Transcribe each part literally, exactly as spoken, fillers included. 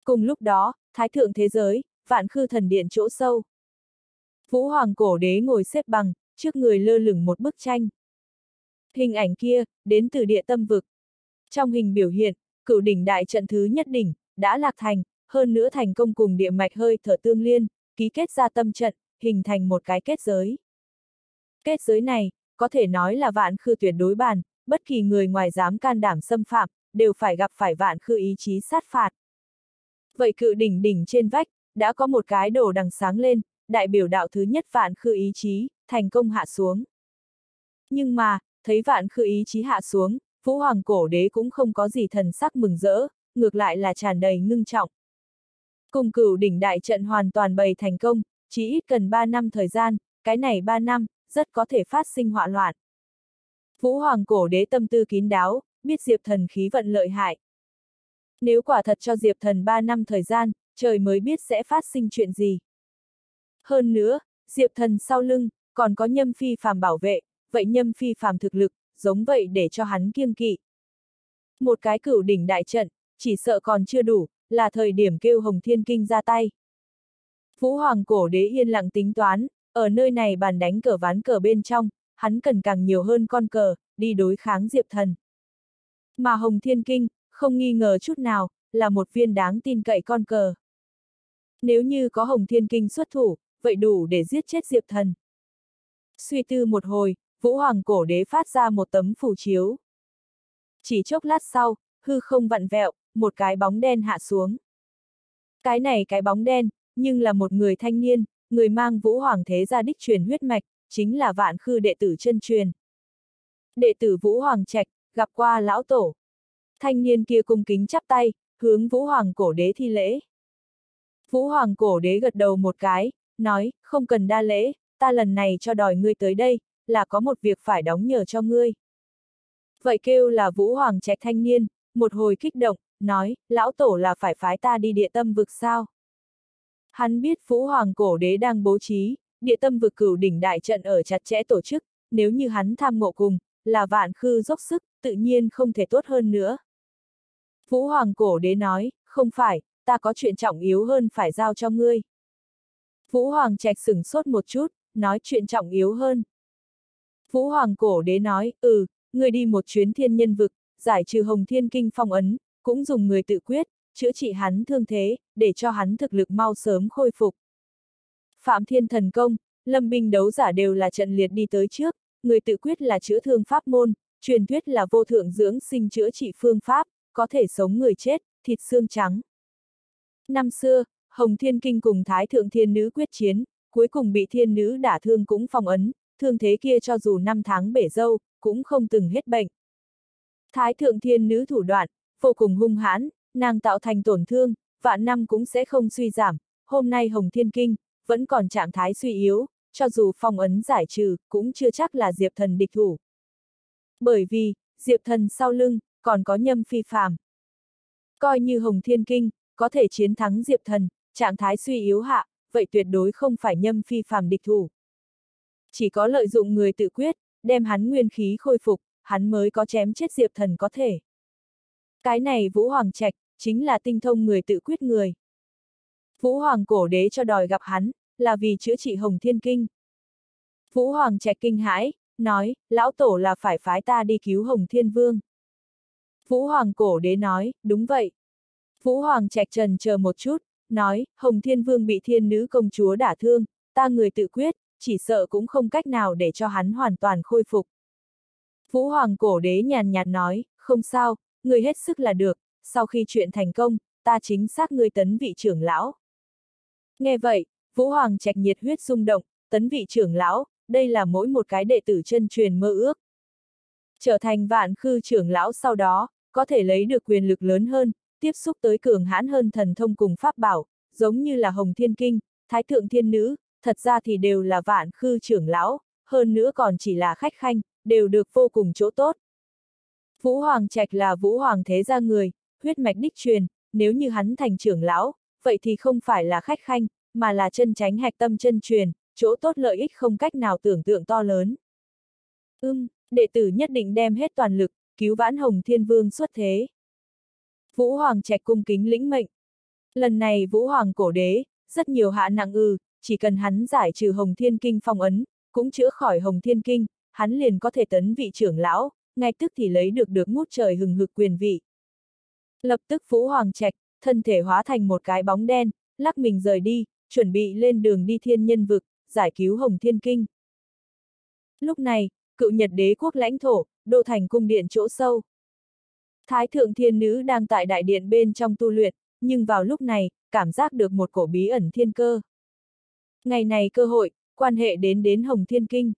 Cùng lúc đó, thái thượng thế giới, Vạn Khư thần điện chỗ sâu. Vũ Hoàng cổ đế ngồi xếp bằng, trước người lơ lửng một bức tranh. Hình ảnh kia, đến từ địa tâm vực. Trong hình biểu hiện, cửu đỉnh đại trận thứ nhất đỉnh, đã lạc thành, hơn nữa thành công cùng địa mạch hơi thở tương liên, ký kết ra tâm trận, hình thành một cái kết giới. Kết giới này, có thể nói là Vạn Khư tuyệt đối bàn, bất kỳ người ngoài dám can đảm xâm phạm, đều phải gặp phải Vạn Khư ý chí sát phạt. Vậy cự đỉnh đỉnh trên vách, đã có một cái đồ đằng sáng lên, đại biểu đạo thứ nhất Vạn Khư ý chí, thành công hạ xuống. Nhưng mà, thấy Vạn Khư ý chí hạ xuống, Vũ Hoàng cổ đế cũng không có gì thần sắc mừng rỡ, ngược lại là tràn đầy ngưng trọng. Cùng cửu đỉnh đại trận hoàn toàn bày thành công, chỉ ít cần ba năm thời gian, cái này ba năm, rất có thể phát sinh họa loạn. Vũ Hoàng cổ đế tâm tư kín đáo, biết Diệp Thần khí vận lợi hại. Nếu quả thật cho Diệp Thần ba năm thời gian, trời mới biết sẽ phát sinh chuyện gì. Hơn nữa, Diệp Thần sau lưng, còn có Nhâm Phi Phàm bảo vệ, vậy Nhâm Phi Phàm thực lực, giống vậy để cho hắn kiêng kỵ. Một cái cửu đỉnh đại trận, chỉ sợ còn chưa đủ, là thời điểm kêu Hồng Thiên Kinh ra tay. Vũ Hoàng cổ đế yên lặng tính toán, ở nơi này bàn đánh cờ ván cờ bên trong, hắn cần càng nhiều hơn con cờ, đi đối kháng Diệp Thần. Mà Hồng Thiên Kinh, không nghi ngờ chút nào, là một viên đáng tin cậy con cờ. Nếu như có Hồng Thiên Kinh xuất thủ, vậy đủ để giết chết Diệp Thần. Suy tư một hồi, Vũ Hoàng cổ đế phát ra một tấm phù chiếu. Chỉ chốc lát sau, hư không vặn vẹo, một cái bóng đen hạ xuống. Cái này cái bóng đen, nhưng là một người thanh niên, người mang Vũ Hoàng thế gia đích truyền huyết mạch, chính là Vạn Khư đệ tử chân truyền. Đệ tử Vũ Hoàng Trạch, gặp qua lão tổ. Thanh niên kia cung kính chắp tay, hướng Vũ Hoàng cổ đế thi lễ. Vũ Hoàng cổ đế gật đầu một cái, nói, không cần đa lễ, ta lần này cho đòi ngươi tới đây, là có một việc phải đóng nhờ cho ngươi. Vậy kêu là Vũ Hoàng Trạch thanh niên, một hồi kích động, nói, lão tổ là phải phái ta đi địa tâm vực sao? Hắn biết Vũ Hoàng cổ đế đang bố trí, địa tâm vực cửu đỉnh đại trận ở chặt chẽ tổ chức, nếu như hắn tham ngộ cùng, là Vạn Khư dốc sức, tự nhiên không thể tốt hơn nữa. Vũ Hoàng cổ đế nói, không phải, ta có chuyện trọng yếu hơn phải giao cho ngươi. Vũ Hoàng Trạch sửng sốt một chút, nói chuyện trọng yếu hơn. Vũ Hoàng cổ đế nói, ừ, ngươi đi một chuyến thiên nhân vực, giải trừ Hồng Thiên Kinh phong ấn, cũng dùng người tự quyết, chữa trị hắn thương thế, để cho hắn thực lực mau sớm khôi phục. Phạm Thiên thần công, lâm binh đấu giả đều là trận liệt đi tới trước, người tự quyết là chữa thương pháp môn, truyền thuyết là vô thượng dưỡng sinh chữa trị phương pháp, có thể sống người chết, thịt xương trắng. Năm xưa, Hồng Thiên Kinh cùng Thái Thượng Thiên Nữ quyết chiến, cuối cùng bị Thiên Nữ đả thương cũng phong ấn, thương thế kia cho dù năm tháng bể dâu, cũng không từng hết bệnh. Thái Thượng Thiên Nữ thủ đoạn, vô cùng hung hãn, nàng tạo thành tổn thương, vạn năm cũng sẽ không suy giảm, hôm nay Hồng Thiên Kinh, vẫn còn trạng thái suy yếu, cho dù phong ấn giải trừ, cũng chưa chắc là Diệp Thần địch thủ. Bởi vì, Diệp Thần sau lưng, còn có Nhâm Phi Phàm. Coi như Hồng Thiên Kinh, có thể chiến thắng Diệp Thần, trạng thái suy yếu hạ, vậy tuyệt đối không phải Nhâm Phi Phàm địch thủ. Chỉ có lợi dụng người tự quyết, đem hắn nguyên khí khôi phục, hắn mới có chém chết Diệp Thần có thể. Cái này Vũ Hoàng Trạch, chính là tinh thông người tự quyết người. Vũ Hoàng cổ đế cho đòi gặp hắn, là vì chữa trị Hồng Thiên Kinh. Vũ Hoàng Trạch kinh hãi, nói, lão tổ là phải phái ta đi cứu Hồng Thiên Vương. Vũ Hoàng cổ đế nói, đúng vậy. Vũ Hoàng Trạch trần chờ một chút, nói, Hồng Thiên Vương bị Thiên Nữ công chúa đả thương, ta người tự quyết, chỉ sợ cũng không cách nào để cho hắn hoàn toàn khôi phục. Vũ Hoàng cổ đế nhàn nhạt nói, không sao, người hết sức là được, sau khi chuyện thành công, ta chính xác người tấn vị trưởng lão. Nghe vậy, Vũ Hoàng Trạch nhiệt huyết rung động, tấn vị trưởng lão, đây là mỗi một cái đệ tử chân truyền mơ ước. Trở thành Vạn Khư trưởng lão sau đó, có thể lấy được quyền lực lớn hơn, tiếp xúc tới cường hãn hơn thần thông cùng pháp bảo, giống như là Hồng Thiên Kinh, Thái Thượng Thiên Nữ, thật ra thì đều là Vạn Khư trưởng lão, hơn nữa còn chỉ là khách khanh, đều được vô cùng chỗ tốt. Vũ Hoàng Trạch là Vũ Hoàng thế gia người, huyết mạch đích truyền, nếu như hắn thành trưởng lão, vậy thì không phải là khách khanh, mà là chân chánh hạch tâm chân truyền, chỗ tốt lợi ích không cách nào tưởng tượng to lớn. Ưm, đệ tử nhất định đem hết toàn lực, cứu vãn Hồng Thiên Vương xuất thế. Vũ Hoàng Trạch cung kính lĩnh mệnh. Lần này Vũ Hoàng cổ đế, rất nhiều hạ nặng ư, chỉ cần hắn giải trừ Hồng Thiên Kinh phong ấn, cũng chữa khỏi Hồng Thiên Kinh, hắn liền có thể tấn vị trưởng lão, ngay tức thì lấy được được ngút trời hừng hực quyền vị. Lập tức Vũ Hoàng Trạch, thân thể hóa thành một cái bóng đen, lắc mình rời đi, chuẩn bị lên đường đi thiên nhân vực, giải cứu Hồng Thiên Kinh. Lúc này, cựu Nhật Đế quốc lãnh thổ, đô thành cung điện chỗ sâu. Thái thượng thiên nữ đang tại đại điện bên trong tu luyện, nhưng vào lúc này, cảm giác được một cổ bí ẩn thiên cơ. Ngày này cơ hội, quan hệ đến đến Hồng Thiên Kinh.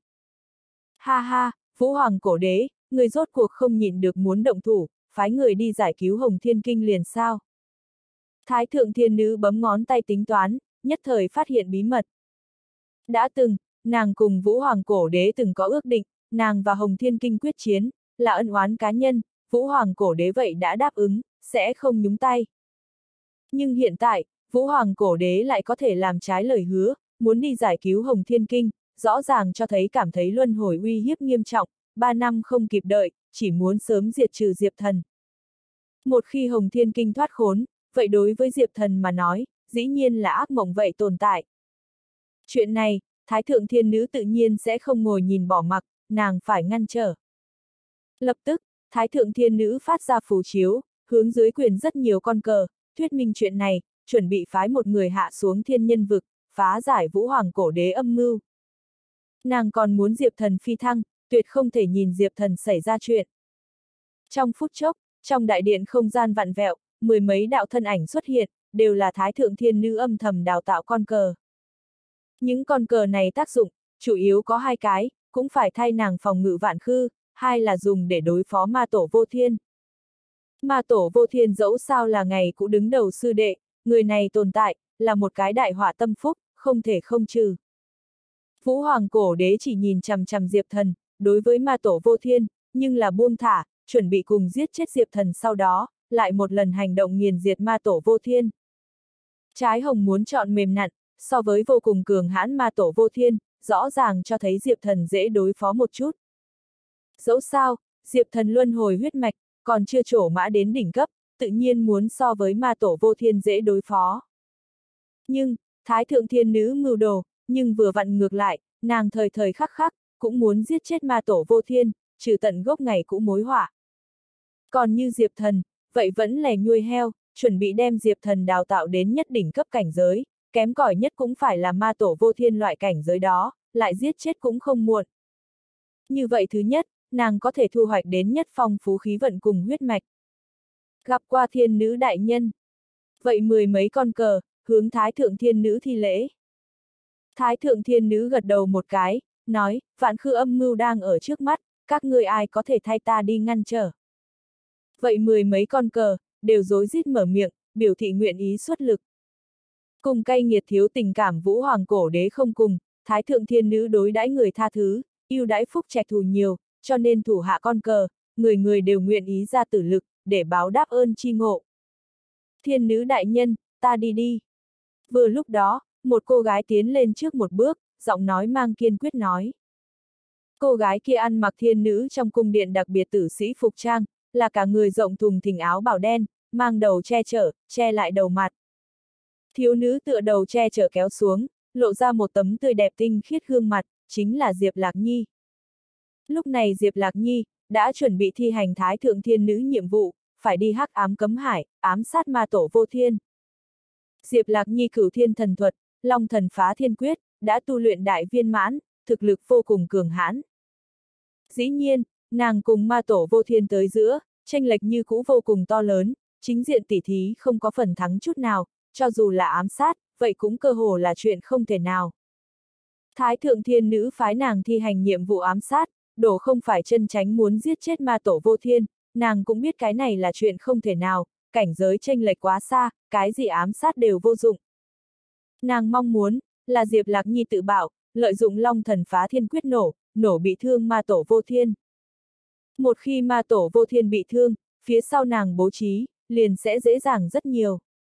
Ha ha, Vũ Hoàng cổ đế, người rốt cuộc không nhịn được muốn động thủ, phái người đi giải cứu Hồng Thiên Kinh liền sao? Thái thượng thiên nữ bấm ngón tay tính toán, nhất thời phát hiện bí mật. Đã từng, nàng cùng Vũ Hoàng cổ đế từng có ước định, nàng và Hồng Thiên Kinh quyết chiến, là ân oán cá nhân, Vũ Hoàng cổ đế vậy đã đáp ứng, sẽ không nhúng tay. Nhưng hiện tại, Vũ Hoàng cổ đế lại có thể làm trái lời hứa, muốn đi giải cứu Hồng Thiên Kinh, rõ ràng cho thấy cảm thấy luân hồi uy hiếp nghiêm trọng, ba năm không kịp đợi, chỉ muốn sớm diệt trừ Diệp Thần. Một khi Hồng Thiên Kinh thoát khốn, vậy đối với Diệp Thần mà nói, dĩ nhiên là ác mộng vậy tồn tại. Chuyện này, Thái thượng thiên nữ tự nhiên sẽ không ngồi nhìn bỏ mặc, nàng phải ngăn trở. Lập tức, Thái thượng thiên nữ phát ra phù chiếu, hướng dưới quyền rất nhiều con cờ, thuyết minh chuyện này, chuẩn bị phái một người hạ xuống thiên nhân vực, phá giải Vũ Hoàng cổ đế âm mưu. Nàng còn muốn Diệp Thần phi thăng, tuyệt không thể nhìn Diệp Thần xảy ra chuyện. Trong phút chốc, trong đại điện không gian vặn vẹo, mười mấy đạo thân ảnh xuất hiện, đều là Thái thượng thiên nữ âm thầm đào tạo con cờ. Những con cờ này tác dụng, chủ yếu có hai cái, cũng phải thay nàng phòng ngự vạn khư, hai là dùng để đối phó ma tổ vô thiên. Ma tổ vô thiên dẫu sao là ngày cũng đứng đầu sư đệ, người này tồn tại, là một cái đại họa tâm phúc, không thể không trừ. Vũ Hoàng cổ đế chỉ nhìn chằm chằm Diệp Thần, đối với ma tổ vô thiên, nhưng là buông thả, chuẩn bị cùng giết chết Diệp Thần sau đó, lại một lần hành động nghiền diệt ma tổ vô thiên. Trái hồng muốn chọn mềm nặn, so với vô cùng cường hãn ma tổ vô thiên, rõ ràng cho thấy Diệp Thần dễ đối phó một chút. Dẫu sao, Diệp Thần luân hồi huyết mạch, còn chưa trổ mã đến đỉnh cấp, tự nhiên muốn so với ma tổ vô thiên dễ đối phó. Nhưng, Thái thượng thiên nữ mưu đồ, nhưng vừa vặn ngược lại, nàng thời thời khắc khắc, cũng muốn giết chết ma tổ vô thiên, trừ tận gốc ngày cũ mối họa. Còn như Diệp Thần, vậy vẫn lẻ nhuôi heo, chuẩn bị đem Diệp Thần đào tạo đến nhất đỉnh cấp cảnh giới, kém cỏi nhất cũng phải là ma tổ vô thiên loại cảnh giới đó, lại giết chết cũng không muộn. Như vậy thứ nhất, nàng có thể thu hoạch đến nhất phong phú khí vận cùng huyết mạch. Gặp qua thiên nữ đại nhân. Vậy mười mấy con cờ, hướng Thái thượng thiên nữ thi lễ. Thái thượng thiên nữ gật đầu một cái, nói, vạn khư âm mưu đang ở trước mắt, các ngươi ai có thể thay ta đi ngăn trở. Vậy mười mấy con cờ, đều rối rít mở miệng, biểu thị nguyện ý xuất lực. Cùng cay nghiệt thiếu tình cảm Vũ Hoàng cổ đế không cùng, Thái thượng thiên nữ đối đãi người tha thứ, yêu đãi phúc trạch thù nhiều, cho nên thủ hạ con cờ, người người đều nguyện ý ra tử lực, để báo đáp ơn chi ngộ. Thiên nữ đại nhân, ta đi đi. Vừa lúc đó, một cô gái tiến lên trước một bước, giọng nói mang kiên quyết nói. Cô gái kia ăn mặc thiên nữ trong cung điện đặc biệt tử sĩ phục trang, là cả người rộng thùng thình áo bào đen, mang đầu che chở, che lại đầu mặt. Thiếu nữ tựa đầu che chở kéo xuống, lộ ra một tấm tươi đẹp tinh khiết gương mặt, chính là Diệp Lạc Nhi. Lúc này Diệp Lạc Nhi, đã chuẩn bị thi hành Thái thượng thiên nữ nhiệm vụ, phải đi hắc ám cấm hải, ám sát ma tổ vô thiên. Diệp Lạc Nhi cửu thiên thần thuật, long thần phá thiên quyết, đã tu luyện đại viên mãn, thực lực vô cùng cường hãn. Dĩ nhiên, nàng cùng ma tổ vô thiên tới giữa, chênh lệch như cũ vô cùng to lớn, chính diện tỉ thí không có phần thắng chút nào, cho dù là ám sát, vậy cũng cơ hồ là chuyện không thể nào. Thái thượng thiên nữ phái nàng thi hành nhiệm vụ ám sát, đổ không phải chân tránh muốn giết chết ma tổ vô thiên, nàng cũng biết cái này là chuyện không thể nào, cảnh giới chênh lệch quá xa, cái gì ám sát đều vô dụng. Nàng mong muốn, là Diệp Lạc Nhi tự bảo, lợi dụng long thần phá thiên quyết nổ, nổ bị thương ma tổ vô thiên. Một khi ma tổ vô thiên bị thương, phía sau nàng bố trí, liền sẽ dễ dàng rất nhiều.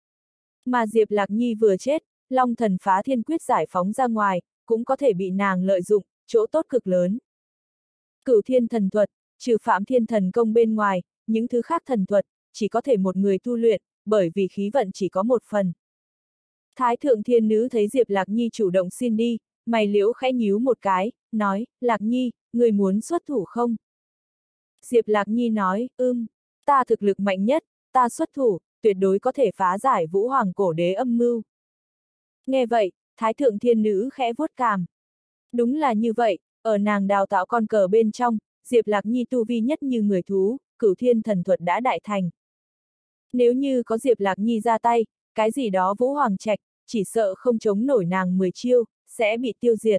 Mà Diệp Lạc Nhi vừa chết, long thần phá thiên quyết giải phóng ra ngoài, cũng có thể bị nàng lợi dụng, chỗ tốt cực lớn. Cửu thiên thần thuật, trừ phạm thiên thần công bên ngoài, những thứ khác thần thuật, chỉ có thể một người tu luyện, bởi vì khí vận chỉ có một phần. Thái thượng thiên nữ thấy Diệp Lạc Nhi chủ động xin đi, mày liễu khẽ nhíu một cái, nói, Lạc Nhi, người muốn xuất thủ không? Diệp Lạc Nhi nói, ưm, ta thực lực mạnh nhất, ta xuất thủ, tuyệt đối có thể phá giải Vũ Hoàng cổ đế âm mưu. Nghe vậy, Thái thượng thiên nữ khẽ vuốt cằm. Đúng là như vậy, ở nàng đào tạo con cờ bên trong, Diệp Lạc Nhi tu vi nhất như người thú, cửu thiên thần thuật đã đại thành. Nếu như có Diệp Lạc Nhi ra tay, cái gì đó Vũ Hoàng Trạch, chỉ sợ không chống nổi nàng mười chiêu, sẽ bị tiêu diệt.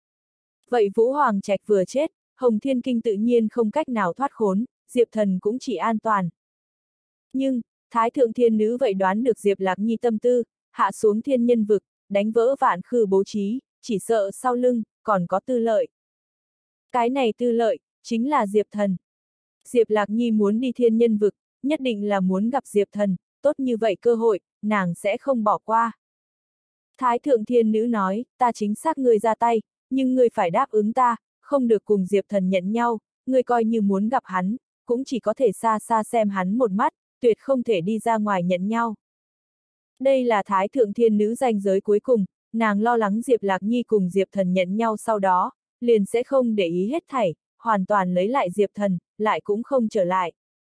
Vậy Vũ Hoàng Trạch vừa chết, Hồng Thiên Kinh tự nhiên không cách nào thoát khốn, Diệp Thần cũng chỉ an toàn. Nhưng, Thái thượng thiên nữ vậy đoán được Diệp Lạc Nhi tâm tư, hạ xuống thiên nhân vực, đánh vỡ vạn khư bố trí, chỉ sợ sau lưng, còn có tư lợi. Cái này tư lợi, chính là Diệp Thần. Diệp Lạc Nhi muốn đi thiên nhân vực, nhất định là muốn gặp Diệp Thần, tốt như vậy cơ hội, nàng sẽ không bỏ qua. Thái thượng thiên nữ nói, ta chính xác ngươi ra tay, nhưng ngươi phải đáp ứng ta, không được cùng Diệp Thần nhận nhau, ngươi coi như muốn gặp hắn, cũng chỉ có thể xa xa xem hắn một mắt, tuyệt không thể đi ra ngoài nhận nhau. Đây là Thái thượng thiên nữ ranh giới cuối cùng, nàng lo lắng Diệp Lạc Nhi cùng Diệp Thần nhận nhau sau đó, liền sẽ không để ý hết thảy, hoàn toàn lấy lại Diệp Thần, lại cũng không trở lại.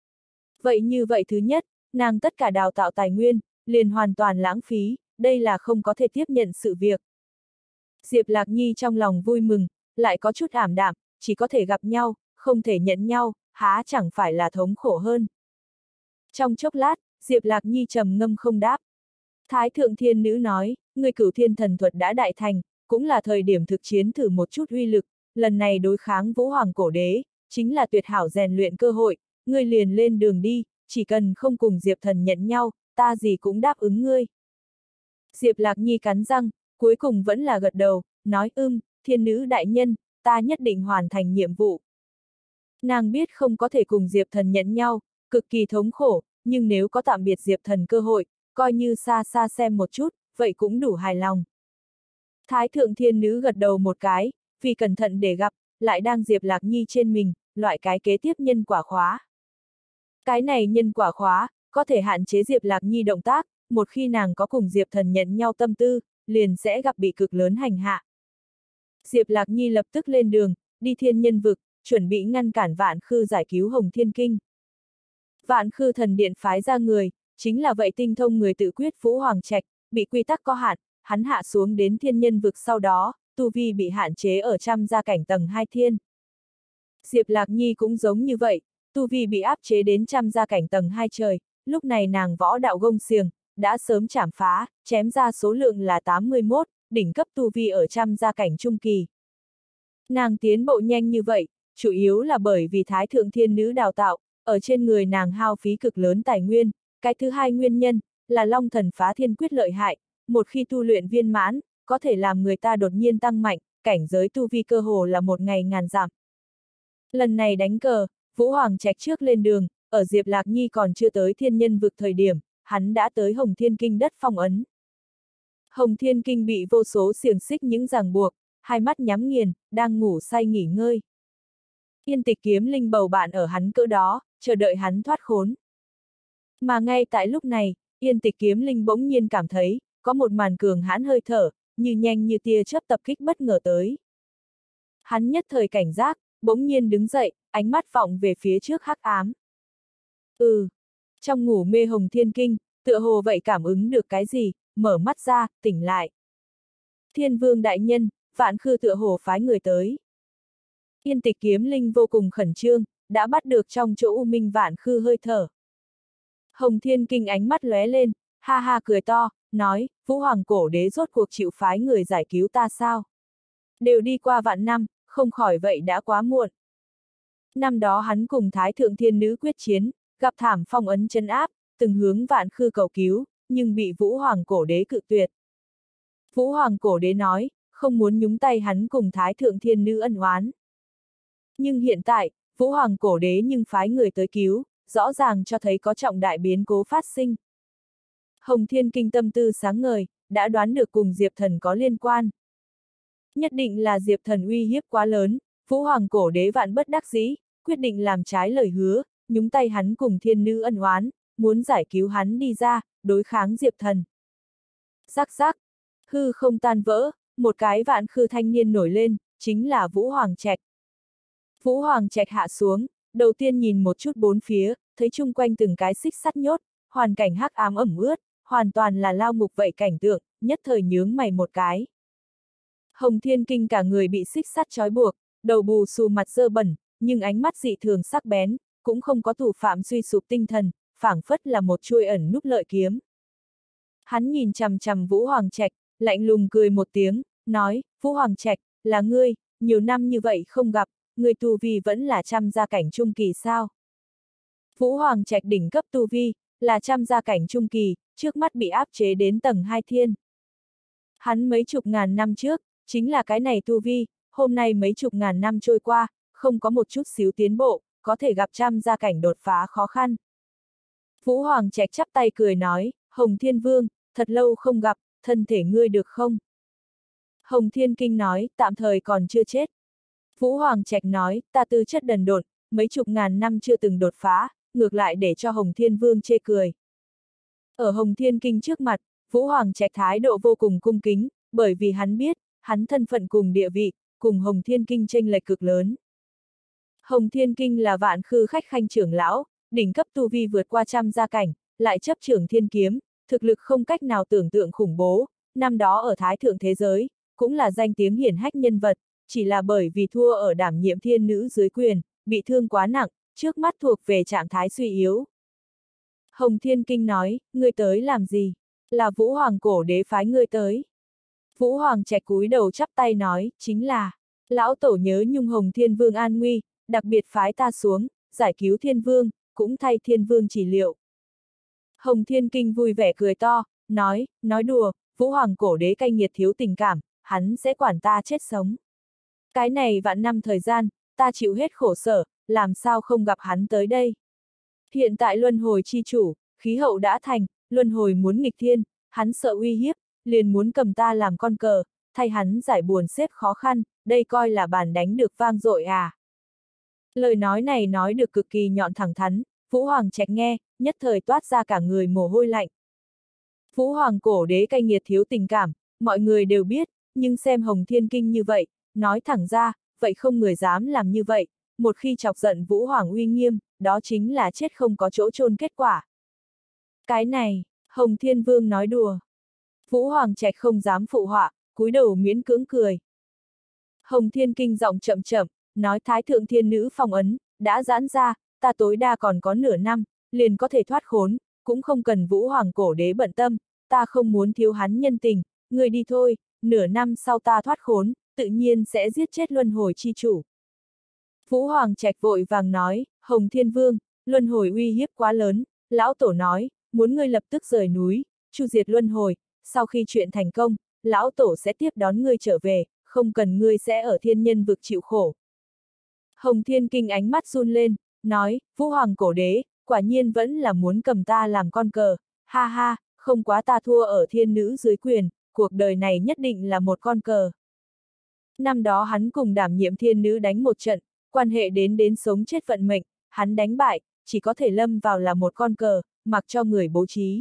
Vậy như vậy thứ nhất, nàng tất cả đào tạo tài nguyên, liền hoàn toàn lãng phí, đây là không có thể tiếp nhận sự việc. Diệp Lạc Nhi trong lòng vui mừng, lại có chút ảm đạm, chỉ có thể gặp nhau, không thể nhận nhau, há chẳng phải là thống khổ hơn. Trong chốc lát, Diệp Lạc Nhi trầm ngâm không đáp. Thái thượng thiên nữ nói, người cửu thiên thần thuật đã đại thành, cũng là thời điểm thực chiến thử một chút uy lực, lần này đối kháng Vũ Hoàng cổ đế, chính là tuyệt hảo rèn luyện cơ hội, ngươi liền lên đường đi, chỉ cần không cùng Diệp Thần nhận nhau, ta gì cũng đáp ứng ngươi. Diệp Lạc Nhi cắn răng, cuối cùng vẫn là gật đầu, nói ưm, thiên nữ đại nhân, ta nhất định hoàn thành nhiệm vụ. Nàng biết không có thể cùng Diệp Thần nhận nhau, cực kỳ thống khổ, nhưng nếu có tạm biệt Diệp Thần cơ hội, coi như xa xa xem một chút, vậy cũng đủ hài lòng. Thái thượng thiên nữ gật đầu một cái, vì cẩn thận để gặp, lại đang Diệp Lạc Nhi trên mình, loại cái kế tiếp nhân quả khóa. Cái này nhân quả khóa, có thể hạn chế Diệp Lạc Nhi động tác, một khi nàng có cùng Diệp Thần nhận nhau tâm tư, liền sẽ gặp bị cực lớn hành hạ. Diệp Lạc Nhi lập tức lên đường, đi thiên nhân vực, chuẩn bị ngăn cản Vạn Khư giải cứu Hồng Thiên Kinh. Vạn Khư thần điện phái ra người, chính là vậy tinh thông người tự quyết Vũ Hoàng Trạch, bị quy tắc có hạn, hắn hạ xuống đến thiên nhân vực sau đó, tu vi bị hạn chế ở trăm gia cảnh tầng hai thiên. Diệp Lạc Nhi cũng giống như vậy, tu vi bị áp chế đến trăm gia cảnh tầng hai trời, lúc này nàng võ đạo gông xiềng, đã sớm chảm phá, chém ra số lượng là tám mươi mốt, đỉnh cấp tu vi ở trăm gia cảnh trung kỳ. Nàng tiến bộ nhanh như vậy, chủ yếu là bởi vì Thái thượng thiên nữ đào tạo, ở trên người nàng hao phí cực lớn tài nguyên, cái thứ hai nguyên nhân, là Long Thần Phá Thiên Quyết lợi hại, một khi tu luyện viên mãn, có thể làm người ta đột nhiên tăng mạnh, cảnh giới tu vi cơ hồ là một ngày ngàn dặm. Lần này đánh cờ, Vũ Hoàng Trạch trước lên đường, ở Diệp Lạc Nhi còn chưa tới thiên nhân vực thời điểm, hắn đã tới Hồng Thiên Kinh đất phong ấn. Hồng Thiên Kinh bị vô số xiềng xích những ràng buộc, hai mắt nhắm nghiền, đang ngủ say nghỉ ngơi. Yên Tịch Kiếm Linh bầu bạn ở hắn cỡ đó, chờ đợi hắn thoát khốn. Mà ngay tại lúc này, Yên Tịch Kiếm Linh bỗng nhiên cảm thấy, có một màn cường hãn hơi thở, như nhanh như tia chớp tập kích bất ngờ tới. Hắn nhất thời cảnh giác, bỗng nhiên đứng dậy, ánh mắt vọng về phía trước hắc ám. Ừ, trong ngủ mê Hồng Thiên Kinh, tựa hồ vậy cảm ứng được cái gì, mở mắt ra, tỉnh lại. Thiên Vương đại nhân, Vạn Khư tựa hồ phái người tới. Yên Tịch Kiếm Linh vô cùng khẩn trương, đã bắt được trong chỗ u minh Vạn Khư hơi thở. Hồng Thiên Kinh ánh mắt lóe lên, ha ha cười to, nói, Vũ Hoàng cổ đế rốt cuộc chịu phái người giải cứu ta sao? Đều đi qua vạn năm, không khỏi vậy đã quá muộn. Năm đó hắn cùng Thái thượng thiên nữ quyết chiến, gặp thảm phong ấn trấn áp, từng hướng Vạn Khư cầu cứu, nhưng bị Vũ Hoàng cổ đế cự tuyệt. Vũ Hoàng cổ đế nói, không muốn nhúng tay hắn cùng Thái thượng thiên nữ ân oán. Nhưng hiện tại, Vũ Hoàng cổ đế nhưng phái người tới cứu, rõ ràng cho thấy có trọng đại biến cố phát sinh. Hồng Thiên Kinh tâm tư sáng ngời, đã đoán được cùng Diệp Thần có liên quan. Nhất định là Diệp Thần uy hiếp quá lớn, Vũ Hoàng cổ đế vạn bất đắc dĩ, quyết định làm trái lời hứa, nhúng tay hắn cùng thiên nữ ân oán, muốn giải cứu hắn đi ra, đối kháng Diệp Thần. Rắc rắc, hư không tan vỡ, một cái vạn khư thanh niên nổi lên, chính là Vũ Hoàng Trạch. Vũ Hoàng Trạch hạ xuống, đầu tiên nhìn một chút bốn phía, thấy chung quanh từng cái xích sắt nhốt, hoàn cảnh hắc ám ẩm ướt, hoàn toàn là lao ngục vậy cảnh tượng, nhất thời nhướng mày một cái. Hồng Thiên Kinh cả người bị xích sắt trói buộc, đầu bù xù mặt dơ bẩn, nhưng ánh mắt dị thường sắc bén, cũng không có thủ phạm suy sụp tinh thần, phảng phất là một chuôi ẩn núp lợi kiếm. Hắn nhìn chằm chằm Vũ Hoàng Trạch, lạnh lùng cười một tiếng, nói, Vũ Hoàng Trạch, là ngươi, nhiều năm như vậy không gặp, người tu vi vẫn là trăm gia cảnh trung kỳ sao? Vũ Hoàng Trạch đỉnh cấp tu vi, là trăm gia cảnh trung kỳ, trước mắt bị áp chế đến tầng hai thiên. Hắn mấy chục ngàn năm trước, chính là cái này tu vi, hôm nay mấy chục ngàn năm trôi qua, không có một chút xíu tiến bộ, có thể gặp trăm gia cảnh đột phá khó khăn. Vũ Hoàng Trạch chắp tay cười nói, Hồng Thiên Vương, thật lâu không gặp, thân thể ngươi được không? Hồng Thiên Kinh nói, tạm thời còn chưa chết. Vũ Hoàng Trạch nói, ta tư chất đần độn, mấy chục ngàn năm chưa từng đột phá, ngược lại để cho Hồng Thiên Vương chê cười. Ở Hồng Thiên Kinh trước mặt, Vũ Hoàng Trạch thái độ vô cùng cung kính, bởi vì hắn biết, hắn thân phận cùng địa vị, cùng Hồng Thiên Kinh chênh lệch cực lớn. Hồng Thiên Kinh là vạn khư khách khanh trưởng lão, đỉnh cấp tu vi vượt qua trăm gia cảnh, lại chấp trưởng thiên kiếm, thực lực không cách nào tưởng tượng khủng bố, năm đó ở Thái Thượng thế giới, cũng là danh tiếng hiển hách nhân vật, chỉ là bởi vì thua ở đảm nhiệm thiên nữ dưới quyền, bị thương quá nặng, trước mắt thuộc về trạng thái suy yếu. Hồng Thiên Kinh nói, ngươi tới làm gì? Là Vũ Hoàng cổ đế phái ngươi tới. Vũ Hoàng Trạch cúi đầu chắp tay nói, chính là, lão tổ nhớ nhung Hồng Thiên Vương an nguy, đặc biệt phái ta xuống, giải cứu Thiên Vương, cũng thay Thiên Vương chỉ liệu. Hồng Thiên Kinh vui vẻ cười to, nói, nói đùa, Vũ Hoàng cổ đế cay nghiệt thiếu tình cảm, hắn sẽ quản ta chết sống. Cái này vạn năm thời gian, ta chịu hết khổ sở, làm sao không gặp hắn tới đây. Hiện tại luân hồi chi chủ, khí hậu đã thành, luân hồi muốn nghịch thiên, hắn sợ uy hiếp, liền muốn cầm ta làm con cờ, thay hắn giải buồn xếp khó khăn, đây coi là bàn đánh được vang dội à. Lời nói này nói được cực kỳ nhọn thẳng thắn, Vũ Hoàng Trạch nghe, nhất thời toát ra cả người mồ hôi lạnh. Vũ Hoàng cổ đế cay nghiệt thiếu tình cảm, mọi người đều biết, nhưng xem Hồng Thiên Kinh như vậy, nói thẳng ra, vậy không người dám làm như vậy, một khi chọc giận Vũ Hoàng uy nghiêm, đó chính là chết không có chỗ chôn kết quả. Cái này, Hồng Thiên Vương nói đùa. Vũ Hoàng Trạch không dám phụ họa, cúi đầu miễn cưỡng cười. Hồng Thiên Kinh giọng chậm chậm, nói Thái Thượng Thiên Nữ phong ấn, đã giãn ra, ta tối đa còn có nửa năm, liền có thể thoát khốn, cũng không cần Vũ Hoàng cổ đế bận tâm, ta không muốn thiếu hắn nhân tình, người đi thôi, nửa năm sau ta thoát khốn, tự nhiên sẽ giết chết luân hồi chi chủ. Vũ Hoàng Trạch vội vàng nói, Hồng Thiên Vương, luân hồi uy hiếp quá lớn, lão tổ nói, muốn ngươi lập tức rời núi, chu diệt luân hồi, sau khi chuyện thành công, lão tổ sẽ tiếp đón ngươi trở về, không cần ngươi sẽ ở thiên nhân vực chịu khổ. Hồng Thiên Kinh ánh mắt run lên, nói, Vũ Hoàng cổ đế, quả nhiên vẫn là muốn cầm ta làm con cờ, ha ha, không quá ta thua ở thiên nữ dưới quyền, cuộc đời này nhất định là một con cờ. Năm đó hắn cùng đảm nhiệm thiên nữ đánh một trận, quan hệ đến đến sống chết vận mệnh, hắn đánh bại, chỉ có thể lâm vào là một con cờ, mặc cho người bố trí.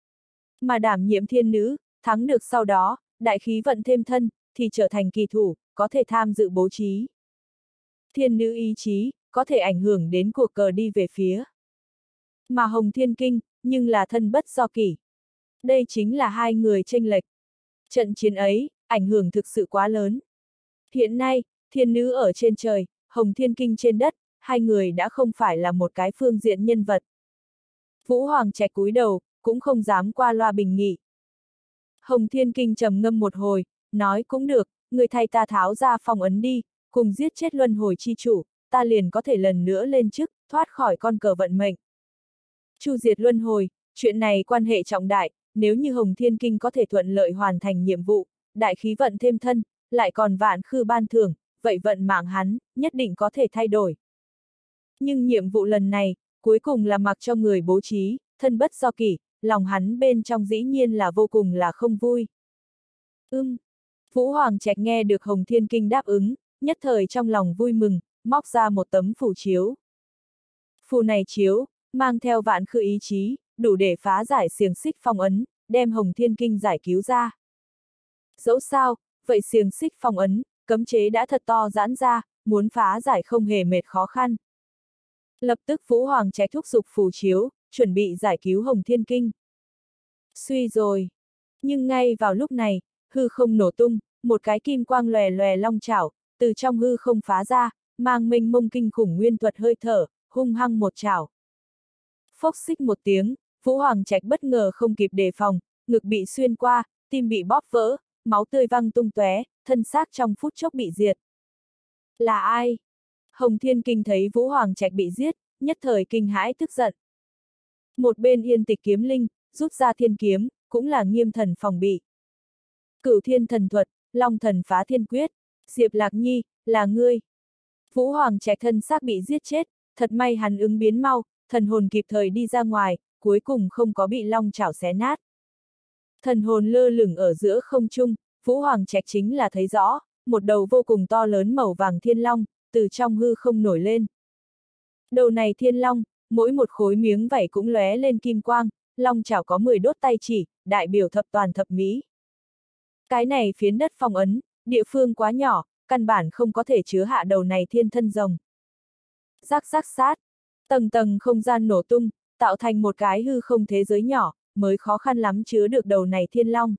Mà đảm nhiệm thiên nữ, thắng được sau đó, đại khí vận thêm thân, thì trở thành kỳ thủ, có thể tham dự bố trí. Thiên nữ ý chí, có thể ảnh hưởng đến cuộc cờ đi về phía. Mà Hồng Thiên Kinh, nhưng là thân bất do kỷ. Đây chính là hai người chênh lệch. Trận chiến ấy, ảnh hưởng thực sự quá lớn. Hiện nay, thiên nữ ở trên trời, Hồng Thiên Kinh trên đất, hai người đã không phải là một cái phương diện nhân vật. Vũ Hoàng Trạch cúi đầu, cũng không dám qua loa bình nghị. Hồng Thiên Kinh trầm ngâm một hồi, nói cũng được, người thay ta tháo ra phong ấn đi, cùng giết chết luân hồi chi chủ, ta liền có thể lần nữa lên chức, thoát khỏi con cờ vận mệnh. Chu diệt luân hồi, chuyện này quan hệ trọng đại, nếu như Hồng Thiên Kinh có thể thuận lợi hoàn thành nhiệm vụ, đại khí vận thêm thân, lại còn vạn khư ban thưởng, vậy vận mạng hắn, nhất định có thể thay đổi. Nhưng nhiệm vụ lần này, cuối cùng là mặc cho người bố trí, thân bất do kỷ, lòng hắn bên trong dĩ nhiên là vô cùng là không vui. Ưm, Vũ Hoàng Trạch nghe được Hồng Thiên Kinh đáp ứng, nhất thời trong lòng vui mừng, móc ra một tấm phù chiếu. Phù này chiếu, mang theo vạn khư ý chí, đủ để phá giải xiềng xích phong ấn, đem Hồng Thiên Kinh giải cứu ra. Dẫu sao, vậy xiềng xích phong ấn, cấm chế đã thật to giãn ra, muốn phá giải không hề mệt khó khăn. Lập tức Vũ Hoàng Trạch thúc giục phù chiếu, chuẩn bị giải cứu Hồng Thiên Kinh. Suy rồi. Nhưng ngay vào lúc này, hư không nổ tung, một cái kim quang lòe lòe long chảo, từ trong hư không phá ra, mang mênh mông kinh khủng nguyên thuật hơi thở, hung hăng một chảo. Phốc xích một tiếng, Vũ Hoàng Trạch bất ngờ không kịp đề phòng, ngực bị xuyên qua, tim bị bóp vỡ, máu tươi văng tung tóe, thân xác trong phút chốc bị diệt. Là ai? Hồng Thiên Kinh thấy Vũ Hoàng Trạch bị giết, nhất thời kinh hãi tức giận. Một bên Yên Tịch kiếm linh, rút ra thiên kiếm, cũng là nghiêm thần phòng bị. Cửu thiên thần thuật, long thần phá thiên quyết, Diệp Lạc Nhi, là ngươi. Vũ Hoàng Trạch thân xác bị giết chết, thật may hắn ứng biến mau, thần hồn kịp thời đi ra ngoài, cuối cùng không có bị long chảo xé nát. Thần hồn lơ lửng ở giữa không trung, Vũ Hoàng Trạch chính là thấy rõ, một đầu vô cùng to lớn màu vàng thiên long, từ trong hư không nổi lên. Đầu này thiên long, mỗi một khối miếng vảy cũng lóe lên kim quang, long chảo có mười đốt tay chỉ, đại biểu thập toàn thập mỹ. Cái này phiến đất phong ấn, địa phương quá nhỏ, căn bản không có thể chứa hạ đầu này thiên thân rồng. Rắc rắc sát, tầng tầng không gian nổ tung, tạo thành một cái hư không thế giới nhỏ, mới khó khăn lắm chứa được đầu này thiên long.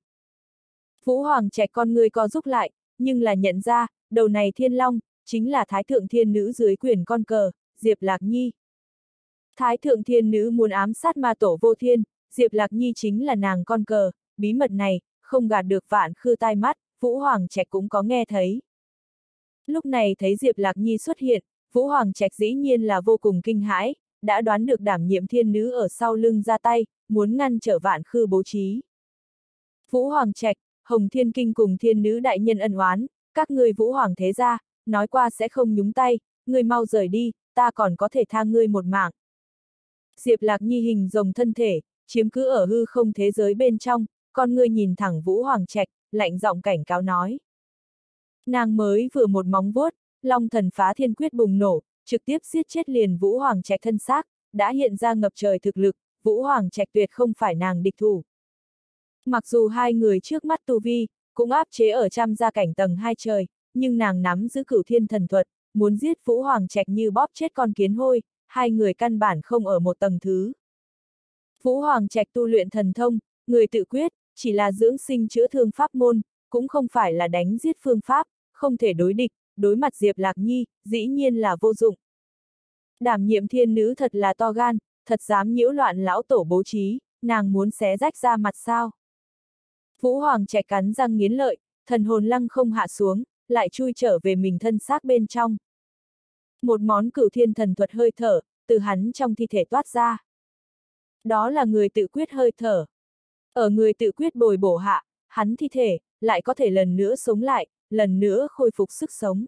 Vũ Hoàng Trạch con người co rúc lại, nhưng là nhận ra, đầu này thiên long, chính là Thái Thượng Thiên Nữ dưới quyền con cờ, Diệp Lạc Nhi. Thái Thượng Thiên Nữ muốn ám sát ma tổ vô thiên, Diệp Lạc Nhi chính là nàng con cờ, bí mật này, không gạt được Vạn Khư tai mắt, Vũ Hoàng Trạch cũng có nghe thấy. Lúc này thấy Diệp Lạc Nhi xuất hiện, Vũ Hoàng Trạch dĩ nhiên là vô cùng kinh hãi, đã đoán được đảm nhiệm thiên nữ ở sau lưng ra tay, muốn ngăn trở Vạn Khư bố trí. Vũ Hoàng Trạch, Hồng Thiên Kinh cùng thiên nữ đại nhân ân oán, các ngươi Vũ Hoàng thế gia, nói qua sẽ không nhúng tay, ngươi mau rời đi, ta còn có thể tha ngươi một mạng. Diệp Lạc Nhi hình rồng thân thể, chiếm cứ ở hư không thế giới bên trong, con ngươi nhìn thẳng Vũ Hoàng Trạch, lạnh giọng cảnh cáo nói. Nàng mới vừa một móng vuốt, long thần phá thiên quyết bùng nổ, trực tiếp giết chết liền Vũ Hoàng Trạch thân xác, đã hiện ra ngập trời thực lực, Vũ Hoàng Trạch tuyệt không phải nàng địch thủ. Mặc dù hai người trước mắt tu vi, cũng áp chế ở trăm gia cảnh tầng hai trời, nhưng nàng nắm giữ cửu thiên thần thuật, muốn giết Vũ Hoàng Trạch như bóp chết con kiến hôi, hai người căn bản không ở một tầng thứ. Vũ Hoàng Trạch tu luyện thần thông, người tự quyết, chỉ là dưỡng sinh chữa thương pháp môn, cũng không phải là đánh giết phương pháp, không thể đối địch, đối mặt Diệp Lạc Nhi, dĩ nhiên là vô dụng. Đảm nhiệm thiên nữ thật là to gan, thật dám nhiễu loạn lão tổ bố trí, nàng muốn xé rách ra mặt sao. Vũ Hoàng Trạch cắn răng nghiến lợi, thần hồn lăng không hạ xuống, lại chui trở về mình thân xác bên trong. Một món cửu thiên thần thuật hơi thở, từ hắn trong thi thể toát ra. Đó là người tự quyết hơi thở. Ở người tự quyết bồi bổ hạ, hắn thi thể, lại có thể lần nữa sống lại, lần nữa khôi phục sức sống.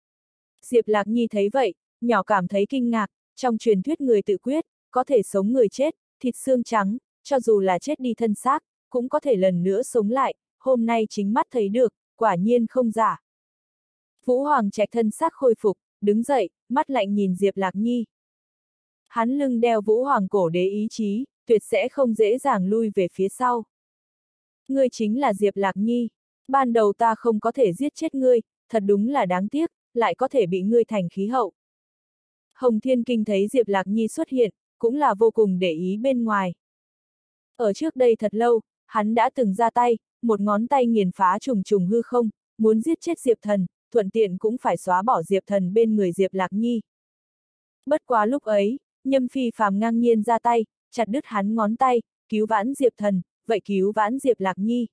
Diệp Lạc Nhi thấy vậy, nhỏ cảm thấy kinh ngạc, trong truyền thuyết người tự quyết, có thể sống người chết, thịt xương trắng, cho dù là chết đi thân xác, cũng có thể lần nữa sống lại, hôm nay chính mắt thấy được, quả nhiên không giả. Vũ Hoàng Trạch thân xác khôi phục, đứng dậy, mắt lạnh nhìn Diệp Lạc Nhi. Hắn lưng đeo Vũ Hoàng cổ đế ý chí, tuyệt sẽ không dễ dàng lui về phía sau. Ngươi chính là Diệp Lạc Nhi, ban đầu ta không có thể giết chết ngươi, thật đúng là đáng tiếc, lại có thể bị ngươi thành khí hậu. Hồng Thiên Kinh thấy Diệp Lạc Nhi xuất hiện, cũng là vô cùng để ý bên ngoài. Ở trước đây thật lâu, hắn đã từng ra tay, một ngón tay nghiền phá trùng trùng hư không, muốn giết chết Diệp Thần, thuận tiện cũng phải xóa bỏ Diệp Thần bên người Diệp Lạc Nhi. Bất quá lúc ấy, Nhâm Phi Phàm ngang nhiên ra tay, chặt đứt hắn ngón tay, cứu vãn Diệp Thần, vậy cứu vãn Diệp Lạc Nhi.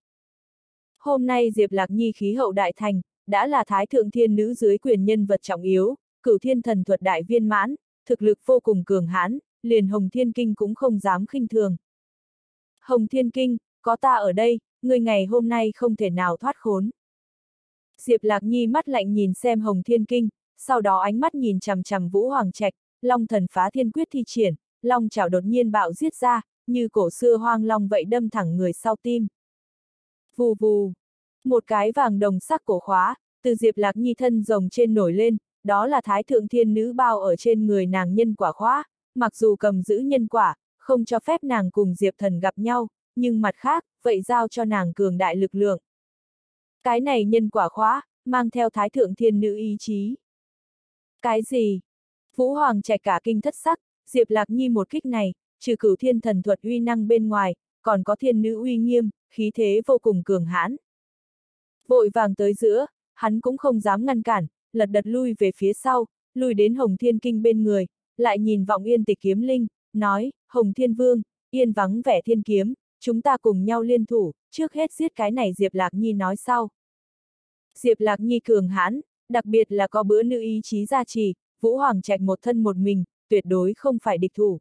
Hôm nay Diệp Lạc Nhi khí hậu đại thành, đã là Thái Thượng Thiên Nữ dưới quyền nhân vật trọng yếu, cửu thiên thần thuật đại viên mãn, thực lực vô cùng cường hãn, liền Hồng Thiên Kinh cũng không dám khinh thường. Hồng Thiên Kinh, có ta ở đây, ngươi ngày hôm nay không thể nào thoát khốn. Diệp Lạc Nhi mắt lạnh nhìn xem Hồng Thiên Kinh, sau đó ánh mắt nhìn chằm chằm Vũ Hoàng Trạch, long thần phá thiên quyết thi triển, long chảo đột nhiên bạo giết ra, như cổ xưa hoang long vậy đâm thẳng người sau tim. Vù vù, một cái vàng đồng sắc cổ khóa, từ Diệp Lạc Nhi thân rồng trên nổi lên, đó là Thái Thượng Thiên Nữ bao ở trên người nàng nhân quả khóa, mặc dù cầm giữ nhân quả, không cho phép nàng cùng Diệp Thần gặp nhau, nhưng mặt khác, vậy giao cho nàng cường đại lực lượng. Cái này nhân quả khóa, mang theo thái thượng thiên nữ ý chí. Cái gì? Vũ Hoàng Trạch cả kinh thất sắc, Diệp Lạc Nhi một kích này, trừ cửu thiên thần thuật uy năng bên ngoài, còn có thiên nữ uy nghiêm, khí thế vô cùng cường hãn. Vội vàng tới giữa, hắn cũng không dám ngăn cản, lật đật lui về phía sau, lui đến Hồng Thiên Kinh bên người, lại nhìn Vọng Yên Tịch kiếm linh, nói, Hồng Thiên Vương, yên vắng vẻ thiên kiếm, chúng ta cùng nhau liên thủ, trước hết giết cái này Diệp Lạc Nhi nói sau. Diệp Lạc Nhi cường hãn, đặc biệt là có bữa nữ ý chí gia trì, Vũ Hoàng Trạch một thân một mình, tuyệt đối không phải địch thủ.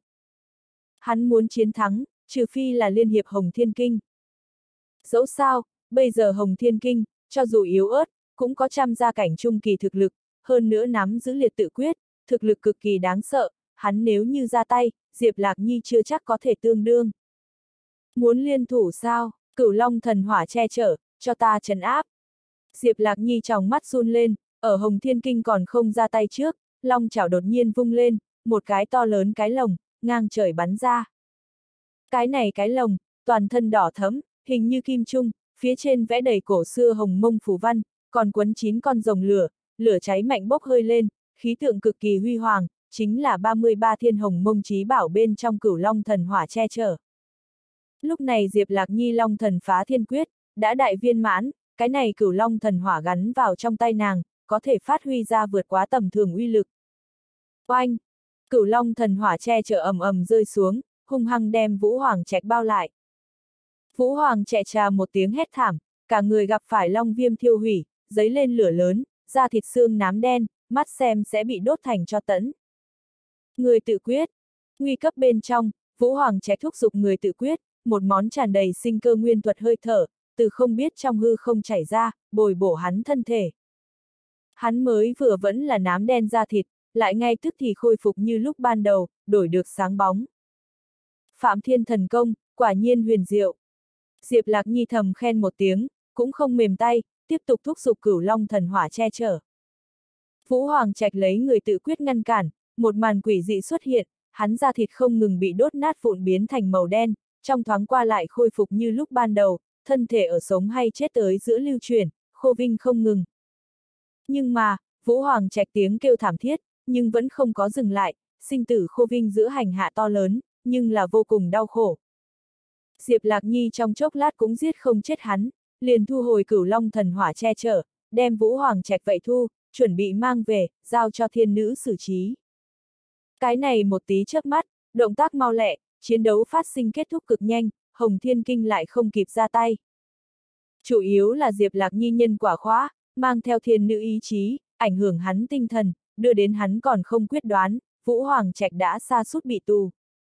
Hắn muốn chiến thắng, trừ phi là liên hiệp Hồng Thiên Kinh. Dẫu sao, bây giờ Hồng Thiên Kinh, cho dù yếu ớt, cũng có trăm gia cảnh trung kỳ thực lực, hơn nữa nắm giữ liệt tự quyết, thực lực cực kỳ đáng sợ, hắn nếu như ra tay, Diệp Lạc Nhi chưa chắc có thể tương đương. Muốn liên thủ sao, Cửu Long thần hỏa che chở, cho ta trấn áp. Diệp Lạc Nhi tròng mắt run lên, ở Hồng Thiên Kinh còn không ra tay trước, long chảo đột nhiên vung lên, một cái to lớn cái lồng, ngang trời bắn ra. Cái này cái lồng, toàn thân đỏ thẫm, hình như kim trung, phía trên vẽ đầy cổ xưa hồng mông phù văn, còn quấn chín con rồng lửa, lửa cháy mạnh bốc hơi lên, khí tượng cực kỳ huy hoàng, chính là ba mươi ba thiên hồng mông chí bảo bên trong Cửu Long thần hỏa che chở. Lúc này Diệp Lạc Nhi Long thần phá thiên quyết, đã đại viên mãn, cái này Cửu Long thần hỏa gắn vào trong tay nàng, có thể phát huy ra vượt quá tầm thường uy lực. Oanh! Cửu Long thần hỏa che chở ầm ầm rơi xuống, hung hăng đem Vũ Hoàng Trạch bao lại. Vũ Hoàng Trạch trà một tiếng hét thảm, cả người gặp phải long viêm thiêu hủy, giấy lên lửa lớn, da thịt xương nám đen, mắt xem sẽ bị đốt thành tro tẫn. Người tự quyết. Nguy cấp bên trong, Vũ Hoàng Trạch thúc giục người tự quyết, một món tràn đầy sinh cơ nguyên thuật hơi thở, từ không biết trong hư không chảy ra, bồi bổ hắn thân thể. Hắn mới vừa vẫn là nám đen da thịt, lại ngay tức thì khôi phục như lúc ban đầu, đổi được sáng bóng. Phạm Thiên thần công, quả nhiên huyền diệu. Diệp Lạc Nhi thầm khen một tiếng, cũng không mềm tay, tiếp tục thúc giục Cửu Long thần hỏa che chở. Vũ Hoàng Trạch lấy người tự quyết ngăn cản, một màn quỷ dị xuất hiện, hắn da thịt không ngừng bị đốt nát vụn biến thành màu đen, trong thoáng qua lại khôi phục như lúc ban đầu, thân thể ở sống hay chết tới giữa lưu chuyển, khô vinh không ngừng. Nhưng mà, Vũ Hoàng Trạch tiếng kêu thảm thiết, nhưng vẫn không có dừng lại, sinh tử khô vinh giữa hành hạ to lớn, nhưng là vô cùng đau khổ. Diệp Lạc Nhi trong chốc lát cũng giết không chết hắn, liền thu hồi Cửu Long thần hỏa che chở, đem Vũ Hoàng Trạch vậy thu, chuẩn bị mang về, giao cho thiên nữ xử trí. Cái này một tí chớp mắt, động tác mau lẹ, chiến đấu phát sinh kết thúc cực nhanh, Hồng Thiên Kinh lại không kịp ra tay. Chủ yếu là Diệp Lạc Nhi nhân quả khóa, mang theo thiên nữ ý chí, ảnh hưởng hắn tinh thần, đưa đến hắn còn không quyết đoán, Vũ Hoàng Trạch đã sa sút bị tù.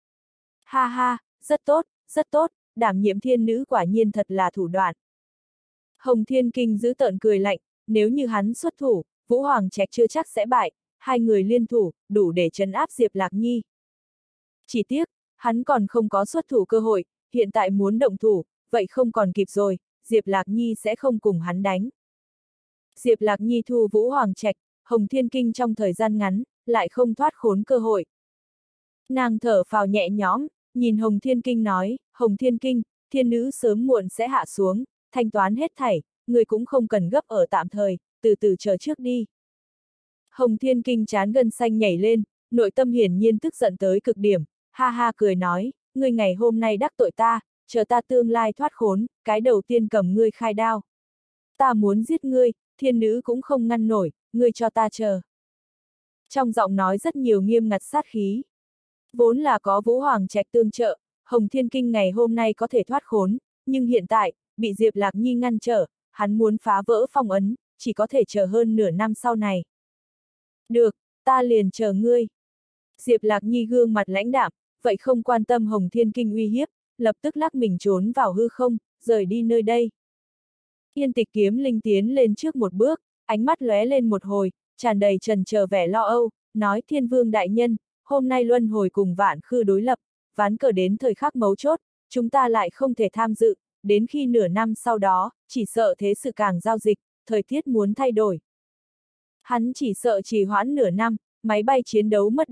Ha ha, rất tốt, rất tốt, đảm nhiệm thiên nữ quả nhiên thật là thủ đoạn. Hồng Thiên Kinh giữ tợn cười lạnh, nếu như hắn xuất thủ, Vũ Hoàng Trạch chưa chắc sẽ bại, hai người liên thủ, đủ để trấn áp Diệp Lạc Nhi. Chỉ tiếc, hắn còn không có xuất thủ cơ hội, hiện tại muốn động thủ, vậy không còn kịp rồi, Diệp Lạc Nhi sẽ không cùng hắn đánh. Diệp Lạc Nhi thu Vũ Hoàng Trạch, Hồng Thiên Kinh trong thời gian ngắn, lại không thoát khốn cơ hội. Nàng thở phào nhẹ nhõm, nhìn Hồng Thiên Kinh nói, Hồng Thiên Kinh, thiên nữ sớm muộn sẽ hạ xuống, thanh toán hết thảy, người cũng không cần gấp ở tạm thời, từ từ chờ trước đi. Hồng Thiên Kinh trán gân xanh nhảy lên, nội tâm hiển nhiên tức giận tới cực điểm, ha ha cười nói, ngươi ngày hôm nay đắc tội ta, chờ ta tương lai thoát khốn, cái đầu tiên cầm ngươi khai đao. Ta muốn giết ngươi, thiên nữ cũng không ngăn nổi, ngươi cho ta chờ. Trong giọng nói rất nhiều nghiêm ngặt sát khí. Vốn là có Vũ Hoàng Trạch tương trợ, Hồng Thiên Kinh ngày hôm nay có thể thoát khốn, nhưng hiện tại, bị Diệp Lạc Nhi ngăn trở, hắn muốn phá vỡ phong ấn, chỉ có thể chờ hơn nửa năm sau này. Được, ta liền chờ ngươi. Diệp Lạc Nhi gương mặt lãnh đạm, vậy không quan tâm Hồng Thiên Kinh uy hiếp, lập tức lắc mình trốn vào hư không, rời đi nơi đây. Yên Tịch kiếm linh tiến lên trước một bước, ánh mắt lóe lên một hồi, tràn đầy trần chờ vẻ lo âu, nói Thiên Vương đại nhân, hôm nay luân hồi cùng Vạn Khư đối lập, ván cờ đến thời khắc mấu chốt, chúng ta lại không thể tham dự, đến khi nửa năm sau đó, chỉ sợ thế sự càng giao dịch, thời tiết muốn thay đổi. Hắn chỉ sợ trì hoãn nửa năm, máy bay chiến đấu mất đi,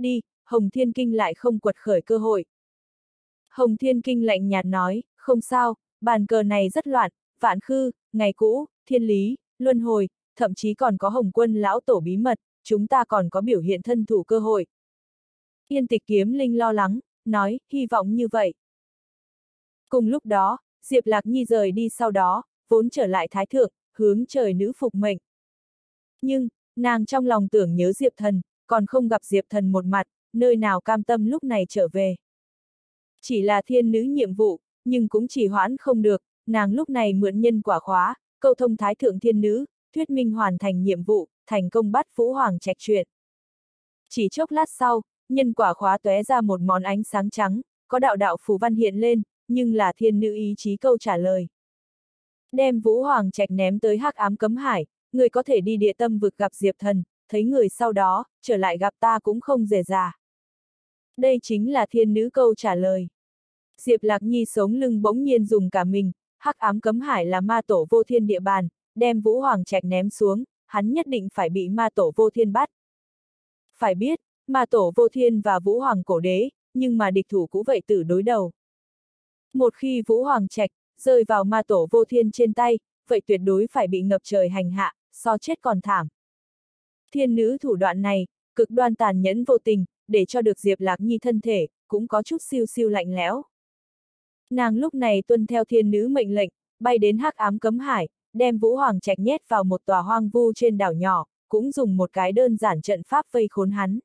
Hồng Thiên Kinh lại không quật khởi cơ hội. Hồng Thiên Kinh lạnh nhạt nói, không sao, bàn cờ này rất loạn, vạn khư, ngày cũ, thiên lý, luân hồi, thậm chí còn có Hồng Quân lão tổ bí mật, chúng ta còn có biểu hiện thân thủ cơ hội. Yên Tịch Kiếm Linh lo lắng, nói, hy vọng như vậy. Cùng lúc đó, Diệp Lạc Nhi rời đi sau đó, vốn trở lại Thái Thượng, hướng trời nữ phục mệnh. Nhưng, nàng trong lòng tưởng nhớ Diệp Thần, còn không gặp Diệp Thần một mặt, nơi nào cam tâm lúc này trở về. Chỉ là thiên nữ nhiệm vụ, nhưng cũng chỉ hoãn không được, nàng lúc này mượn nhân quả khóa, câu thông Thái Thượng thiên nữ, thuyết minh hoàn thành nhiệm vụ, thành công bắt Vũ Hoàng Trạch chuyện. Chỉ chốc lát sau, nhân quả khóa tóe ra một món ánh sáng trắng, có đạo đạo phù văn hiện lên, nhưng là thiên nữ ý chí câu trả lời. Đem Vũ Hoàng Trạch ném tới hắc ám cấm hải, người có thể đi địa tâm vực gặp Diệp Thần, thấy người sau đó, trở lại gặp ta cũng không dễ dàng. Đây chính là thiên nữ câu trả lời. Diệp Lạc Nhi sống lưng bỗng nhiên dùng cả mình, hắc ám cấm hải là ma tổ vô thiên địa bàn, đem Vũ Hoàng Trạch ném xuống, hắn nhất định phải bị ma tổ vô thiên bắt. Phải biết, ma tổ vô thiên và Vũ Hoàng cổ đế, nhưng mà địch thủ cũ vậy tử đối đầu. Một khi Vũ Hoàng Trạch rơi vào ma tổ vô thiên trên tay, vậy tuyệt đối phải bị ngập trời hành hạ, so chết còn thảm. Thiên nữ thủ đoạn này, cực đoan tàn nhẫn vô tình, để cho được Diệp Lạc Nhi thân thể, cũng có chút siêu siêu lạnh lẽo. Nàng lúc này tuân theo thiên nữ mệnh lệnh, bay đến hắc ám cấm hải, đem Vũ Hoàng Trạch nhét vào một tòa hoang vu trên đảo nhỏ, cũng dùng một cái đơn giản trận pháp vây khốn hắn.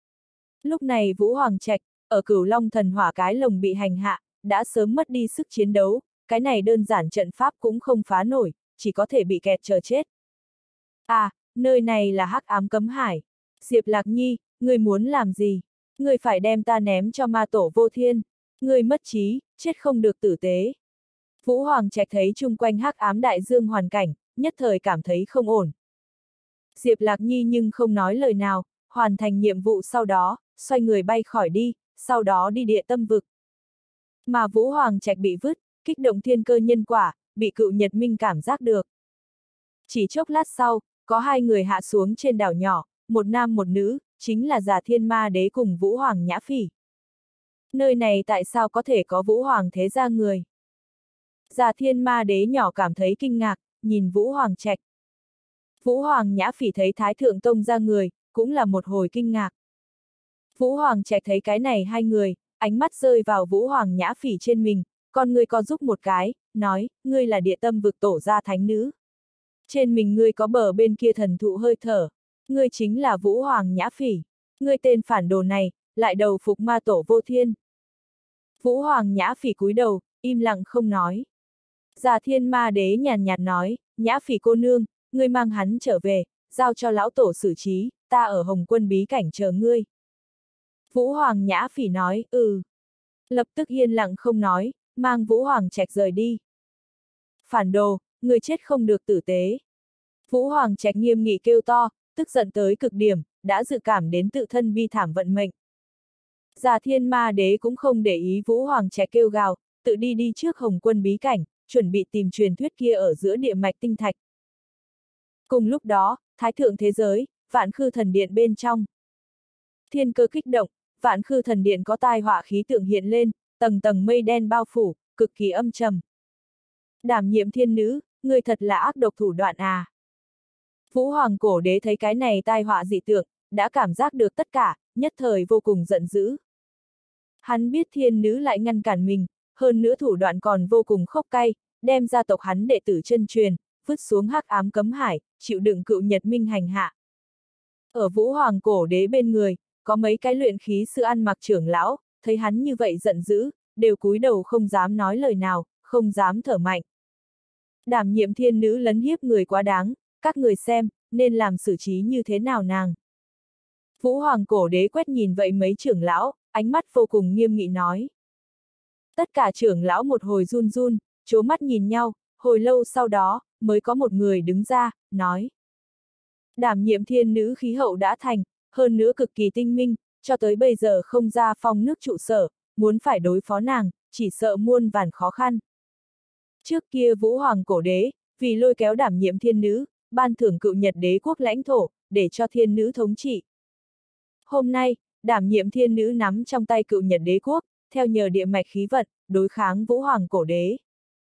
Lúc này Vũ Hoàng Trạch, ở Cửu Long thần hỏa cái lồng bị hành hạ, đã sớm mất đi sức chiến đấu, cái này đơn giản trận pháp cũng không phá nổi, chỉ có thể bị kẹt chờ chết. À, nơi này là hắc ám cấm hải. Diệp Lạc Nhi, ngươi muốn làm gì? Ngươi phải đem ta ném cho ma tổ vô thiên. Ngươi mất trí, chết không được tử tế. Vũ Hoàng Trạch thấy chung quanh hắc ám đại dương hoàn cảnh, nhất thời cảm thấy không ổn. Diệp Lạc Nhi nhưng không nói lời nào, hoàn thành nhiệm vụ sau đó, xoay người bay khỏi đi, sau đó đi địa tâm vực. Mà Vũ Hoàng Trạch bị vứt, kích động thiên cơ nhân quả, bị Cựu Nhật Minh cảm giác được. Chỉ chốc lát sau, có hai người hạ xuống trên đảo nhỏ, một nam một nữ, chính là Già Thiên Ma Đế cùng Vũ Hoàng Nhã Phỉ. Nơi này tại sao có thể có Vũ Hoàng thế gia người? Già Thiên Ma Đế nhỏ cảm thấy kinh ngạc, nhìn Vũ Hoàng Trạch. Vũ Hoàng Nhã Phỉ thấy Thái Thượng Tông ra người, cũng là một hồi kinh ngạc. Vũ Hoàng Trạch thấy cái này hai người, ánh mắt rơi vào Vũ Hoàng Nhã Phỉ trên mình, con ngươi co giúp một cái, nói, ngươi là địa tâm vực tổ gia thánh nữ. Trên mình ngươi có bờ bên kia thần thụ hơi thở, ngươi chính là Vũ Hoàng Nhã Phỉ, ngươi tên phản đồ này, lại đầu phục ma tổ vô thiên. Vũ Hoàng Nhã Phỉ cúi đầu, im lặng không nói. Già Thiên Ma Đế nhàn nhạt nói, Nhã Phỉ cô nương, ngươi mang hắn trở về, giao cho lão tổ xử trí, ta ở Hồng Quân bí cảnh chờ ngươi. Vũ Hoàng Nhã Phỉ nói, ừ. Lập tức yên lặng không nói, mang Vũ Hoàng Trạch rời đi. Phản đồ, người chết không được tử tế. Vũ Hoàng Trạch nghiêm nghị kêu to, tức giận tới cực điểm, đã dự cảm đến tự thân bi thảm vận mệnh. Già Thiên Ma Đế cũng không để ý Vũ Hoàng Trạch kêu gào, tự đi đi trước Hồng Quân bí cảnh, chuẩn bị tìm truyền thuyết kia ở giữa địa mạch tinh thạch. Cùng lúc đó, Thái Thượng thế giới, Vạn Khư Thần Điện bên trong. Thiên cơ kích động, Vạn Khư Thần Điện có tai họa khí tượng hiện lên, tầng tầng mây đen bao phủ, cực kỳ âm trầm. Đảm nhiệm thiên nữ, người thật là ác độc thủ đoạn à. Vũ Hoàng cổ đế thấy cái này tai họa dị tượng, đã cảm giác được tất cả, nhất thời vô cùng giận dữ. Hắn biết thiên nữ lại ngăn cản mình, hơn nữa thủ đoạn còn vô cùng khốc cay, đem gia tộc hắn đệ tử chân truyền, vứt xuống hắc ám cấm hải, chịu đựng Cựu Nhật Minh hành hạ. Ở Vũ Hoàng cổ đế bên người, có mấy cái luyện khí sư ăn mặc trưởng lão, thấy hắn như vậy giận dữ, đều cúi đầu không dám nói lời nào, không dám thở mạnh. Đảm nhiệm thiên nữ lấn hiếp người quá đáng, các người xem, nên làm xử trí như thế nào nàng. Vũ Hoàng cổ đế quét nhìn vậy mấy trưởng lão, ánh mắt vô cùng nghiêm nghị nói. Tất cả trưởng lão một hồi run run, trố mắt nhìn nhau, hồi lâu sau đó, mới có một người đứng ra, nói. Đảm nhiệm thiên nữ khí hậu đã thành, hơn nữa cực kỳ tinh minh, cho tới bây giờ không ra phong nước trụ sở, muốn phải đối phó nàng, chỉ sợ muôn vàn khó khăn. Trước kia Vũ Hoàng cổ đế, vì lôi kéo đảm nhiệm thiên nữ, ban thưởng Cựu Nhật đế quốc lãnh thổ, để cho thiên nữ thống trị. Hôm nay, đảm nhiệm thiên nữ nắm trong tay cựu Nhật đế quốc, theo nhờ địa mạch khí vận, đối kháng Vũ Hoàng cổ đế.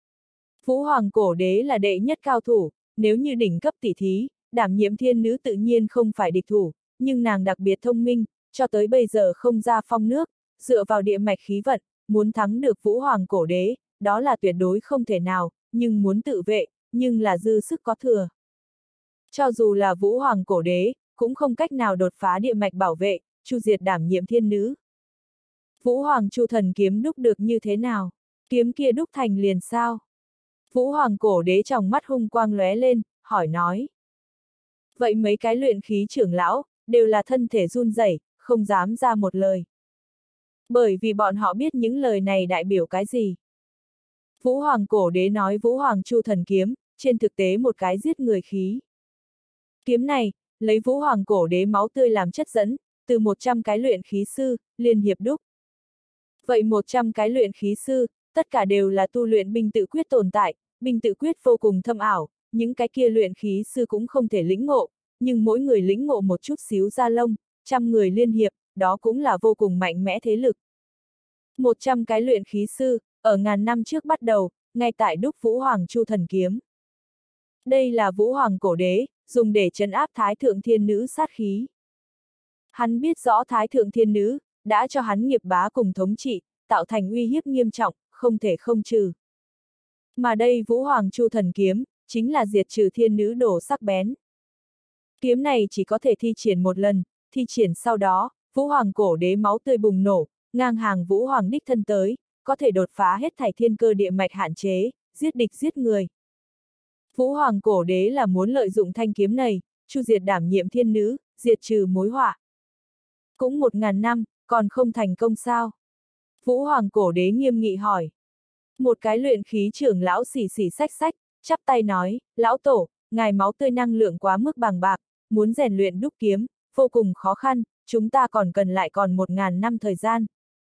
Vũ Hoàng cổ đế là đệ nhất cao thủ, nếu như đỉnh cấp tỷ thí, đảm nhiệm thiên nữ tự nhiên không phải địch thủ, nhưng nàng đặc biệt thông minh, cho tới bây giờ không ra phong nước, dựa vào địa mạch khí vận, muốn thắng được Vũ Hoàng cổ đế, đó là tuyệt đối không thể nào, nhưng muốn tự vệ, nhưng là dư sức có thừa. Cho dù là Vũ Hoàng cổ đế, cũng không cách nào đột phá địa mạch bảo vệ, chu diệt đảm nhiệm thiên nữ. Vũ Hoàng Chu Thần kiếm đúc được như thế nào? Kiếm kia đúc thành liền sao? Vũ Hoàng cổ đế trong mắt hung quang lóe lên, hỏi nói. Vậy mấy cái luyện khí trưởng lão, đều là thân thể run rẩy, không dám ra một lời. Bởi vì bọn họ biết những lời này đại biểu cái gì. Vũ Hoàng cổ đế nói Vũ Hoàng Chu Thần kiếm, trên thực tế một cái giết người khí. Kiếm này, lấy Vũ Hoàng cổ đế máu tươi làm chất dẫn, từ một trăm cái luyện khí sư, liên hiệp đúc. Vậy một trăm cái luyện khí sư, tất cả đều là tu luyện binh tự quyết tồn tại, binh tự quyết vô cùng thâm ảo, những cái kia luyện khí sư cũng không thể lĩnh ngộ, nhưng mỗi người lĩnh ngộ một chút xíu da lông, trăm người liên hiệp, đó cũng là vô cùng mạnh mẽ thế lực. một trăm cái luyện khí sư, ở ngàn năm trước bắt đầu, ngay tại đúc Vũ Hoàng Chu Thần kiếm. Đây là Vũ Hoàng cổ đế, dùng để trấn áp Thái Thượng Thiên Nữ sát khí. Hắn biết rõ Thái Thượng Thiên Nữ, đã cho hắn nghiệp bá cùng thống trị, tạo thành uy hiếp nghiêm trọng, không thể không trừ. Mà đây Vũ Hoàng Chu Thần kiếm, chính là diệt trừ thiên nữ đồ sắc bén. Kiếm này chỉ có thể thi triển một lần, thi triển sau đó, Vũ Hoàng cổ đế máu tươi bùng nổ, ngang hàng Vũ Hoàng đích thân tới, có thể đột phá hết thảy thiên cơ địa mạch hạn chế, giết địch giết người. Vũ Hoàng cổ đế là muốn lợi dụng thanh kiếm này, chu diệt đảm nhiệm thiên nữ, diệt trừ mối họa. Cũng một ngàn năm, còn không thành công sao? Vũ Hoàng cổ đế nghiêm nghị hỏi. Một cái luyện khí trưởng lão xì xì xách xách, chắp tay nói, lão tổ, ngài máu tươi năng lượng quá mức bàng bạc, muốn rèn luyện đúc kiếm, vô cùng khó khăn, chúng ta còn cần lại còn một ngàn năm thời gian.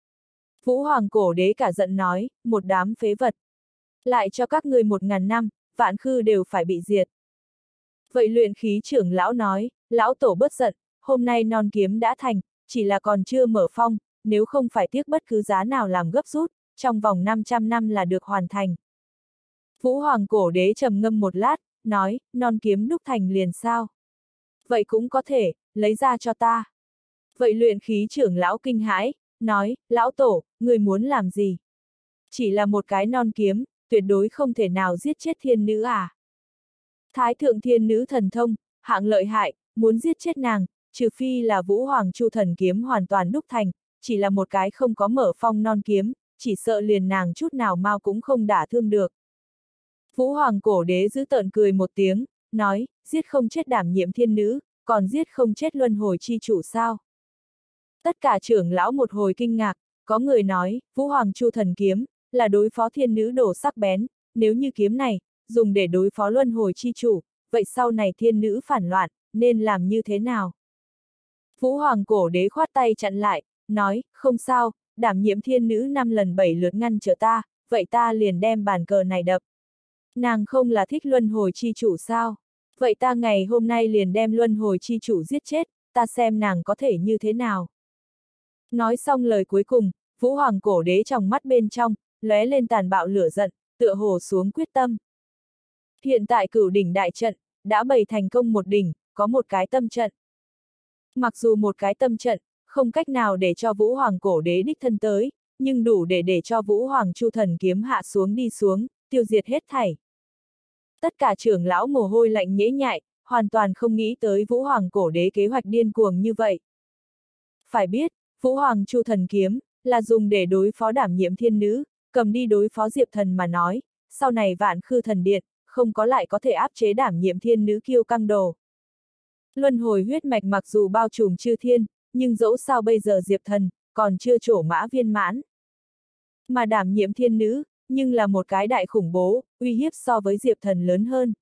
Vũ Hoàng cổ đế cả giận nói, một đám phế vật. Lại cho các người một ngàn năm, vạn khư đều phải bị diệt. Vậy luyện khí trưởng lão nói, lão tổ bất giận, hôm nay non kiếm đã thành, chỉ là còn chưa mở phong, nếu không phải tiếc bất cứ giá nào làm gấp rút, trong vòng năm trăm năm là được hoàn thành. Vũ Hoàng cổ đế trầm ngâm một lát, nói, non kiếm đúc thành liền sao? Vậy cũng có thể, lấy ra cho ta. Vậy luyện khí trưởng lão kinh hãi, nói, lão tổ, người muốn làm gì? Chỉ là một cái non kiếm, tuyệt đối không thể nào giết chết thiên nữ à? Thái thượng thiên nữ thần thông, hạng lợi hại, muốn giết chết nàng, trừ phi là Vũ Hoàng Chu Thần kiếm hoàn toàn đúc thành, chỉ là một cái không có mở phong non kiếm, chỉ sợ liền nàng chút nào mau cũng không đả thương được. Vũ Hoàng cổ đế giữ tợn cười một tiếng, nói, giết không chết đảm nhiệm thiên nữ, còn giết không chết luân hồi chi chủ sao? Tất cả trưởng lão một hồi kinh ngạc, có người nói, Vũ Hoàng Chu Thần kiếm, là đối phó thiên nữ đồ sắc bén, nếu như kiếm này, dùng để đối phó luân hồi chi chủ, vậy sau này thiên nữ phản loạn, nên làm như thế nào? Vũ Hoàng cổ đế khoát tay chặn lại, nói, không sao, đảm nhiệm thiên nữ năm lần bảy lượt ngăn trở ta, vậy ta liền đem bàn cờ này đập. Nàng không là thích luân hồi chi chủ sao? Vậy ta ngày hôm nay liền đem luân hồi chi chủ giết chết, ta xem nàng có thể như thế nào. Nói xong lời cuối cùng, Vũ Hoàng cổ đế trong mắt bên trong, lóe lên tàn bạo lửa giận, tựa hồ xuống quyết tâm. Hiện tại cửu đỉnh đại trận, đã bày thành công một đỉnh, có một cái tâm trận. Mặc dù một cái tâm trận, không cách nào để cho Vũ Hoàng cổ đế đích thân tới, nhưng đủ để để cho Vũ Hoàng Chu Thần kiếm hạ xuống đi xuống, tiêu diệt hết thảy. Tất cả trưởng lão mồ hôi lạnh nhễ nhại, hoàn toàn không nghĩ tới Vũ Hoàng cổ đế kế hoạch điên cuồng như vậy. Phải biết, Vũ Hoàng Chu Thần kiếm, là dùng để đối phó đảm nhiệm thiên nữ, cầm đi đối phó Diệp Thần mà nói, sau này Vạn Khư Thần Điện, không có lại có thể áp chế đảm nhiệm thiên nữ kiêu căng đồ. Luân hồi huyết mạch mặc dù bao trùm chư thiên, nhưng dẫu sao bây giờ Diệp Thần, còn chưa trổ mã viên mãn. Mà đảm nhiệm thiên nữ, nhưng là một cái đại khủng bố, uy hiếp so với Diệp Thần lớn hơn.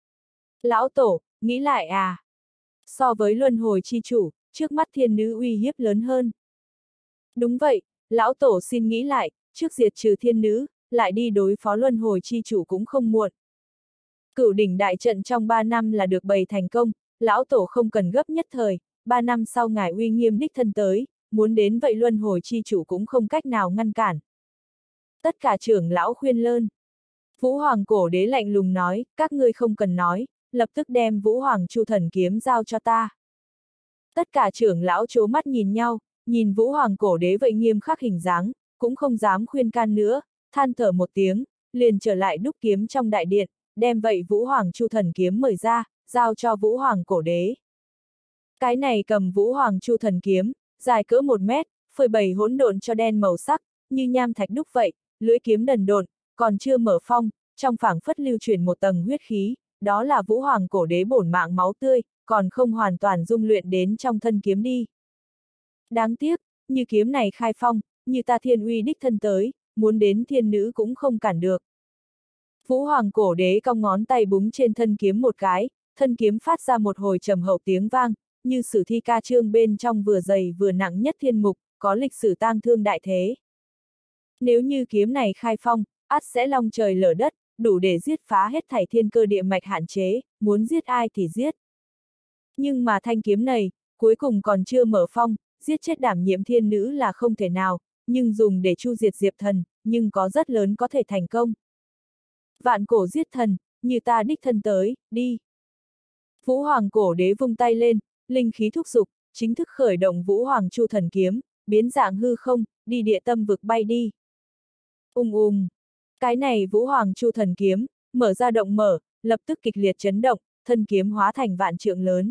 Lão tổ, nghĩ lại à? So với luân hồi chi chủ, trước mắt thiên nữ uy hiếp lớn hơn. Đúng vậy, lão tổ xin nghĩ lại, trước diệt trừ thiên nữ, lại đi đối phó luân hồi chi chủ cũng không muộn. Cửu đỉnh đại trận trong ba năm là được bày thành công, lão tổ không cần gấp nhất thời, ba năm sau ngài uy nghiêm đích thân tới, muốn đến vậy luân hồi chi chủ cũng không cách nào ngăn cản. Tất cả trưởng lão khuyên lơn. Vũ Hoàng cổ đế lạnh lùng nói, các ngươi không cần nói, lập tức đem Vũ Hoàng Chu Thần kiếm giao cho ta. Tất cả trưởng lão trố mắt nhìn nhau, nhìn Vũ Hoàng cổ đế vậy nghiêm khắc hình dáng, cũng không dám khuyên can nữa, than thở một tiếng, liền trở lại đúc kiếm trong đại điện, đem vậy Vũ Hoàng Chu Thần kiếm mời ra, giao cho Vũ Hoàng cổ đế. Cái này cầm Vũ Hoàng Chu Thần kiếm, dài cỡ một mét, phơi bày hỗn độn cho đen màu sắc, như nham thạch đúc vậy, lưỡi kiếm đần độn, còn chưa mở phong, trong phảng phất lưu truyền một tầng huyết khí, đó là Vũ Hoàng cổ đế bổn mạng máu tươi, còn không hoàn toàn dung luyện đến trong thân kiếm đi. Đáng tiếc, như kiếm này khai phong, như ta thiên uy đích thân tới, muốn đến thiên nữ cũng không cản được. Vũ Hoàng cổ đế cong ngón tay búng trên thân kiếm một cái, thân kiếm phát ra một hồi trầm hậu tiếng vang, như sử thi ca chương bên trong vừa dày vừa nặng nhất thiên mục, có lịch sử tang thương đại thế. Nếu như kiếm này khai phong, ắt sẽ long trời lở đất, đủ để giết phá hết thảy thiên cơ địa mạch hạn chế, muốn giết ai thì giết. Nhưng mà thanh kiếm này, cuối cùng còn chưa mở phong, giết chết đảm nhiệm thiên nữ là không thể nào, nhưng dùng để chu diệt Diệp Thần, nhưng có rất lớn có thể thành công. Vạn cổ giết thần, như ta đích thân tới, đi. Vũ Hoàng cổ đế vung tay lên, linh khí thúc dục, chính thức khởi động Vũ Hoàng Chu Thần kiếm, biến dạng hư không, đi địa tâm vực bay đi. Ung ung. Cái này Vũ Hoàng Chu Thần kiếm, mở ra động mở, lập tức kịch liệt chấn động, thân kiếm hóa thành vạn trượng lớn.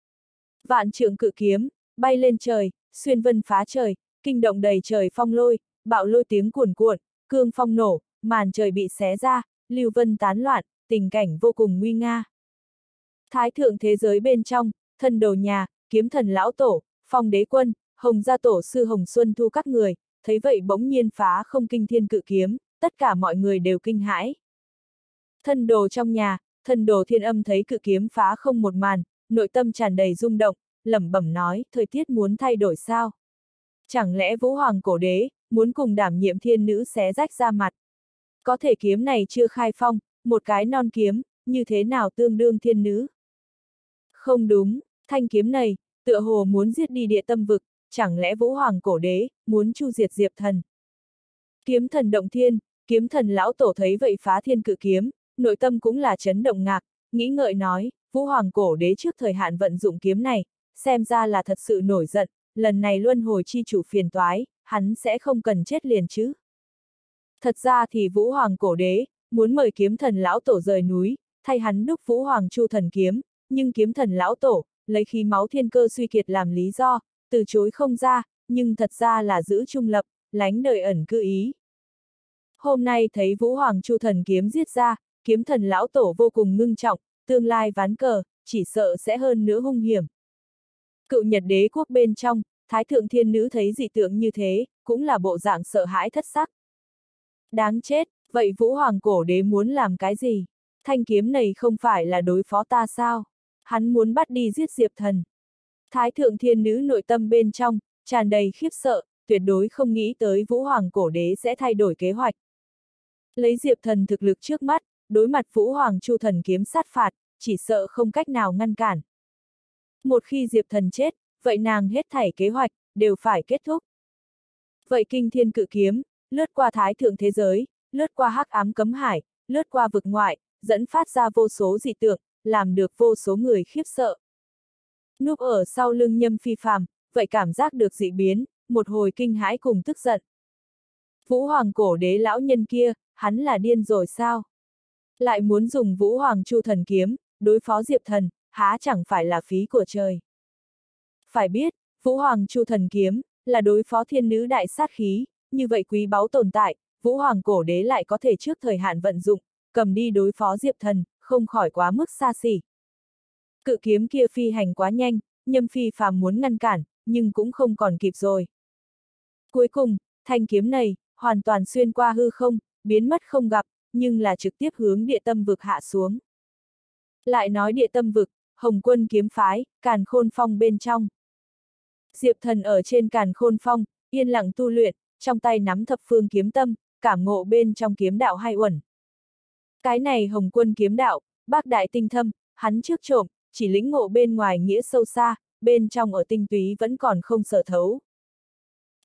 Vạn trượng cự kiếm, bay lên trời, xuyên vân phá trời, kinh động đầy trời phong lôi, bạo lôi tiếng cuồn cuộn, cương phong nổ, màn trời bị xé ra, lưu vân tán loạn, tình cảnh vô cùng nguy nga. Thái thượng thế giới bên trong, thần đồ nhà, kiếm thần lão tổ, phong đế quân, hồng gia tổ sư Hồng Xuân Thu các người, thấy vậy bỗng nhiên phá không kinh thiên cự kiếm, tất cả mọi người đều kinh hãi. Thần đồ trong nhà, thần đồ thiên âm thấy cự kiếm phá không một màn, nội tâm tràn đầy rung động, lẩm bẩm nói, thời tiết muốn thay đổi sao? Chẳng lẽ Vũ Hoàng cổ đế, muốn cùng đảm nhiệm thiên nữ xé rách ra mặt? Có thể kiếm này chưa khai phong, một cái non kiếm, như thế nào tương đương thiên nữ? Không đúng, thanh kiếm này, tựa hồ muốn giết đi địa tâm vực, chẳng lẽ Vũ Hoàng cổ đế, muốn chu diệt Diệp Thần? Kiếm thần động thiên, kiếm thần lão tổ thấy vậy phá thiên cự kiếm, nội tâm cũng là chấn động ngạc, nghĩ ngợi nói, Vũ Hoàng cổ đế trước thời hạn vận dụng kiếm này, xem ra là thật sự nổi giận, lần này luân hồi chi chủ phiền toái, hắn sẽ không cần chết liền chứ. Thật ra thì Vũ Hoàng cổ đế, muốn mời kiếm thần lão tổ rời núi, thay hắn đúc Vũ Hoàng Chu Thần kiếm, nhưng kiếm thần lão tổ, lấy khí máu thiên cơ suy kiệt làm lý do, từ chối không ra, nhưng thật ra là giữ trung lập, lánh đời ẩn cư ý. Hôm nay thấy Vũ Hoàng Chu Thần kiếm giết ra, kiếm thần lão tổ vô cùng ngưng trọng, tương lai ván cờ, chỉ sợ sẽ hơn nữa hung hiểm. Cựu Nhật đế quốc bên trong, Thái thượng thiên nữ thấy dị tượng như thế, cũng là bộ dạng sợ hãi thất sắc. Đáng chết, vậy Vũ Hoàng cổ đế muốn làm cái gì? Thanh kiếm này không phải là đối phó ta sao? Hắn muốn bắt đi giết Diệp Thần. Thái thượng thiên nữ nội tâm bên trong, tràn đầy khiếp sợ, tuyệt đối không nghĩ tới Vũ Hoàng cổ đế sẽ thay đổi kế hoạch. Lấy Diệp Thần thực lực trước mắt, đối mặt Vũ Hoàng Chu Thần kiếm sát phạt, chỉ sợ không cách nào ngăn cản. Một khi Diệp Thần chết, vậy nàng hết thảy kế hoạch, đều phải kết thúc. Vậy kinh thiên cự kiếm, lướt qua thái thượng thế giới, lướt qua hắc ám cấm hải, lướt qua vực ngoại, dẫn phát ra vô số dị tượng, làm được vô số người khiếp sợ. Núp ở sau lưng Nhâm Phi Phàm, vậy cảm giác được dị biến, một hồi kinh hãi cùng tức giận. Vũ Hoàng cổ đế lão nhân kia, hắn là điên rồi sao? Lại muốn dùng Vũ Hoàng Chu Thần kiếm, đối phó Diệp Thần, há chẳng phải là phí của trời. Phải biết, Vũ Hoàng Chu Thần kiếm, là đối phó thiên nữ đại sát khí, như vậy quý báu tồn tại, Vũ Hoàng cổ đế lại có thể trước thời hạn vận dụng, cầm đi đối phó Diệp Thần, không khỏi quá mức xa xỉ. Cự kiếm kia phi hành quá nhanh, Nhâm Phi Phàm muốn ngăn cản, nhưng cũng không còn kịp rồi. Cuối cùng, thanh kiếm này, hoàn toàn xuyên qua hư không, biến mất không gặp, nhưng là trực tiếp hướng địa tâm vực hạ xuống. Lại nói địa tâm vực, Hồng Quân kiếm phái, Càn Khôn Phong bên trong. Diệp Thần ở trên Càn Khôn Phong, yên lặng tu luyện, trong tay nắm thập phương kiếm tâm, cảm ngộ bên trong kiếm đạo hay uẩn. Cái này Hồng Quân kiếm đạo, bác đại tinh thâm, hắn trước trộm, chỉ lĩnh ngộ bên ngoài nghĩa sâu xa, bên trong ở tinh túy vẫn còn không sở thấu.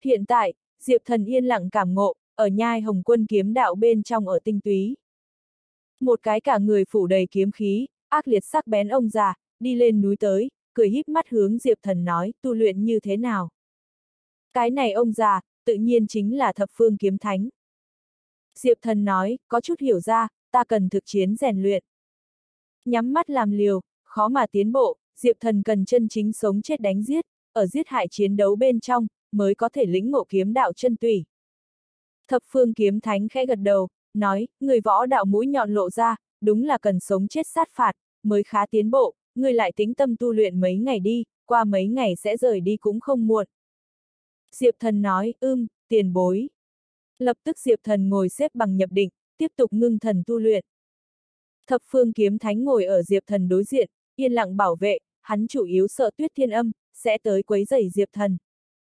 Hiện tại, Diệp Thần yên lặng cảm ngộ, ở nhai Hồng Quân kiếm đạo bên trong ở tinh túy. Một cái cả người phủ đầy kiếm khí, ác liệt sắc bén ông già, đi lên núi tới, cười híp mắt hướng Diệp Thần nói, tu luyện như thế nào? Cái này ông già, tự nhiên chính là thập phương kiếm thánh. Diệp Thần nói, có chút hiểu ra, ta cần thực chiến rèn luyện. Nhắm mắt làm liều, khó mà tiến bộ, Diệp Thần cần chân chính sống chết đánh giết, ở giết hại chiến đấu bên trong, mới có thể lĩnh ngộ kiếm đạo chân tùy. Thập phương kiếm thánh khẽ gật đầu, nói, người võ đạo mũi nhọn lộ ra, đúng là cần sống chết sát phạt, mới khá tiến bộ, người lại tính tâm tu luyện mấy ngày đi, qua mấy ngày sẽ rời đi cũng không muộn. Diệp Thần nói, ưm, tiền bối. Lập tức Diệp Thần ngồi xếp bằng nhập định, tiếp tục ngưng thần tu luyện. Thập phương kiếm thánh ngồi ở Diệp Thần đối diện, yên lặng bảo vệ, hắn chủ yếu sợ Tuyết Thiên Âm sẽ tới quấy rầy Diệp Thần.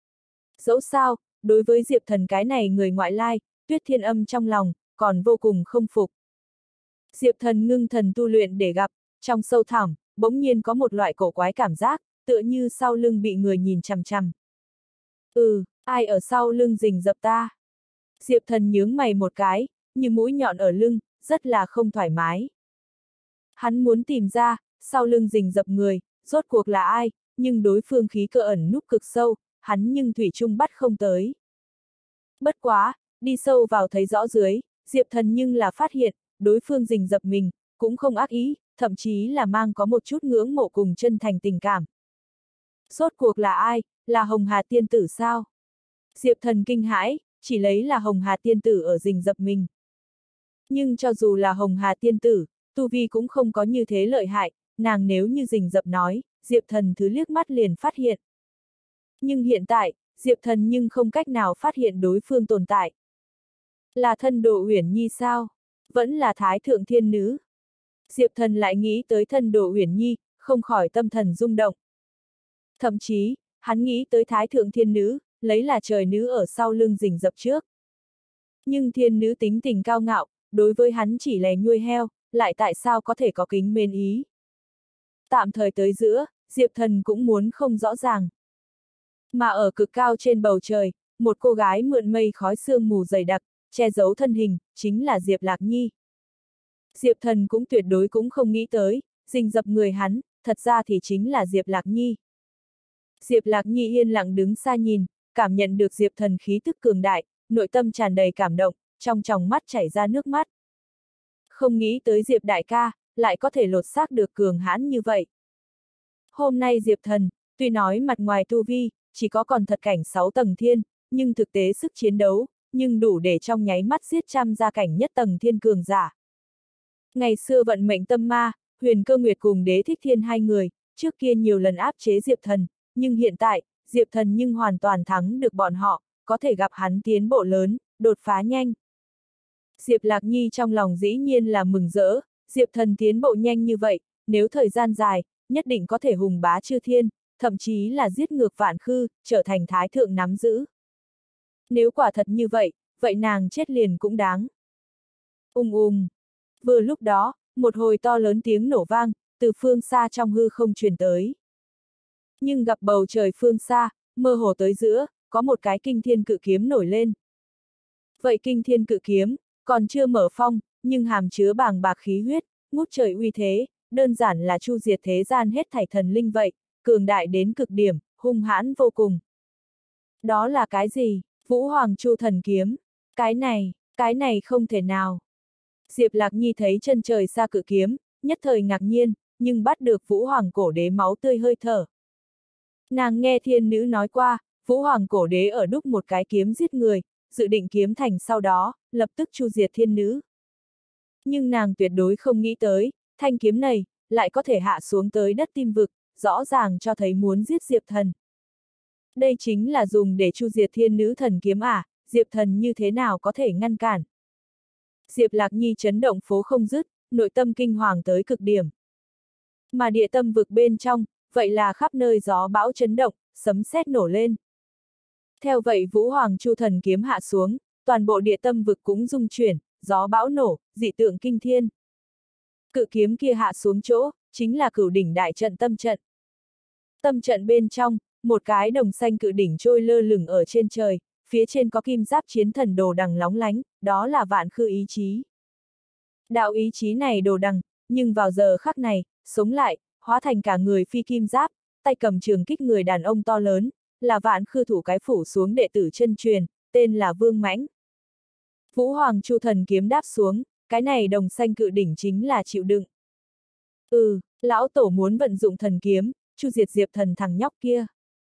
Dẫu sao, đối với Diệp Thần cái này người ngoại lai, Tuyết Thiên Âm trong lòng còn vô cùng không phục. Diệp Thần ngưng thần tu luyện để gặp, trong sâu thẳm, bỗng nhiên có một loại cổ quái cảm giác, tựa như sau lưng bị người nhìn chằm chằm. Ừ, ai ở sau lưng rình rập ta? Diệp Thần nhướng mày một cái, như mũi nhọn ở lưng, rất là không thoải mái. Hắn muốn tìm ra, sau lưng rình rập người, rốt cuộc là ai, nhưng đối phương khí cơ ẩn núp cực sâu, hắn nhưng thủy chung bắt không tới. Bất quá, đi sâu vào thấy rõ dưới, Diệp Thần nhưng là phát hiện, đối phương rình rập mình, cũng không ác ý, thậm chí là mang có một chút ngưỡng mộ cùng chân thành tình cảm. Rốt cuộc là ai, là Hồng Hà Tiên Tử sao? Diệp Thần kinh hãi, chỉ lấy là Hồng Hà Tiên Tử ở rình rập mình. Nhưng cho dù là Hồng Hà Tiên Tử, tu vi cũng không có như thế lợi hại, nàng nếu như rình rập nói, Diệp Thần thứ liếc mắt liền phát hiện. Nhưng hiện tại, Diệp Thần nhưng không cách nào phát hiện đối phương tồn tại. Là thân đồ Uyển Nhi sao? Vẫn là Thái Thượng Thiên Nữ. Diệp Thần lại nghĩ tới thân đồ Uyển Nhi, không khỏi tâm thần rung động. Thậm chí, hắn nghĩ tới Thái Thượng Thiên Nữ, lấy là trời nữ ở sau lưng rình rập trước. Nhưng Thiên Nữ tính tình cao ngạo, đối với hắn chỉ lè nhuôi heo, lại tại sao có thể có kính mến ý. Tạm thời tới giữa, Diệp Thần cũng muốn không rõ ràng. Mà ở cực cao trên bầu trời, một cô gái mượn mây khói sương mù dày đặc, che giấu thân hình, chính là Diệp Lạc Nhi. Diệp Thần cũng tuyệt đối cũng không nghĩ tới, rình rập người hắn, thật ra thì chính là Diệp Lạc Nhi. Diệp Lạc Nhi yên lặng đứng xa nhìn, cảm nhận được Diệp Thần khí tức cường đại, nội tâm tràn đầy cảm động, trong tròng mắt chảy ra nước mắt. Không nghĩ tới Diệp đại ca, lại có thể lột xác được cường hãn như vậy. Hôm nay Diệp Thần, tuy nói mặt ngoài tu vi, chỉ có còn thật cảnh sáu tầng thiên, nhưng thực tế sức chiến đấu, nhưng đủ để trong nháy mắt giết trăm gia cảnh nhất tầng thiên cường giả. Ngày xưa vận mệnh tâm ma, Huyền Cơ Nguyệt cùng Đế Thích Thiên hai người, trước kia nhiều lần áp chế Diệp Thần, nhưng hiện tại, Diệp Thần nhưng hoàn toàn thắng được bọn họ, có thể gặp hắn tiến bộ lớn, đột phá nhanh. Diệp Lạc Nhi trong lòng dĩ nhiên là mừng rỡ, Diệp Thần tiến bộ nhanh như vậy, nếu thời gian dài, nhất định có thể hùng bá chư thiên, thậm chí là giết ngược vạn khư, trở thành thái thượng nắm giữ. Nếu quả thật như vậy, vậy nàng chết liền cũng đáng. Ung ung. Vừa lúc đó, một hồi to lớn tiếng nổ vang, từ phương xa trong hư không truyền tới. Nhưng gặp bầu trời phương xa, mơ hồ tới giữa, có một cái kinh thiên cự kiếm nổi lên. Vậy kinh thiên cự kiếm, còn chưa mở phong, nhưng hàm chứa bàng bạc khí huyết, ngút trời uy thế, đơn giản là chu diệt thế gian hết thảy thần linh vậy, cường đại đến cực điểm, hung hãn vô cùng. Đó là cái gì? Vũ Hoàng Chu Thần Kiếm. Cái này, cái này không thể nào. Diệp Lạc Nhi thấy chân trời xa cự kiếm, nhất thời ngạc nhiên, nhưng bắt được Vũ Hoàng Cổ Đế máu tươi hơi thở. Nàng nghe thiên nữ nói qua, Vũ Hoàng Cổ Đế ở đúc một cái kiếm giết người, dự định kiếm thành sau đó, lập tức chu diệt thiên nữ. Nhưng nàng tuyệt đối không nghĩ tới, thanh kiếm này, lại có thể hạ xuống tới đất tim vực, rõ ràng cho thấy muốn giết Diệp Thần. Đây chính là dùng để chu diệt thiên nữ thần kiếm à, Diệp Thần như thế nào có thể ngăn cản. Diệp Lạc Nhi chấn động phố không dứt, nội tâm kinh hoàng tới cực điểm. Mà địa tâm vực bên trong, vậy là khắp nơi gió bão chấn động, sấm sét nổ lên. Theo vậy Vũ Hoàng Chu Thần Kiếm hạ xuống, toàn bộ địa tâm vực cũng rung chuyển, gió bão nổ, dị tượng kinh thiên. Cự kiếm kia hạ xuống chỗ, chính là Cửu Đỉnh Đại Trận tâm trận. Tâm trận bên trong, một cái đồng xanh cự đỉnh trôi lơ lửng ở trên trời, phía trên có kim giáp chiến thần đồ đằng lóng lánh, đó là vạn khư ý chí. Đạo ý chí này đồ đằng, nhưng vào giờ khắc này, sống lại, hóa thành cả người phi kim giáp, tay cầm trường kích người đàn ông to lớn, là vạn khư thủ cái phủ xuống đệ tử chân truyền, tên là Vương Mãnh. Vũ Hoàng Chu Thần kiếm đáp xuống, cái này đồng xanh cự đỉnh chính là chịu đựng. Ừ, lão tổ muốn vận dụng thần kiếm, chu diệt Diệp Thần thằng nhóc kia.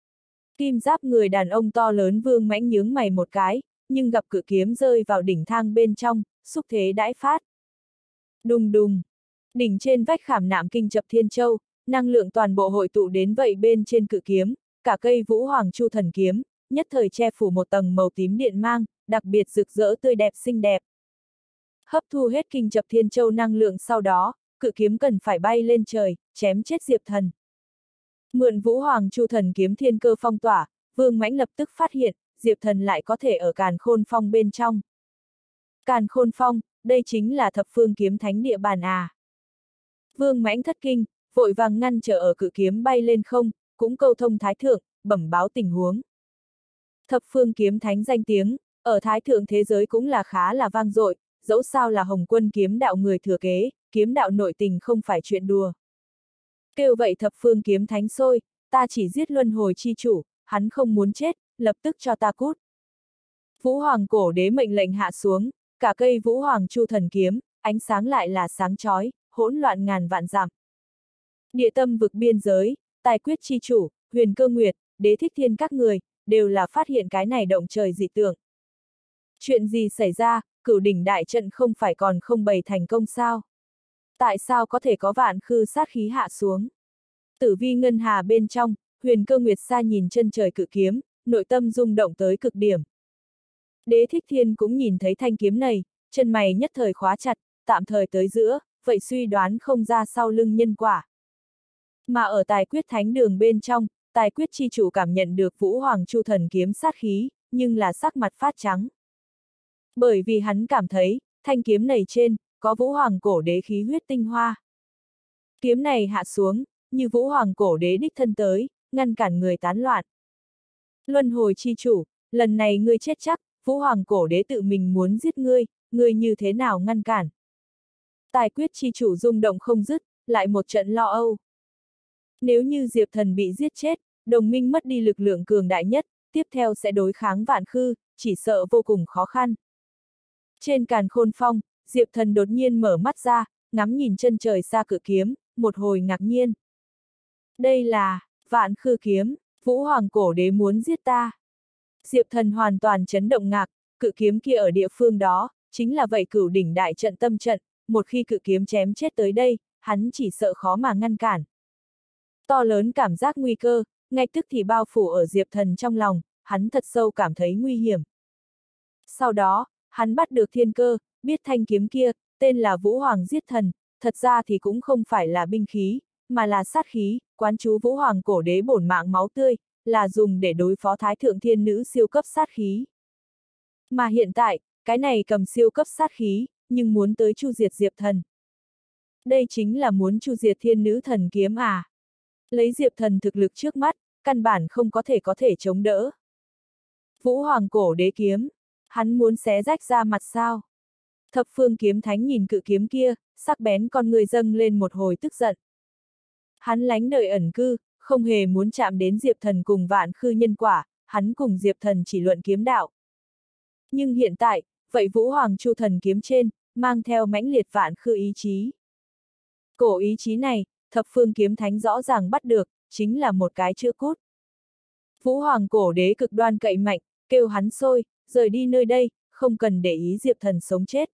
Kim giáp người đàn ông to lớn Vương Mãnh nhướng mày một cái, nhưng gặp cự kiếm rơi vào đỉnh thang bên trong, xúc thế đãi phát. Đùng đùng, đỉnh trên vách khảm nạm kinh chập thiên châu, năng lượng toàn bộ hội tụ đến vậy bên trên cự kiếm, cả cây Vũ Hoàng Chu Thần kiếm, nhất thời che phủ một tầng màu tím điện mang, đặc biệt rực rỡ tươi đẹp xinh đẹp. Hấp thu hết kinh chập thiên châu năng lượng sau đó, cự kiếm cần phải bay lên trời, chém chết Diệp Thần. Mượn Vũ Hoàng Chu Thần kiếm thiên cơ phong tỏa, Vương Mãnh lập tức phát hiện, Diệp Thần lại có thể ở Càn Khôn Phong bên trong. Càn Khôn Phong, đây chính là thập phương kiếm thánh địa bàn à. Vương Mãnh thất kinh, vội vàng ngăn trở ở cự kiếm bay lên không, cũng câu thông Thái Thượng, bẩm báo tình huống. Thập phương kiếm thánh danh tiếng, ở Thái Thượng thế giới cũng là khá là vang dội, dẫu sao là Hồng Quân kiếm đạo người thừa kế, kiếm đạo nội tình không phải chuyện đùa. Kêu vậy thập phương kiếm thánh xôi, ta chỉ giết luân hồi chi chủ, hắn không muốn chết, lập tức cho ta cút. Vũ Hoàng cổ đế mệnh lệnh hạ xuống, cả cây Vũ Hoàng Chu Thần kiếm, ánh sáng lại là sáng chói, hỗn loạn ngàn vạn dặm. Địa tâm vực biên giới, tài quyết chi chủ, Huyền Cơ Nguyệt, Đế Thích Thiên các người, đều là phát hiện cái này động trời dị tượng. Chuyện gì xảy ra, Cửu đỉnh đại trận không phải còn không bày thành công sao? Tại sao có thể có vạn khư sát khí hạ xuống? Tử vi ngân hà bên trong, Huyền Cơ Nguyệt xa nhìn chân trời cự kiếm, nội tâm rung động tới cực điểm. Đế Thích Thiên cũng nhìn thấy thanh kiếm này, chân mày nhất thời khóa chặt, tạm thời tới giữa, vậy suy đoán không ra sau lưng nhân quả. Mà ở tài quyết thánh đường bên trong, tài quyết chi chủ cảm nhận được Vũ Hoàng Chu Thần kiếm sát khí, nhưng là sắc mặt phát trắng. Bởi vì hắn cảm thấy, thanh kiếm này trên, có Vũ Hoàng cổ đế khí huyết tinh hoa. Kiếm này hạ xuống, như Vũ Hoàng cổ đế đích thân tới, ngăn cản người tán loạn. Luân hồi chi chủ, lần này ngươi chết chắc, Vũ Hoàng cổ đế tự mình muốn giết ngươi, ngươi như thế nào ngăn cản? Tài quyết chi chủ rung động không dứt, lại một trận lo âu. Nếu như Diệp Thần bị giết chết, đồng minh mất đi lực lượng cường đại nhất, tiếp theo sẽ đối kháng vạn khư, chỉ sợ vô cùng khó khăn. Trên Càn Khôn Phong, Diệp Thần đột nhiên mở mắt ra, ngắm nhìn chân trời xa cự kiếm, một hồi ngạc nhiên. Đây là, vạn khư kiếm, Vũ Hoàng cổ đế muốn giết ta. Diệp Thần hoàn toàn chấn động ngạc, cự kiếm kia ở địa phương đó, chính là vậy Cửu đỉnh đại trận tâm trận, một khi cự kiếm chém chết tới đây, hắn chỉ sợ khó mà ngăn cản. To lớn cảm giác nguy cơ, ngay tức thì bao phủ ở Diệp Thần trong lòng, hắn thật sâu cảm thấy nguy hiểm. Sau đó, hắn bắt được thiên cơ, biết thanh kiếm kia, tên là Vũ Hoàng giết thần, thật ra thì cũng không phải là binh khí, mà là sát khí, quán chú Vũ Hoàng cổ đế bổn mạng máu tươi, là dùng để đối phó Thái Thượng Thiên Nữ siêu cấp sát khí. Mà hiện tại, cái này cầm siêu cấp sát khí, nhưng muốn tới chu diệt Diệp Thần. Đây chính là muốn chu diệt Thiên Nữ thần kiếm à. Lấy Diệp Thần thực lực trước mắt, căn bản không có thể có thể chống đỡ. Vũ Hoàng cổ đế kiếm, hắn muốn xé rách ra mặt sao? Thập phương kiếm thánh nhìn cự kiếm kia, sắc bén con người dâng lên một hồi tức giận. Hắn lánh đời ẩn cư, không hề muốn chạm đến Diệp Thần cùng vạn khư nhân quả, hắn cùng Diệp Thần chỉ luận kiếm đạo. Nhưng hiện tại, vậy Vũ Hoàng Chu Thần kiếm trên, mang theo mãnh liệt vạn khư ý chí. Cổ ý chí này, thập phương kiếm thánh rõ ràng bắt được, chính là một cái chữ cút. Vũ Hoàng cổ đế cực đoan cậy mạnh, kêu hắn xôi, rời đi nơi đây, không cần để ý Diệp Thần sống chết.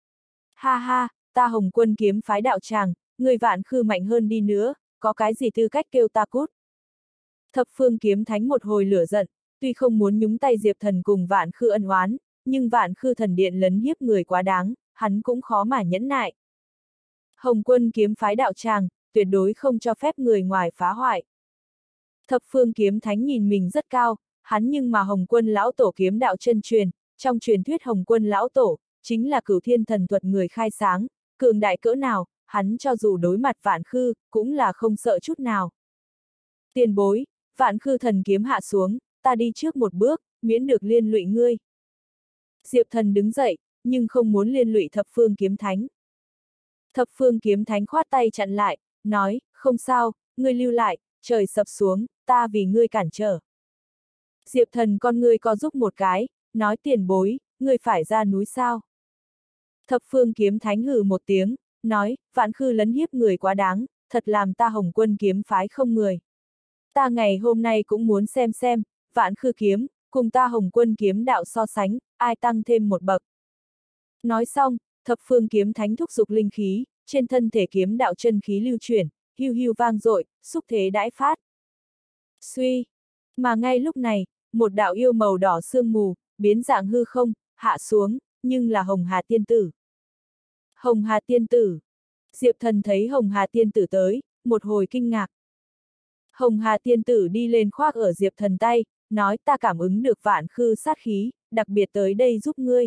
Ha ha, ta Hồng Quân kiếm phái đạo tràng, người vạn khư mạnh hơn đi nữa, có cái gì tư cách kêu ta cút. Thập phương kiếm thánh một hồi lửa giận, tuy không muốn nhúng tay Diệp Thần cùng vạn khư ân oán, nhưng vạn khư thần điện lấn hiếp người quá đáng, hắn cũng khó mà nhẫn nại. Hồng Quân kiếm phái đạo tràng, tuyệt đối không cho phép người ngoài phá hoại. Thập phương kiếm thánh nhìn mình rất cao, hắn nhưng mà Hồng Quân lão tổ kiếm đạo chân truyền, trong truyền thuyết Hồng Quân lão tổ, chính là cửu thiên thần thuật người khai sáng, cường đại cỡ nào, hắn cho dù đối mặt vạn khư, cũng là không sợ chút nào. Tiền bối, vạn khư thần kiếm hạ xuống, ta đi trước một bước, miễn được liên lụy ngươi. Diệp Thần đứng dậy, nhưng không muốn liên lụy Thập Phương Kiếm Thánh. Thập Phương Kiếm Thánh khoát tay chặn lại, nói, không sao, ngươi lưu lại, trời sập xuống, ta vì ngươi cản trở. Diệp Thần con ngươi co giúp một cái, nói tiền bối, ngươi phải ra núi sao? Thập Phương Kiếm Thánh hừ một tiếng, nói, Vạn Khư lấn hiếp người quá đáng, thật làm ta Hồng Quân kiếm phái không người. Ta ngày hôm nay cũng muốn xem xem, Vạn Khư kiếm, cùng ta Hồng Quân kiếm đạo so sánh, ai tăng thêm một bậc. Nói xong, Thập Phương Kiếm Thánh thúc giục linh khí, trên thân thể kiếm đạo chân khí lưu chuyển, hiu hiu vang dội, xúc thế đãi phát. Suy! Mà ngay lúc này, một đạo yêu màu đỏ sương mù, biến dạng hư không, hạ xuống, nhưng là Hồng Hà Tiên Tử. Hồng Hà Tiên Tử! Diệp Thần thấy Hồng Hà Tiên Tử tới, một hồi kinh ngạc. Hồng Hà Tiên Tử đi lên khoác ở Diệp Thần tay, nói ta cảm ứng được Vạn Khư sát khí, đặc biệt tới đây giúp ngươi.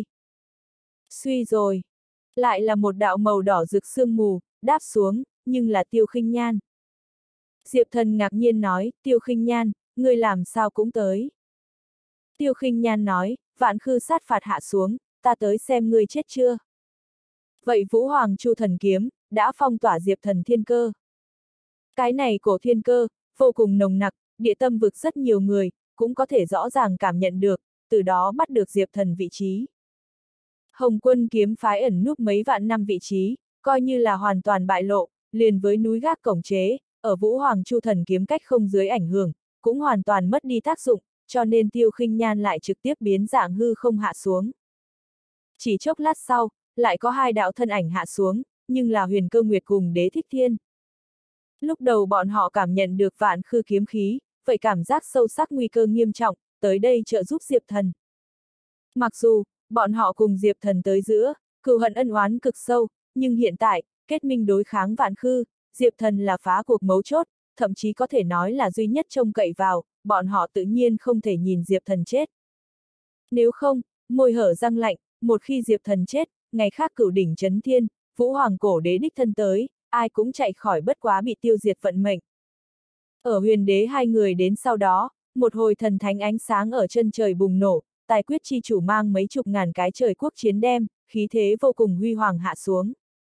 Suy rồi! Lại là một đạo màu đỏ rực sương mù, đáp xuống, nhưng là Tiêu Khinh Nhan. Diệp Thần ngạc nhiên nói, Tiêu Khinh Nhan, ngươi làm sao cũng tới. Tiêu Khinh Nhan nói, Vạn Khư sát phạt hạ xuống, ta tới xem ngươi chết chưa. Vậy Vũ Hoàng Chu Thần Kiếm, đã phong tỏa Diệp Thần thiên cơ. Cái này cổ thiên cơ, vô cùng nồng nặc, địa tâm vực rất nhiều người, cũng có thể rõ ràng cảm nhận được, từ đó bắt được Diệp Thần vị trí. Hồng Quân kiếm phái ẩn núp mấy vạn năm vị trí, coi như là hoàn toàn bại lộ, liền với núi gác cổng chế, ở Vũ Hoàng Chu Thần kiếm cách không dưới ảnh hưởng, cũng hoàn toàn mất đi tác dụng, cho nên Tiêu Khinh Nhan lại trực tiếp biến dạng hư không hạ xuống. Chỉ chốc lát sau, lại có hai đạo thân ảnh hạ xuống, nhưng là Huyền Cơ Nguyệt cùng Đế Thích Thiên. Lúc đầu bọn họ cảm nhận được Vạn Khư kiếm khí, vậy cảm giác sâu sắc nguy cơ nghiêm trọng, tới đây trợ giúp Diệp Thần. Mặc dù, bọn họ cùng Diệp Thần tới giữa, cừu hận ân oán cực sâu, nhưng hiện tại, kết minh đối kháng Vạn Khư, Diệp Thần là phá cuộc mấu chốt, thậm chí có thể nói là duy nhất trông cậy vào, bọn họ tự nhiên không thể nhìn Diệp Thần chết. Nếu không, môi hở răng lạnh, một khi Diệp Thần chết, ngày khác cửu đỉnh chấn thiên, Vũ Hoàng cổ đế đích thân tới, ai cũng chạy khỏi bất quá bị tiêu diệt vận mệnh. Ở Huyền Đế hai người đến sau đó, một hồi thần thánh ánh sáng ở chân trời bùng nổ, tài quyết chi chủ mang mấy chục ngàn cái trời quốc chiến đem, khí thế vô cùng huy hoàng hạ xuống.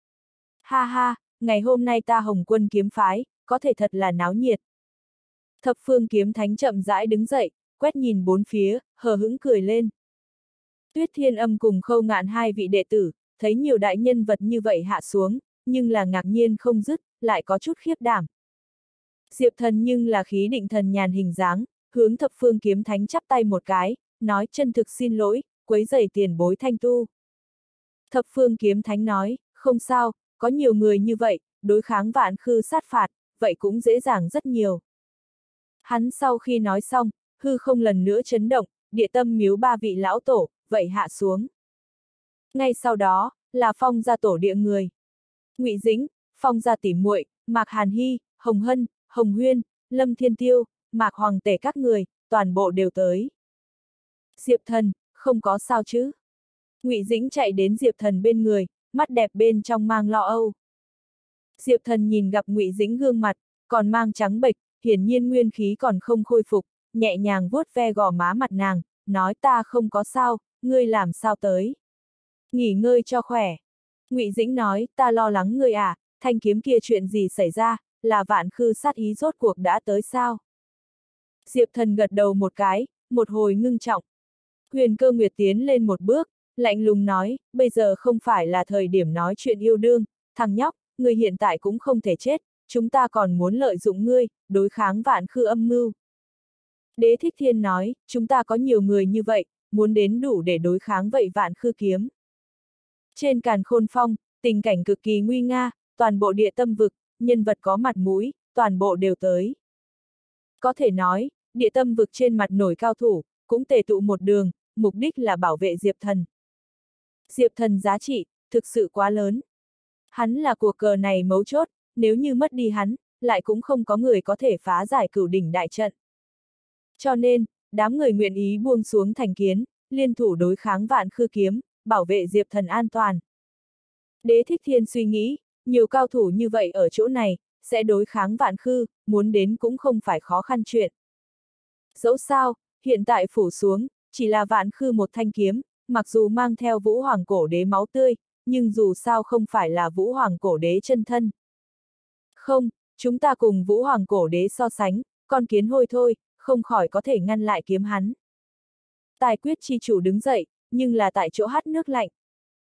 Ha ha, ngày hôm nay ta Hồng Quân kiếm phái, có thể thật là náo nhiệt. Thập Phương Kiếm Thánh chậm rãi đứng dậy, quét nhìn bốn phía, hờ hững cười lên. Tuyết Thiên Âm cùng Khâu Ngạn hai vị đệ tử, thấy nhiều đại nhân vật như vậy hạ xuống, nhưng là ngạc nhiên không dứt, lại có chút khiếp đảm. Diệp Thần nhưng là khí định thần nhàn hình dáng, hướng Thập Phương Kiếm Thánh chắp tay một cái, nói chân thực xin lỗi, quấy rầy tiền bối thanh tu. Thập Phương Kiếm Thánh nói, không sao, có nhiều người như vậy, đối kháng Vạn Khư sát phạt, vậy cũng dễ dàng rất nhiều. Hắn sau khi nói xong, hư không lần nữa chấn động, địa tâm miếu ba vị lão tổ, vậy hạ xuống. Ngay sau đó, là Phong gia tổ địa người. Ngụy Dĩnh, Phong gia tỷ muội, Mạc Hàn Hy, Hồng Hân, Hồng Huyên, Lâm Thiên Tiêu, Mạc Hoàng Tể các người, toàn bộ đều tới. Diệp Thần, không có sao chứ? Ngụy Dĩnh chạy đến Diệp Thần bên người, mắt đẹp bên trong mang lo âu. Diệp Thần nhìn gặp Ngụy Dĩnh gương mặt, còn mang trắng bệch, hiển nhiên nguyên khí còn không khôi phục, nhẹ nhàng vuốt ve gò má mặt nàng, nói ta không có sao, ngươi làm sao tới? Nghỉ ngơi cho khỏe. Ngụy Dĩnh nói, ta lo lắng ngươi à, thanh kiếm kia chuyện gì xảy ra, là Vạn Khư sát ý rốt cuộc đã tới sao? Diệp Thần gật đầu một cái, một hồi ngưng trọng. Huyền Cơ Nguyệt tiến lên một bước, lạnh lùng nói, bây giờ không phải là thời điểm nói chuyện yêu đương, thằng nhóc, ngươi hiện tại cũng không thể chết, chúng ta còn muốn lợi dụng ngươi, đối kháng Vạn Khư âm mưu. Đế Thích Thiên nói, chúng ta có nhiều người như vậy, muốn đến đủ để đối kháng vậy Vạn Khư kiếm. Trên Càn Khôn Phong, tình cảnh cực kỳ nguy nga, toàn bộ địa tâm vực, nhân vật có mặt mũi, toàn bộ đều tới. Có thể nói, địa tâm vực trên mặt nổi cao thủ, cũng tề tụ một đường, mục đích là bảo vệ Diệp Thần. Diệp Thần giá trị, thực sự quá lớn. Hắn là cuộc cờ này mấu chốt, nếu như mất đi hắn, lại cũng không có người có thể phá giải cửu đỉnh đại trận. Cho nên, đám người nguyện ý buông xuống thành kiến, liên thủ đối kháng Vạn Khư kiếm, bảo vệ Diệp Thần an toàn. Đế Thích Thiên suy nghĩ, nhiều cao thủ như vậy ở chỗ này, sẽ đối kháng Vạn Khư, muốn đến cũng không phải khó khăn chuyện. Dẫu sao, hiện tại phủ xuống, chỉ là Vạn Khư một thanh kiếm, mặc dù mang theo Vũ Hoàng cổ đế máu tươi, nhưng dù sao không phải là Vũ Hoàng cổ đế chân thân. Không, chúng ta cùng Vũ Hoàng cổ đế so sánh, con kiến hôi thôi, không khỏi có thể ngăn lại kiếm hắn. Tài quyết chi chủ đứng dậy, nhưng là tại chỗ hắt nước lạnh.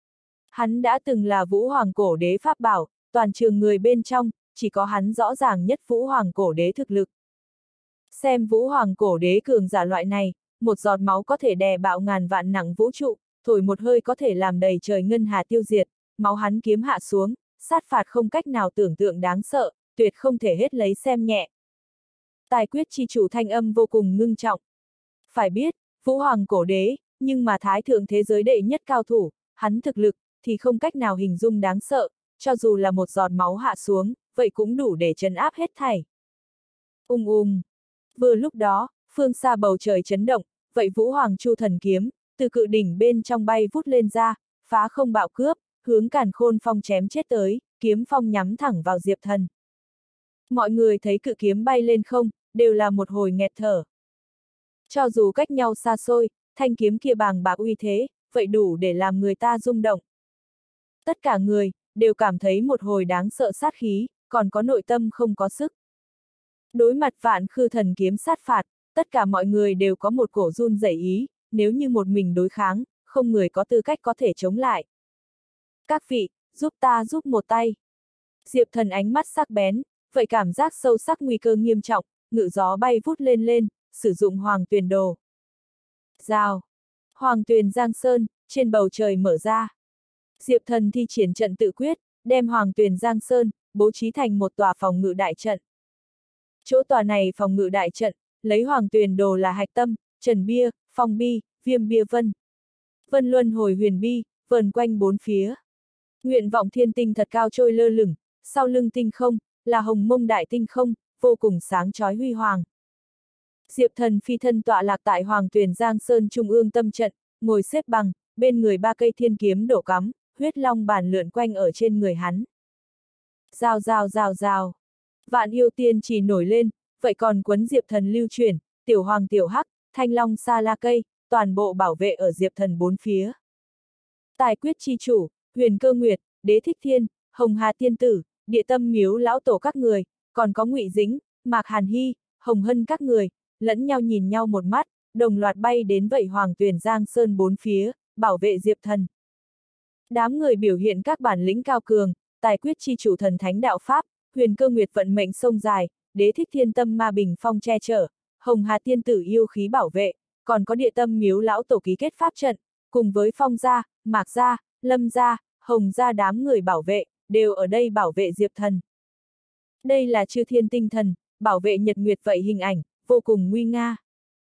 Hắn đã từng là Vũ Hoàng cổ đế pháp bảo, toàn trường người bên trong, chỉ có hắn rõ ràng nhất Vũ Hoàng cổ đế thực lực. Xem Vũ Hoàng cổ đế cường giả loại này, một giọt máu có thể đè bạo ngàn vạn nặng vũ trụ, thổi một hơi có thể làm đầy trời ngân hà tiêu diệt, máu hắn kiếm hạ xuống, sát phạt không cách nào tưởng tượng đáng sợ, tuyệt không thể hết lấy xem nhẹ. Tài quyết chi chủ thanh âm vô cùng ngưng trọng. Phải biết, Vũ Hoàng cổ đế, nhưng mà thái thượng thế giới đệ nhất cao thủ, hắn thực lực, thì không cách nào hình dung đáng sợ, cho dù là một giọt máu hạ xuống, vậy cũng đủ để trấn áp hết thảy. Ung ung. Vừa lúc đó, phương xa bầu trời chấn động, vậy Vũ Hoàng Chu thần kiếm, từ cự đỉnh bên trong bay vút lên ra, phá không bạo cướp, hướng Càn Khôn Phong chém chết tới, kiếm phong nhắm thẳng vào Diệp Thần. Mọi người thấy cự kiếm bay lên không, đều là một hồi nghẹt thở. Cho dù cách nhau xa xôi, thanh kiếm kia bàng bạc uy thế, vậy đủ để làm người ta rung động. Tất cả người, đều cảm thấy một hồi đáng sợ sát khí, còn có nội tâm không có sức. Đối mặt Vạn Khư thần kiếm sát phạt, tất cả mọi người đều có một cổ run rẩy ý, nếu như một mình đối kháng, không người có tư cách có thể chống lại. Các vị, giúp ta giúp một tay. Diệp Thần ánh mắt sắc bén, vậy cảm giác sâu sắc nguy cơ nghiêm trọng, ngự gió bay vút lên lên, sử dụng Hoàng Tuyền Đồ. Rào. Hoàng Tuyền Giang Sơn, trên bầu trời mở ra. Diệp Thần thi triển trận tự quyết, đem Hoàng Tuyền Giang Sơn, bố trí thành một tòa phòng ngự đại trận. Chỗ tòa này phòng ngự đại trận, lấy Hoàng Tuyền Đồ là hạch tâm, trần bia, phong bi, viêm bia vân. Vân luân hồi huyền bi, vờn quanh bốn phía. Nguyện vọng thiên tinh thật cao trôi lơ lửng, sau lưng tinh không, là hồng mông đại tinh không, vô cùng sáng chói huy hoàng. Diệp Thần phi thân tọa lạc tại Hoàng Tuyền Giang Sơn trung ương tâm trận, ngồi xếp bằng, bên người ba cây thiên kiếm đổ cắm, huyết long bản lượn quanh ở trên người hắn. Rào rào rào rào. Vạn yêu tiên chỉ nổi lên, vậy còn quấn Diệp Thần lưu chuyển, tiểu hoàng tiểu hắc, thanh long sa la cây, toàn bộ bảo vệ ở Diệp Thần bốn phía. Tài quyết chi chủ, Huyền Cơ Nguyệt, Đế Thích Thiên, Hồng Hà Tiên Tử, Địa Tâm Miếu lão tổ các người, còn có Ngụy Dĩnh, Mạc Hàn Hy, Hồng Hân các người, lẫn nhau nhìn nhau một mắt, đồng loạt bay đến vậy Hoàng Tuyền Giang Sơn bốn phía, bảo vệ Diệp Thần. Đám người biểu hiện các bản lĩnh cao cường, tài quyết chi chủ thần thánh đạo pháp, Huyền Cơ Nguyệt vận mệnh sông dài, Đế Thích Thiên tâm ma bình phong che chở, Hồng Hà Tiên Tử yêu khí bảo vệ, còn có Địa Tâm Miếu lão tổ ký kết pháp trận, cùng với Phong gia, Mạc gia, Lâm gia, Hồng gia đám người bảo vệ, đều ở đây bảo vệ Diệp Thần. Đây là chư thiên tinh thần, bảo vệ nhật nguyệt vậy hình ảnh, vô cùng nguy nga.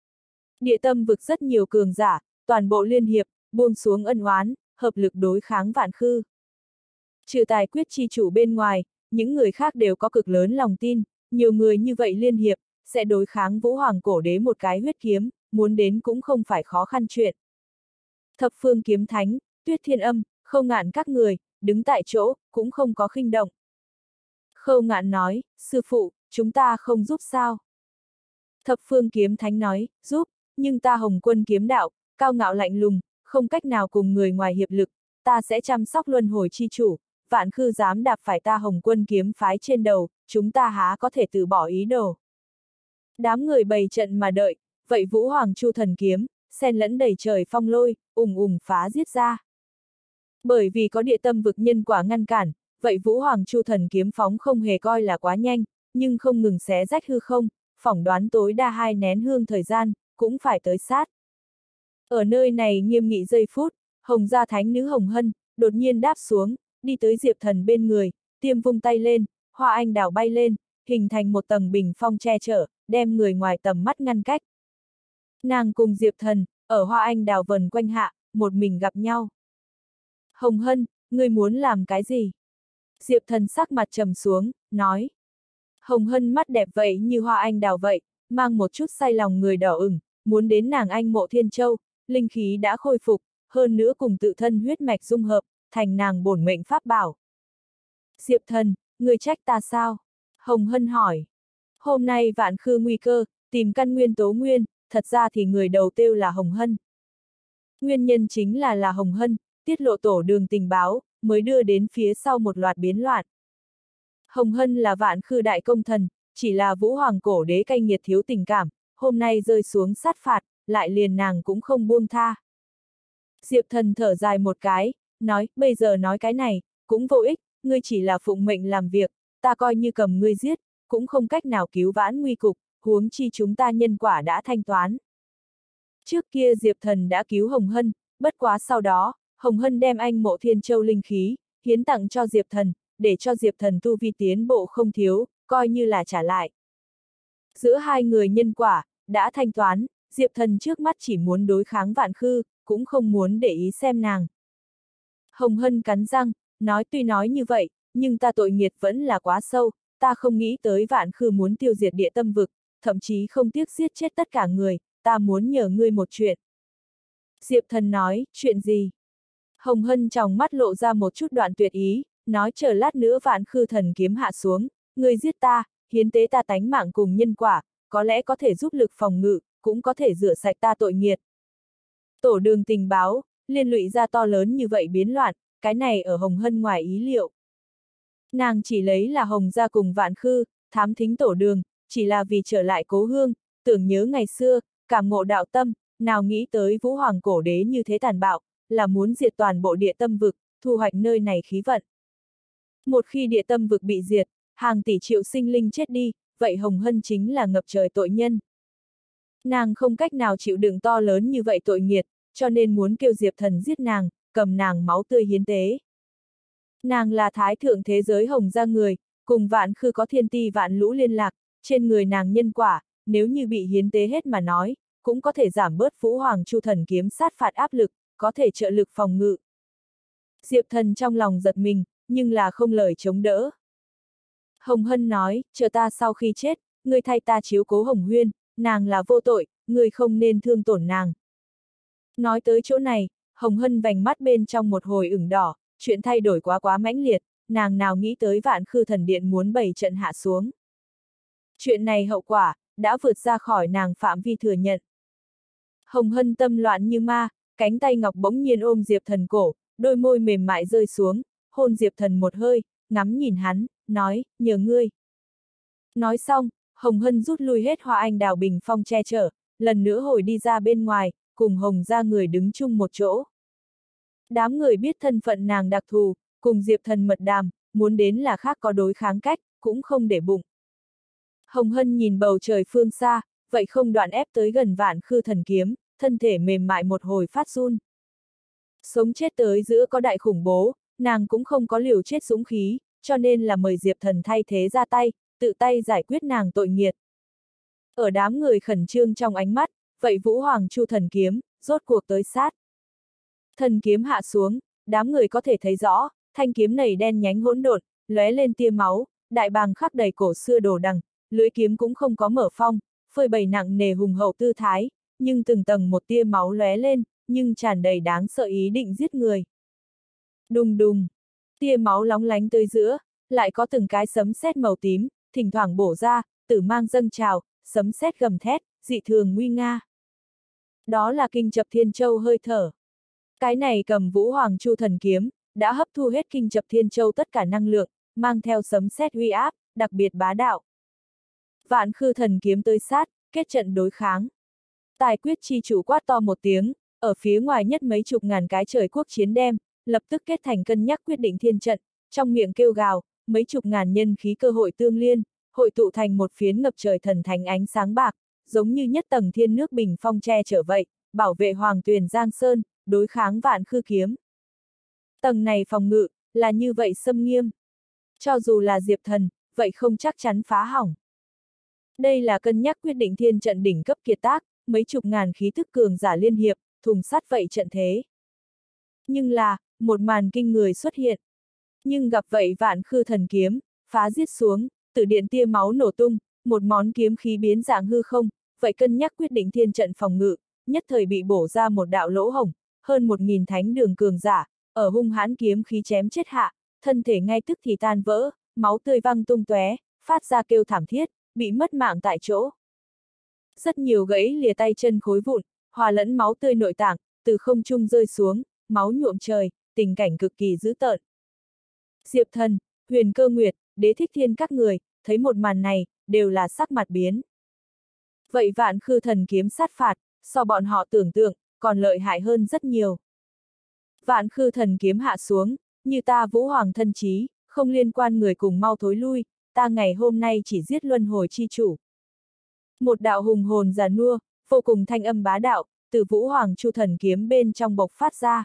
Địa tâm vực rất nhiều cường giả, toàn bộ liên hiệp, buông xuống ân oán, hợp lực đối kháng Vạn Khư. Trừ tài quyết chi chủ bên ngoài, những người khác đều có cực lớn lòng tin, nhiều người như vậy liên hiệp, sẽ đối kháng Vũ Hoàng cổ đế một cái huyết kiếm, muốn đến cũng không phải khó khăn chuyện. Thập phương kiếm thánh, Tuyết Thiên Âm, Khâu Ngạn các người, đứng tại chỗ, cũng không có khinh động. Khâu Ngạn nói, sư phụ, chúng ta không giúp sao? Thập phương kiếm thánh nói, giúp, nhưng ta Hồng Quân kiếm đạo, cao ngạo lạnh lùng, không cách nào cùng người ngoài hiệp lực, ta sẽ chăm sóc luân hồi chi chủ, Vạn Khư dám đạp phải ta Hồng Quân kiếm phái trên đầu, chúng ta há có thể từ bỏ ý đồ. Đám người bày trận mà đợi, vậy Vũ Hoàng Chu thần kiếm, xen lẫn đầy trời phong lôi, ùng ùng phá giết ra. Bởi vì có địa tâm vực nhân quả ngăn cản, vậy Vũ Hoàng Chu thần kiếm phóng không hề coi là quá nhanh, nhưng không ngừng xé rách hư không, phỏng đoán tối đa hai nén hương thời gian, cũng phải tới sát. Ở nơi này nghiêm nghị giây phút, Hồng gia thánh nữ Hồng Hân, đột nhiên đáp xuống, đi tới Diệp Thần bên người, tiêm vung tay lên, hoa anh đào bay lên, hình thành một tầng bình phong che chở, đem người ngoài tầm mắt ngăn cách. Nàng cùng Diệp Thần, ở hoa anh đào vần quanh hạ, một mình gặp nhau. Hồng Hân, ngươi muốn làm cái gì? Diệp Thần sắc mặt trầm xuống, nói. Hồng Hân mắt đẹp vậy như hoa anh đào vậy, mang một chút say lòng người đỏ ửng, muốn đến nàng anh mộ Thiên Châu, linh khí đã khôi phục, hơn nữa cùng tự thân huyết mạch dung hợp, thành nàng bổn mệnh pháp bảo. Diệp Thần, ngươi trách ta sao? Hồng Hân hỏi. Hôm nay Vạn Khư nguy cơ, tìm căn nguyên tố nguyên, thật ra thì người đầu tiêu là Hồng Hân. Nguyên nhân chính là là Hồng Hân, tiết lộ tổ đường tình báo, mới đưa đến phía sau một loạt biến loạn. Hồng Hân là Vạn Khư đại công thần, chỉ là Vũ Hoàng cổ đế cay nghiệt thiếu tình cảm, hôm nay rơi xuống sát phạt, lại liền nàng cũng không buông tha. Diệp Thần thở dài một cái, nói, bây giờ nói cái này, cũng vô ích, ngươi chỉ là phụng mệnh làm việc, ta coi như cầm ngươi giết, cũng không cách nào cứu vãn nguy cục, huống chi chúng ta nhân quả đã thanh toán. Trước kia Diệp Thần đã cứu Hồng Hân, bất quá sau đó, Hồng Hân đem anh mộ Thiên Châu linh khí, hiến tặng cho Diệp Thần, để cho Diệp Thần tu vi tiến bộ không thiếu, coi như là trả lại. Giữa hai người nhân quả, đã thanh toán, Diệp Thần trước mắt chỉ muốn đối kháng Vạn Khư, cũng không muốn để ý xem nàng. Hồng Hân cắn răng, nói tuy nói như vậy, nhưng ta tội nghiệt vẫn là quá sâu, ta không nghĩ tới Vạn Khư muốn tiêu diệt địa tâm vực, thậm chí không tiếc giết chết tất cả người, ta muốn nhờ ngươi một chuyện. Diệp Thần nói, chuyện gì? Hồng Hân trong mắt lộ ra một chút đoạn tuyệt ý, nói chờ lát nữa Vạn Khư thần kiếm hạ xuống, ngươi giết ta, hiến tế ta tánh mạng cùng nhân quả, có lẽ có thể giúp lực phòng ngự, cũng có thể rửa sạch ta tội nghiệt. Tổ đường tình báo, liên lụy ra to lớn như vậy biến loạn, cái này ở Hồng Hân ngoài ý liệu. Nàng chỉ lấy là Hồng gia cùng Vạn Khư, thám thính tổ đường, chỉ là vì trở lại cố hương, tưởng nhớ ngày xưa, cảm ngộ đạo tâm, nào nghĩ tới Vũ Hoàng cổ đế như thế tàn bạo, là muốn diệt toàn bộ địa tâm vực, thu hoạch nơi này khí vận. Một khi địa tâm vực bị diệt, hàng tỷ triệu sinh linh chết đi, vậy Hồng Hân chính là ngập trời tội nhân. Nàng không cách nào chịu đựng to lớn như vậy tội nghiệt, cho nên muốn kêu Diệp Thần giết nàng, cầm nàng máu tươi hiến tế. Nàng là thái thượng thế giới Hồng gia người, cùng Vạn Khư có thiên ti vạn lũ liên lạc, trên người nàng nhân quả, nếu như bị hiến tế hết mà nói, cũng có thể giảm bớt Vũ Hoàng Chu thần kiếm sát phạt áp lực, có thể trợ lực phòng ngự. Diệp Thần trong lòng giật mình, nhưng là không lời chống đỡ. Hồng Hân nói, chờ ta sau khi chết, ngươi thay ta chiếu cố Hồng Huyên, nàng là vô tội, ngươi không nên thương tổn nàng. Nói tới chỗ này, Hồng Hân vành mắt bên trong một hồi ửng đỏ, chuyện thay đổi quá quá mãnh liệt, nàng nào nghĩ tới Vạn Khư thần điện muốn bày trận hạ xuống. Chuyện này hậu quả, đã vượt ra khỏi nàng phạm vi thừa nhận. Hồng Hân tâm loạn như ma, cánh tay ngọc bỗng nhiên ôm Diệp Thần cổ, đôi môi mềm mại rơi xuống, hôn Diệp Thần một hơi, ngắm nhìn hắn, nói, nhờ ngươi. Nói xong, Hồng Hân rút lui hết hoa anh đào bình phong che chở, lần nữa hồi đi ra bên ngoài, cùng Hồng gia người đứng chung một chỗ. Đám người biết thân phận nàng đặc thù, cùng Diệp Thần mật đàm, muốn đến là khác có đối kháng cách, cũng không để bụng. Hồng Hân nhìn bầu trời phương xa, vậy không đoạn ép tới gần Vạn Khư thần kiếm, thân thể mềm mại một hồi phát run. Sống chết tới giữa có đại khủng bố, nàng cũng không có liều chết dũng khí, cho nên là mời Diệp Thần thay thế ra tay, tự tay giải quyết nàng tội nghiệt. Ở đám người khẩn trương trong ánh mắt, vậy Vũ Hoàng Chu thần kiếm, rốt cuộc tới sát. Thần kiếm hạ xuống, đám người có thể thấy rõ, thanh kiếm này đen nhánh hỗn độn, lóe lên tia máu, đại bàng khắc đầy cổ xưa đồ đằng, lưỡi kiếm cũng không có mở phong, phơi bày nặng nề hùng hậu tư thái, nhưng từng tầng một tia máu lóe lên, nhưng tràn đầy đáng sợ ý định giết người. Đùng đùng, tia máu lóng lánh tới giữa, lại có từng cái sấm sét màu tím, thỉnh thoảng bổ ra, tử mang dâng trào, sấm sét gầm thét, dị thường nguy nga. Đó là kinh chập thiên châu hơi thở. Cái này cầm Vũ Hoàng Chu thần kiếm, đã hấp thu hết kinh chập thiên châu tất cả năng lượng, mang theo sấm sét uy áp, đặc biệt bá đạo. Vạn Khư thần kiếm tới sát, kết trận đối kháng. Tài quyết chi chủ quát to một tiếng, ở phía ngoài nhất mấy chục ngàn cái trời quốc chiến đem, lập tức kết thành cân nhắc quyết định thiên trận, trong miệng kêu gào, mấy chục ngàn nhân khí cơ hội tương liên, hội tụ thành một phiến ngập trời thần thánh ánh sáng bạc, giống như nhất tầng thiên nước bình phong che chở vậy, bảo vệ Hoàng Tuyền Giang Sơn, đối kháng Vạn Khư kiếm. Tầng này phòng ngự, là như vậy xâm nghiêm. Cho dù là Diệp Thần, vậy không chắc chắn phá hỏng. Đây là cân nhắc quyết định thiên trận đỉnh cấp kiệt tác, mấy chục ngàn khí thức cường giả liên hiệp, thùng sắt vậy trận thế. Nhưng là, một màn kinh người xuất hiện. Nhưng gặp vậy Vạn Khư thần kiếm, phá giết xuống, tử điện tia máu nổ tung, một món kiếm khí biến dạng hư không, vậy cân nhắc quyết định thiên trận phòng ngự, nhất thời bị bổ ra một đạo lỗ hổng, hơn một nghìn thánh đường cường giả, ở hung hãn kiếm khí chém chết hạ, thân thể ngay tức thì tan vỡ, máu tươi văng tung tóe, phát ra kêu thảm thiết, bị mất mạng tại chỗ. Rất nhiều gãy lìa tay chân khối vụn, hòa lẫn máu tươi nội tạng, từ không trung rơi xuống, máu nhuộm trời, tình cảnh cực kỳ dữ tợn. Diệp Thần, Huyền Cơ Nguyệt, Đế Thích Thiên các người, thấy một màn này, đều là sắc mặt biến. Vậy Vạn Khư Thần kiếm sát phạt, so bọn họ tưởng tượng, còn lợi hại hơn rất nhiều. Vạn Khư Thần kiếm hạ xuống, như ta Vũ Hoàng thân chí, không liên quan người cùng mau thối lui, ta ngày hôm nay chỉ giết luân hồi chi chủ. Một đạo hùng hồn già nua, vô cùng thanh âm bá đạo, từ Vũ Hoàng Chu Thần kiếm bên trong bộc phát ra.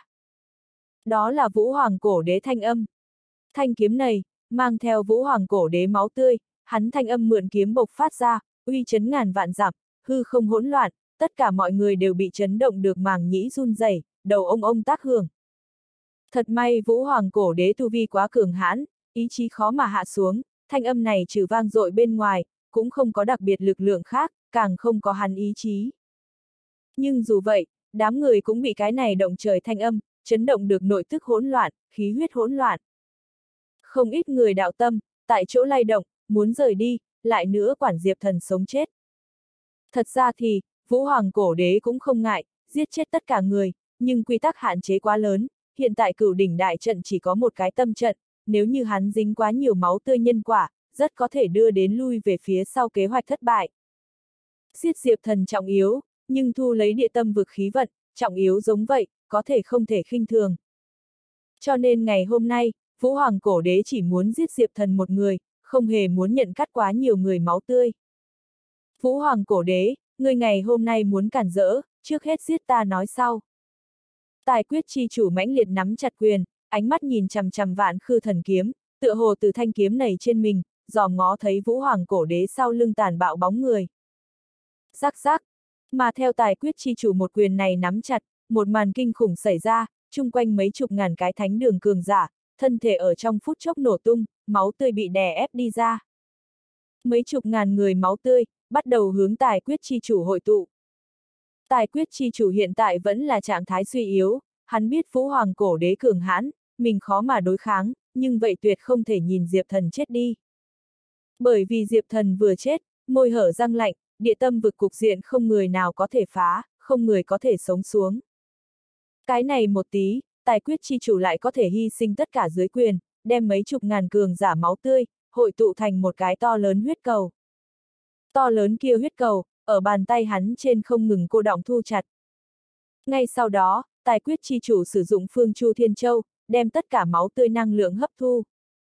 Đó là Vũ Hoàng cổ đế thanh âm. Thanh kiếm này, mang theo Vũ Hoàng cổ đế máu tươi, hắn thanh âm mượn kiếm bộc phát ra, uy chấn ngàn vạn dặm, hư không hỗn loạn, tất cả mọi người đều bị chấn động được màng nhĩ run rẩy, đầu ông ông tác hưởng. Thật may Vũ Hoàng cổ đế tu vi quá cường hãn, ý chí khó mà hạ xuống, thanh âm này trừ vang dội bên ngoài, cũng không có đặc biệt lực lượng khác, càng không có hắn ý chí. Nhưng dù vậy, đám người cũng bị cái này động trời thanh âm, chấn động được nội tức hỗn loạn, khí huyết hỗn loạn. Không ít người đạo tâm, tại chỗ lay động, muốn rời đi, lại nữa quản Diệp Thần sống chết. Thật ra thì, Vũ Hoàng cổ đế cũng không ngại, giết chết tất cả người, nhưng quy tắc hạn chế quá lớn, hiện tại Cửu đỉnh đại trận chỉ có một cái tâm trận, nếu như hắn dính quá nhiều máu tươi nhân quả, rất có thể đưa đến lui về phía sau kế hoạch thất bại. Giết Diệp Thần trọng yếu, nhưng thu lấy địa tâm vực khí vận, trọng yếu giống vậy, có thể không thể khinh thường. Cho nên ngày hôm nay, Vũ Hoàng cổ đế chỉ muốn giết Diệp Thần một người, không hề muốn nhận cắt quá nhiều người máu tươi. Vũ Hoàng cổ đế, người ngày hôm nay muốn cản rỡ, trước hết giết ta nói sau. Tài quyết chi chủ mãnh liệt nắm chặt quyền, ánh mắt nhìn chằm chằm Vạn Khư Thần kiếm, tựa hồ từ thanh kiếm này trên mình, dòm ngó thấy Vũ Hoàng cổ đế sau lưng tàn bạo bóng người. Rắc rắc, mà theo tài quyết chi chủ một quyền này nắm chặt, một màn kinh khủng xảy ra, chung quanh mấy chục ngàn cái thánh đường cường giả, thân thể ở trong phút chốc nổ tung, máu tươi bị đè ép đi ra. Mấy chục ngàn người máu tươi, bắt đầu hướng tài quyết chi chủ hội tụ. Tài quyết chi chủ hiện tại vẫn là trạng thái suy yếu, hắn biết Vũ Hoàng cổ đế cường hãn, mình khó mà đối kháng, nhưng vậy tuyệt không thể nhìn Diệp Thần chết đi. Bởi vì Diệp Thần vừa chết, môi hở răng lạnh, địa tâm vực cục diện không người nào có thể phá, không người có thể sống xuống. Cái này một tí, tài quyết chi chủ lại có thể hy sinh tất cả dưới quyền, đem mấy chục ngàn cường giả máu tươi, hội tụ thành một cái to lớn huyết cầu. To lớn kia huyết cầu, ở bàn tay hắn trên không ngừng cô đọng thu chặt. Ngay sau đó, tài quyết chi chủ sử dụng Phương Chu Thiên Châu, đem tất cả máu tươi năng lượng hấp thu.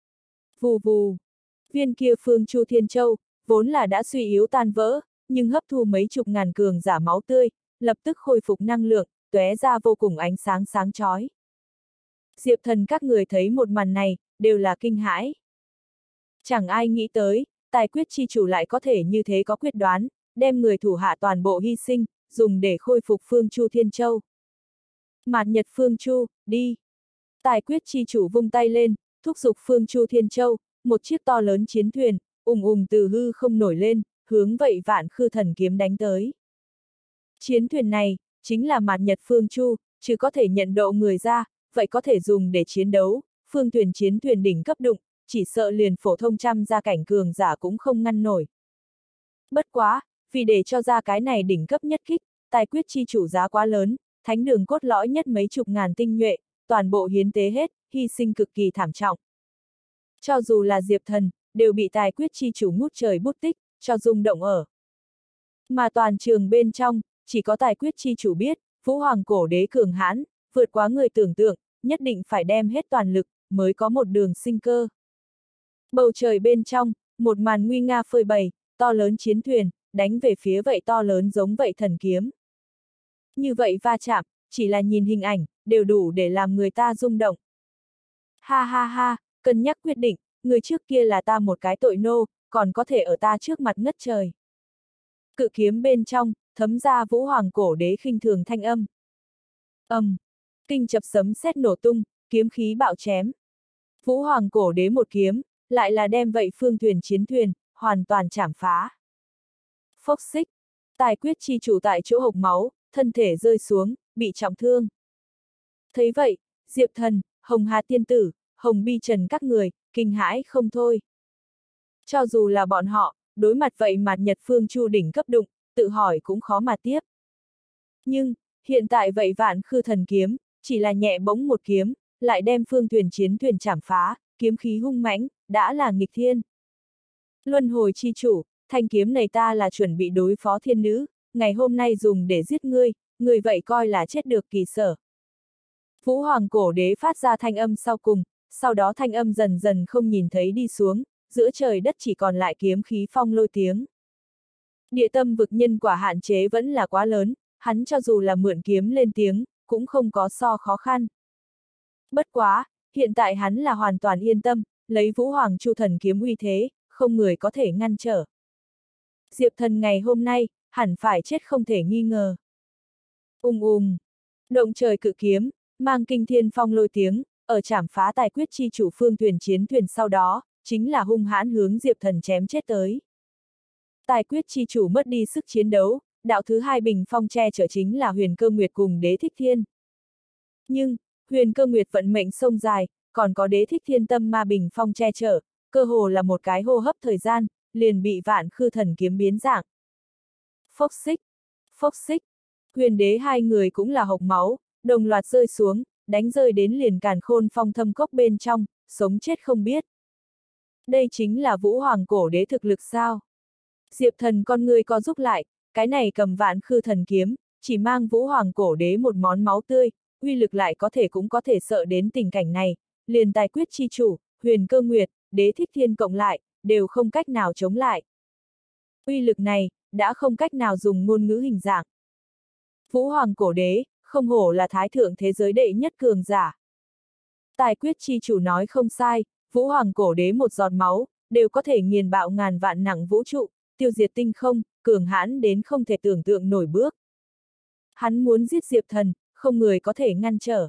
Vù vù, viên kia Phương Chu Thiên Châu, vốn là đã suy yếu tan vỡ, nhưng hấp thu mấy chục ngàn cường giả máu tươi, lập tức khôi phục năng lượng, tóe ra vô cùng ánh sáng sáng chói. Diệp Thần các người thấy một màn này, đều là kinh hãi. Chẳng ai nghĩ tới, tài quyết chi chủ lại có thể như thế có quyết đoán, đem người thủ hạ toàn bộ hy sinh, dùng để khôi phục Phương Chu Thiên Châu. Mạt Nhật Phương Chu, đi! Tài quyết chi chủ vung tay lên, thúc giục Phương Chu Thiên Châu, một chiếc to lớn chiến thuyền, ùng ùng từ hư không nổi lên, hướng vậy Vạn Khư Thần kiếm đánh tới. Chiến thuyền này, chính là Mạt Nhật Phương Chu, chứ có thể nhận độ người ra, vậy có thể dùng để chiến đấu, phương thuyền chiến thuyền đỉnh cấp đụng, chỉ sợ liền phổ thông trăm gia cảnh cường giả cũng không ngăn nổi. Bất quá, vì để cho ra cái này đỉnh cấp nhất kích, tài quyết chi chủ giá quá lớn, thánh đường cốt lõi nhất mấy chục ngàn tinh nhuệ, toàn bộ hiến tế hết, hy sinh cực kỳ thảm trọng. Cho dù là Diệp Thần, đều bị tài quyết chi chủ ngút trời bút tích, cho rung động ở. Mà toàn trường bên trong, chỉ có tài quyết chi chủ biết, Vũ Hoàng cổ đế cường hãn, vượt quá người tưởng tượng, nhất định phải đem hết toàn lực, mới có một đường sinh cơ. Bầu trời bên trong, một màn nguy nga phơi bày, to lớn chiến thuyền, đánh về phía vậy to lớn giống vậy thần kiếm. Như vậy va chạm, chỉ là nhìn hình ảnh, đều đủ để làm người ta rung động. Ha ha ha, cân nhắc quyết định, người trước kia là ta một cái tội nô, còn có thể ở ta trước mặt ngất trời. Cự kiếm bên trong, thấm ra Vũ Hoàng cổ đế khinh thường thanh âm. Ầm, um, kinh chập sấm sét nổ tung, kiếm khí bạo chém. Vũ Hoàng cổ đế một kiếm, lại là đem vậy phương thuyền chiến thuyền, hoàn toàn chảm phá. Phốc xích, tài quyết chi chủ tại chỗ hộc máu, thân thể rơi xuống, bị trọng thương. Thấy vậy, Diệp Thần, Hồng Hà Tiên Tử, Hồng Bi Trần các người, kinh hãi không thôi. Cho dù là bọn họ, đối mặt vậy Mạt Nhật Phương Chu đỉnh cấp đụng, tự hỏi cũng khó mà tiếp. Nhưng, Hiện tại vậy Vạn Khư Thần Kiếm, chỉ là nhẹ bỗng một kiếm, lại đem Phương Thuyền chiến thuyền chảm phá, kiếm khí hung mãnh, đã là nghịch thiên. Luân hồi chi chủ, thanh kiếm này ta là chuẩn bị đối phó thiên nữ, ngày hôm nay dùng để giết ngươi, ngươi vậy coi là chết được kỳ sở. Vũ Hoàng Cổ Đế phát ra thanh âm sau cùng, sau đó thanh âm dần dần không nhìn thấy đi xuống, giữa trời đất chỉ còn lại kiếm khí phong lôi tiếng. Địa tâm vực nhân quả hạn chế vẫn là quá lớn, hắn cho dù là mượn kiếm lên tiếng, cũng không có so khó khăn. Bất quá, hiện tại hắn là hoàn toàn yên tâm, lấy Vũ Hoàng Chu Thần kiếm uy thế, không người có thể ngăn trở. Diệp Thần ngày hôm nay, hẳn phải chết không thể nghi ngờ. Ung ung, động trời cự kiếm, mang kinh thiên phong lôi tiếng, ở chảm phá tài quyết chi chủ Phương Thuyền chiến thuyền sau đó, chính là hung hãn hướng Diệp Thần chém chết tới. Tài quyết chi chủ mất đi sức chiến đấu, đạo thứ hai bình phong che chở chính là Huyền Cơ Nguyệt cùng Đế Thích Thiên. Nhưng, Huyền Cơ Nguyệt vận mệnh sông dài, còn có Đế Thích Thiên tâm ma bình phong che chở, cơ hồ là một cái hô hấp thời gian, liền bị Vạn Khư Thần kiếm biến dạng. Phốc xích, phốc xích, Huyền Đế hai người cũng là hộc máu, đồng loạt rơi xuống, đánh rơi đến liền Càn Khôn Phong thâm cốc bên trong, sống chết không biết. Đây chính là Vũ Hoàng Cổ Đế thực lực sao? Diệp Thần con người co rút lại, cái này cầm Vạn Khư Thần kiếm, chỉ mang Vũ Hoàng Cổ Đế một món máu tươi, uy lực lại có thể cũng có thể sợ đến tình cảnh này, liền tài quyết chi chủ, Huyền Cơ Nguyệt, Đế Thích Thiên cộng lại, đều không cách nào chống lại. Uy lực này, đã không cách nào dùng ngôn ngữ hình dạng. Vũ Hoàng Cổ Đế, không hổ là thái thượng thế giới đệ nhất cường giả. Tài quyết chi chủ nói không sai, Vũ Hoàng Cổ Đế một giọt máu, đều có thể nghiền bạo ngàn vạn nặng vũ trụ, tiêu diệt tinh không, cường hãn đến không thể tưởng tượng nổi bước. Hắn muốn giết Diệp Thần, không người có thể ngăn trở.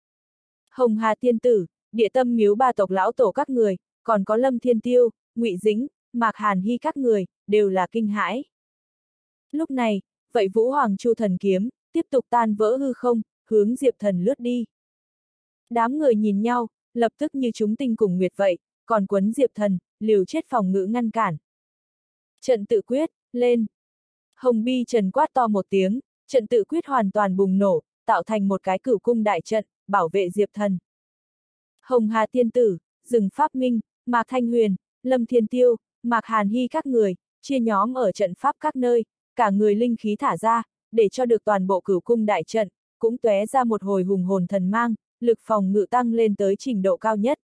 Hồng Hà Tiên Tử, Địa Tâm Miếu ba tộc lão tổ các người, còn có Lâm Thiên Tiêu, Ngụy Dĩnh, Mạc Hàn Hy các người, đều là kinh hãi. Lúc này, vậy Vũ Hoàng Chu Thần kiếm, tiếp tục tan vỡ hư không, hướng Diệp Thần lướt đi. Đám người nhìn nhau, lập tức như chúng tinh cùng nguyệt vậy, còn quấn Diệp Thần, liều chết phòng ngự ngăn cản. Trận tự quyết, lên. Hồng Bi Trần quát to một tiếng, trận tự quyết hoàn toàn bùng nổ, tạo thành một cái cửu cung đại trận, bảo vệ Diệp Thần. Hồng Hà Tiên Tử, Rừng Pháp Minh, Mạc Thanh Huyền, Lâm Thiên Tiêu, Mạc Hàn Hy các người, chia nhóm ở trận pháp các nơi, cả người linh khí thả ra, để cho được toàn bộ cửu cung đại trận, cũng tóe ra một hồi hùng hồn thần mang, lực phòng ngự tăng lên tới trình độ cao nhất.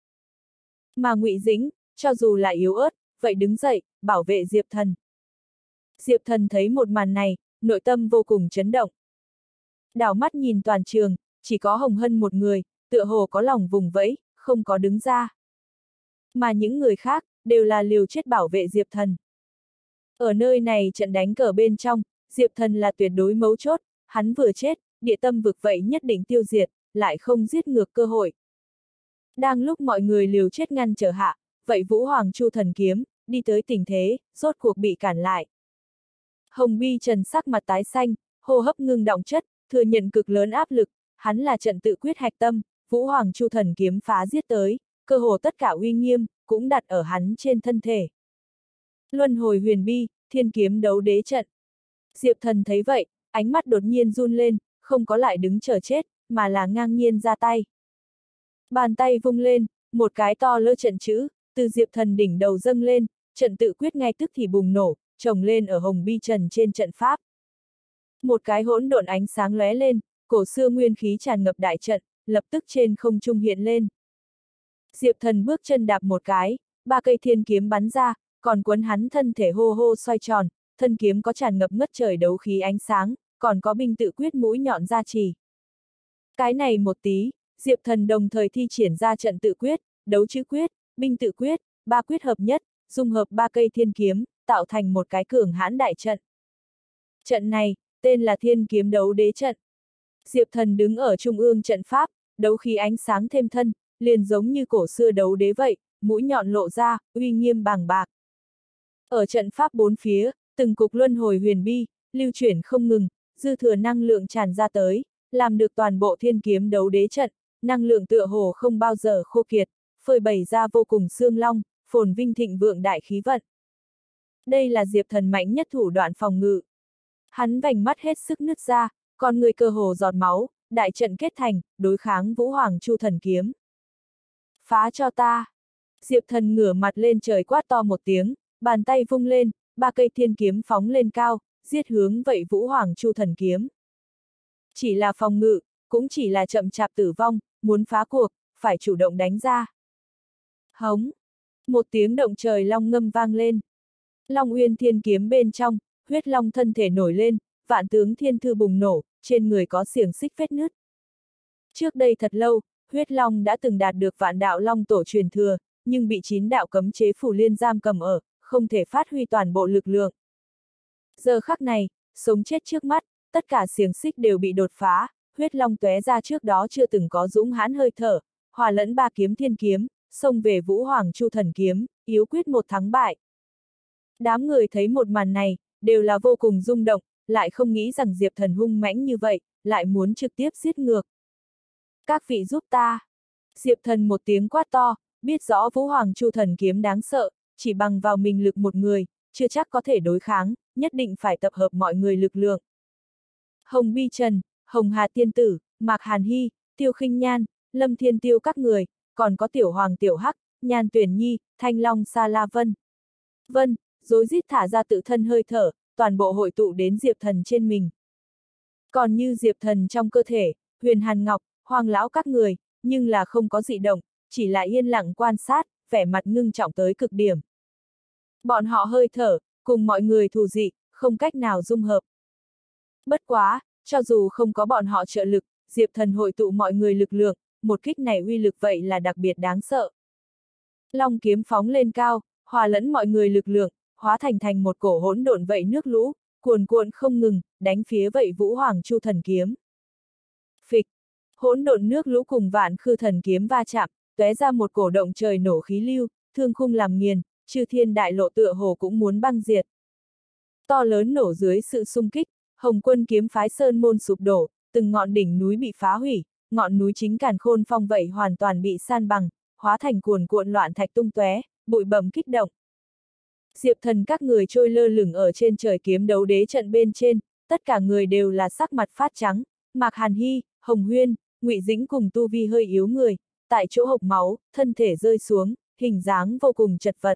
Mà Ngụy Dĩnh, cho dù là yếu ớt, vậy đứng dậy, bảo vệ Diệp Thần. Diệp Thần thấy một màn này, nội tâm vô cùng chấn động. Đảo mắt nhìn toàn trường, chỉ có Hồng Hân một người, tựa hồ có lòng vùng vẫy, không có đứng ra. Mà những người khác, đều là liều chết bảo vệ Diệp Thần. Ở nơi này trận đánh cờ bên trong, Diệp Thần là tuyệt đối mấu chốt, hắn vừa chết, địa tâm vực vậy nhất định tiêu diệt, lại không giết ngược cơ hội. Đang lúc mọi người liều chết ngăn trở hạ, vậy Vũ Hoàng Chu Thần kiếm, đi tới tình thế, rốt cuộc bị cản lại. Hồng Bi Trần sắc mặt tái xanh, hô hấp ngưng động chất, thừa nhận cực lớn áp lực, hắn là trận tự quyết hạch tâm, Vũ Hoàng Chu Thần kiếm phá giết tới, cơ hồ tất cả uy nghiêm, cũng đặt ở hắn trên thân thể. Luân hồi huyền bi, thiên kiếm đấu đế trận. Diệp Thần thấy vậy, ánh mắt đột nhiên run lên, không có lại đứng chờ chết, mà là ngang nhiên ra tay. Bàn tay vung lên, một cái to lơ trận chữ, từ Diệp Thần đỉnh đầu dâng lên, trận tự quyết ngay tức thì bùng nổ, chồng lên ở Hồng Bi Trần trên trận pháp. Một cái hỗn độn ánh sáng lóe lên, cổ xưa nguyên khí tràn ngập đại trận, lập tức trên không trung hiện lên. Diệp Thần bước chân đạp một cái, ba cây thiên kiếm bắn ra, còn quấn hắn thân thể hô hô xoay tròn, thân kiếm có tràn ngập ngất trời đấu khí ánh sáng, còn có binh tự quyết mũi nhọn ra trì. Cái này một tí, Diệp Thần đồng thời thi triển ra trận tự quyết, đấu chữ quyết, binh tự quyết, ba quyết hợp nhất, dung hợp ba cây thiên kiếm, tạo thành một cái cường hãn đại trận. Trận này, tên là Thiên Kiếm Đấu Đế Trận. Diệp Thần đứng ở trung ương trận pháp, đấu khí ánh sáng thêm thân, liền giống như cổ xưa đấu đế vậy, mũi nhọn lộ ra, uy nghiêm bàng bạc. Ở trận pháp bốn phía, từng cục luân hồi huyền bi, lưu chuyển không ngừng, dư thừa năng lượng tràn ra tới, làm được toàn bộ Thiên Kiếm Đấu Đế Trận, năng lượng tựa hồ không bao giờ khô kiệt, phơi bày ra vô cùng xương long, phồn vinh thịnh vượng đại khí vận. Đây là Diệp Thần mạnh nhất thủ đoạn phòng ngự. Hắn vành mắt hết sức nứt ra, con người cơ hồ giọt máu, đại trận kết thành, đối kháng Vũ Hoàng Chu Thần Kiếm. Phá cho ta! Diệp Thần ngửa mặt lên trời quát to một tiếng, bàn tay vung lên, ba cây thiên kiếm phóng lên cao, giết hướng vậy Vũ Hoàng Chu Thần Kiếm. Chỉ là phòng ngự, cũng chỉ là chậm chạp tử vong, muốn phá cuộc, phải chủ động đánh ra. Hống! Một tiếng động trời long ngâm vang lên. Long Uyên Thiên Kiếm bên trong, huyết long thân thể nổi lên, vạn tướng thiên thư bùng nổ, trên người có xiềng xích vết nứt. Trước đây thật lâu, huyết long đã từng đạt được vạn đạo long tổ truyền thừa, nhưng bị chín đạo cấm chế phủ liên giam cầm ở, không thể phát huy toàn bộ lực lượng. Giờ khắc này, sống chết trước mắt, tất cả xiềng xích đều bị đột phá, huyết long tóe ra trước đó chưa từng có dũng hãn hơi thở, hòa lẫn ba kiếm thiên kiếm, xông về Vũ Hoàng Chu Thần Kiếm, yếu quyết một thắng bại. Đám người thấy một màn này, đều là vô cùng rung động, lại không nghĩ rằng Diệp Thần hung mãnh như vậy, lại muốn trực tiếp giết ngược. Các vị giúp ta! Diệp Thần một tiếng quát to, biết rõ Vũ Hoàng Chu Thần Kiếm đáng sợ, chỉ bằng vào mình lực một người, chưa chắc có thể đối kháng, nhất định phải tập hợp mọi người lực lượng. Hồng Bi Trần, Hồng Hà Tiên Tử, Mạc Hàn Hy, Tiêu Khinh Nhan, Lâm Thiên Tiêu các người, còn có Tiểu Hoàng Tiểu Hắc, Nhan Tuyển Nhi, Thanh Long Sa La Vân. Vân, rối rít thả ra tự thân hơi thở, toàn bộ hội tụ đến Diệp Thần trên mình. Còn như Diệp Thần trong cơ thể, Huyền Hàn Ngọc, Hoàng Lão các người, nhưng là không có dị động, chỉ là yên lặng quan sát, vẻ mặt ngưng trọng tới cực điểm. Bọn họ hơi thở, cùng mọi người thù dị, không cách nào dung hợp. Bất quá, cho dù không có bọn họ trợ lực, Diệp Thần hội tụ mọi người lực lượng, một kích này uy lực vậy là đặc biệt đáng sợ. Long kiếm phóng lên cao, hòa lẫn mọi người lực lượng, hóa thành thành một cổ hỗn độn vậy nước lũ, cuồn cuộn không ngừng, đánh phía vậy Vũ Hoàng Chu Thần Kiếm. Phịch! Hỗn độn nước lũ cùng Vạn Khư Thần Kiếm va chạm, tóe ra một cổ động trời nổ khí lưu, thương khung làm nghiền, chư thiên đại lộ tựa hồ cũng muốn băng diệt. To lớn nổ dưới sự xung kích, Hồng Quân kiếm phái sơn môn sụp đổ, từng ngọn đỉnh núi bị phá hủy, ngọn núi chính Càn Khôn Phong vậy hoàn toàn bị san bằng, hóa thành cuồn cuộn loạn thạch tung tóe, bụi bẩm kích động. Diệp Thần các người trôi lơ lửng ở trên trời kiếm đấu đế trận bên trên, tất cả người đều là sắc mặt phát trắng, Mạc Hàn Hy, Hồng Huyên, Ngụy Dĩnh cùng tu vi hơi yếu người, tại chỗ hộc máu, thân thể rơi xuống, hình dáng vô cùng chật vật.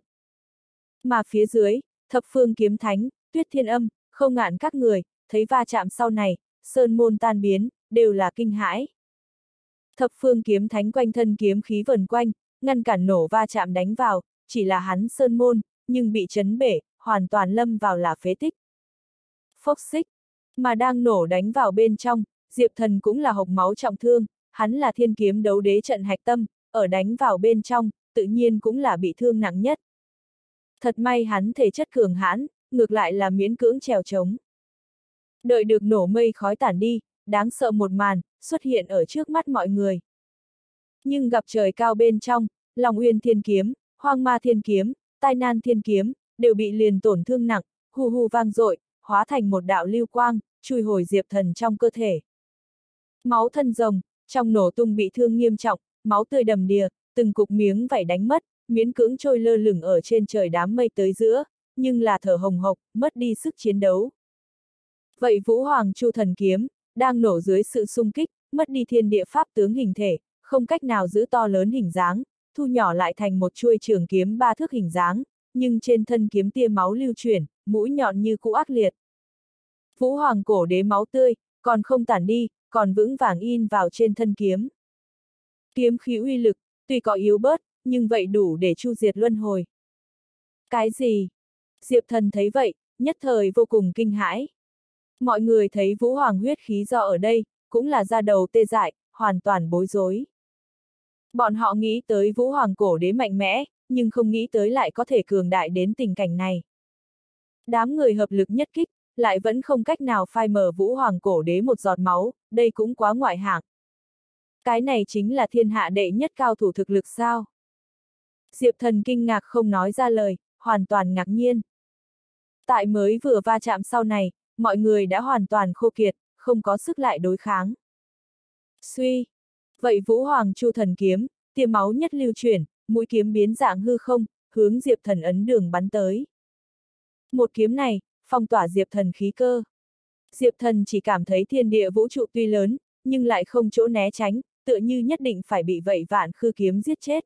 Mà phía dưới, Thập Phương Kiếm Thánh, Tuyết Thiên Âm, Không Ngạn các người, thấy va chạm sau này, sơn môn tan biến, đều là kinh hãi. Thập Phương Kiếm Thánh quanh thân kiếm khí vần quanh, ngăn cản nổ va chạm đánh vào, chỉ là hắn sơn môn, nhưng bị chấn bể, hoàn toàn lâm vào là phế tích. Phốc xích, mà đang nổ đánh vào bên trong, Diệp Thần cũng là hộc máu trọng thương, hắn là thiên kiếm đấu đế trận hạch tâm, ở đánh vào bên trong, tự nhiên cũng là bị thương nặng nhất. Thật may hắn thể chất cường hãn, ngược lại là miễn cưỡng trèo trống. Đợi được nổ mây khói tản đi, đáng sợ một màn, xuất hiện ở trước mắt mọi người. Nhưng gặp trời cao bên trong, Long Uyên Thiên Kiếm, Hoang Ma Thiên Kiếm, Tai Nan Thiên Kiếm, đều bị liền tổn thương nặng, hù hù vang dội, hóa thành một đạo lưu quang, chui hồi Diệp Thần trong cơ thể. Máu thân rồng, trong nổ tung bị thương nghiêm trọng, máu tươi đầm đìa, từng cục miếng vảy đánh mất, miễn cưỡng trôi lơ lửng ở trên trời đám mây tới giữa, nhưng là thở hồng hộc, mất đi sức chiến đấu. Vậy Vũ Hoàng Chu Thần Kiếm, đang nổ dưới sự xung kích, mất đi thiên địa pháp tướng hình thể, không cách nào giữ to lớn hình dáng, thu nhỏ lại thành một chuôi trường kiếm ba thước hình dáng, nhưng trên thân kiếm tia máu lưu chuyển, mũi nhọn như cũ ác liệt. Vũ Hoàng cổ đế máu tươi, còn không tản đi, còn vững vàng in vào trên thân kiếm. Kiếm khí uy lực, tuy có yếu bớt, nhưng vậy đủ để chu diệt luân hồi. Cái gì? Diệp Thần thấy vậy, nhất thời vô cùng kinh hãi. Mọi người thấy Vũ Hoàng huyết khí do ở đây, cũng là da đầu tê dại, hoàn toàn bối rối. Bọn họ nghĩ tới Vũ Hoàng cổ đế mạnh mẽ, nhưng không nghĩ tới lại có thể cường đại đến tình cảnh này. Đám người hợp lực nhất kích, lại vẫn không cách nào phai mờ Vũ Hoàng cổ đế một giọt máu, đây cũng quá ngoại hạng. Cái này chính là thiên hạ đệ nhất cao thủ thực lực sao? Diệp Thần kinh ngạc không nói ra lời, hoàn toàn ngạc nhiên. Tại mới vừa va chạm sau này, mọi người đã hoàn toàn khô kiệt, không có sức lại đối kháng. Suy! Vậy Vũ Hoàng Chu Thần Kiếm, tia máu nhất lưu chuyển, mũi kiếm biến dạng hư không, hướng Diệp Thần ấn đường bắn tới. Một kiếm này, phong tỏa Diệp Thần khí cơ. Diệp Thần chỉ cảm thấy thiên địa vũ trụ tuy lớn, nhưng lại không chỗ né tránh, tựa như nhất định phải bị vậy vạn khư kiếm giết chết.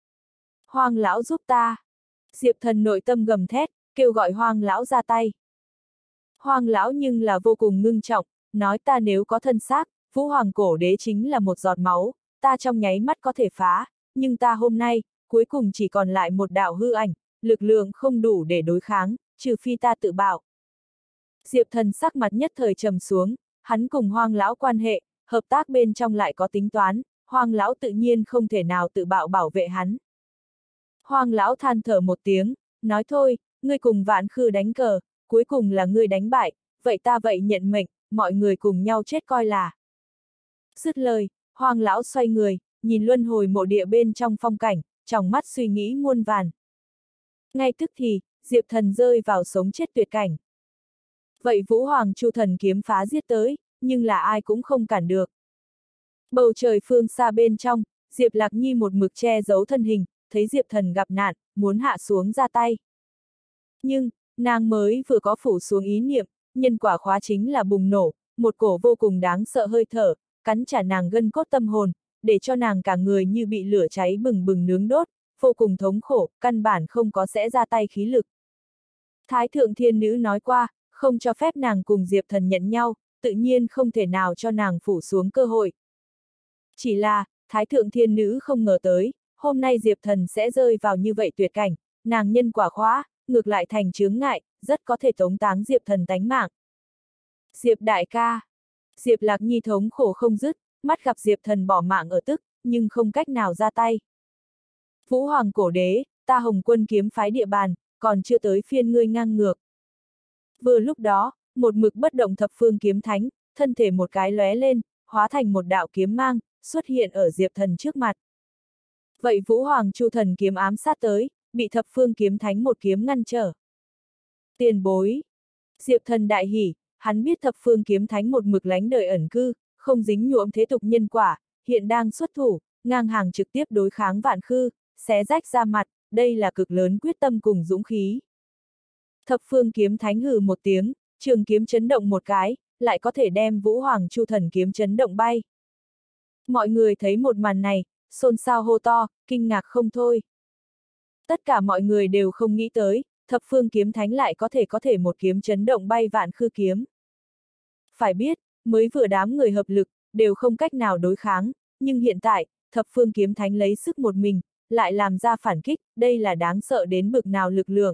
Hoang lão giúp ta! Diệp Thần nội tâm gầm thét, kêu gọi Hoang lão ra tay. Hoang lão nhưng là vô cùng ngưng trọng, nói ta nếu có thân xác, Vũ Hoàng cổ đế chính là một giọt máu, ta trong nháy mắt có thể phá, nhưng ta hôm nay, cuối cùng chỉ còn lại một đạo hư ảnh, lực lượng không đủ để đối kháng, trừ phi ta tự bạo. Diệp Thần sắc mặt nhất thời trầm xuống, hắn cùng Hoang lão quan hệ, hợp tác bên trong lại có tính toán, Hoang lão tự nhiên không thể nào tự bạo bảo vệ hắn. Hoang lão than thở một tiếng, nói thôi, ngươi cùng vạn khư đánh cờ, cuối cùng là ngươi đánh bại, vậy ta vậy nhận mệnh, mọi người cùng nhau chết coi là. Dứt lời, Hoang lão xoay người, nhìn luân hồi mộ địa bên trong phong cảnh, trong mắt suy nghĩ muôn vàn. Ngay tức thì, Diệp Thần rơi vào sống chết tuyệt cảnh. Vậy Vũ Hoàng Chu Thần kiếm phá giết tới, nhưng là ai cũng không cản được. Bầu trời phương xa bên trong, Diệp Lạc Nhi một mực che giấu thân hình, thấy Diệp Thần gặp nạn, muốn hạ xuống ra tay. Nhưng, nàng mới vừa có phủ xuống ý niệm, nhân quả khóa chính là bùng nổ, một cổ vô cùng đáng sợ hơi thở, cắn trả nàng gân cốt tâm hồn, để cho nàng cả người như bị lửa cháy bừng bừng nướng đốt, vô cùng thống khổ, căn bản không có sẽ ra tay khí lực. Thái thượng thiên nữ nói qua, không cho phép nàng cùng Diệp Thần nhận nhau, tự nhiên không thể nào cho nàng phủ xuống cơ hội. Chỉ là, Thái thượng thiên nữ không ngờ tới, hôm nay Diệp Thần sẽ rơi vào như vậy tuyệt cảnh, nàng nhân quả khóa, ngược lại thành chướng ngại, rất có thể tống táng Diệp Thần tánh mạng. Diệp đại ca! Diệp Lạc Nhi thống khổ không dứt, mắt gặp Diệp Thần bỏ mạng ở tức, nhưng không cách nào ra tay. Vũ Hoàng cổ đế, ta Hồng Quân kiếm phái địa bàn, còn chưa tới phiên ngươi ngang ngược. Vừa lúc đó, một mực bất động thập phương kiếm thánh, thân thể một cái lóe lên, hóa thành một đạo kiếm mang, xuất hiện ở Diệp Thần trước mặt. Vậy Vũ Hoàng Chu Thần kiếm ám sát tới, bị thập phương kiếm thánh một kiếm ngăn trở. Tiền bối! Diệp Thần đại hỉ, hắn biết thập phương kiếm thánh một mực lánh đời ẩn cư, không dính nhuộm thế tục nhân quả, hiện đang xuất thủ, ngang hàng trực tiếp đối kháng vạn khư, xé rách ra mặt, đây là cực lớn quyết tâm cùng dũng khí. Thập phương kiếm thánh hừ một tiếng, trường kiếm chấn động một cái, lại có thể đem Vũ Hoàng Chu Thần kiếm chấn động bay. Mọi người thấy một màn này, xôn xao hô to, kinh ngạc không thôi. Tất cả mọi người đều không nghĩ tới, thập phương kiếm thánh lại có thể có thể một kiếm chấn động bay vạn khư kiếm. Phải biết, mới vừa đám người hợp lực, đều không cách nào đối kháng, nhưng hiện tại, thập phương kiếm thánh lấy sức một mình, lại làm ra phản kích, đây là đáng sợ đến bực nào lực lượng.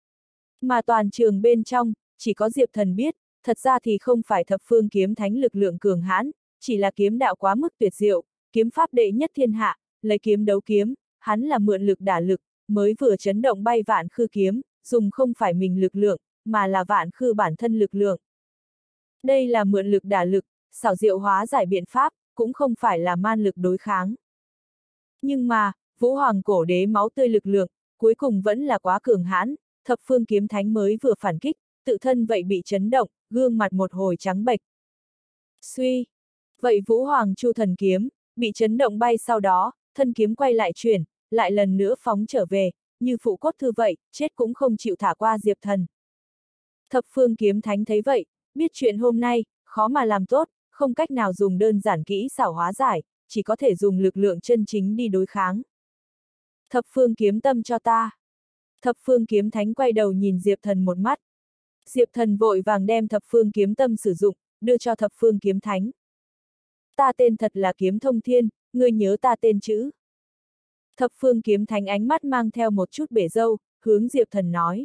Mà toàn trường bên trong, chỉ có Diệp Thần biết, thật ra thì không phải thập phương kiếm thánh lực lượng cường hãn, chỉ là kiếm đạo quá mức tuyệt diệu, kiếm pháp đệ nhất thiên hạ, lấy kiếm đấu kiếm, hắn là mượn lực đả lực, mới vừa chấn động bay vạn khư kiếm, dùng không phải mình lực lượng, mà là vạn khư bản thân lực lượng. Đây là mượn lực đả lực, xảo diệu hóa giải biện pháp, cũng không phải là man lực đối kháng. Nhưng mà, Vũ Hoàng cổ đế máu tươi lực lượng, cuối cùng vẫn là quá cường hãn, thập phương kiếm thánh mới vừa phản kích, tự thân vậy bị chấn động, gương mặt một hồi trắng bệch. Suy! Vậy Vũ Hoàng Chu Thần kiếm, bị chấn động bay sau đó, thân kiếm quay lại chuyển, lại lần nữa phóng trở về, như phụ cốt thư vậy, chết cũng không chịu thả qua Diệp Thần. Thập phương kiếm thánh thấy vậy, biết chuyện hôm nay, khó mà làm tốt, không cách nào dùng đơn giản kỹ xảo hóa giải, chỉ có thể dùng lực lượng chân chính đi đối kháng. Thập phương kiếm tâm cho ta. Thập phương kiếm thánh quay đầu nhìn Diệp Thần một mắt. Diệp Thần vội vàng đem thập phương kiếm tâm sử dụng, đưa cho thập phương kiếm thánh. Ta tên thật là Kiếm Thông Thiên, ngươi nhớ ta tên chữ. Thập phương kiếm thánh ánh mắt mang theo một chút bể dâu, hướng Diệp Thần nói.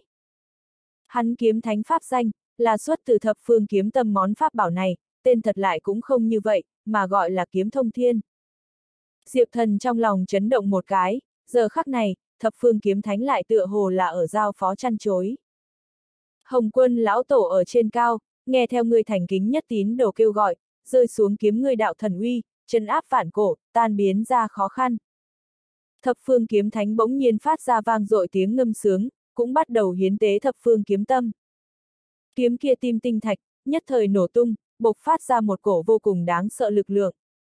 Hắn kiếm thánh pháp danh, là xuất từ thập phương kiếm tâm món pháp bảo này, tên thật lại cũng không như vậy, mà gọi là Kiếm Thông Thiên. Diệp Thần trong lòng chấn động một cái, giờ khắc này, thập phương kiếm thánh lại tựa hồ là ở giao phó chăn chối. Hồng Quân lão tổ ở trên cao, nghe theo ngươi thành kính nhất tín đồ kêu gọi, rơi xuống kiếm ngươi đạo thần uy, trấn áp vạn cổ, tan biến ra khó khăn. Thập phương kiếm thánh bỗng nhiên phát ra vang dội tiếng ngâm sướng, cũng bắt đầu hiến tế thập phương kiếm tâm. Kiếm kia tim tinh thạch, nhất thời nổ tung, bộc phát ra một cổ vô cùng đáng sợ lực lượng.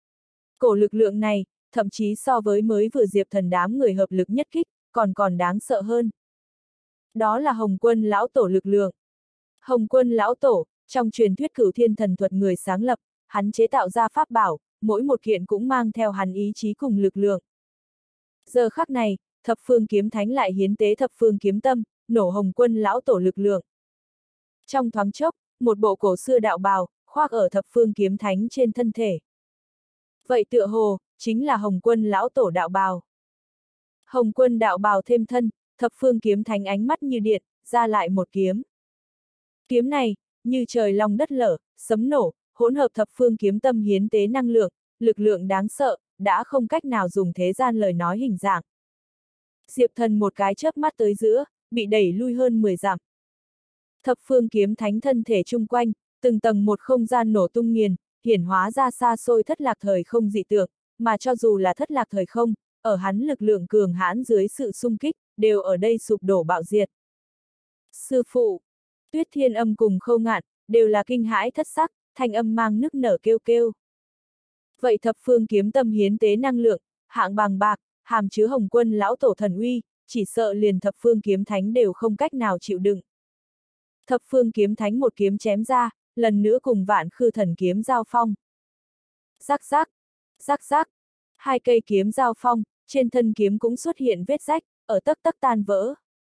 Cổ lực lượng này, thậm chí so với mới vừa Diệp Thần đám người hợp lực nhất kích, còn còn đáng sợ hơn. Đó là Hồng Quân lão tổ lực lượng. Hồng Quân lão tổ, trong truyền thuyết Cửu Thiên Thần Thuật người sáng lập, hắn chế tạo ra pháp bảo, mỗi một kiện cũng mang theo hắn ý chí cùng lực lượng. Giờ khắc này, Thập Phương Kiếm Thánh lại hiến tế Thập Phương Kiếm Tâm, nổ Hồng Quân lão tổ lực lượng. Trong thoáng chốc, một bộ cổ xưa đạo bào, khoác ở Thập Phương Kiếm Thánh trên thân thể. Vậy tựa hồ, chính là Hồng Quân lão tổ đạo bào. Hồng Quân đạo bào thêm thân, Thập Phương Kiếm Thánh ánh mắt như điện, ra lại một kiếm. Kiếm này, như trời long đất lở, sấm nổ, hỗn hợp Thập Phương Kiếm Tâm hiến tế năng lượng, lực lượng đáng sợ, đã không cách nào dùng thế gian lời nói hình dạng. Diệp Thần một cái chớp mắt tới giữa, bị đẩy lui hơn mười dặm. Thập Phương Kiếm Thánh thân thể chung quanh, từng tầng một không gian nổ tung nghiền, hiển hóa ra xa xôi thất lạc thời không dị tượng, mà cho dù là thất lạc thời không, ở hắn lực lượng cường hãn dưới sự xung kích, đều ở đây sụp đổ bạo diệt. Sư phụ, Tuyết Thiên Âm cùng Khâu Ngạn, đều là kinh hãi thất sắc, thanh âm mang nức nở kêu kêu. Vậy Thập Phương Kiếm Tâm hiến tế năng lượng, hạng bàng bạc, hàm chứa Hồng Quân lão tổ thần uy, chỉ sợ liền Thập Phương Kiếm Thánh đều không cách nào chịu đựng. Thập Phương Kiếm Thánh một kiếm chém ra, lần nữa cùng Vạn Khư Thần kiếm giao phong. Rắc rắc, rắc rắc, hai cây kiếm giao phong, trên thân kiếm cũng xuất hiện vết rách, ở tấc tấc tan vỡ.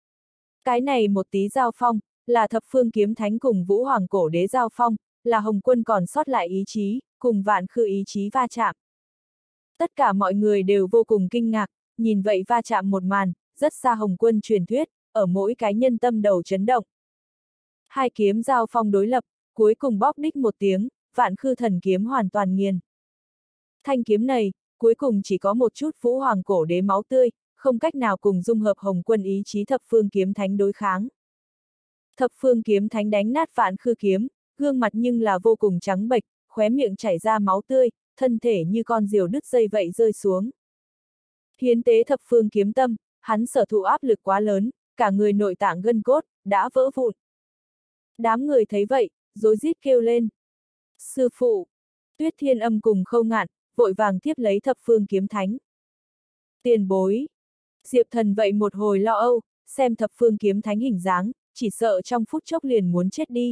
Cái này một tí giao phong, là Thập Phương Kiếm Thánh cùng Vũ Hoàng Cổ Đế giao phong, là Hồng Quân còn sót lại ý chí, cùng Vạn Khư ý chí va chạm. Tất cả mọi người đều vô cùng kinh ngạc, nhìn vậy va chạm một màn, rất xa Hồng Quân truyền thuyết, ở mỗi cái nhân tâm đầu chấn động. Hai kiếm giao phong đối lập, cuối cùng bóp đích một tiếng, Vạn Khư Thần kiếm hoàn toàn nghiền. Thanh kiếm này, cuối cùng chỉ có một chút Vũ Hoàng Cổ Đế máu tươi, không cách nào cùng dung hợp Hồng Quân ý chí Thập Phương Kiếm Thánh đối kháng. Thập Phương Kiếm Thánh đánh nát Vạn Khư kiếm, gương mặt nhưng là vô cùng trắng bệch, khóe miệng chảy ra máu tươi, thân thể như con diều đứt dây vậy rơi xuống. Hiến tế Thập Phương Kiếm Tâm, hắn sở thụ áp lực quá lớn, cả người nội tạng gân cốt, đã vỡ vụn. Đám người thấy vậy, rối rít kêu lên. Sư phụ, Tuyết Thiên Âm cùng Khâu Ngạn, vội vàng tiếp lấy Thập Phương Kiếm Thánh. Tiền bối. Diệp Thần vậy một hồi lo âu, xem Thập Phương Kiếm Thánh hình dáng, chỉ sợ trong phút chốc liền muốn chết đi.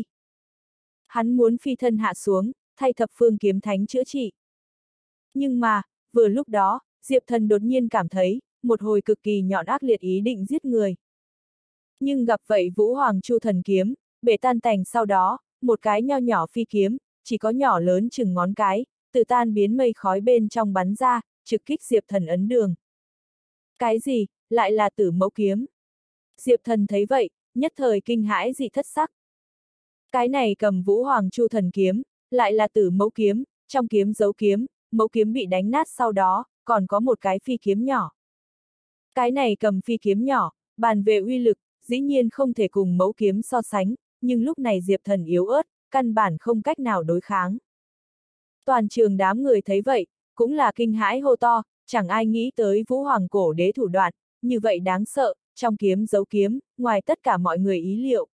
Hắn muốn phi thân hạ xuống, thay Thập Phương Kiếm Thánh chữa trị. Nhưng mà, vừa lúc đó, Diệp Thần đột nhiên cảm thấy, một hồi cực kỳ nhọn ác liệt ý định giết người. Nhưng gặp vậy Vũ Hoàng Chu Thần kiếm, bể tan tành sau đó, một cái nho nhỏ phi kiếm, chỉ có nhỏ lớn chừng ngón cái, từ tan biến mây khói bên trong bắn ra, trực kích Diệp Thần ấn đường. Cái gì, lại là Tử Mẫu kiếm? Diệp Thần thấy vậy, nhất thời kinh hãi dị thất sắc. Cái này cầm Vũ Hoàng Chu Thần kiếm, lại là Tử Mẫu kiếm, trong kiếm giấu kiếm, mẫu kiếm bị đánh nát sau đó, còn có một cái phi kiếm nhỏ. Cái này cầm phi kiếm nhỏ, bàn về uy lực, dĩ nhiên không thể cùng mẫu kiếm so sánh, nhưng lúc này Diệp Thần yếu ớt, căn bản không cách nào đối kháng. Toàn trường đám người thấy vậy, cũng là kinh hãi hô to, chẳng ai nghĩ tới Vũ Hoàng Cổ Đế thủ đoạn, như vậy đáng sợ, trong kiếm giấu kiếm, ngoài tất cả mọi người ý liệu.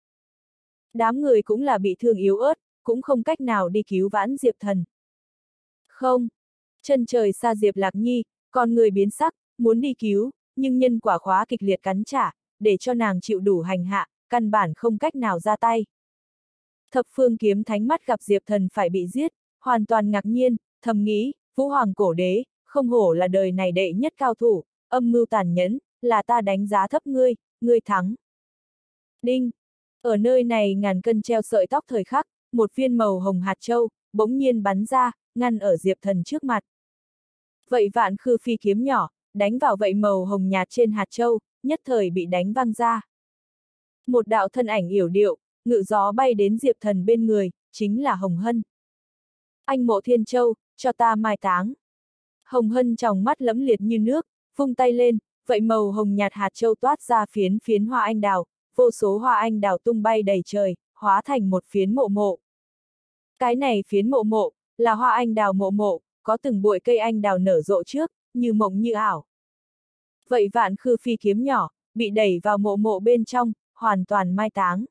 Đám người cũng là bị thương yếu ớt, cũng không cách nào đi cứu vãn Diệp Thần. Không, chân trời xa Diệp Lạc Nhi, con người biến sắc, muốn đi cứu, nhưng nhân quả khóa kịch liệt cắn trả, để cho nàng chịu đủ hành hạ, căn bản không cách nào ra tay. Thập Phương Kiếm Thánh mắt gặp Diệp Thần phải bị giết, hoàn toàn ngạc nhiên, thầm nghĩ, Vũ Hoàng Cổ Đế, không hổ là đời này đệ nhất cao thủ, âm mưu tàn nhẫn, là ta đánh giá thấp ngươi, ngươi thắng. Đinh! Ở nơi này ngàn cân treo sợi tóc thời khắc, một viên màu hồng hạt châu, bỗng nhiên bắn ra, ngăn ở Diệp Thần trước mặt. Vậy Vạn Khư phi kiếm nhỏ, đánh vào vậy màu hồng nhạt trên hạt châu, nhất thời bị đánh văng ra. Một đạo thân ảnh yểu điệu, ngự gió bay đến Diệp Thần bên người, chính là Hồng Hân. Anh Mộ Thiên Châu, cho ta mai táng. Hồng Hân trong mắt lẫm liệt như nước, vung tay lên, vậy màu hồng nhạt hạt châu toát ra phiến phiến hoa anh đào, vô số hoa anh đào tung bay đầy trời, hóa thành một phiến mộ mộ. Cái này phiến mộ mộ, là hoa anh đào mộ mộ, có từng bụi cây anh đào nở rộ trước, như mộng như ảo. Vậy Vạn Khư phi kiếm nhỏ, bị đẩy vào mộ mộ bên trong, hoàn toàn mai táng.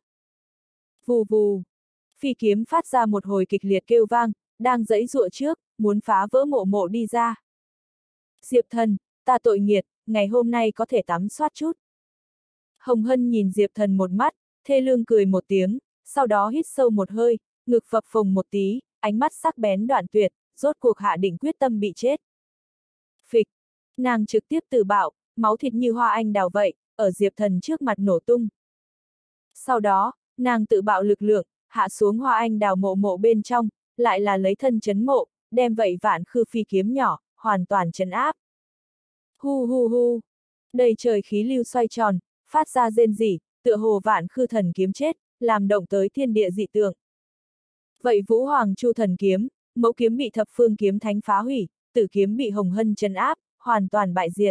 Vù vù, phi kiếm phát ra một hồi kịch liệt kêu vang, đang giãy giụa trước, muốn phá vỡ mộ mộ đi ra. Diệp Thần, ta tội nghiệt, ngày hôm nay có thể tắm soát chút. Hồng Hân nhìn Diệp Thần một mắt, thê lương cười một tiếng, sau đó hít sâu một hơi, ngực phập phồng một tí, ánh mắt sắc bén đoạn tuyệt, rốt cuộc hạ định quyết tâm bị chết. Phịch, nàng trực tiếp tự bạo, máu thịt như hoa anh đào vậy, ở Diệp Thần trước mặt nổ tung. Sau đó, nàng tự bạo lực lượng, hạ xuống hoa anh đào mộ mộ bên trong, lại là lấy thân chấn mộ, đem vậy vạn khư phi kiếm nhỏ, hoàn toàn chấn áp. Hu hu hu, đầy trời khí lưu xoay tròn, phát ra rên rỉ, tựa hồ vạn khư thần kiếm chết, làm động tới thiên địa dị tượng. Vậy Vũ Hoàng Chu thần kiếm, mẫu kiếm bị thập phương kiếm thánh phá hủy, tử kiếm bị Hồng Hân chấn áp, hoàn toàn bại diệt.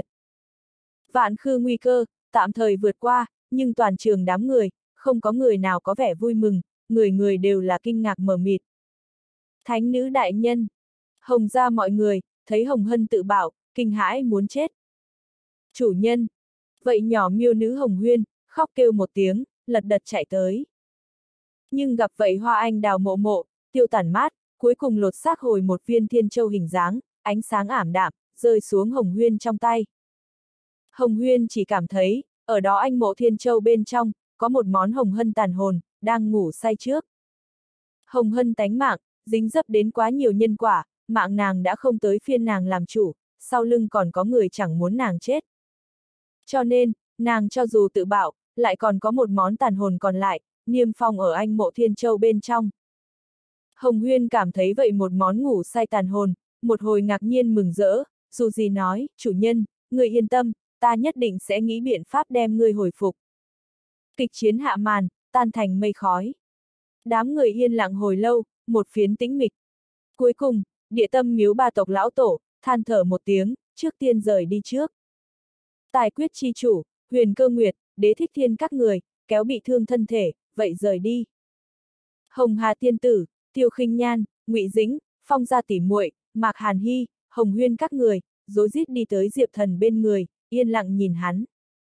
Vạn khư nguy cơ, tạm thời vượt qua, nhưng toàn trường đám người, không có người nào có vẻ vui mừng, người người đều là kinh ngạc mờ mịt. Thánh nữ đại nhân, Hồng gia mọi người, thấy Hồng Hân tự bạo, kinh hãi muốn chết. Chủ nhân, vậy nhỏ miêu nữ Hồng Huyên, khóc kêu một tiếng, lật đật chạy tới. Nhưng gặp vậy hoa anh đào mộ mộ, tiêu tản mát, cuối cùng lột xác hồi một viên thiên châu hình dáng, ánh sáng ảm đạm, rơi xuống Hồng Huyên trong tay. Hồng Huyên chỉ cảm thấy, ở đó anh mộ thiên châu bên trong, có một món Hồng Hân tàn hồn, đang ngủ say trước. Hồng Hân tánh mạng, dính dấp đến quá nhiều nhân quả, mạng nàng đã không tới phiên nàng làm chủ, sau lưng còn có người chẳng muốn nàng chết. Cho nên, nàng cho dù tự bạo, lại còn có một món tàn hồn còn lại, niêm phong ở anh mộ thiên châu bên trong. Hồng Huyên cảm thấy vậy một món ngủ say tàn hồn, một hồi ngạc nhiên mừng rỡ, dù gì nói, chủ nhân, người yên tâm, ta nhất định sẽ nghĩ biện pháp đem ngươi hồi phục. Kịch chiến hạ màn, tan thành mây khói. Đám người yên lặng hồi lâu, một phiến tĩnh mịch. Cuối cùng, địa tâm miếu ba tộc lão tổ, than thở một tiếng, trước tiên rời đi trước. Tài quyết chi chủ, Huyền Cơ Nguyệt, Đế Thích Thiên các người, kéo bị thương thân thể, vậy rời đi. Hồng Hà tiên tử, Tiêu Khinh Nhan, Ngụy Dĩnh, Phong gia tỷ muội, Mạc Hàn Hy, Hồng Huyên các người, rối rít đi tới Diệp Thần bên người, yên lặng nhìn hắn.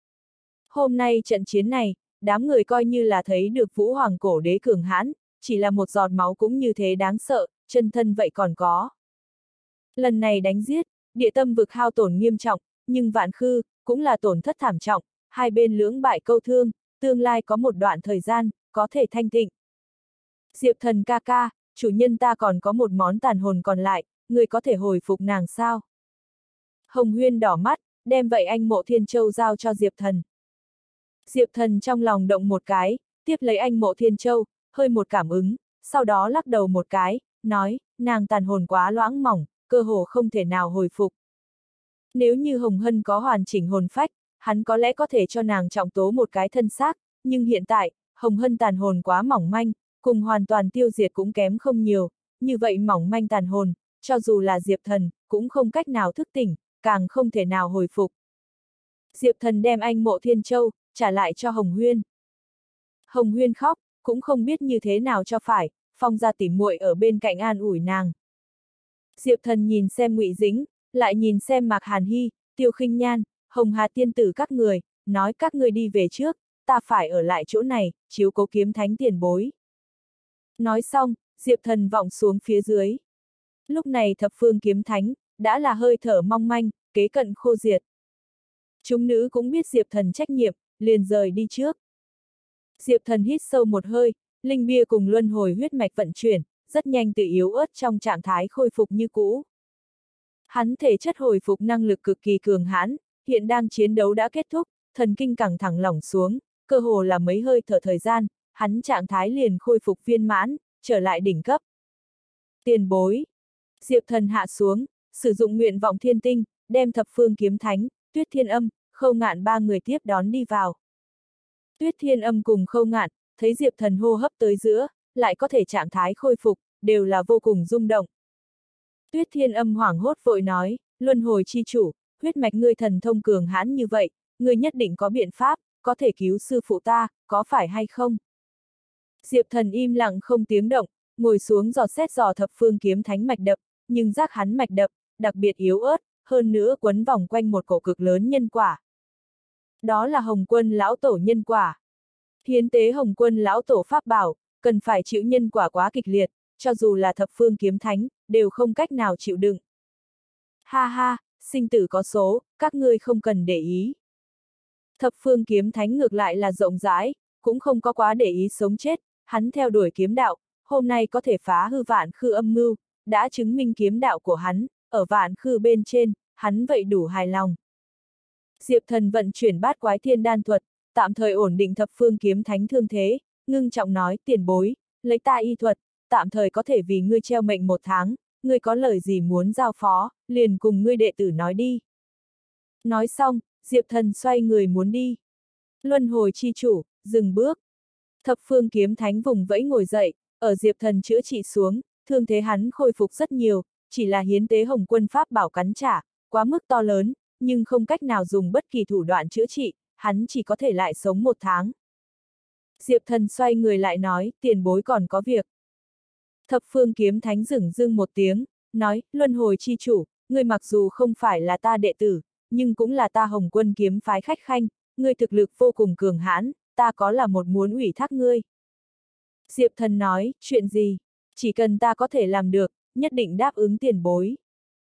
Hôm nay trận chiến này, đám người coi như là thấy được Vũ Hoàng cổ đế cường hãn, chỉ là một giọt máu cũng như thế đáng sợ, chân thân vậy còn có. Lần này đánh giết, địa tâm vực hao tổn nghiêm trọng, nhưng vạn khư, cũng là tổn thất thảm trọng, hai bên lưỡng bại câu thương, tương lai có một đoạn thời gian, có thể thanh tịnh. Diệp Thần ca ca, chủ nhân ta còn có một món tàn hồn còn lại, người có thể hồi phục nàng sao? Hồng Huyên đỏ mắt, đem vậy anh mộ thiên châu giao cho Diệp Thần. Diệp Thần trong lòng động một cái, tiếp lấy anh mộ thiên châu, hơi một cảm ứng, sau đó lắc đầu một cái, nói, nàng tàn hồn quá loãng mỏng, cơ hồ không thể nào hồi phục. Nếu như Hồng Hân có hoàn chỉnh hồn phách, hắn có lẽ có thể cho nàng trọng tố một cái thân xác, nhưng hiện tại, Hồng Hân tàn hồn quá mỏng manh, cùng hoàn toàn tiêu diệt cũng kém không nhiều, như vậy mỏng manh tàn hồn, cho dù là Diệp Thần, cũng không cách nào thức tỉnh, càng không thể nào hồi phục. Diệp Thần đem anh mộ thiên châu, trả lại cho Hồng Huyên. Hồng Huyên khóc, cũng không biết như thế nào cho phải, Phong gia tỉ muội ở bên cạnh an ủi nàng. Diệp Thần nhìn xem Ngụy Dĩnh, lại nhìn xem Mạc Hàn Hy, Tiêu Khinh Nhan, Hồng Hà tiên tử các người, nói các người đi về trước, ta phải ở lại chỗ này, chiếu cố kiếm thánh tiền bối. Nói xong, Diệp Thần vọng xuống phía dưới. Lúc này thập phương kiếm thánh, đã là hơi thở mong manh, kế cận khô diệt. Chúng nữ cũng biết Diệp Thần trách nhiệm, liền rời đi trước. Diệp Thần hít sâu một hơi, linh bia cùng luân hồi huyết mạch vận chuyển, rất nhanh từ yếu ớt trong trạng thái khôi phục như cũ. Hắn thể chất hồi phục năng lực cực kỳ cường hãn, hiện đang chiến đấu đã kết thúc, thần kinh căng thẳng lỏng xuống, cơ hồ là mấy hơi thở thời gian, hắn trạng thái liền khôi phục viên mãn, trở lại đỉnh cấp. Tiền bối. Diệp Thần hạ xuống, sử dụng nguyện vọng thiên tinh, đem thập phương kiếm thánh, Tuyết Thiên Âm, Khâu Ngạn ba người tiếp đón đi vào. Tuyết Thiên Âm cùng Khâu Ngạn, thấy Diệp Thần hô hấp tới giữa, lại có thể trạng thái khôi phục, đều là vô cùng rung động. Tuyết Thiên Âm hoảng hốt vội nói, luân hồi chi chủ, huyết mạch ngươi thần thông cường hãn như vậy, ngươi nhất định có biện pháp, có thể cứu sư phụ ta, có phải hay không? Diệp Thần im lặng không tiếng động, ngồi xuống dò xét dò thập phương kiếm thánh mạch đập, nhưng giác hắn mạch đập, đặc biệt yếu ớt, hơn nữa quấn vòng quanh một cổ cực lớn nhân quả. Đó là Hồng Quân lão tổ nhân quả. Hiến tế Hồng Quân lão tổ pháp bảo, cần phải chịu nhân quả quá kịch liệt, cho dù là thập phương kiếm thánh, đều không cách nào chịu đựng. Ha ha, sinh tử có số, các ngươi không cần để ý. Thập phương kiếm thánh ngược lại là rộng rãi, cũng không có quá để ý sống chết, hắn theo đuổi kiếm đạo, hôm nay có thể phá hư vạn khư âm mưu, đã chứng minh kiếm đạo của hắn, ở vạn khư bên trên, hắn vậy đủ hài lòng. Diệp Thần vận chuyển bát quái thiên đan thuật, tạm thời ổn định thập phương kiếm thánh thương thế, ngưng trọng nói tiền bối, lấy ta y thuật, tạm thời có thể vì ngươi treo mệnh một tháng, ngươi có lời gì muốn giao phó, liền cùng ngươi đệ tử nói đi. Nói xong, Diệp Thần xoay người muốn đi. Luân hồi chi chủ, dừng bước. Thập phương kiếm thánh vùng vẫy ngồi dậy, ở Diệp Thần chữa trị xuống, thương thế hắn khôi phục rất nhiều, chỉ là hiến tế hồng quân pháp bảo cắn trả, quá mức to lớn, nhưng không cách nào dùng bất kỳ thủ đoạn chữa trị, hắn chỉ có thể lại sống một tháng. Diệp Thần xoay người lại nói, tiền bối còn có việc. Thập phương kiếm thánh dửng dưng một tiếng, nói, luân hồi chi chủ, ngươi mặc dù không phải là ta đệ tử, nhưng cũng là ta Hồng Quân kiếm phái khách khanh, ngươi thực lực vô cùng cường hãn, ta có là một muốn ủy thác ngươi. Diệp Thần nói, chuyện gì? Chỉ cần ta có thể làm được, nhất định đáp ứng tiền bối.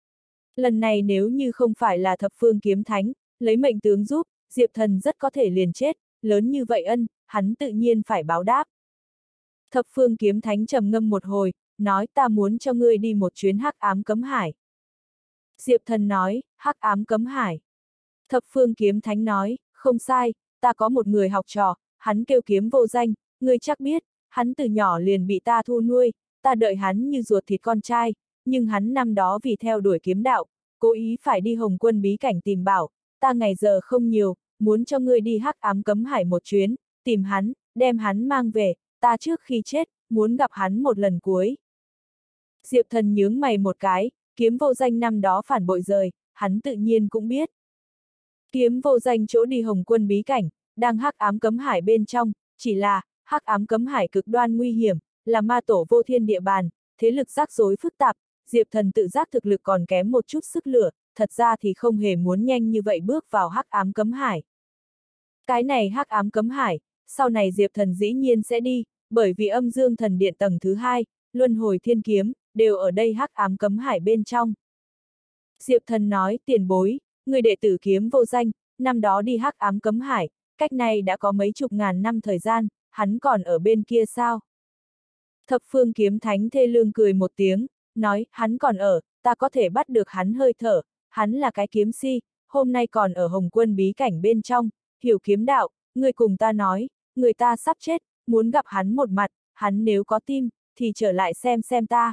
Lần này nếu như không phải là thập phương kiếm thánh, lấy mệnh tướng giúp, Diệp Thần rất có thể liền chết, lớn như vậy ân, hắn tự nhiên phải báo đáp. Thập phương kiếm thánh trầm ngâm một hồi, nói ta muốn cho ngươi đi một chuyến hắc ám cấm hải. Diệp Thần nói, hắc ám cấm hải. Thập phương kiếm thánh nói, không sai, ta có một người học trò, hắn kêu Kiếm Vô Danh, ngươi chắc biết, hắn từ nhỏ liền bị ta thu nuôi, ta đợi hắn như ruột thịt con trai, nhưng hắn năm đó vì theo đuổi kiếm đạo, cố ý phải đi Hồng Quân bí cảnh tìm bảo, ta ngày giờ không nhiều, muốn cho ngươi đi hắc ám cấm hải một chuyến, tìm hắn, đem hắn mang về, ta trước khi chết, muốn gặp hắn một lần cuối. Diệp Thần nhướng mày một cái, Kiếm Vô Danh năm đó phản bội rời, hắn tự nhiên cũng biết. Kiếm Vô Danh chỗ đi Hồng Quân bí cảnh, đang hắc ám cấm hải bên trong, chỉ là, hắc ám cấm hải cực đoan nguy hiểm, là ma tổ vô thiên địa bàn, thế lực rắc rối phức tạp, Diệp Thần tự giác thực lực còn kém một chút sức lửa, thật ra thì không hề muốn nhanh như vậy bước vào hắc ám cấm hải. Cái này hắc ám cấm hải, sau này Diệp Thần dĩ nhiên sẽ đi, bởi vì âm dương thần điện tầng thứ hai, luân hồi thiên kiếm, đều ở đây hắc ám cấm hải bên trong. Diệp Thần nói, tiền bối, người đệ tử Kiếm Vô Danh, năm đó đi hắc ám cấm hải, cách này đã có mấy chục ngàn năm thời gian, hắn còn ở bên kia sao? Thập phương kiếm thánh thê lương cười một tiếng, nói, hắn còn ở, ta có thể bắt được hắn hơi thở, hắn là cái kiếm si, hôm nay còn ở Hồng Quân bí cảnh bên trong, hiểu kiếm đạo, người cùng ta nói, người ta sắp chết, muốn gặp hắn một mặt, hắn nếu có tim, thì trở lại xem xem ta.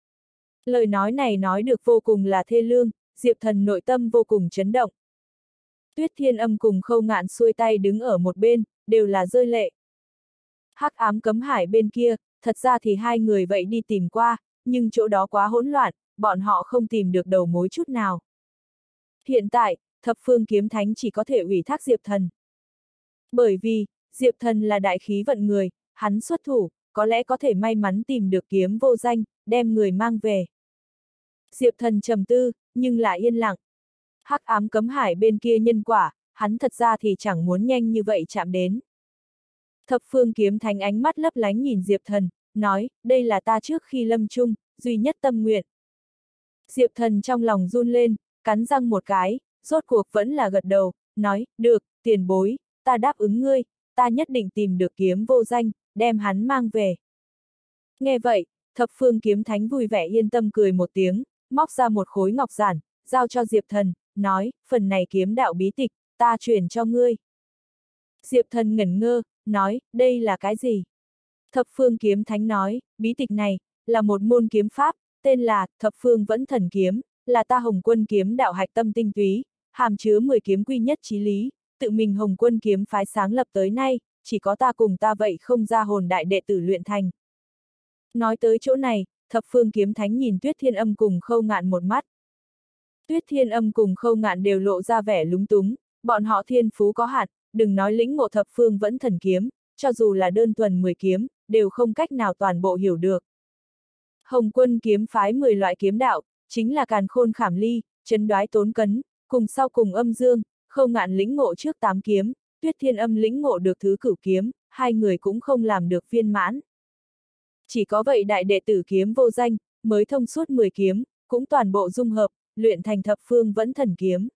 Lời nói này nói được vô cùng là thê lương, Diệp Thần nội tâm vô cùng chấn động. Tuyết Thiên Âm cùng Khâu Ngạn xuôi tay đứng ở một bên, đều là rơi lệ. Hắc ám cấm hải bên kia, thật ra thì hai người vậy đi tìm qua, nhưng chỗ đó quá hỗn loạn, bọn họ không tìm được đầu mối chút nào. Hiện tại, thập phương kiếm thánh chỉ có thể ủy thác Diệp Thần. Bởi vì, Diệp Thần là đại khí vận người, hắn xuất thủ, có lẽ có thể may mắn tìm được Kiếm Vô Danh, đem người mang về. Diệp Thần trầm tư, nhưng lại yên lặng. Hắc ám cấm hải bên kia nhân quả, hắn thật ra thì chẳng muốn nhanh như vậy chạm đến. Thập phương kiếm thánh ánh mắt lấp lánh nhìn Diệp Thần, nói, đây là ta trước khi lâm chung, duy nhất tâm nguyện. Diệp Thần trong lòng run lên, cắn răng một cái, rốt cuộc vẫn là gật đầu, nói, được, tiền bối, ta đáp ứng ngươi, ta nhất định tìm được Kiếm Vô Danh, đem hắn mang về. Nghe vậy, thập phương kiếm thánh vui vẻ yên tâm cười một tiếng, móc ra một khối ngọc giản, giao cho Diệp Thần, nói, phần này kiếm đạo bí tịch, ta truyền cho ngươi. Diệp Thần ngẩn ngơ, nói, đây là cái gì? Thập phương kiếm thánh nói, bí tịch này, là một môn kiếm pháp, tên là Thập Phương Vẫn Thần Kiếm, là ta Hồng Quân kiếm đạo hạch tâm tinh túy, hàm chứa mười kiếm quy nhất chí lý, tự mình Hồng Quân kiếm phái sáng lập tới nay, chỉ có ta cùng ta vậy không ra hồn đại đệ tử luyện thành. Nói tới chỗ này, Thập phương kiếm thánh nhìn Tuyết Thiên Âm cùng Khâu Ngạn một mắt. Tuyết Thiên Âm cùng Khâu Ngạn đều lộ ra vẻ lúng túng, bọn họ thiên phú có hạn, đừng nói lĩnh ngộ Thập Phương Vẫn Thần Kiếm, cho dù là đơn thuần mười kiếm, đều không cách nào toàn bộ hiểu được. Hồng Quân kiếm phái mười loại kiếm đạo, chính là Càn Khôn Khảm Ly, Trấn Đoái Tốn Cấn, cùng sau cùng Âm Dương, Khâu Ngạn lĩnh ngộ trước tám kiếm, Tuyết Thiên Âm lĩnh ngộ được thứ cửu kiếm, hai người cũng không làm được viên mãn. Chỉ có vậy đại đệ tử Kiếm Vô Danh, mới thông suốt mười kiếm, cũng toàn bộ dung hợp, luyện thành Thập Phương Vẫn Thần Kiếm.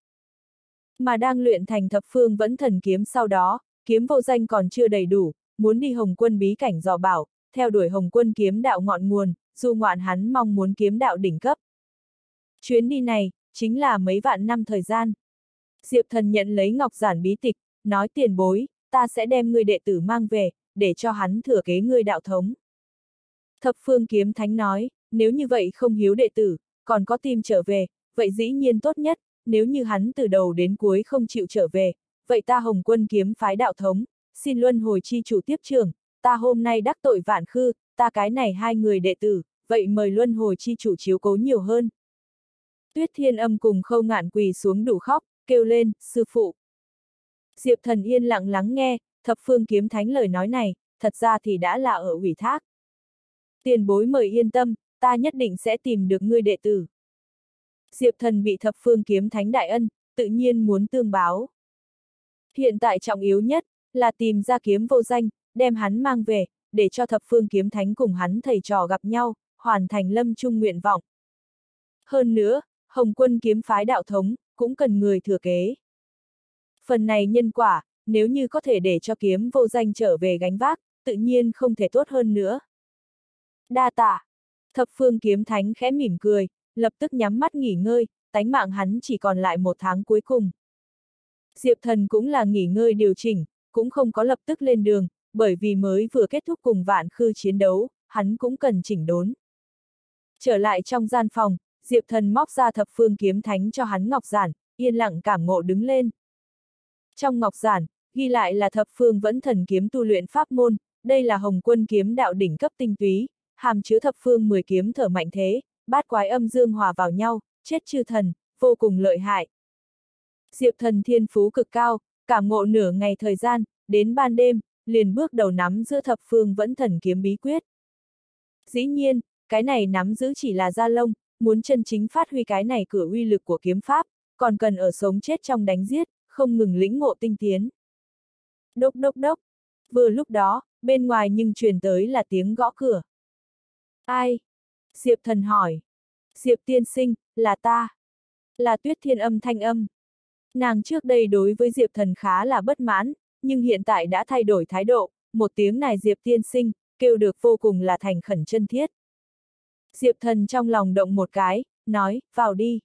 Mà đang luyện thành Thập Phương Vẫn Thần Kiếm sau đó, Kiếm Vô Danh còn chưa đầy đủ, muốn đi Hồng Quân bí cảnh dò bảo, theo đuổi Hồng Quân kiếm đạo ngọn nguồn, du ngoạn hắn mong muốn kiếm đạo đỉnh cấp. Chuyến đi này, chính là mấy vạn năm thời gian. Diệp Thần nhận lấy ngọc giản bí tịch, nói tiền bối, ta sẽ đem ngươi đệ tử mang về, để cho hắn thừa kế ngươi đạo thống. Thập phương kiếm thánh nói, nếu như vậy không hiếu đệ tử, còn có tim trở về, vậy dĩ nhiên tốt nhất, nếu như hắn từ đầu đến cuối không chịu trở về, vậy ta Hồng Quân kiếm phái đạo thống, xin luân hồi chi chủ tiếp trưởng, ta hôm nay đắc tội vạn khư, ta cái này hai người đệ tử, vậy mời luân hồi chi chủ chiếu cố nhiều hơn. Tuyết Thiên Âm cùng Khâu Ngạn quỳ xuống đủ khóc, kêu lên, sư phụ. Diệp Thần yên lặng lắng nghe, thập phương kiếm thánh lời nói này, thật ra thì đã là ở ủy thác. Tiền bối mời yên tâm, ta nhất định sẽ tìm được ngươi đệ tử. Diệp Thần bị thập phương kiếm thánh đại ân, tự nhiên muốn tương báo. Hiện tại trọng yếu nhất, là tìm ra kiếm vô danh, đem hắn mang về, để cho thập phương kiếm thánh cùng hắn thầy trò gặp nhau, hoàn thành lâm chung nguyện vọng. Hơn nữa, Hồng Quân kiếm phái đạo thống, cũng cần người thừa kế. Phần này nhân quả, nếu như có thể để cho kiếm vô danh trở về gánh vác, tự nhiên không thể tốt hơn nữa. Đa tạ. Thập phương kiếm thánh khẽ mỉm cười, lập tức nhắm mắt nghỉ ngơi, tánh mạng hắn chỉ còn lại một tháng cuối cùng. Diệp Thần cũng là nghỉ ngơi điều chỉnh, cũng không có lập tức lên đường, bởi vì mới vừa kết thúc cùng vạn khư chiến đấu, hắn cũng cần chỉnh đốn. Trở lại trong gian phòng, Diệp Thần móc ra thập phương kiếm thánh cho hắn ngọc giản, yên lặng cảm ngộ đứng lên. Trong ngọc giản, ghi lại là thập phương vẫn thần kiếm tu luyện pháp môn, đây là Hồng Quân kiếm đạo đỉnh cấp tinh túy, hàm chứa thập phương mười kiếm thở mạnh thế, bát quái âm dương hòa vào nhau, chết chư thần, vô cùng lợi hại. Diệp Thần thiên phú cực cao, cảm ngộ nửa ngày thời gian, đến ban đêm, liền bước đầu nắm giữ thập phương vẫn thần kiếm bí quyết. Dĩ nhiên, cái này nắm giữ chỉ là da lông, muốn chân chính phát huy cái này cửa uy lực của kiếm pháp, còn cần ở sống chết trong đánh giết, không ngừng lĩnh ngộ tinh tiến. Đốc đốc đốc. Vừa lúc đó, bên ngoài nhưng truyền tới là tiếng gõ cửa. Ai? Diệp Thần hỏi. Diệp tiên sinh, là ta. Là Tuyết Thiên Âm thanh âm. Nàng trước đây đối với Diệp Thần khá là bất mãn, nhưng hiện tại đã thay đổi thái độ, một tiếng này Diệp tiên sinh, kêu được vô cùng là thành khẩn chân thiết. Diệp Thần trong lòng động một cái, nói, vào đi.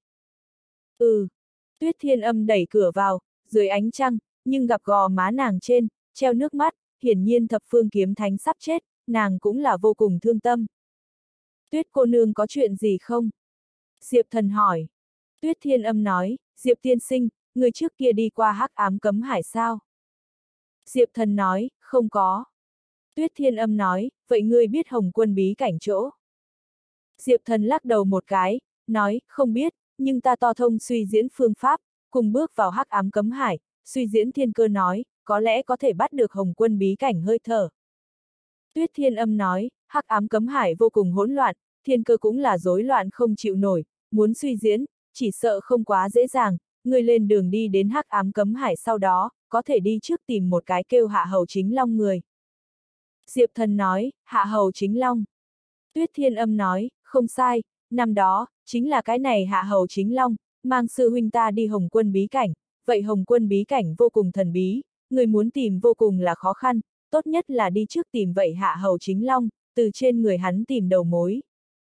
Ừ. Tuyết Thiên Âm đẩy cửa vào, dưới ánh trăng, nhưng gặp gò má nàng trên, treo nước mắt, hiển nhiên thập phương kiếm thánh sắp chết, nàng cũng là vô cùng thương tâm. Tuyết cô nương có chuyện gì không? Diệp Thần hỏi. Tuyết Thiên Âm nói, Diệp tiên sinh, người trước kia đi qua hắc ám cấm hải sao? Diệp Thần nói, không có. Tuyết Thiên Âm nói, vậy ngươi biết Hồng Quân bí cảnh chỗ? Diệp Thần lắc đầu một cái, nói, không biết, nhưng ta to thông suy diễn phương pháp, cùng bước vào hắc ám cấm hải, suy diễn thiên cơ nói, có lẽ có thể bắt được Hồng Quân bí cảnh hơi thở. Tuyết Thiên Âm nói, hắc ám cấm hải vô cùng hỗn loạn, thiên cơ cũng là rối loạn không chịu nổi, muốn suy diễn, chỉ sợ không quá dễ dàng, người lên đường đi đến hắc ám cấm hải sau đó, có thể đi trước tìm một cái kêu Hạ Hầu Chính Long người. Diệp Thần nói, Hạ Hầu Chính Long. Tuyết Thiên Âm nói, không sai, năm đó, chính là cái này Hạ Hầu Chính Long, mang sư huynh ta đi Hồng Quân bí cảnh, vậy Hồng Quân bí cảnh vô cùng thần bí, người muốn tìm vô cùng là khó khăn, tốt nhất là đi trước tìm vậy Hạ Hầu Chính Long, từ trên người hắn tìm đầu mối.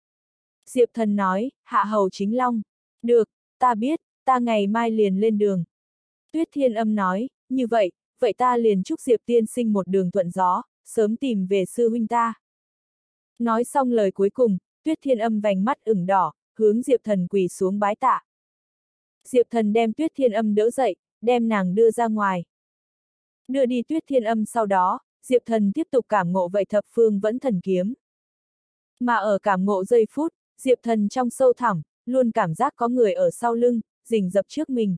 Diệp Thần nói, Hạ Hầu Chính Long, được, ta biết, ta ngày mai liền lên đường. Tuyết Thiên Âm nói, như vậy, vậy ta liền chúc Diệp tiên sinh một đường thuận gió, sớm tìm về sư huynh ta. Nói xong lời cuối cùng, Tuyết Thiên Âm vành mắt ửng đỏ, hướng Diệp Thần quỳ xuống bái tạ. Diệp Thần đem Tuyết Thiên Âm đỡ dậy, đem nàng đưa ra ngoài. Đưa đi Tuyết Thiên Âm sau đó, Diệp Thần tiếp tục cảm ngộ vậy thập phương vẫn thần kiếm. Mà ở cảm ngộ giây phút, Diệp Thần trong sâu thẳm, luôn cảm giác có người ở sau lưng, rình rập trước mình.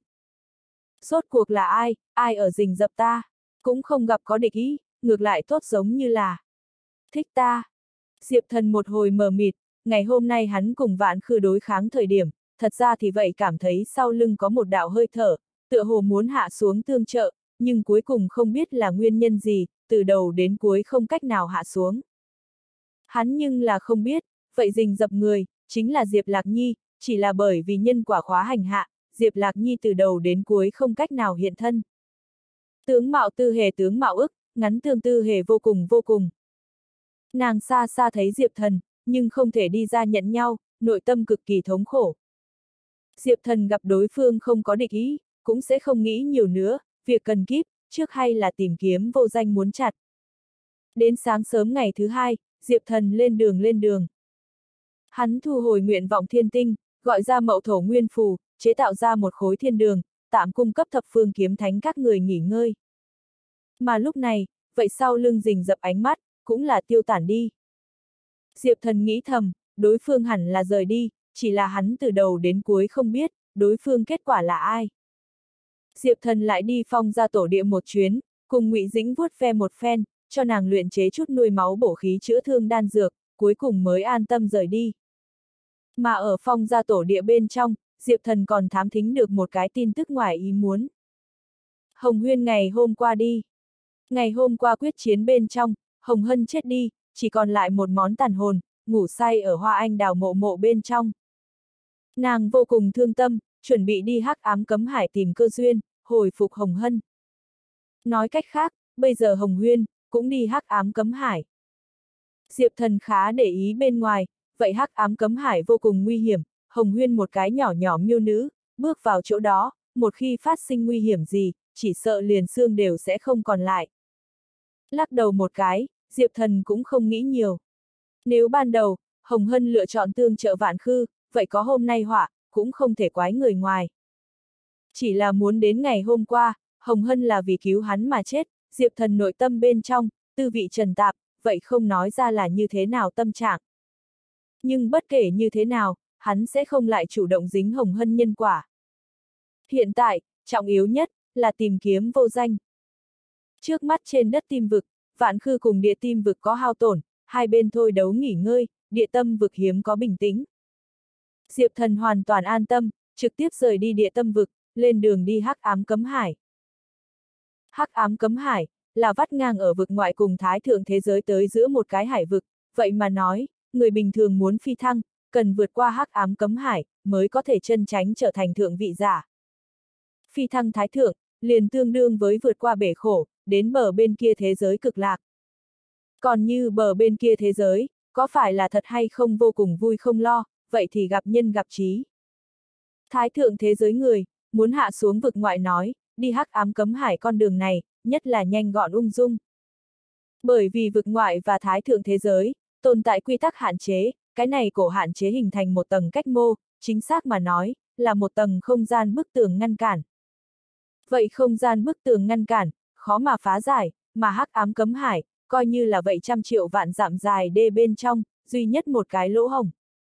Rốt cuộc là ai, ai ở rình rập ta, cũng không gặp có địch ý, ngược lại tốt giống như là thích ta. Diệp Thần một hồi mờ mịt, ngày hôm nay hắn cùng vạn khư đối kháng thời điểm, thật ra thì vậy cảm thấy sau lưng có một đạo hơi thở, tựa hồ muốn hạ xuống tương trợ, nhưng cuối cùng không biết là nguyên nhân gì, từ đầu đến cuối không cách nào hạ xuống. Hắn nhưng là không biết, vậy rình rập người, chính là Diệp Lạc Nhi, chỉ là bởi vì nhân quả khóa hành hạ, Diệp Lạc Nhi từ đầu đến cuối không cách nào hiện thân. Tướng mạo tư hề tướng mạo ức, ngắn tương tư hề vô cùng vô cùng. Nàng xa xa thấy Diệp Thần, nhưng không thể đi ra nhận nhau, nội tâm cực kỳ thống khổ. Diệp Thần gặp đối phương không có địch ý, cũng sẽ không nghĩ nhiều nữa, việc cần kíp, trước hay là tìm kiếm vô danh muốn chặt. Đến sáng sớm ngày thứ hai, Diệp Thần lên đường lên đường. Hắn thu hồi nguyện vọng thiên tinh, gọi ra mậu thổ nguyên phù, chế tạo ra một khối thiên đường, tạm cung cấp thập phương kiếm thánh các người nghỉ ngơi. Mà lúc này, vậy sau lưng rình rập ánh mắt, cũng là tiêu tản đi. Diệp Thần nghĩ thầm, đối phương hẳn là rời đi, chỉ là hắn từ đầu đến cuối không biết, đối phương kết quả là ai. Diệp Thần lại đi Phong gia tổ địa một chuyến, cùng Ngụy Dĩnh vuốt ve một phen, cho nàng luyện chế chút nuôi máu bổ khí chữa thương đan dược, cuối cùng mới an tâm rời đi. Mà ở Phong gia tổ địa bên trong, Diệp Thần còn thám thính được một cái tin tức ngoài ý muốn. Hồng Huyên ngày hôm qua đi. Ngày hôm qua quyết chiến bên trong, Hồng Hân chết đi, chỉ còn lại một món tàn hồn, ngủ say ở hoa anh đào mộ mộ bên trong. Nàng vô cùng thương tâm, chuẩn bị đi hắc ám cấm hải tìm cơ duyên, hồi phục Hồng Hân. Nói cách khác, bây giờ Hồng Huyên, cũng đi hắc ám cấm hải. Diệp Thần khá để ý bên ngoài, vậy hắc ám cấm hải vô cùng nguy hiểm, Hồng Huyên một cái nhỏ nhỏ miêu nữ, bước vào chỗ đó, một khi phát sinh nguy hiểm gì, chỉ sợ liền xương đều sẽ không còn lại. Lắc đầu một cái, Diệp Thần cũng không nghĩ nhiều. Nếu ban đầu, Hồng Hân lựa chọn tương trợ Vạn Khư, vậy có hôm nay họa, cũng không thể quái người ngoài. Chỉ là muốn đến ngày hôm qua, Hồng Hân là vì cứu hắn mà chết, Diệp Thần nội tâm bên trong, tư vị trần tạp, vậy không nói ra là như thế nào tâm trạng. Nhưng bất kể như thế nào, hắn sẽ không lại chủ động dính Hồng Hân nhân quả. Hiện tại, trọng yếu nhất, là tìm kiếm vô danh. Trước mắt trên đất tim vực, Vạn Khư cùng địa tim vực có hao tổn, hai bên thôi đấu nghỉ ngơi, địa tâm vực hiếm có bình tĩnh. Diệp Thần hoàn toàn an tâm, trực tiếp rời đi địa tâm vực, lên đường đi hắc ám cấm hải. Hắc ám cấm hải, là vắt ngang ở vực ngoại cùng thái thượng thế giới tới giữa một cái hải vực, vậy mà nói, người bình thường muốn phi thăng, cần vượt qua hắc ám cấm hải, mới có thể chân chánh trở thành thượng vị giả. Phi thăng thái thượng, liền tương đương với vượt qua bể khổ, đến bờ bên kia thế giới cực lạc. Còn như bờ bên kia thế giới, có phải là thật hay không vô cùng vui không lo, vậy thì gặp nhân gặp trí. Thái thượng thế giới người, muốn hạ xuống vực ngoại nói, đi hắc ám cấm hải con đường này, nhất là nhanh gọn ung dung. Bởi vì vực ngoại và thái thượng thế giới, tồn tại quy tắc hạn chế, cái này cổ hạn chế hình thành một tầng cách mô, chính xác mà nói, là một tầng không gian bức tường ngăn cản. Vậy không gian bức tường ngăn cản, khó mà phá giải, mà hắc ám cấm hải, coi như là vậy trăm triệu vạn dặm dài đê bên trong, duy nhất một cái lỗ hổng.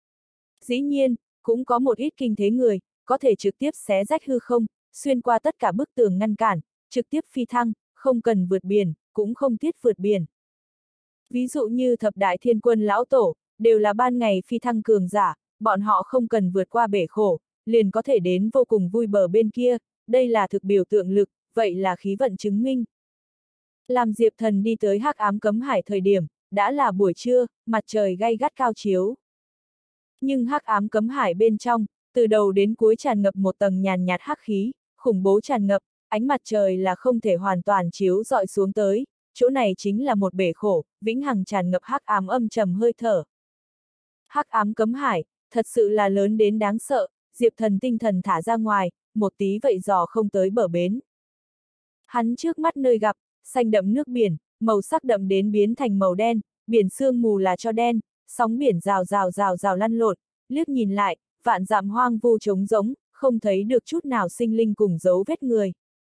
Dĩ nhiên, cũng có một ít kinh thế người, có thể trực tiếp xé rách hư không, xuyên qua tất cả bức tường ngăn cản, trực tiếp phi thăng, không cần vượt biển, cũng không tiết vượt biển. Ví dụ như thập đại thiên quân lão tổ, đều là ban ngày phi thăng cường giả, bọn họ không cần vượt qua bể khổ, liền có thể đến vô cùng vui bờ bên kia, đây là thực biểu tượng lực, vậy là khí vận chứng minh. Làm Diệp Thần đi tới hắc ám cấm hải thời điểm, đã là buổi trưa, mặt trời gay gắt cao chiếu. Nhưng hắc ám cấm hải bên trong, từ đầu đến cuối tràn ngập một tầng nhàn nhạt hắc khí, khủng bố tràn ngập, ánh mặt trời là không thể hoàn toàn chiếu dọi xuống tới, chỗ này chính là một bể khổ, vĩnh hằng tràn ngập hắc ám âm trầm hơi thở. Hắc ám cấm hải, thật sự là lớn đến đáng sợ, Diệp Thần tinh thần thả ra ngoài, một tí vậy dò không tới bờ bến. Hắn trước mắt nơi gặp, xanh đậm nước biển, màu sắc đậm đến biến thành màu đen, biển sương mù là cho đen, sóng biển rào rào rào rào lăn lộn, liếc nhìn lại, vạn dặm hoang vu trống rỗng, không thấy được chút nào sinh linh cùng dấu vết người.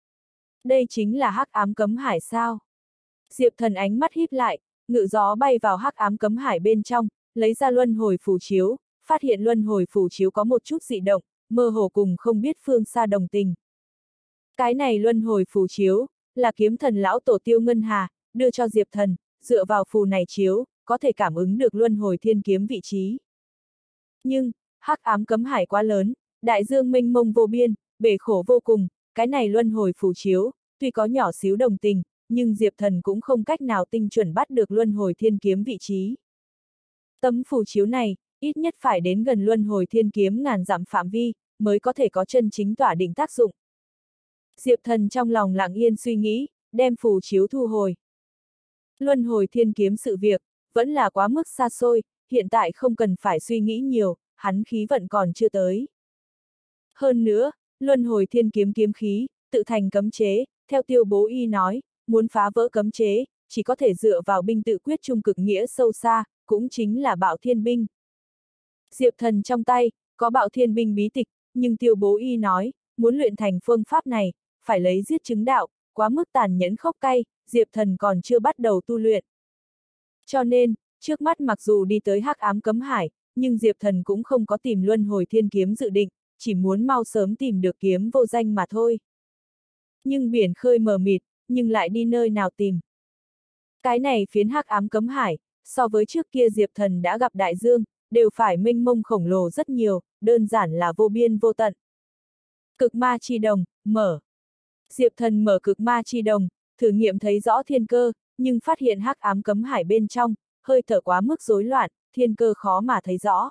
Đây chính là hắc ám cấm hải sao? Diệp Thần ánh mắt híp lại, ngự gió bay vào hắc ám cấm hải bên trong, lấy ra luân hồi phù chiếu, phát hiện luân hồi phù chiếu có một chút dị động, mơ hồ cùng không biết phương xa đồng tình. Cái này luân hồi phù chiếu, là kiếm thần lão tổ Tiêu Ngân Hà, đưa cho Diệp Thần, dựa vào phù này chiếu, có thể cảm ứng được luân hồi thiên kiếm vị trí. Nhưng, hắc ám cấm hải quá lớn, đại dương mênh mông vô biên, bể khổ vô cùng, cái này luân hồi phù chiếu, tuy có nhỏ xíu đồng tình, nhưng Diệp Thần cũng không cách nào tinh chuẩn bắt được luân hồi thiên kiếm vị trí. Tấm phù chiếu này, ít nhất phải đến gần luân hồi thiên kiếm ngàn dặm phạm vi, mới có thể có chân chính tỏa định tác dụng. Diệp Thần trong lòng lặng yên suy nghĩ, đem phù chiếu thu hồi. Luân hồi thiên kiếm sự việc, vẫn là quá mức xa xôi, hiện tại không cần phải suy nghĩ nhiều, hắn khí vận còn chưa tới. Hơn nữa, luân hồi thiên kiếm kiếm khí, tự thành cấm chế, theo Tiêu Bố Y nói, muốn phá vỡ cấm chế, chỉ có thể dựa vào binh tự quyết trung cực nghĩa sâu xa, cũng chính là Bạo Thiên binh. Diệp Thần trong tay, có Bạo Thiên binh bí tịch, nhưng Tiêu Bố Y nói, muốn luyện thành phương pháp này, phải lấy giết chứng đạo, quá mức tàn nhẫn khốc cay, Diệp Thần còn chưa bắt đầu tu luyện. Cho nên, trước mắt mặc dù đi tới hắc ám cấm hải, nhưng Diệp Thần cũng không có tìm luân hồi thiên kiếm dự định, chỉ muốn mau sớm tìm được kiếm vô danh mà thôi. Nhưng biển khơi mờ mịt, nhưng lại đi nơi nào tìm. Cái này phiến hắc ám cấm hải, so với trước kia Diệp Thần đã gặp đại dương, đều phải mênh mông khổng lồ rất nhiều, đơn giản là vô biên vô tận. Cực ma chi đồng, mở. Diệp Thần mở cực ma chi đồng, thử nghiệm thấy rõ thiên cơ, nhưng phát hiện hắc ám cấm hải bên trong, hơi thở quá mức rối loạn, thiên cơ khó mà thấy rõ.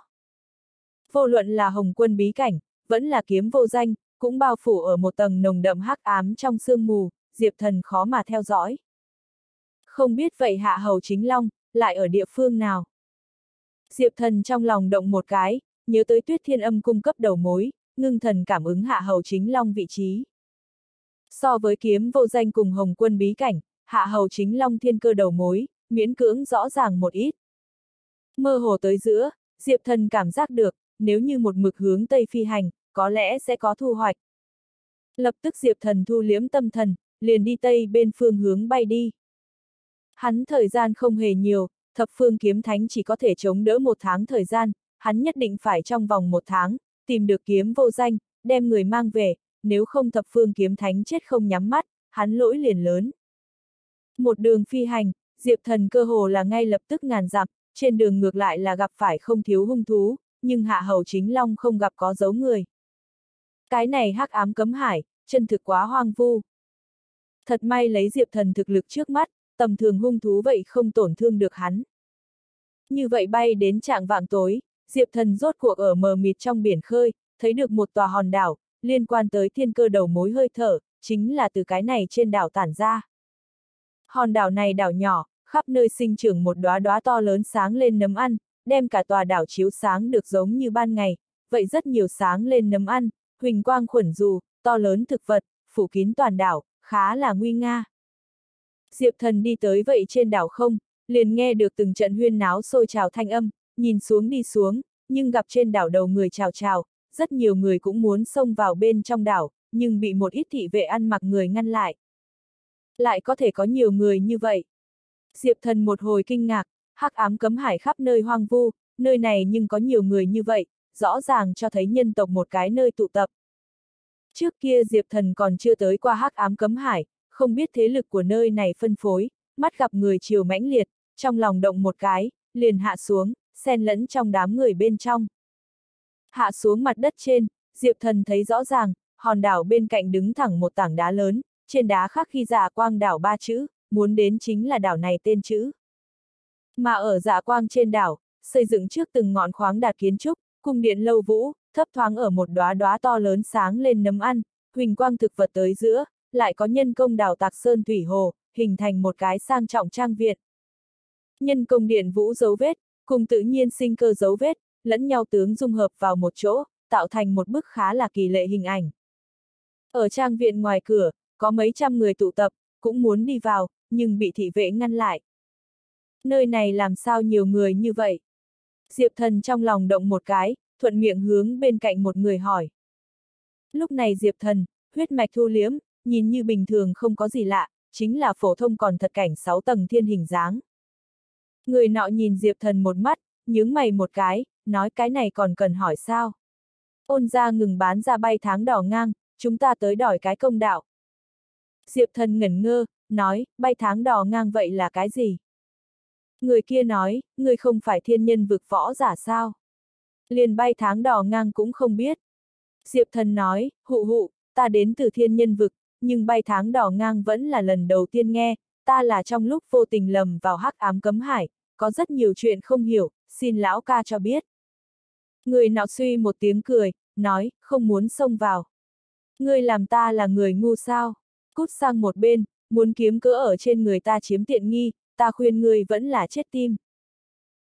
Vô luận là Hồng Quân bí cảnh, vẫn là kiếm vô danh, cũng bao phủ ở một tầng nồng đậm hắc ám trong sương mù, Diệp Thần khó mà theo dõi. Không biết vậy Hạ Hầu Chính Long, lại ở địa phương nào? Diệp Thần trong lòng động một cái, nhớ tới Tuyết Thiên Âm cung cấp đầu mối, ngưng thần cảm ứng Hạ Hầu Chính Long vị trí. So với kiếm vô danh cùng Hồng Quân bí cảnh, Hạ Hầu Chính Long thiên cơ đầu mối, miễn cưỡng rõ ràng một ít. Mơ hồ tới giữa, Diệp Thần cảm giác được, nếu như một mực hướng Tây phi hành, có lẽ sẽ có thu hoạch. Lập tức Diệp Thần thu liếm tâm thần, liền đi Tây bên phương hướng bay đi. Hắn thời gian không hề nhiều, thập phương kiếm thánh chỉ có thể chống đỡ một tháng thời gian, hắn nhất định phải trong vòng một tháng, tìm được kiếm vô danh, đem người mang về, nếu không thập phương kiếm thánh chết không nhắm mắt, hắn lỗi liền lớn. Một đường phi hành, Diệp Thần cơ hồ là ngay lập tức ngàn dặm, trên đường ngược lại là gặp phải không thiếu hung thú, nhưng Hạ Hầu Chính Long không gặp có dấu người. Cái này hắc ám cấm hải, chân thực quá hoang vu. Thật may lấy Diệp Thần thực lực trước mắt, tầm thường hung thú vậy không tổn thương được hắn. Như vậy bay đến trạng vạng tối, Diệp Thần rốt cuộc ở mờ mịt trong biển khơi, thấy được một tòa hòn đảo, liên quan tới thiên cơ đầu mối hơi thở, chính là từ cái này trên đảo tản ra. Hòn đảo này đảo nhỏ, khắp nơi sinh trưởng một đóa đóa to lớn sáng lên nấm ăn, đem cả tòa đảo chiếu sáng được giống như ban ngày, vậy rất nhiều sáng lên nấm ăn, huỳnh quang khuẩn dù, to lớn thực vật, phủ kín toàn đảo, khá là nguy nga. Diệp Thần đi tới vậy trên đảo không, liền nghe được từng trận huyên náo sôi trào thanh âm, nhìn xuống đi xuống, nhưng gặp trên đảo đầu người chào chào, rất nhiều người cũng muốn xông vào bên trong đảo, nhưng bị một ít thị vệ ăn mặc người ngăn lại. Lại có thể có nhiều người như vậy. Diệp Thần một hồi kinh ngạc, hắc ám cấm hải khắp nơi hoang vu, nơi này nhưng có nhiều người như vậy, rõ ràng cho thấy nhân tộc một cái nơi tụ tập. Trước kia Diệp Thần còn chưa tới qua hắc ám cấm hải, không biết thế lực của nơi này phân phối, mắt gặp người chiều mãnh liệt, trong lòng động một cái, liền hạ xuống, xen lẫn trong đám người bên trong. Hạ xuống mặt đất trên, Diệp Thần thấy rõ ràng, hòn đảo bên cạnh đứng thẳng một tảng đá lớn, trên đá khắc ghi Dạ Quang đảo ba chữ, muốn đến chính là đảo này tên chữ. Mà ở Dạ Quang trên đảo, xây dựng trước từng ngọn khoáng đạt kiến trúc, cung điện lâu vũ, thấp thoáng ở một đóa đóa to lớn sáng lên nấm ăn, huỳnh quang thực vật tới giữa, lại có nhân công đào tạc sơn thủy hồ, hình thành một cái sang trọng trang viện. Nhân công điện vũ dấu vết, cùng tự nhiên sinh cơ dấu vết, lẫn nhau tướng dung hợp vào một chỗ, tạo thành một bức khá là kỳ lệ hình ảnh. Ở trang viện ngoài cửa, có mấy trăm người tụ tập, cũng muốn đi vào, nhưng bị thị vệ ngăn lại. Nơi này làm sao nhiều người như vậy? Diệp Thần trong lòng động một cái, thuận miệng hướng bên cạnh một người hỏi. Lúc này Diệp Thần, huyết mạch thu liếm, nhìn như bình thường không có gì lạ, chính là phổ thông còn thật cảnh sáu tầng thiên hình dáng. Người nọ nhìn Diệp Thần một mắt, nhướng mày một cái, nói cái này còn cần hỏi sao? Ôn gia ngừng bán ra bay tháng đỏ ngang, chúng ta tới đòi cái công đạo. Diệp Thần ngẩn ngơ, nói, bay tháng đỏ ngang vậy là cái gì? Người kia nói, người không phải thiên nhân vực võ giả sao? Liền bay tháng đỏ ngang cũng không biết. Diệp Thần nói, hụ hụ, ta đến từ thiên nhân vực, nhưng bay tháng đỏ ngang vẫn là lần đầu tiên nghe, ta là trong lúc vô tình lầm vào hắc ám cấm hải, có rất nhiều chuyện không hiểu, xin lão ca cho biết. Người nọ suy một tiếng cười, nói, không muốn xông vào. Ngươi làm ta là người ngu sao? Cút sang một bên, muốn kiếm cỡ ở trên người ta chiếm tiện nghi, ta khuyên ngươi vẫn là chết tim.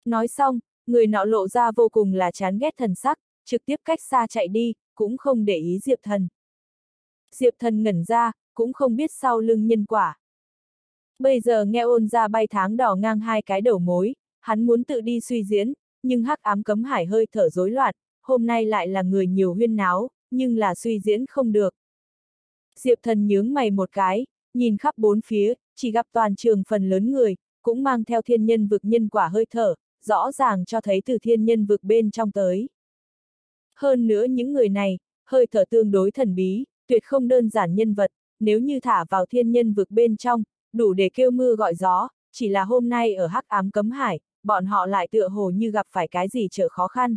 Nói xong, người nọ lộ ra vô cùng là chán ghét thần sắc, trực tiếp cách xa chạy đi, cũng không để ý Diệp Thần. Diệp Thần ngẩn ra, cũng không biết sau lưng nhân quả. Bây giờ nghe Ôn gia bay tháng đỏ ngang hai cái đầu mối, hắn muốn tự đi suy diễn, nhưng hắc ám cấm hải hơi thở rối loạn, hôm nay lại là người nhiều huyên náo, nhưng là suy diễn không được. Diệp Thần nhướng mày một cái, nhìn khắp bốn phía, chỉ gặp toàn trường phần lớn người, cũng mang theo thiên nhân vực nhân quả hơi thở, rõ ràng cho thấy từ thiên nhân vực bên trong tới. Hơn nữa những người này, hơi thở tương đối thần bí, tuyệt không đơn giản nhân vật, nếu như thả vào thiên nhân vực bên trong, đủ để kêu mưa gọi gió, chỉ là hôm nay ở hắc ám cấm hải, bọn họ lại tựa hồ như gặp phải cái gì trở khó khăn.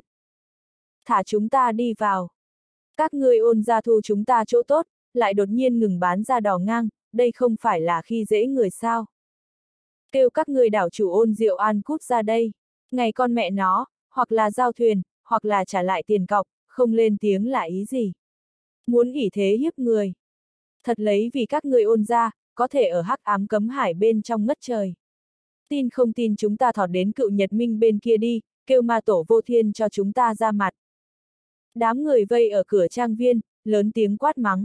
Thả chúng ta đi vào. Các ngươi Ôn gia thu chúng ta chỗ tốt, lại đột nhiên ngừng bán ra đò ngang, đây không phải là khi dễ người sao. Kêu các ngươi đảo chủ Ôn Diệu An cút ra đây. Ngày con mẹ nó, hoặc là giao thuyền, hoặc là trả lại tiền cọc, không lên tiếng là ý gì. Muốn ỷ thế hiếp người. Thật lấy vì các ngươi Ôn gia, có thể ở hắc ám cấm hải bên trong ngất trời. Tin không tin chúng ta thọt đến cựu Nhật Minh bên kia đi, kêu ma tổ vô thiên cho chúng ta ra mặt. Đám người vây ở cửa trang viên, lớn tiếng quát mắng.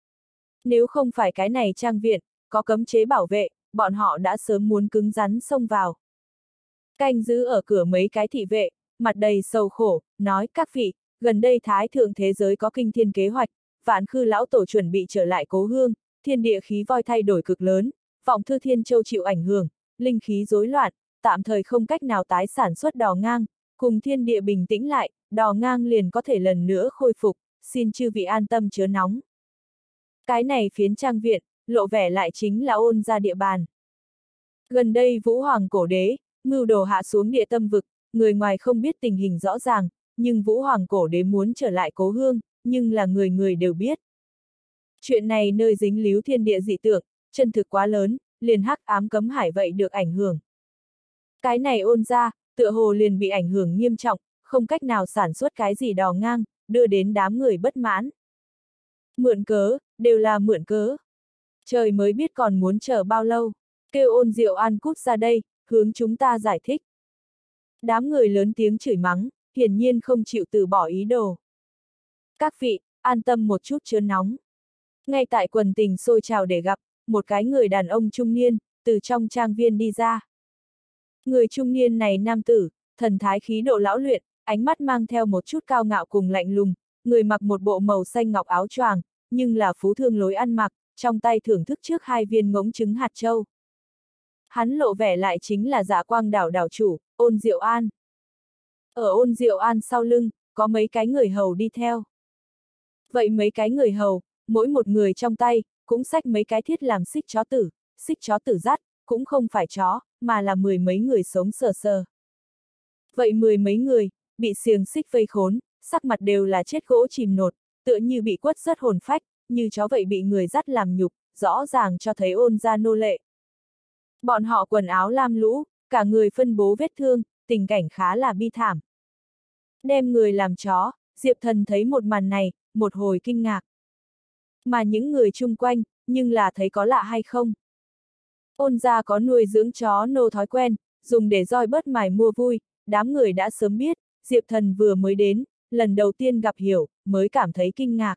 Nếu không phải cái này trang viện, có cấm chế bảo vệ, bọn họ đã sớm muốn cứng rắn xông vào. Canh giữ ở cửa mấy cái thị vệ, mặt đầy sầu khổ, nói các vị, gần đây thái thượng thế giới có kinh thiên kế hoạch, Vạn Khư lão tổ chuẩn bị trở lại cố hương, thiên địa khí voi thay đổi cực lớn, vọng thư Thiên Châu chịu ảnh hưởng, linh khí rối loạn, tạm thời không cách nào tái sản xuất đò ngang, cùng thiên địa bình tĩnh lại, đò ngang liền có thể lần nữa khôi phục, xin chư vị an tâm chớ nóng. Cái này phiến trang viện, lộ vẻ lại chính là Ôn gia địa bàn. Gần đây Vũ Hoàng cổ đế, mưu đồ hạ xuống địa tâm vực, người ngoài không biết tình hình rõ ràng, nhưng Vũ Hoàng cổ đế muốn trở lại cố hương, nhưng là người người đều biết. Chuyện này nơi dính líu thiên địa dị tượng, chân thực quá lớn, liền hắc ám cấm hải vậy được ảnh hưởng. Cái này Ôn gia, tựa hồ liền bị ảnh hưởng nghiêm trọng, không cách nào sản xuất cái gì đò ngang, đưa đến đám người bất mãn. Mượn cớ, đều là mượn cớ. Trời mới biết còn muốn chờ bao lâu, kêu Ôn Diệu An cút ra đây, hướng chúng ta giải thích. Đám người lớn tiếng chửi mắng, hiển nhiên không chịu từ bỏ ý đồ. Các vị, an tâm một chút chớ nóng. Ngay tại quần tình sôi trào để gặp, một cái người đàn ông trung niên, từ trong trang viên đi ra. Người trung niên này nam tử, thần thái khí độ lão luyện, ánh mắt mang theo một chút cao ngạo cùng lạnh lùng, người mặc một bộ màu xanh ngọc áo choàng, nhưng là phú thương lối ăn mặc, trong tay thưởng thức trước hai viên ngỗng trứng hạt châu. Hắn lộ vẻ lại chính là Dạ Quang đảo đảo chủ, Ôn Diệu An. Ở Ôn Diệu An sau lưng, có mấy cái người hầu đi theo. Vậy mấy cái người hầu, mỗi một người trong tay, cũng xách mấy cái thiết làm xích chó tử, xích chó tử dắt, cũng không phải chó, mà là mười mấy người sống sờ sờ. Vậy mười mấy người, bị xiềng xích vây khốn, sắc mặt đều là chết gỗ chìm nột, tựa như bị quất rớt hồn phách, như chó vậy bị người dắt làm nhục, rõ ràng cho thấy Ôn gia nô lệ. Bọn họ quần áo lam lũ, cả người phân bố vết thương, tình cảnh khá là bi thảm. Đem người làm chó, Diệp Thần thấy một màn này, một hồi kinh ngạc. Mà những người chung quanh, nhưng là thấy có lạ hay không? Ôn gia có nuôi dưỡng chó nô thói quen, dùng để roi bớt mài mua vui, đám người đã sớm biết, Diệp Thần vừa mới đến, lần đầu tiên gặp hiểu, mới cảm thấy kinh ngạc.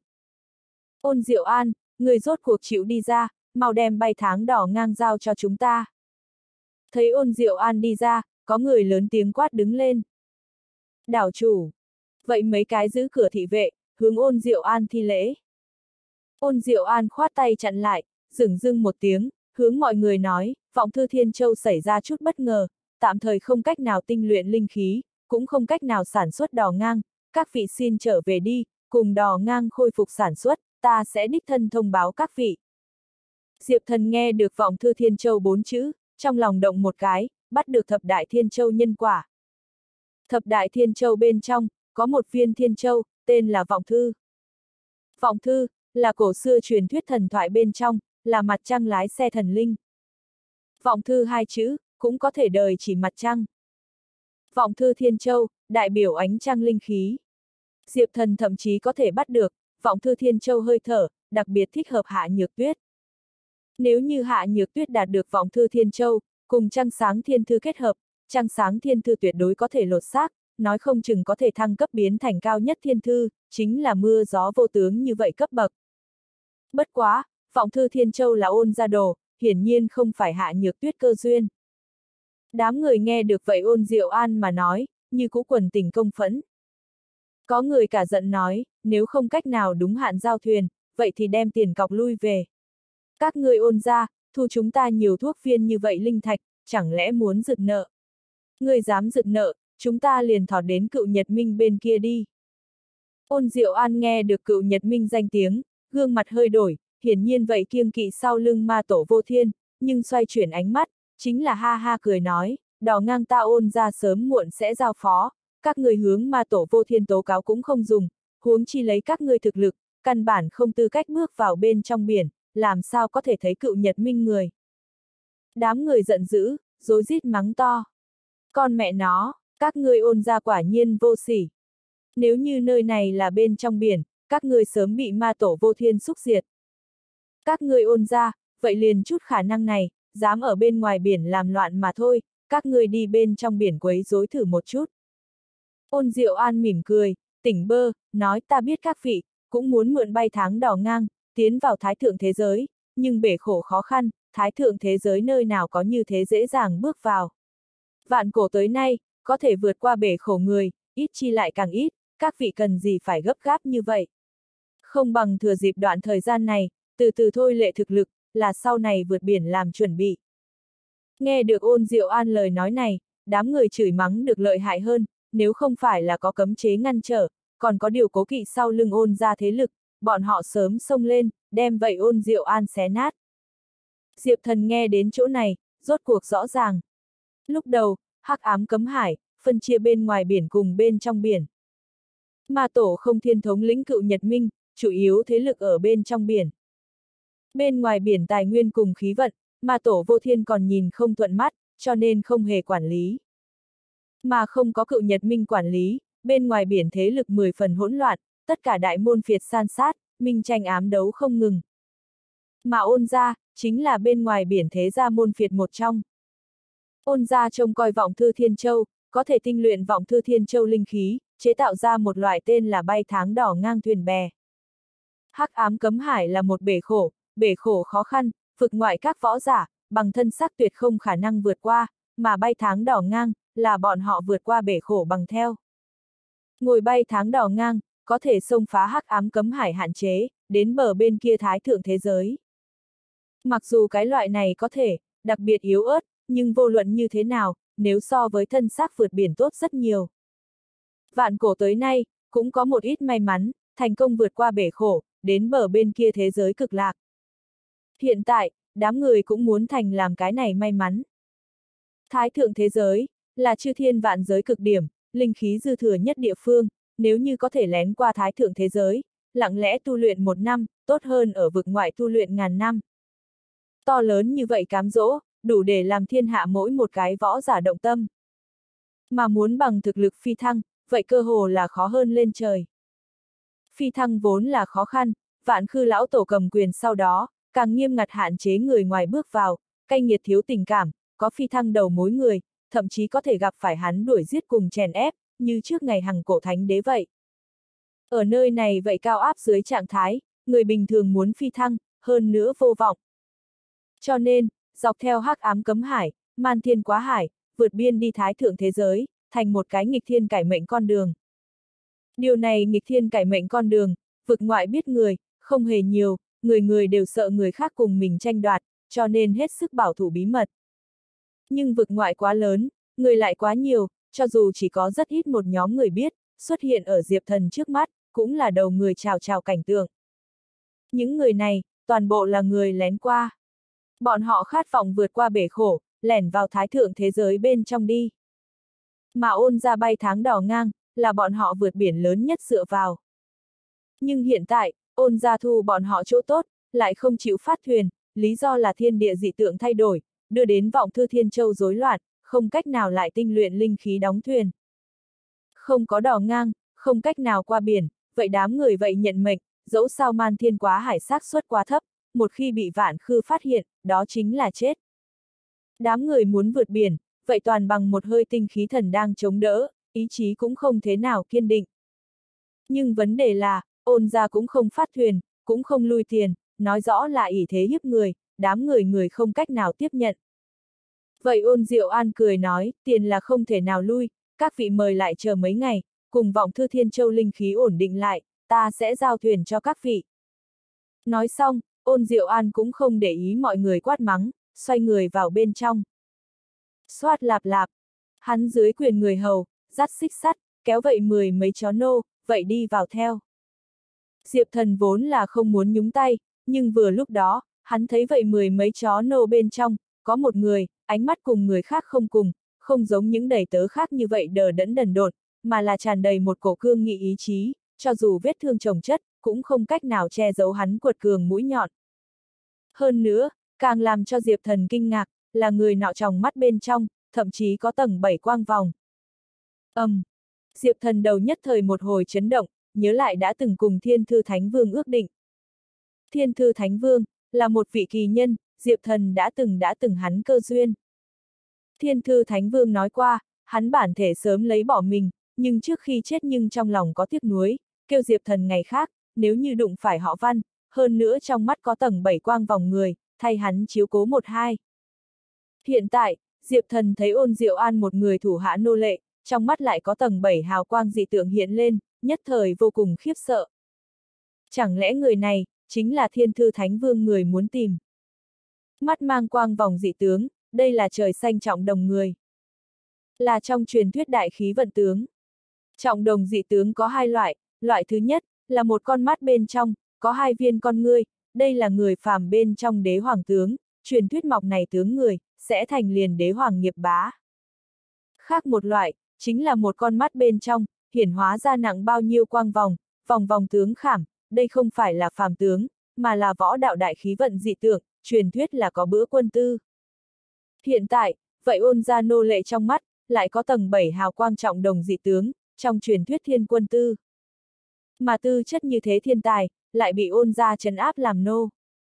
Ôn Diệu An, người rốt cuộc chịu đi ra, mau đem bay tháng đỏ ngang giao cho chúng ta. Thấy Ôn Diệu An đi ra, có người lớn tiếng quát đứng lên. Đảo chủ. Vậy mấy cái giữ cửa thị vệ, hướng Ôn Diệu An thi lễ. Ôn Diệu An khoát tay chặn lại, dửng dưng một tiếng, hướng mọi người nói, vọng thư Thiên Châu xảy ra chút bất ngờ, tạm thời không cách nào tinh luyện linh khí, cũng không cách nào sản xuất đò ngang, các vị xin trở về đi, cùng đò ngang khôi phục sản xuất, ta sẽ đích thân thông báo các vị. Diệp Thần nghe được vọng thư Thiên Châu bốn chữ, trong lòng động một cái, bắt được thập đại Thiên Châu nhân quả. Thập đại Thiên Châu bên trong, có một viên Thiên Châu, tên là Vọng Thư. Vọng Thư, là cổ xưa truyền thuyết thần thoại bên trong, là mặt trăng lái xe thần linh. Vọng Thư hai chữ, cũng có thể đời chỉ mặt trăng. Vọng Thư Thiên Châu, đại biểu ánh trăng linh khí. Diệp Thần thậm chí có thể bắt được, Vọng Thư Thiên Châu hơi thở, đặc biệt thích hợp Hạ Nhược Tuyết. Nếu như Hạ Nhược Tuyết đạt được Vọng Thư Thiên Châu, cùng trăng sáng thiên thư kết hợp, trăng sáng thiên thư tuyệt đối có thể lột xác, nói không chừng có thể thăng cấp biến thành cao nhất thiên thư, chính là mưa gió vô tướng như vậy cấp bậc. Bất quá, vọng thư Thiên Châu là Ôn gia đồ, hiển nhiên không phải Hạ Nhược Tuyết cơ duyên. Đám người nghe được vậy Ôn Diệu An mà nói, như cũ quần tình công phẫn. Có người cả giận nói, nếu không cách nào đúng hạn giao thuyền, vậy thì đem tiền cọc lui về. Các ngươi Ôn gia, thu chúng ta nhiều thuốc viên như vậy linh thạch, chẳng lẽ muốn rực nợ? Ngươi dám rực nợ, chúng ta liền thỏ đến Cựu Nhật Minh bên kia đi. Ôn Diệu An nghe được Cựu Nhật Minh danh tiếng, gương mặt hơi đổi, hiển nhiên vậy kiêng kỵ sau lưng ma tổ vô thiên, nhưng xoay chuyển ánh mắt, chính là ha ha cười nói, đò ngang ta Ôn gia sớm muộn sẽ giao phó, các người hướng ma tổ vô thiên tố cáo cũng không dùng, huống chi lấy các ngươi thực lực, căn bản không tư cách bước vào bên trong biển, làm sao có thể thấy Cựu Nhật Minh người. Đám người giận dữ, rối rít mắng to. Con mẹ nó, các ngươi Ôn gia quả nhiên vô sỉ. Nếu như nơi này là bên trong biển, các ngươi sớm bị ma tổ vô thiên xúc diệt. Các ngươi Ôn gia, vậy liền chút khả năng này, dám ở bên ngoài biển làm loạn mà thôi, các ngươi đi bên trong biển quấy rối thử một chút. Ôn Diệu An mỉm cười, tỉnh bơ, nói ta biết các vị, cũng muốn mượn bay tháng đỏ ngang, tiến vào thái thượng thế giới, nhưng bể khổ khó khăn, thái thượng thế giới nơi nào có như thế dễ dàng bước vào. Vạn cổ tới nay, có thể vượt qua bể khổ người, ít chi lại càng ít, các vị cần gì phải gấp gáp như vậy. Không bằng thừa dịp đoạn thời gian này, từ từ thôi lệ thực lực, là sau này vượt biển làm chuẩn bị. Nghe được Ôn Diệu An lời nói này, đám người chửi mắng được lợi hại hơn, nếu không phải là có cấm chế ngăn trở, còn có điều cố kỵ sau lưng Ôn gia thế lực, bọn họ sớm xông lên, đem vậy Ôn Diệu An xé nát. Diệp Thần nghe đến chỗ này, rốt cuộc rõ ràng. Lúc đầu, hắc ám cấm hải, phân chia bên ngoài biển cùng bên trong biển. Ma tổ không thiên thống lĩnh Cựu Nhật Minh, chủ yếu thế lực ở bên trong biển. Bên ngoài biển tài nguyên cùng khí vận, ma tổ vô thiên còn nhìn không thuận mắt, cho nên không hề quản lý. Mà không có Cựu Nhật Minh quản lý, bên ngoài biển thế lực mười phần hỗn loạn, tất cả đại môn phiệt san sát, minh tranh ám đấu không ngừng. Mà Ôn gia, chính là bên ngoài biển thế gia môn phiệt một trong. Ôn gia trông coi vọng thư Thiên Châu, có thể tinh luyện vọng thư Thiên Châu linh khí, chế tạo ra một loại tên là bay tháng đỏ ngang thuyền bè. Hắc ám cấm hải là một bể khổ, bể khổ khó khăn, vực ngoại các võ giả, bằng thân xác tuyệt không khả năng vượt qua, mà bay tháng đỏ ngang, là bọn họ vượt qua bể khổ bằng theo. Ngồi bay tháng đỏ ngang, có thể xông phá hắc ám cấm hải hạn chế, đến bờ bên kia thái thượng thế giới. Mặc dù cái loại này có thể, đặc biệt yếu ớt, nhưng vô luận như thế nào, nếu so với thân xác vượt biển tốt rất nhiều. Vạn cổ tới nay, cũng có một ít may mắn, thành công vượt qua bể khổ, đến bờ bên kia thế giới cực lạc. Hiện tại, đám người cũng muốn thành làm cái này may mắn. Thái thượng thế giới, là chư thiên vạn giới cực điểm, linh khí dư thừa nhất địa phương, nếu như có thể lén qua thái thượng thế giới, lặng lẽ tu luyện một năm, tốt hơn ở vực ngoại tu luyện ngàn năm. To lớn như vậy cám dỗ, đủ để làm thiên hạ mỗi một cái võ giả động tâm. Mà muốn bằng thực lực phi thăng, vậy cơ hồ là khó hơn lên trời. Phi thăng vốn là khó khăn, Vạn Khư lão tổ cầm quyền sau đó, càng nghiêm ngặt hạn chế người ngoài bước vào, cay nghiệt thiếu tình cảm, có phi thăng đầu mối người, thậm chí có thể gặp phải hắn đuổi giết cùng chèn ép, như trước ngày hằng cổ thánh đế vậy. Ở nơi này vậy cao áp dưới trạng thái, người bình thường muốn phi thăng, hơn nữa vô vọng. Cho nên, dọc theo hắc ám cấm hải, man thiên quá hải, vượt biên đi thái thượng thế giới, thành một cái nghịch thiên cải mệnh con đường. Điều này nghịch thiên cải mệnh con đường, vực ngoại biết người, không hề nhiều, người người đều sợ người khác cùng mình tranh đoạt, cho nên hết sức bảo thủ bí mật. Nhưng vực ngoại quá lớn, người lại quá nhiều, cho dù chỉ có rất ít một nhóm người biết, xuất hiện ở Diệp Thần trước mắt, cũng là đầu người chào chào cảnh tượng. Những người này, toàn bộ là người lén qua. Bọn họ khát vọng vượt qua bể khổ, lẻn vào thái thượng thế giới bên trong đi. Mà Ôn gia bay tháng đỏ ngang, là bọn họ vượt biển lớn nhất dựa vào. Nhưng hiện tại, Ôn gia thu bọn họ chỗ tốt, lại không chịu phát thuyền, lý do là thiên địa dị tượng thay đổi, đưa đến vọng thư Thiên Châu rối loạn, không cách nào lại tinh luyện linh khí đóng thuyền. Không có đỏ ngang, không cách nào qua biển, vậy đám người vậy nhận mệnh, dẫu sao man thiên quá hải xác suất quá thấp, một khi bị Vạn Khư phát hiện, đó chính là chết. Đám người muốn vượt biển, vậy toàn bằng một hơi tinh khí thần đang chống đỡ, ý chí cũng không thế nào kiên định. Nhưng vấn đề là, Ôn gia cũng không phát thuyền, cũng không lui tiền, nói rõ là ỷ thế hiếp người, đám người người không cách nào tiếp nhận. Vậy Ôn Diệu An cười nói, tiền là không thể nào lui, các vị mời lại chờ mấy ngày, cùng Vọng Thư Thiên Châu linh khí ổn định lại, ta sẽ giao thuyền cho các vị. Nói xong, Ôn Diệu An cũng không để ý mọi người quát mắng, xoay người vào bên trong. Xoát lạp lạp, hắn dưới quyền người hầu, dắt xích sắt, kéo vậy mười mấy chó nô, vậy đi vào theo. Diệp Thần vốn là không muốn nhúng tay, nhưng vừa lúc đó, hắn thấy vậy mười mấy chó nô bên trong, có một người, ánh mắt cùng người khác không cùng, không giống những đầy tớ khác như vậy đờ đẫn đần độn, mà là tràn đầy một cổ cương nghị ý chí, cho dù vết thương chồng chất, cũng không cách nào che giấu hắn quật cường mũi nhọn. Hơn nữa, càng làm cho Diệp Thần kinh ngạc, là người nọ tròng mắt bên trong, thậm chí có tầng bảy quang vòng. Ầm, um, Diệp Thần đầu nhất thời một hồi chấn động, nhớ lại đã từng cùng Thiên Thư Thánh Vương ước định. Thiên Thư Thánh Vương, là một vị kỳ nhân, Diệp Thần đã từng đã từng hắn cơ duyên. Thiên Thư Thánh Vương nói qua, hắn bản thể sớm lấy bỏ mình, nhưng trước khi chết nhưng trong lòng có tiếc nuối, kêu Diệp Thần ngày khác, nếu như đụng phải họ Văn, hơn nữa trong mắt có tầng bảy quang vòng người, thay hắn chiếu cố một hai. Hiện tại, Diệp Thần thấy Ôn Diệu An một người thủ hạ nô lệ, trong mắt lại có tầng bảy hào quang dị tượng hiện lên, nhất thời vô cùng khiếp sợ. Chẳng lẽ người này, chính là Thiên Thư Thánh Vương người muốn tìm? Mắt mang quang vòng dị tướng, đây là trời xanh trọng đồng người. Là trong truyền thuyết đại khí vận tướng. Trọng đồng dị tướng có hai loại, loại thứ nhất, là một con mắt bên trong, có hai viên con ngươi, đây là người phàm bên trong đế hoàng tướng, truyền thuyết mọc này tướng người, sẽ thành liền đế hoàng nghiệp bá. Khác một loại, chính là một con mắt bên trong, hiển hóa ra nặng bao nhiêu quang vòng, vòng vòng tướng khảm, đây không phải là phàm tướng, mà là võ đạo đại khí vận dị tượng, truyền thuyết là có bữa quân tư. Hiện tại, vậy Ôn gia nô lệ trong mắt, lại có tầng bảy hào quang trọng đồng dị tướng, trong truyền thuyết thiên quân tư. Mà tư chất như thế thiên tài, lại bị Ôn gia trấn áp làm nô.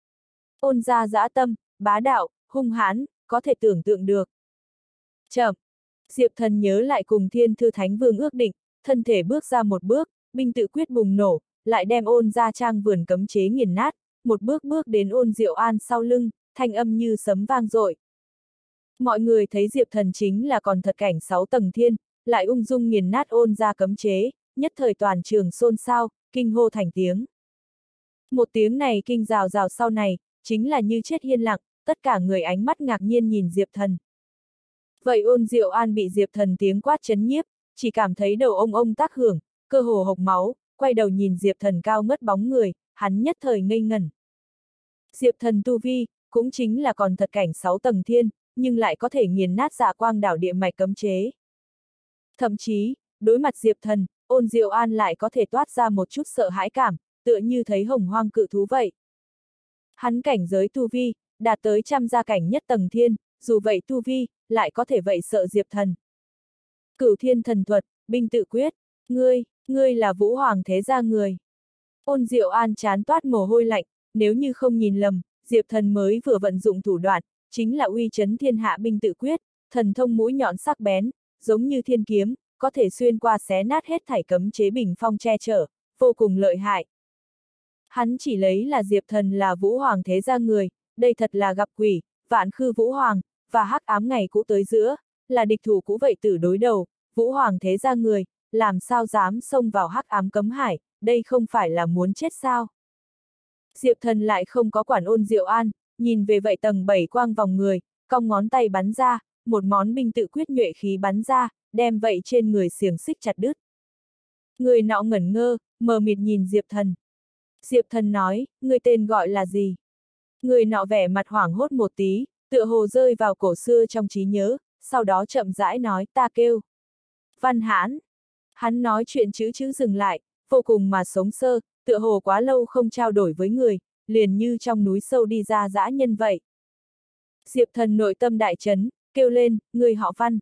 Ôn gia dã tâm, bá đạo, hung hãn, có thể tưởng tượng được. Chậm, Diệp Thần nhớ lại cùng Thiên Thư Thánh Vương ước định, thân thể bước ra một bước, binh tự quyết bùng nổ, lại đem Ôn gia trang vườn cấm chế nghiền nát, một bước bước đến Ôn Diệu An sau lưng, thanh âm như sấm vang dội. Mọi người thấy Diệp Thần chính là còn thật cảnh sáu tầng thiên, lại ung dung nghiền nát Ôn gia cấm chế, nhất thời toàn trường xôn xao, kinh hô thành tiếng. Một tiếng này kinh rào rào sau này, chính là như chết yên lặng, tất cả người ánh mắt ngạc nhiên nhìn Diệp Thần. Vậy Ôn Diệu An bị Diệp Thần tiếng quát chấn nhiếp, chỉ cảm thấy đầu ông ông tác hưởng, cơ hồ hộc máu, quay đầu nhìn Diệp Thần cao ngất bóng người, hắn nhất thời ngây ngẩn. Diệp Thần tu vi, cũng chính là còn thật cảnh sáu tầng thiên, nhưng lại có thể nghiền nát Dạ Quang đảo địa mạch cấm chế. Thậm chí, đối mặt Diệp Thần, Ôn Diệu An lại có thể toát ra một chút sợ hãi cảm, tựa như thấy hồng hoang cự thú vậy. Hắn cảnh giới tu vi, đạt tới trăm gia cảnh nhất tầng thiên, dù vậy tu vi, lại có thể vậy sợ Diệp Thần. Cửu thiên thần thuật, binh tự quyết, ngươi, ngươi là Vũ Hoàng thế gia người. Ôn Diệu An chán toát mồ hôi lạnh, nếu như không nhìn lầm, Diệp Thần mới vừa vận dụng thủ đoạn, chính là uy chấn thiên hạ binh tự quyết, thần thông mũi nhọn sắc bén, giống như thiên kiếm, có thể xuyên qua xé nát hết thảy cấm chế bình phong che chở, vô cùng lợi hại. Hắn chỉ lấy là Diệp Thần là Vũ Hoàng thế gia người, đây thật là gặp quỷ, vạn khư Vũ Hoàng, và hắc ám ngày cũ tới giữa, là địch thủ cũ vậy tử đối đầu, Vũ Hoàng thế gia người, làm sao dám xông vào hắc ám cấm hải, đây không phải là muốn chết sao. Diệp Thần lại không có quản Ôn Diệu An, nhìn về vậy tầng bảy quang vòng người, cong ngón tay bắn ra, một món binh tự quyết nhuệ khí bắn ra, đem vậy trên người xiềng xích chặt đứt. Người nọ ngẩn ngơ, mờ mịt nhìn Diệp Thần. Diệp Thần nói, người tên gọi là gì? Người nọ vẻ mặt hoảng hốt một tí, tựa hồ rơi vào cổ xưa trong trí nhớ, sau đó chậm rãi nói, ta kêu Văn Hãn. Hắn nói chuyện chữ chữ dừng lại, vô cùng mà sống sơ, tựa hồ quá lâu không trao đổi với người, liền như trong núi sâu đi ra dã nhân vậy. Diệp Thần nội tâm đại chấn, kêu lên, người họ Văn.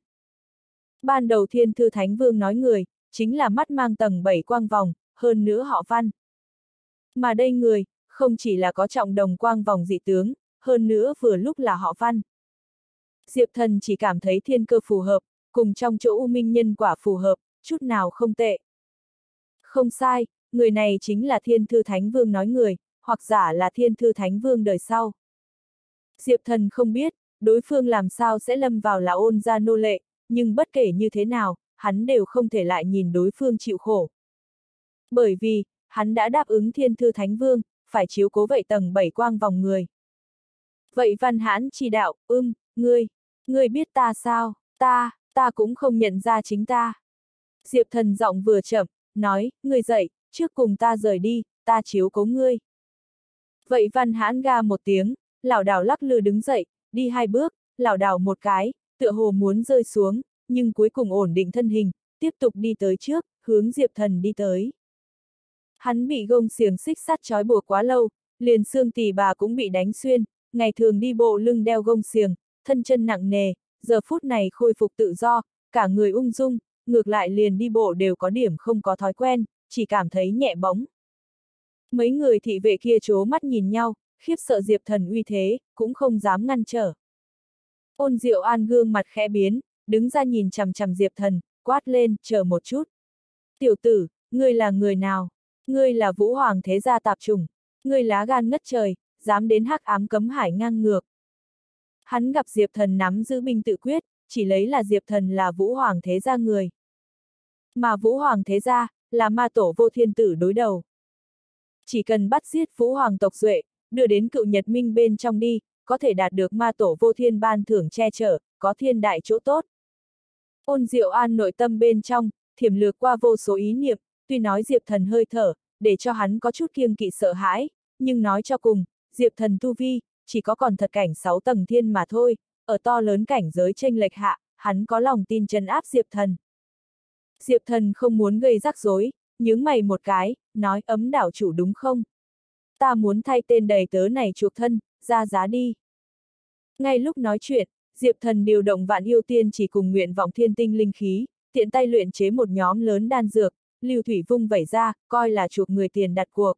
Ban đầu Thiên Thư Thánh Vương nói người, chính là mắt mang tầng bảy quang vòng, hơn nữa họ Văn. Mà đây người, không chỉ là có trọng đồng quang vòng dị tướng, hơn nữa vừa lúc là họ Văn. Diệp Thần chỉ cảm thấy thiên cơ phù hợp, cùng trong chỗ U Minh nhân quả phù hợp, chút nào không tệ. Không sai, người này chính là Thiên Thư Thánh Vương nói người, hoặc giả là Thiên Thư Thánh Vương đời sau. Diệp Thần không biết, đối phương làm sao sẽ lâm vào là ôn gia nô lệ, nhưng bất kể như thế nào, hắn đều không thể lại nhìn đối phương chịu khổ. Bởi vì, hắn đã đáp ứng Thiên Thư Thánh Vương, phải chiếu cố vậy tầng bảy quang vòng người. Vậy Văn Hãn chỉ đạo, ưm, ngươi, ngươi biết ta sao, ta, ta cũng không nhận ra chính ta. Diệp Thần giọng vừa chậm, nói, ngươi dậy, trước cùng ta rời đi, ta chiếu cố ngươi. Vậy Văn Hãn ga một tiếng, lảo đảo lắc lư đứng dậy, đi hai bước, lảo đảo một cái, tựa hồ muốn rơi xuống, nhưng cuối cùng ổn định thân hình, tiếp tục đi tới trước, hướng Diệp Thần đi tới. Hắn bị gông xiềng xích sắt trói buộc quá lâu, liền xương tỳ bà cũng bị đánh xuyên, ngày thường đi bộ lưng đeo gông xiềng, thân chân nặng nề, giờ phút này khôi phục tự do, cả người ung dung, ngược lại liền đi bộ đều có điểm không có thói quen, chỉ cảm thấy nhẹ bóng. Mấy người thị vệ kia trố mắt nhìn nhau, khiếp sợ Diệp Thần uy thế, cũng không dám ngăn trở. Ôn Diệu An gương mặt khẽ biến, đứng ra nhìn chằm chằm Diệp Thần, quát lên, chờ một chút. Tiểu tử, ngươi là người nào? Ngươi là Vũ Hoàng thế gia tạp chủng, ngươi lá gan ngất trời, dám đến hắc ám cấm hải ngang ngược. Hắn gặp Diệp Thần nắm giữ binh tự quyết, chỉ lấy là Diệp Thần là Vũ Hoàng thế gia người. Mà Vũ Hoàng thế gia, là ma tổ vô thiên tử đối đầu. Chỉ cần bắt giết Vũ Hoàng tộc duệ, đưa đến cựu nhật minh bên trong đi, có thể đạt được ma tổ vô thiên ban thưởng che chở, có thiên đại chỗ tốt. Ôn Diệu An nội tâm bên trong, thiểm lược qua vô số ý niệm, tuy nói Diệp Thần hơi thở, để cho hắn có chút kiêng kỵ sợ hãi, nhưng nói cho cùng, Diệp Thần tu vi, chỉ có còn thật cảnh sáu tầng thiên mà thôi, ở to lớn cảnh giới chênh lệch hạ, hắn có lòng tin trấn áp Diệp Thần. Diệp Thần không muốn gây rắc rối, nhướng mày một cái, nói ấm đảo chủ đúng không? Ta muốn thay tên đầy tớ này chuộc thân, ra giá đi. Ngay lúc nói chuyện, Diệp Thần điều động vạn yêu tiên chỉ cùng nguyện vọng thiên tinh linh khí, tiện tay luyện chế một nhóm lớn đan dược, lưu thủy vung vẩy ra, coi là chuộc người tiền đặt cuộc.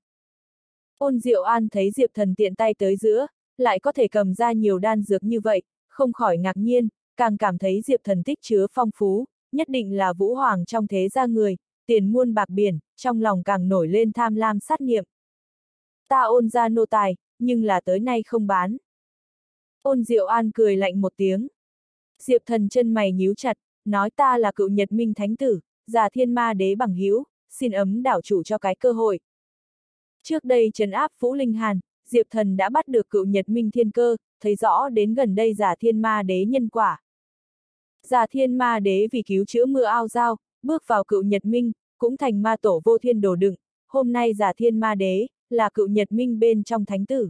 Ôn Diệu An thấy Diệp Thần tiện tay tới giữa, lại có thể cầm ra nhiều đan dược như vậy, không khỏi ngạc nhiên, càng cảm thấy Diệp Thần tích chứa phong phú, nhất định là Vũ Hoàng trong thế gia người, tiền muôn bạc biển, trong lòng càng nổi lên tham lam sát niệm. Ta ôn ra nô tài, nhưng là tới nay không bán. Ôn Diệu An cười lạnh một tiếng. Diệp Thần chân mày nhíu chặt, nói ta là cựu Nhật Minh Thánh Tử, già thiên ma đế bằng hữu, xin ấm đảo chủ cho cái cơ hội. Trước đây trấn áp Vũ Linh Hàn, Diệp Thần đã bắt được cựu Nhật Minh Thiên Cơ, thấy rõ đến gần đây giả thiên ma đế nhân quả. Giả thiên ma đế vì cứu chữa mưa ao dao, bước vào cựu Nhật Minh, cũng thành ma tổ vô thiên đồ đựng, hôm nay giả thiên ma đế, là cựu Nhật Minh bên trong thánh tử.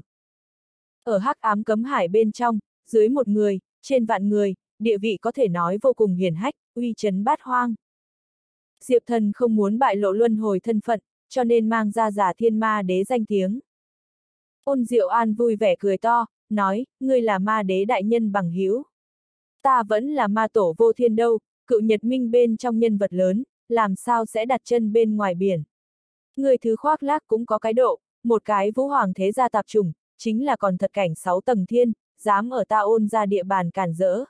Ở hắc ám cấm hải bên trong, dưới một người, trên vạn người, địa vị có thể nói vô cùng hiển hách, uy chấn bát hoang. Diệp Thần không muốn bại lộ luân hồi thân phận, cho nên mang ra giả thiên ma đế danh tiếng. Ôn Diệu An vui vẻ cười to, nói, ngươi là ma đế đại nhân bằng hữu. Ta vẫn là ma tổ vô thiên đâu, cựu Nhật Minh bên trong nhân vật lớn, làm sao sẽ đặt chân bên ngoài biển. Người thứ khoác lác cũng có cái độ, một cái Vũ Hoàng thế gia tạp chủng, chính là còn thật cảnh sáu tầng thiên, dám ở ta ôn ra địa bàn cản rỡ.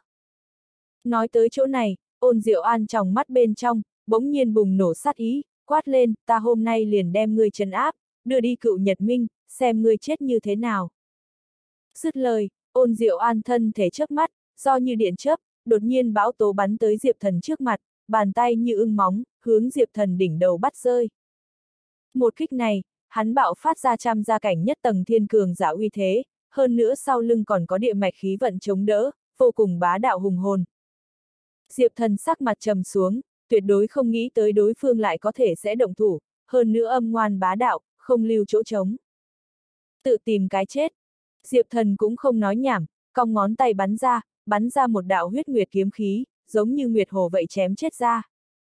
Nói tới chỗ này, ôn Diệu An trong mắt bên trong, bỗng nhiên bùng nổ sát ý, quát lên, ta hôm nay liền đem ngươi trấn áp, đưa đi cựu Nhật Minh, xem ngươi chết như thế nào. Dứt lời, ôn Diệu An thân thể chớp mắt, do như điện chớp, đột nhiên bão tố bắn tới Diệp Thần trước mặt, bàn tay như ưng móng, hướng Diệp Thần đỉnh đầu bắt rơi. Một kích này, hắn bạo phát ra trăm gia cảnh nhất tầng thiên cường giả uy thế, hơn nữa sau lưng còn có địa mạch khí vận chống đỡ, vô cùng bá đạo hùng hồn. Diệp Thần sắc mặt trầm xuống, tuyệt đối không nghĩ tới đối phương lại có thể sẽ động thủ, hơn nữa âm ngoan bá đạo, không lưu chỗ trống. Tự tìm cái chết. Diệp Thần cũng không nói nhảm, cong ngón tay bắn ra, bắn ra một đạo huyết nguyệt kiếm khí, giống như nguyệt hồ vậy chém chết ra.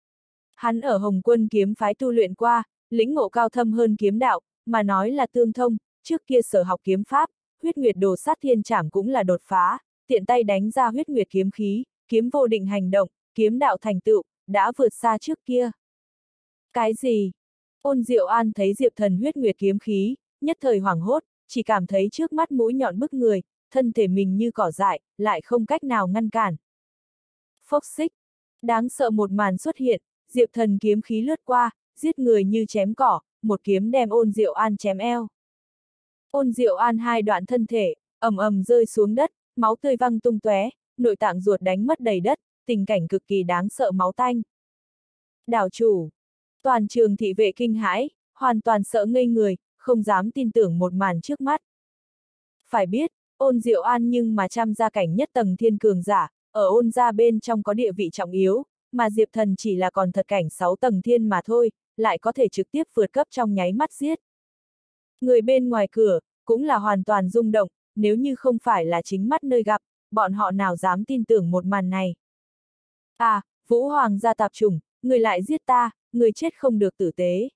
Hắn ở Hồng Quân kiếm phái tu luyện qua, lĩnh ngộ cao thâm hơn kiếm đạo, mà nói là tương thông, trước kia sở học kiếm pháp, huyết nguyệt đồ sát thiên trảm cũng là đột phá, tiện tay đánh ra huyết nguyệt kiếm khí, kiếm vô định hành động, kiếm đạo thành tựu, đã vượt xa trước kia. Cái gì? Ôn Diệu An thấy Diệp Thần huyết nguyệt kiếm khí, nhất thời hoảng hốt, chỉ cảm thấy trước mắt mũi nhọn bức người, thân thể mình như cỏ dại, lại không cách nào ngăn cản. Phốc xích, đáng sợ một màn xuất hiện, Diệp Thần kiếm khí lướt qua, giết người như chém cỏ, một kiếm đem Ôn Diệu An chém eo. Ôn Diệu An hai đoạn thân thể, ầm ầm rơi xuống đất, máu tươi văng tung tóe, nội tạng ruột đánh mất đầy đất, tình cảnh cực kỳ đáng sợ máu tanh. Đảo chủ, toàn trường thị vệ kinh hãi, hoàn toàn sợ ngây người, không dám tin tưởng một màn trước mắt. Phải biết, Ôn Diệu An nhưng mà trăm gia cảnh nhất tầng thiên cường giả, ở Ôn gia bên trong có địa vị trọng yếu, mà Diệp Thần chỉ là còn thật cảnh sáu tầng thiên mà thôi, lại có thể trực tiếp vượt cấp trong nháy mắt giết. Người bên ngoài cửa, cũng là hoàn toàn rung động, nếu như không phải là chính mắt nơi gặp, bọn họ nào dám tin tưởng một màn này. À, Vũ Hoàng gia tạp chủng, người lại giết ta, người chết không được tử tế.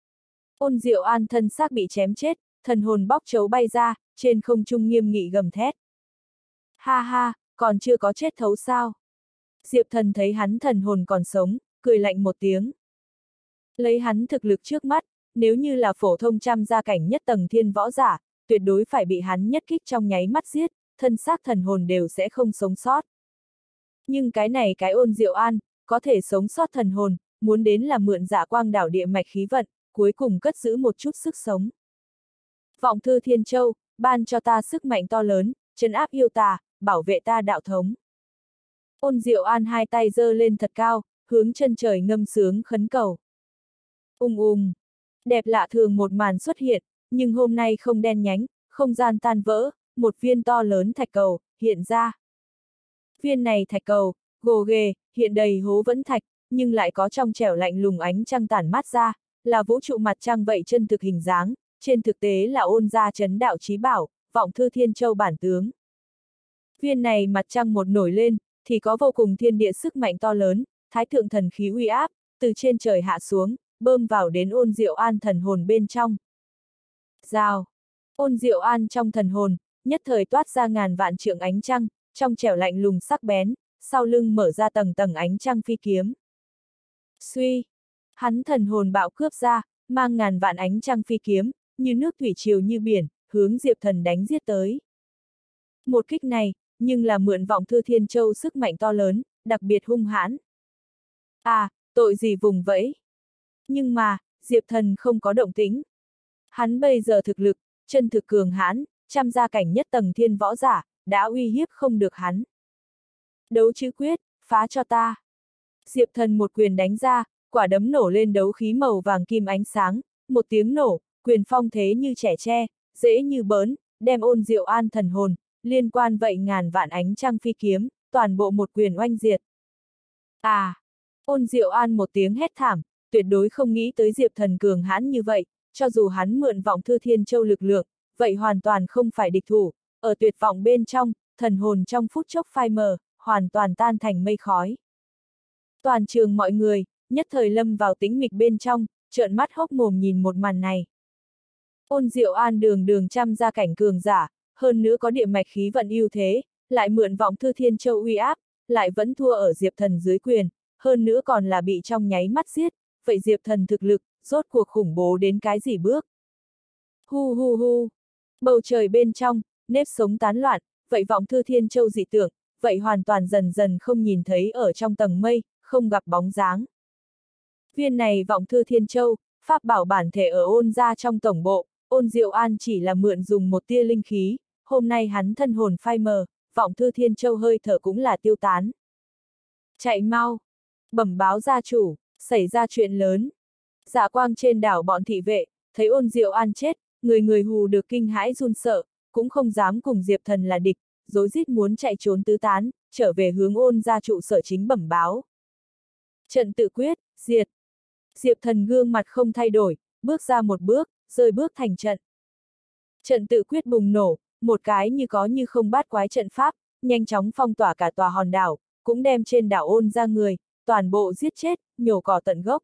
Ôn Diệu An thân xác bị chém chết, thần hồn bóc chấu bay ra, trên không trung nghiêm nghị gầm thét. Ha ha, còn chưa có chết thấu sao? Diệp Thần thấy hắn thần hồn còn sống, cười lạnh một tiếng. Lấy hắn thực lực trước mắt, nếu như là phổ thông trăm gia cảnh nhất tầng thiên võ giả, tuyệt đối phải bị hắn nhất kích trong nháy mắt giết, thân xác thần hồn đều sẽ không sống sót. Nhưng cái này cái Ôn Diệu An, có thể sống sót thần hồn, muốn đến là mượn Dạ Quang đảo địa mạch khí vận, cuối cùng cất giữ một chút sức sống. Vọng Thư Thiên Châu, ban cho ta sức mạnh to lớn, trấn áp yêu tà, bảo vệ ta đạo thống. Ôn Diệu An hai tay giơ lên thật cao, hướng chân trời ngâm sướng khấn cầu. Ung ung, đẹp lạ thường một màn xuất hiện, nhưng hôm nay không đen nhánh, không gian tan vỡ, một viên to lớn thạch cầu hiện ra. Viên này thạch cầu, gồ ghề, hiện đầy hố vẫn thạch, nhưng lại có trong trẻo lạnh lùng ánh trăng tản mát ra, là vũ trụ mặt trăng vậy chân thực hình dáng, trên thực tế là Ôn gia trấn đạo chí bảo, Vọng Thư Thiên Châu bản tướng. Viên này mặt trăng một nổi lên, thì có vô cùng thiên địa sức mạnh to lớn, thái thượng thần khí uy áp, từ trên trời hạ xuống, bơm vào đến Ôn Diệu An thần hồn bên trong. Rào! Ôn Diệu An trong thần hồn, nhất thời toát ra ngàn vạn trượng ánh trăng, trong trẻo lạnh lùng sắc bén, sau lưng mở ra tầng tầng ánh trăng phi kiếm. Suy! Hắn thần hồn bạo cướp ra, mang ngàn vạn ánh trăng phi kiếm, như nước thủy triều như biển, hướng Diệp Thần đánh giết tới. Một kích này, nhưng là mượn Vọng Thư Thiên Châu sức mạnh to lớn, đặc biệt hung hãn. À, tội gì vùng vẫy. Nhưng mà, Diệp Thần không có động tĩnh. Hắn bây giờ thực lực, chân thực cường hãn, trăm gia cảnh nhất tầng thiên võ giả, đã uy hiếp không được hắn. Đấu chữ quyết, phá cho ta. Diệp Thần một quyền đánh ra, quả đấm nổ lên đấu khí màu vàng kim ánh sáng, một tiếng nổ, quyền phong thế như trẻ tre, dễ như bỡn, đem Ôn Diệu An thần hồn, liên quan vậy ngàn vạn ánh trăng phi kiếm, toàn bộ một quyền oanh diệt. À! Ôn Diệu An một tiếng hét thảm, tuyệt đối không nghĩ tới Diệp Thần cường hãn như vậy, cho dù hắn mượn Vọng Thư Thiên Châu lực lượng, vậy hoàn toàn không phải địch thủ, ở tuyệt vọng bên trong, thần hồn trong phút chốc phai mờ, hoàn toàn tan thành mây khói. Toàn trường mọi người, nhất thời lâm vào tĩnh mịch bên trong, trợn mắt hốc mồm nhìn một màn này. Ôn Diệu An đường đường trăm gia cảnh cường giả, hơn nữa có địa mạch khí vận ưu thế, lại mượn Vọng Thư Thiên Châu uy áp, lại vẫn thua ở Diệp Thần dưới quyền, hơn nữa còn là bị trong nháy mắt giết, vậy Diệp Thần thực lực, rốt cuộc khủng bố đến cái gì bước. Hu hu hu, bầu trời bên trong, nếp sống tán loạn, vậy Vọng Thư Thiên Châu dị tượng, vậy hoàn toàn dần dần không nhìn thấy ở trong tầng mây, không gặp bóng dáng. Viên này Vọng Thư Thiên Châu, pháp bảo bản thể ở Ôn gia trong tổng bộ, Ôn Diệu An chỉ là mượn dùng một tia linh khí, hôm nay hắn thân hồn phai mờ, Vọng Thư Thiên Châu hơi thở cũng là tiêu tán. Chạy mau! Bẩm báo gia chủ, xảy ra chuyện lớn. Dạ Quang trên đảo bọn thị vệ, thấy Ôn Diệu An chết, người người hù được kinh hãi run sợ, cũng không dám cùng Diệp Thần là địch, rối rít muốn chạy trốn tứ tán, trở về hướng Ôn gia trụ sở chính bẩm báo. Trận tự quyết, diệt. Diệp Thần gương mặt không thay đổi, bước ra một bước, rơi bước thành trận. Trận tự quyết bùng nổ, một cái như có như không bát quái trận pháp, nhanh chóng phong tỏa cả tòa hòn đảo, cũng đem trên đảo Ôn gia người, toàn bộ giết chết, nhổ cỏ tận gốc.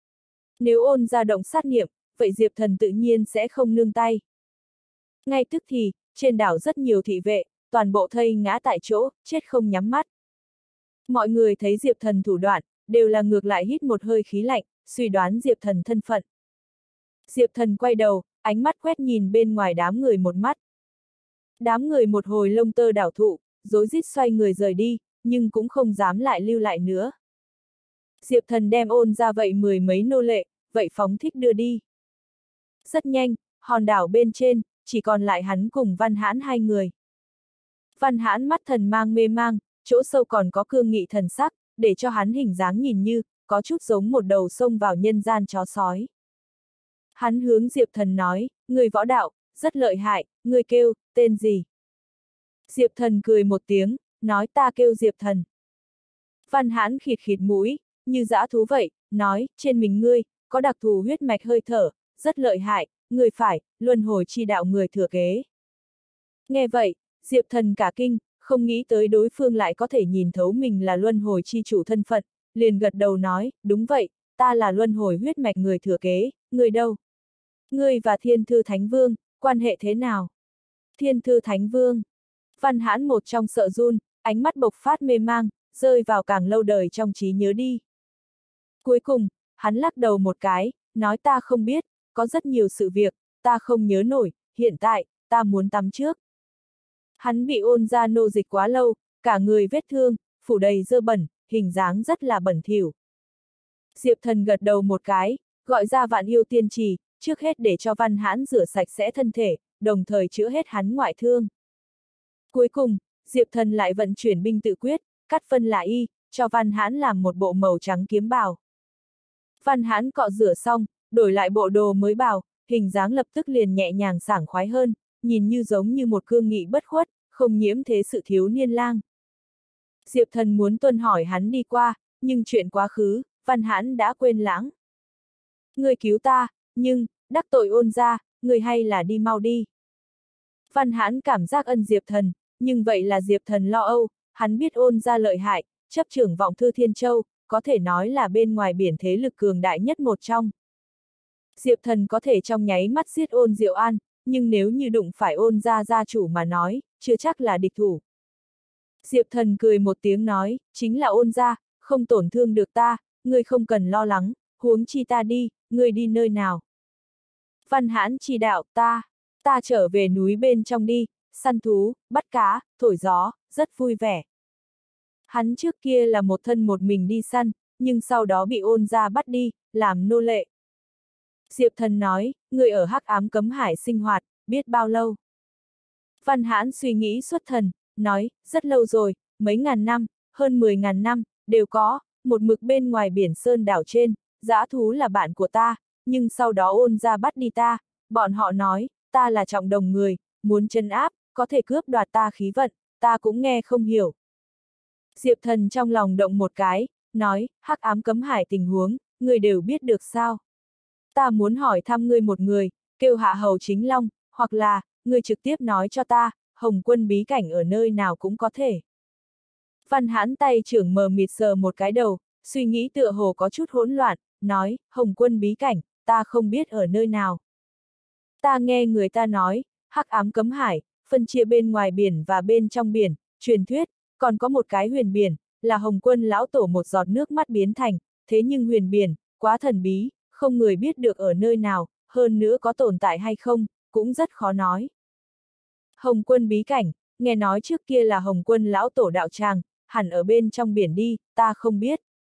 Nếu Ôn gia động sát niệm, vậy Diệp Thần tự nhiên sẽ không nương tay. Ngay tức thì, trên đảo rất nhiều thị vệ, toàn bộ thây ngã tại chỗ, chết không nhắm mắt. Mọi người thấy Diệp Thần thủ đoạn, đều là ngược lại hít một hơi khí lạnh, suy đoán Diệp Thần thân phận. Diệp Thần quay đầu, ánh mắt quét nhìn bên ngoài đám người một mắt. Đám người một hồi lông tơ đảo thụ, rối rít xoay người rời đi, nhưng cũng không dám lại lưu lại nữa. Diệp Thần đem ôn ra vậy mười mấy nô lệ, vậy phóng thích đưa đi. Rất nhanh, hòn đảo bên trên, chỉ còn lại hắn cùng Văn Hãn hai người. Văn Hãn mắt thần mang mê mang, chỗ sâu còn có cương nghị thần sắc, để cho hắn hình dáng nhìn như, có chút giống một đầu xông vào nhân gian chó sói. Hắn hướng Diệp Thần nói, người võ đạo, rất lợi hại, người kêu, tên gì? Diệp Thần cười một tiếng, nói ta kêu Diệp Thần. Văn Hãn khịt khịt mũi, như dã thú vậy, nói, trên mình ngươi, có đặc thù huyết mạch hơi thở, rất lợi hại, người phải, luân hồi chi đạo người thừa kế. Nghe vậy, Diệp Thần cả kinh, không nghĩ tới đối phương lại có thể nhìn thấu mình là luân hồi chi chủ thân phận, liền gật đầu nói, đúng vậy, ta là luân hồi huyết mạch người thừa kế, người đâu? Ngươi và Thiên Thư Thánh Vương, quan hệ thế nào? Thiên Thư Thánh Vương. Văn Hãn một trong sợ run, ánh mắt bộc phát mê mang, rơi vào càng lâu đời trong trí nhớ đi. Cuối cùng, hắn lắc đầu một cái, nói ta không biết, có rất nhiều sự việc, ta không nhớ nổi, hiện tại, ta muốn tắm trước. Hắn bị ôn ra nô dịch quá lâu, cả người vết thương, phủ đầy dơ bẩn, hình dáng rất là bẩn thỉu. Diệp Thần gật đầu một cái, gọi ra Vạn Yêu Tiên Trì, trước hết để cho Văn Hãn rửa sạch sẽ thân thể, đồng thời chữa hết hắn ngoại thương. Cuối cùng, Diệp Thần lại vận chuyển binh tự quyết, cắt phân là y, cho Văn Hãn làm một bộ màu trắng kiếm bào. Văn Hãn cọ rửa xong, đổi lại bộ đồ mới bào, hình dáng lập tức liền nhẹ nhàng sảng khoái hơn, nhìn như giống như một cương nghị bất khuất, không nhiễm thế sự thiếu niên lang. Diệp Thần muốn tuân hỏi hắn đi qua, nhưng chuyện quá khứ, Văn Hãn đã quên lãng. Người cứu ta, nhưng, đắc tội ôn ra, người hay là đi mau đi. Văn Hãn cảm giác ân Diệp Thần, nhưng vậy là Diệp Thần lo âu, hắn biết ôn ra lợi hại, chấp trưởng vọng thư Thiên Châu, có thể nói là bên ngoài biển thế lực cường đại nhất một trong. Diệp Thần có thể trong nháy mắt giết ôn Diệu An, nhưng nếu như đụng phải ôn ra gia chủ mà nói, chưa chắc là địch thủ. Diệp Thần cười một tiếng nói, chính là ôn ra, không tổn thương được ta, ngươi không cần lo lắng, huống chi ta đi, ngươi đi nơi nào. Văn Hãn chỉ đạo, ta, ta trở về núi bên trong đi, săn thú, bắt cá, thổi gió, rất vui vẻ. Hắn trước kia là một thân một mình đi săn, nhưng sau đó bị ôn ra bắt đi, làm nô lệ. Diệp Thần nói, người ở hắc ám cấm hải sinh hoạt, biết bao lâu? Văn Hãn suy nghĩ xuất thần, nói, rất lâu rồi, mấy ngàn năm, hơn mười ngàn năm, đều có, một mực bên ngoài biển sơn đảo trên, dã thú là bạn của ta, nhưng sau đó ôn ra bắt đi ta, bọn họ nói, ta là trọng đồng người, muốn trấn áp, có thể cướp đoạt ta khí vận, ta cũng nghe không hiểu. Diệp Thần trong lòng động một cái, nói, hắc ám cấm hải tình huống, người đều biết được sao? Ta muốn hỏi thăm ngươi một người, kêu Hạ Hầu Chính Long, hoặc là, ngươi trực tiếp nói cho ta, Hồng Quân bí cảnh ở nơi nào cũng có thể. Văn Hãn tay trưởng mờ mịt sờ một cái đầu, suy nghĩ tựa hồ có chút hỗn loạn, nói, Hồng Quân bí cảnh, ta không biết ở nơi nào. Ta nghe người ta nói, hắc ám cấm hải, phân chia bên ngoài biển và bên trong biển, truyền thuyết, còn có một cái huyền biển, là Hồng Quân lão tổ một giọt nước mắt biến thành, thế nhưng huyền biển, quá thần bí, không người biết được ở nơi nào, hơn nữa có tồn tại hay không, cũng rất khó nói. Hồng Quân bí cảnh, nghe nói trước kia là Hồng Quân lão tổ đạo tràng, hẳn ở bên trong biển đi, ta không biết.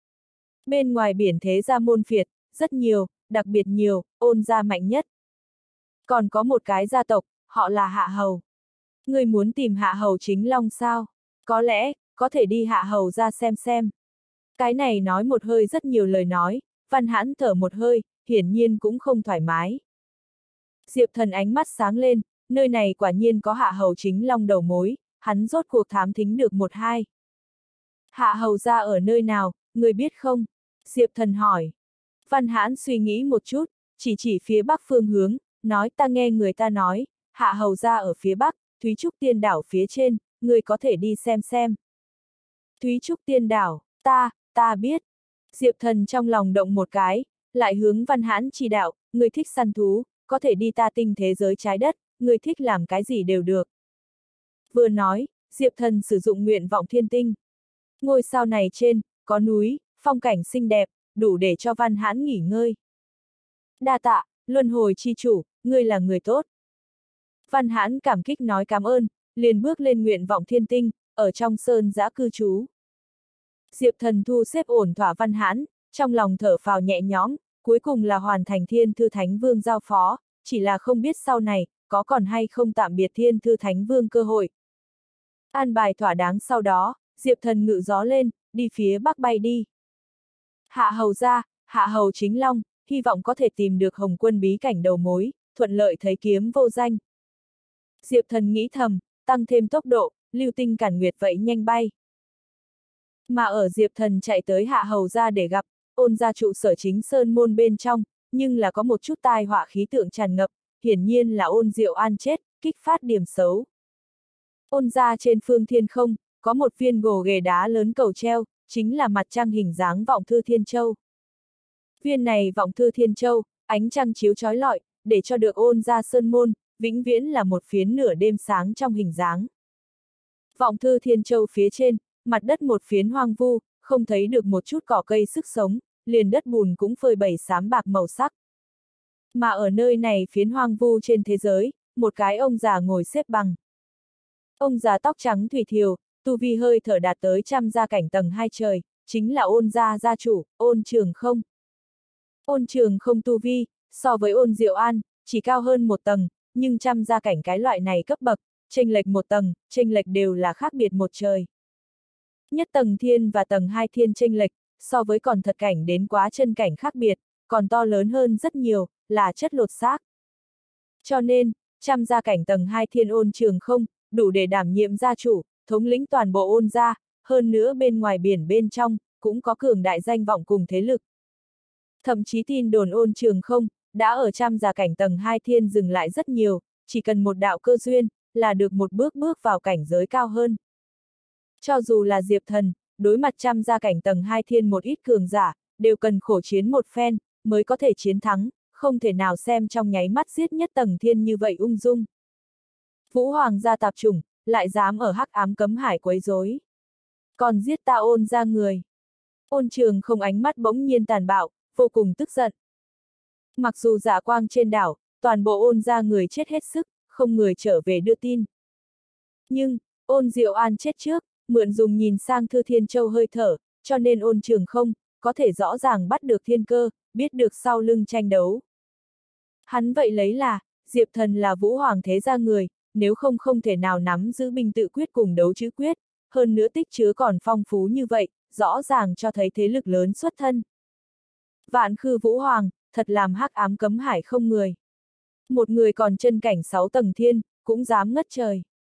Bên ngoài biển thế gia môn phiệt, rất nhiều, đặc biệt nhiều, ôn gia mạnh nhất. Còn có một cái gia tộc, họ là Hạ Hầu. Người muốn tìm Hạ Hầu Chính Long sao? Có lẽ, có thể đi Hạ Hầu ra xem xem. Cái này nói một hơi rất nhiều lời nói, Văn Hãn thở một hơi, hiển nhiên cũng không thoải mái. Diệp Thần ánh mắt sáng lên, nơi này quả nhiên có Hạ Hầu Chính Long đầu mối, hắn rốt cuộc thám thính được một hai. Hạ Hầu ra ở nơi nào, người biết không? Diệp Thần hỏi. Văn Hãn suy nghĩ một chút, chỉ chỉ phía bắc phương hướng, nói ta nghe người ta nói, Hạ Hầu ra ở phía bắc, Thúy Trúc Tiên Đảo phía trên, người có thể đi xem xem. Thúy Trúc Tiên Đảo, ta, ta biết. Diệp Thần trong lòng động một cái, lại hướng Văn Hãn chỉ đạo, người thích săn thú, có thể đi ta tinh thế giới trái đất, người thích làm cái gì đều được. Vừa nói, Diệp Thần sử dụng nguyện vọng thiên tinh. Ngôi sao này trên, có núi, phong cảnh xinh đẹp, đủ để cho Văn Hãn nghỉ ngơi. Đa tạ, luân hồi chi chủ, ngươi là người tốt. Văn Hãn cảm kích nói cảm ơn, liền bước lên nguyện vọng thiên tinh, ở trong sơn giã cư trú. Diệp Thần thu xếp ổn thỏa Văn Hãn, trong lòng thở phào nhẹ nhõm, cuối cùng là hoàn thành Thiên Thư Thánh Vương giao phó, chỉ là không biết sau này, có còn hay không tạm biệt Thiên Thư Thánh Vương cơ hội. An bài thỏa đáng sau đó, Diệp Thần ngự gió lên, đi phía bắc bay đi. Hạ hầu ra, hạ hầu chính long, hy vọng có thể tìm được Hồng Quân bí cảnh đầu mối, thuận lợi thấy kiếm vô danh. Diệp Thần nghĩ thầm, tăng thêm tốc độ, lưu tinh cản nguyệt vậy nhanh bay. Mà ở Diệp Thần chạy tới hạ hầu ra để gặp, ôn gia trụ sở chính sơn môn bên trong, nhưng là có một chút tai họa khí tượng tràn ngập, hiển nhiên là ôn Diệu An chết, kích phát điểm xấu. Ôn gia trên phương thiên không, có một viên gồ ghề đá lớn cầu treo, chính là mặt trăng hình dáng vọng thư thiên châu. Viên này vọng thư thiên châu, ánh trăng chiếu chói lọi, để cho được ôn gia sơn môn, vĩnh viễn là một phiến nửa đêm sáng trong hình dáng. Vọng thư thiên châu phía trên, mặt đất một phiến hoang vu, không thấy được một chút cỏ cây sức sống, liền đất bùn cũng phơi bày xám bạc màu sắc. Mà ở nơi này phiến hoang vu trên thế giới, một cái ông già ngồi xếp bằng. Ông già tóc trắng thủy thiều, tu vi hơi thở đạt tới trăm gia cảnh tầng hai trời, chính là ôn gia gia chủ, ôn trường không. Ôn trường không tu vi, so với ôn Diệu An, chỉ cao hơn một tầng, nhưng trăm gia cảnh cái loại này cấp bậc, chênh lệch một tầng, chênh lệch đều là khác biệt một trời. Nhất tầng thiên và tầng hai thiên chênh lệch, so với còn thật cảnh đến quá chân cảnh khác biệt, còn to lớn hơn rất nhiều, là chất lột xác. Cho nên, trăm gia cảnh tầng hai thiên ôn trường không, đủ để đảm nhiệm gia chủ, thống lĩnh toàn bộ ôn gia, hơn nữa bên ngoài biển bên trong, cũng có cường đại danh vọng cùng thế lực. Thậm chí tin đồn ôn trường không, đã ở trăm gia cảnh tầng hai thiên dừng lại rất nhiều, chỉ cần một đạo cơ duyên, là được một bước bước vào cảnh giới cao hơn. Cho dù là Diệp Thần, đối mặt trăm gia cảnh tầng hai thiên một ít cường giả, đều cần khổ chiến một phen, mới có thể chiến thắng, không thể nào xem trong nháy mắt giết nhất tầng thiên như vậy ung dung. Vũ Hoàng gia tạp chủng, lại dám ở hắc ám cấm hải quấy rối. Còn giết ta ôn ra người. Ôn trường không ánh mắt bỗng nhiên tàn bạo, vô cùng tức giận. Mặc dù dạ quang trên đảo, toàn bộ ôn ra người chết hết sức, không người trở về đưa tin. Nhưng, ôn Diệu An chết trước, mượn dùng nhìn sang Thư Thiên Châu hơi thở, cho nên ôn trường không, có thể rõ ràng bắt được thiên cơ, biết được sau lưng tranh đấu. Hắn vậy lấy là, Diệp Thần là Vũ Hoàng thế gia người, nếu không không thể nào nắm giữ binh tự quyết cùng đấu chữ quyết, hơn nữa tích chứa còn phong phú như vậy, rõ ràng cho thấy thế lực lớn xuất thân. Vạn khư Vũ Hoàng, thật làm hắc ám cấm hải không người. Một người còn chân cảnh sáu tầng thiên, cũng dám ngất trời.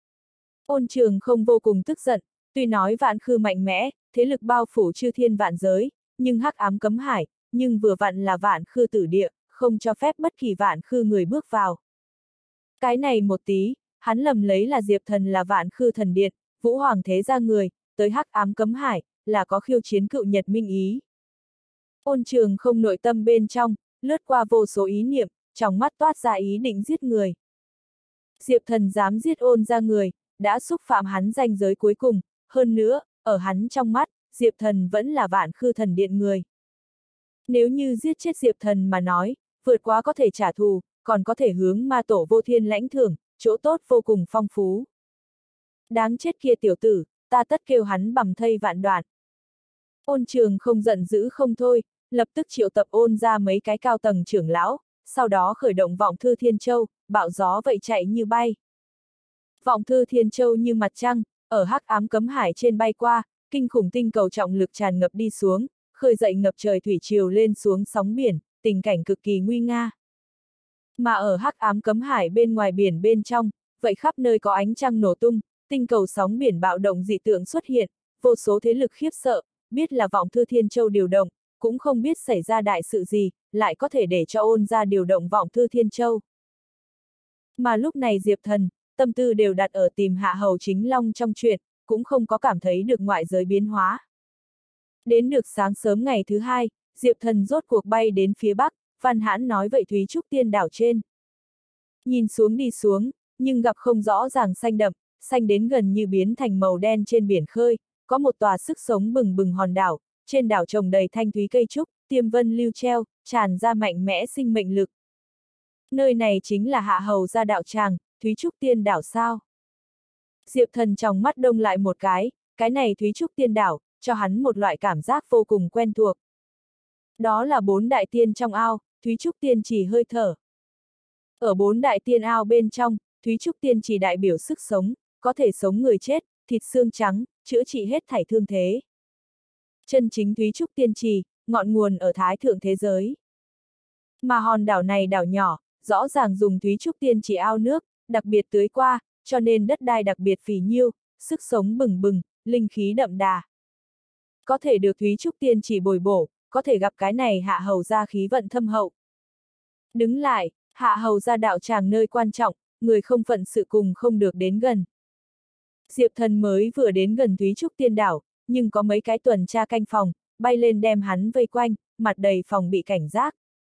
Ôn trường không vô cùng tức giận, tuy nói vạn khư mạnh mẽ, thế lực bao phủ chư thiên vạn giới, nhưng hắc ám cấm hải, nhưng vừa vặn là vạn khư tử địa, không cho phép bất kỳ vạn khư người bước vào. Cái này một tí, hắn lầm lấy là Diệp Thần là vạn khư thần điện, Vũ Hoàng thế gia người, tới hắc ám cấm hải, là có khiêu chiến cựu nhật minh ý. Ôn trường không nội tâm bên trong, lướt qua vô số ý niệm, trong mắt toát ra ý định giết người. Diệp Thần dám giết ôn ra người, đã xúc phạm hắn ranh giới cuối cùng, hơn nữa, ở hắn trong mắt, Diệp Thần vẫn là vạn khư thần điện người. Nếu như giết chết Diệp Thần mà nói, vượt quá có thể trả thù, còn có thể hướng ma tổ vô thiên lãnh thưởng, chỗ tốt vô cùng phong phú. Đáng chết kia tiểu tử, ta tất kêu hắn bầm thây vạn đoạn. Ôn trường không giận dữ không thôi, lập tức triệu tập ôn ra mấy cái cao tầng trưởng lão, sau đó khởi động vọng thư thiên châu, bạo gió vậy chạy như bay. Vọng thư thiên châu như mặt trăng, ở hắc ám cấm hải trên bay qua, kinh khủng tinh cầu trọng lực tràn ngập đi xuống, khơi dậy ngập trời thủy triều lên xuống sóng biển, tình cảnh cực kỳ nguy nga. Mà ở hắc ám cấm hải bên ngoài biển bên trong, vậy khắp nơi có ánh trăng nổ tung, tinh cầu sóng biển bạo động dị tượng xuất hiện, vô số thế lực khiếp sợ, biết là vọng thư thiên châu điều động, cũng không biết xảy ra đại sự gì, lại có thể để cho ôn ra điều động vọng thư thiên châu. Mà lúc này Diệp Thần, tâm tư đều đặt ở tìm hạ hầu chính long trong chuyện, cũng không có cảm thấy được ngoại giới biến hóa. Đến được sáng sớm ngày thứ hai, Diệp Thần rốt cuộc bay đến phía bắc, Văn Hãn nói vậy Thúy Trúc Tiên đảo trên. Nhìn xuống đi xuống, nhưng gặp không rõ ràng xanh đậm, xanh đến gần như biến thành màu đen trên biển khơi, có một tòa sức sống bừng bừng hòn đảo, trên đảo trồng đầy thanh thúy cây trúc, tiêm vân lưu treo, tràn ra mạnh mẽ sinh mệnh lực. Nơi này chính là hạ hầu gia đạo tràng, Thúy Trúc Tiên Đảo sao? Diệp Thần trong mắt đông lại một cái, cái này Thúy Trúc Tiên Đảo, cho hắn một loại cảm giác vô cùng quen thuộc. Đó là bốn đại tiên trong ao, Thúy Trúc Tiên chỉ hơi thở. Ở bốn đại tiên ao bên trong, Thúy Trúc Tiên chỉ đại biểu sức sống, có thể sống người chết, thịt xương trắng, chữa trị hết thảy thương thế. Chân chính Thúy Trúc Tiên trì, ngọn nguồn ở Thái Thượng thế giới. Mà hòn đảo này đảo nhỏ, rõ ràng dùng Thúy Trúc Tiên trì ao nước, đặc biệt tưới qua, cho nên đất đai đặc biệt phì nhiêu, sức sống bừng bừng, linh khí đậm đà. Có thể được Thúy Trúc Tiên trì bồi bổ, có thể gặp cái này Hạ Hầu gia khí vận thâm hậu. Đứng lại, Hạ Hầu gia đạo tràng nơi quan trọng, người không phận sự cùng không được đến gần. Diệp Thần mới vừa đến gần Thúy Trúc Tiên đảo, nhưng có mấy cái tuần tra canh phòng, bay lên đem hắn vây quanh, mặt đầy phòng bị cảnh giác.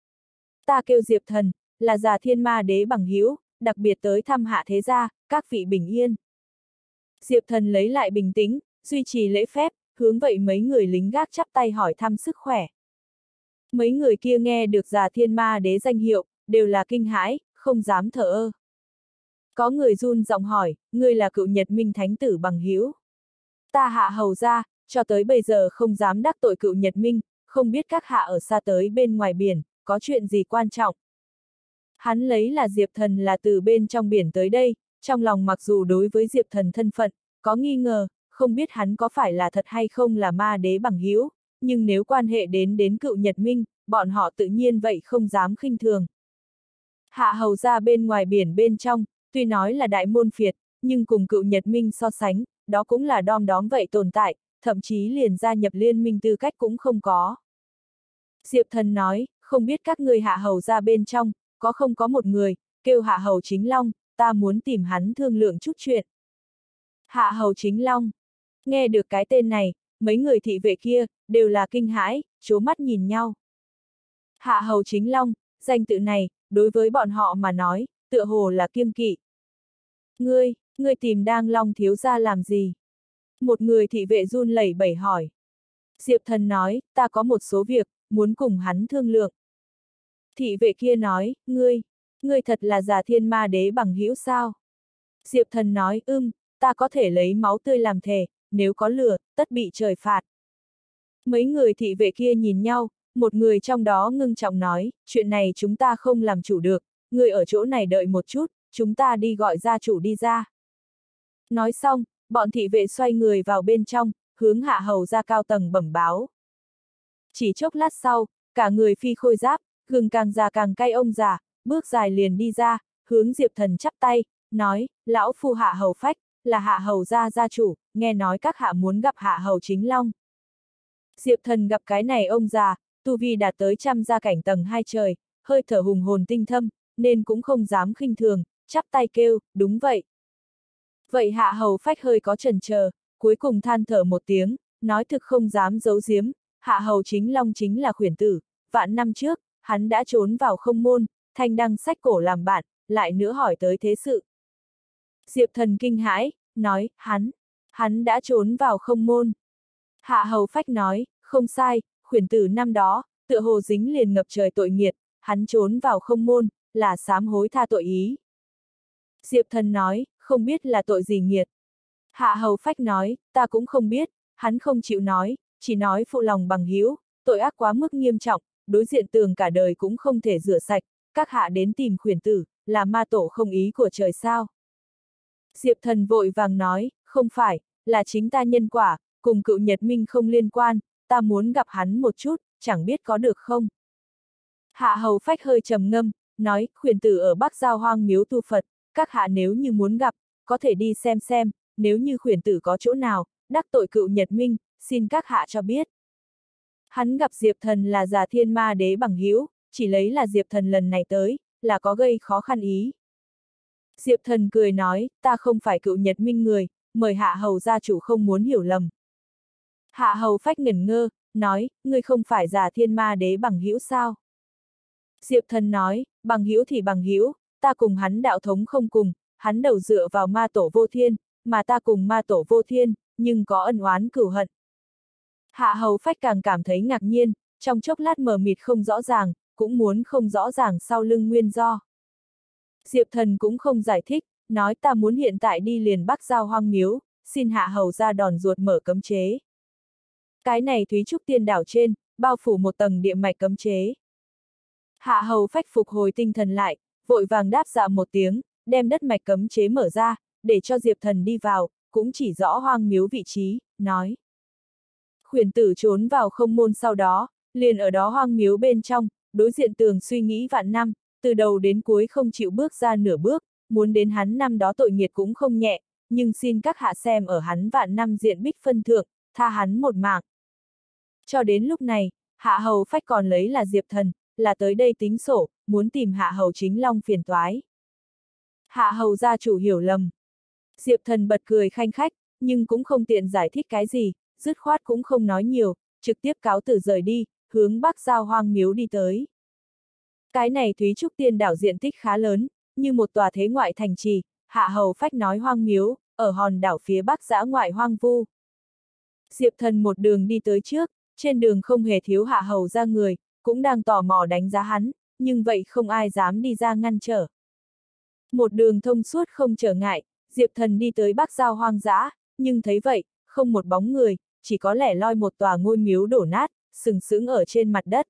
Ta kêu Diệp Thần, là Già Thiên Ma Đế bằng hữu, đặc biệt tới thăm Hạ thế gia, các vị bình yên. Diệp Thần lấy lại bình tĩnh, duy trì lễ phép, hướng vậy mấy người lính gác chắp tay hỏi thăm sức khỏe. Mấy người kia nghe được Già Thiên Ma Đế danh hiệu, đều là kinh hãi, không dám thở ơ. Có người run giọng hỏi, ngươi là Cựu Nhật Minh Thánh tử bằng hữu. Ta Hạ Hầu gia, cho tới bây giờ không dám đắc tội Cựu Nhật Minh, không biết các hạ ở xa tới bên ngoài biển, có chuyện gì quan trọng. Hắn lấy là Diệp Thần là từ bên trong biển tới đây, trong lòng mặc dù đối với Diệp Thần thân phận, có nghi ngờ, không biết hắn có phải là thật hay không là ma đế bằng hữu, nhưng nếu quan hệ đến đến Cựu Nhật Minh, bọn họ tự nhiên vậy không dám khinh thường. Hạ Hầu gia bên ngoài biển bên trong, tuy nói là đại môn phiệt, nhưng cùng Cựu Nhật Minh so sánh, đó cũng là đom đóm vậy tồn tại, thậm chí liền gia nhập liên minh tư cách cũng không có. Diệp Thần nói, không biết các người Hạ Hầu gia bên trong, có không có một người, kêu Hạ Hầu Chính Long, ta muốn tìm hắn thương lượng chút chuyện. Hạ Hầu Chính Long, nghe được cái tên này, mấy người thị vệ kia, đều là kinh hãi, trố mắt nhìn nhau. Hạ Hầu Chính Long, danh tự này, đối với bọn họ mà nói, tựa hồ là kiêng kỵ. Ngươi, ngươi tìm Đang Long thiếu gia làm gì? Một người thị vệ run lẩy bẩy hỏi. Diệp Thần nói, ta có một số việc, muốn cùng hắn thương lượng. Thị vệ kia nói, ngươi, ngươi thật là Già Thiên Ma Đế bằng hữu sao? Diệp Thần nói, ưm, ta có thể lấy máu tươi làm thề, nếu có lừa, tất bị trời phạt. Mấy người thị vệ kia nhìn nhau, một người trong đó ngưng trọng nói, chuyện này chúng ta không làm chủ được, ngươi ở chỗ này đợi một chút, chúng ta đi gọi gia chủ đi ra. Nói xong, bọn thị vệ xoay người vào bên trong, hướng Hạ Hầu gia cao tầng bẩm báo. Chỉ chốc lát sau, cả người phi khôi giáp, gừng càng già càng cay ông già, bước dài liền đi ra, hướng Diệp Thần chắp tay, nói, lão phu Hạ Hầu Phách, là Hạ Hầu gia gia chủ, nghe nói các hạ muốn gặp Hạ Hầu Chính Long. Diệp Thần gặp cái này ông già, tu vi đạt tới trăm gia cảnh tầng hai trời, hơi thở hùng hồn tinh thâm, nên cũng không dám khinh thường, chắp tay kêu, đúng vậy. Vậy Hạ Hầu Phách hơi có chần chờ, cuối cùng than thở một tiếng, nói thực không dám giấu giếm, Hạ Hầu Chính Long chính là khuyển tử, vạn năm trước, hắn đã trốn vào không môn, thanh đăng sách cổ làm bạn, lại nữa hỏi tới thế sự. Diệp Thần kinh hãi, nói, hắn, hắn đã trốn vào không môn. Hạ Hầu Phách nói, không sai, khuyển tử năm đó, tựa hồ dính liền ngập trời tội nghiệt, hắn trốn vào không môn, là sám hối tha tội ý. Diệp Thần nói, không biết là tội gì nghiệt. Hạ Hầu Phách nói, ta cũng không biết, hắn không chịu nói, chỉ nói phụ lòng bằng hữu, tội ác quá mức nghiêm trọng, đối diện tường cả đời cũng không thể rửa sạch, các hạ đến tìm khuyển tử, là ma tổ không ý của trời sao. Diệp Thần vội vàng nói, không phải, là chính ta nhân quả, cùng Cựu Nhật Minh không liên quan, ta muốn gặp hắn một chút, chẳng biết có được không. Hạ Hầu Phách hơi trầm ngâm, nói, khuyển tử ở Bắc Giao Hoang miếu tu Phật, các hạ nếu như muốn gặp, có thể đi xem xem, nếu như khuyển tử có chỗ nào, đắc tội Cựu Nhật Minh, xin các hạ cho biết. Hắn gặp Diệp Thần là Già Thiên Ma Đế bằng hữu, chỉ lấy là Diệp Thần lần này tới, là có gây khó khăn ý. Diệp Thần cười nói, ta không phải Cựu Nhật Minh người, mời Hạ Hầu gia chủ không muốn hiểu lầm. Hạ Hầu Phách ngẩn ngơ, nói, ngươi không phải Già Thiên Ma Đế bằng hữu sao? Diệp Thần nói, bằng hữu thì bằng hữu, ta cùng hắn đạo thống không cùng, hắn đầu dựa vào ma tổ vô thiên, mà ta cùng ma tổ vô thiên, nhưng có ân oán cửu hận. Hạ Hầu Phách càng cảm thấy ngạc nhiên, trong chốc lát mờ mịt không rõ ràng, cũng muốn không rõ ràng sau lưng nguyên do. Diệp Thần cũng không giải thích, nói ta muốn hiện tại đi liền Bắc Giao Hoang Miếu, xin hạ hầu ra đòn ruột mở cấm chế. Cái này Thúy Trúc Tiên đảo trên, bao phủ một tầng địa mạch cấm chế. Hạ hầu phách phục hồi tinh thần lại, vội vàng đáp dạ một tiếng, đem đất mạch cấm chế mở ra, để cho Diệp Thần đi vào, cũng chỉ rõ Hoang Miếu vị trí, nói. Khuyển tử trốn vào không môn sau đó, liền ở đó Hoang Miếu bên trong, đối diện tường suy nghĩ vạn năm, từ đầu đến cuối không chịu bước ra nửa bước, muốn đến hắn năm đó tội nghiệt cũng không nhẹ, nhưng xin các hạ xem ở hắn vạn năm diện bích phân thượng, tha hắn một mạng. Cho đến lúc này, hạ hầu phách còn lấy là Diệp Thần, là tới đây tính sổ, muốn tìm hạ hầu chính long phiền toái. Hạ hầu gia chủ hiểu lầm. Diệp Thần bật cười khanh khách, nhưng cũng không tiện giải thích cái gì, dứt khoát cũng không nói nhiều, trực tiếp cáo từ rời đi, hướng Bắc Giao Hoang Miếu đi tới. Cái này Thúy Trúc Tiên đảo diện tích khá lớn, như một tòa thế ngoại thành trì, hạ hầu phách nói Hoang Miếu, ở hòn đảo phía Bắc dã ngoại hoang vu. Diệp Thần một đường đi tới trước, trên đường không hề thiếu hạ hầu ra người, cũng đang tò mò đánh giá hắn, nhưng vậy không ai dám đi ra ngăn trở. Một đường thông suốt không trở ngại, Diệp Thần đi tới Bắc Giao hoang dã, nhưng thấy vậy, không một bóng người, chỉ có lẻ loi một tòa ngôi miếu đổ nát, sừng sững ở trên mặt đất.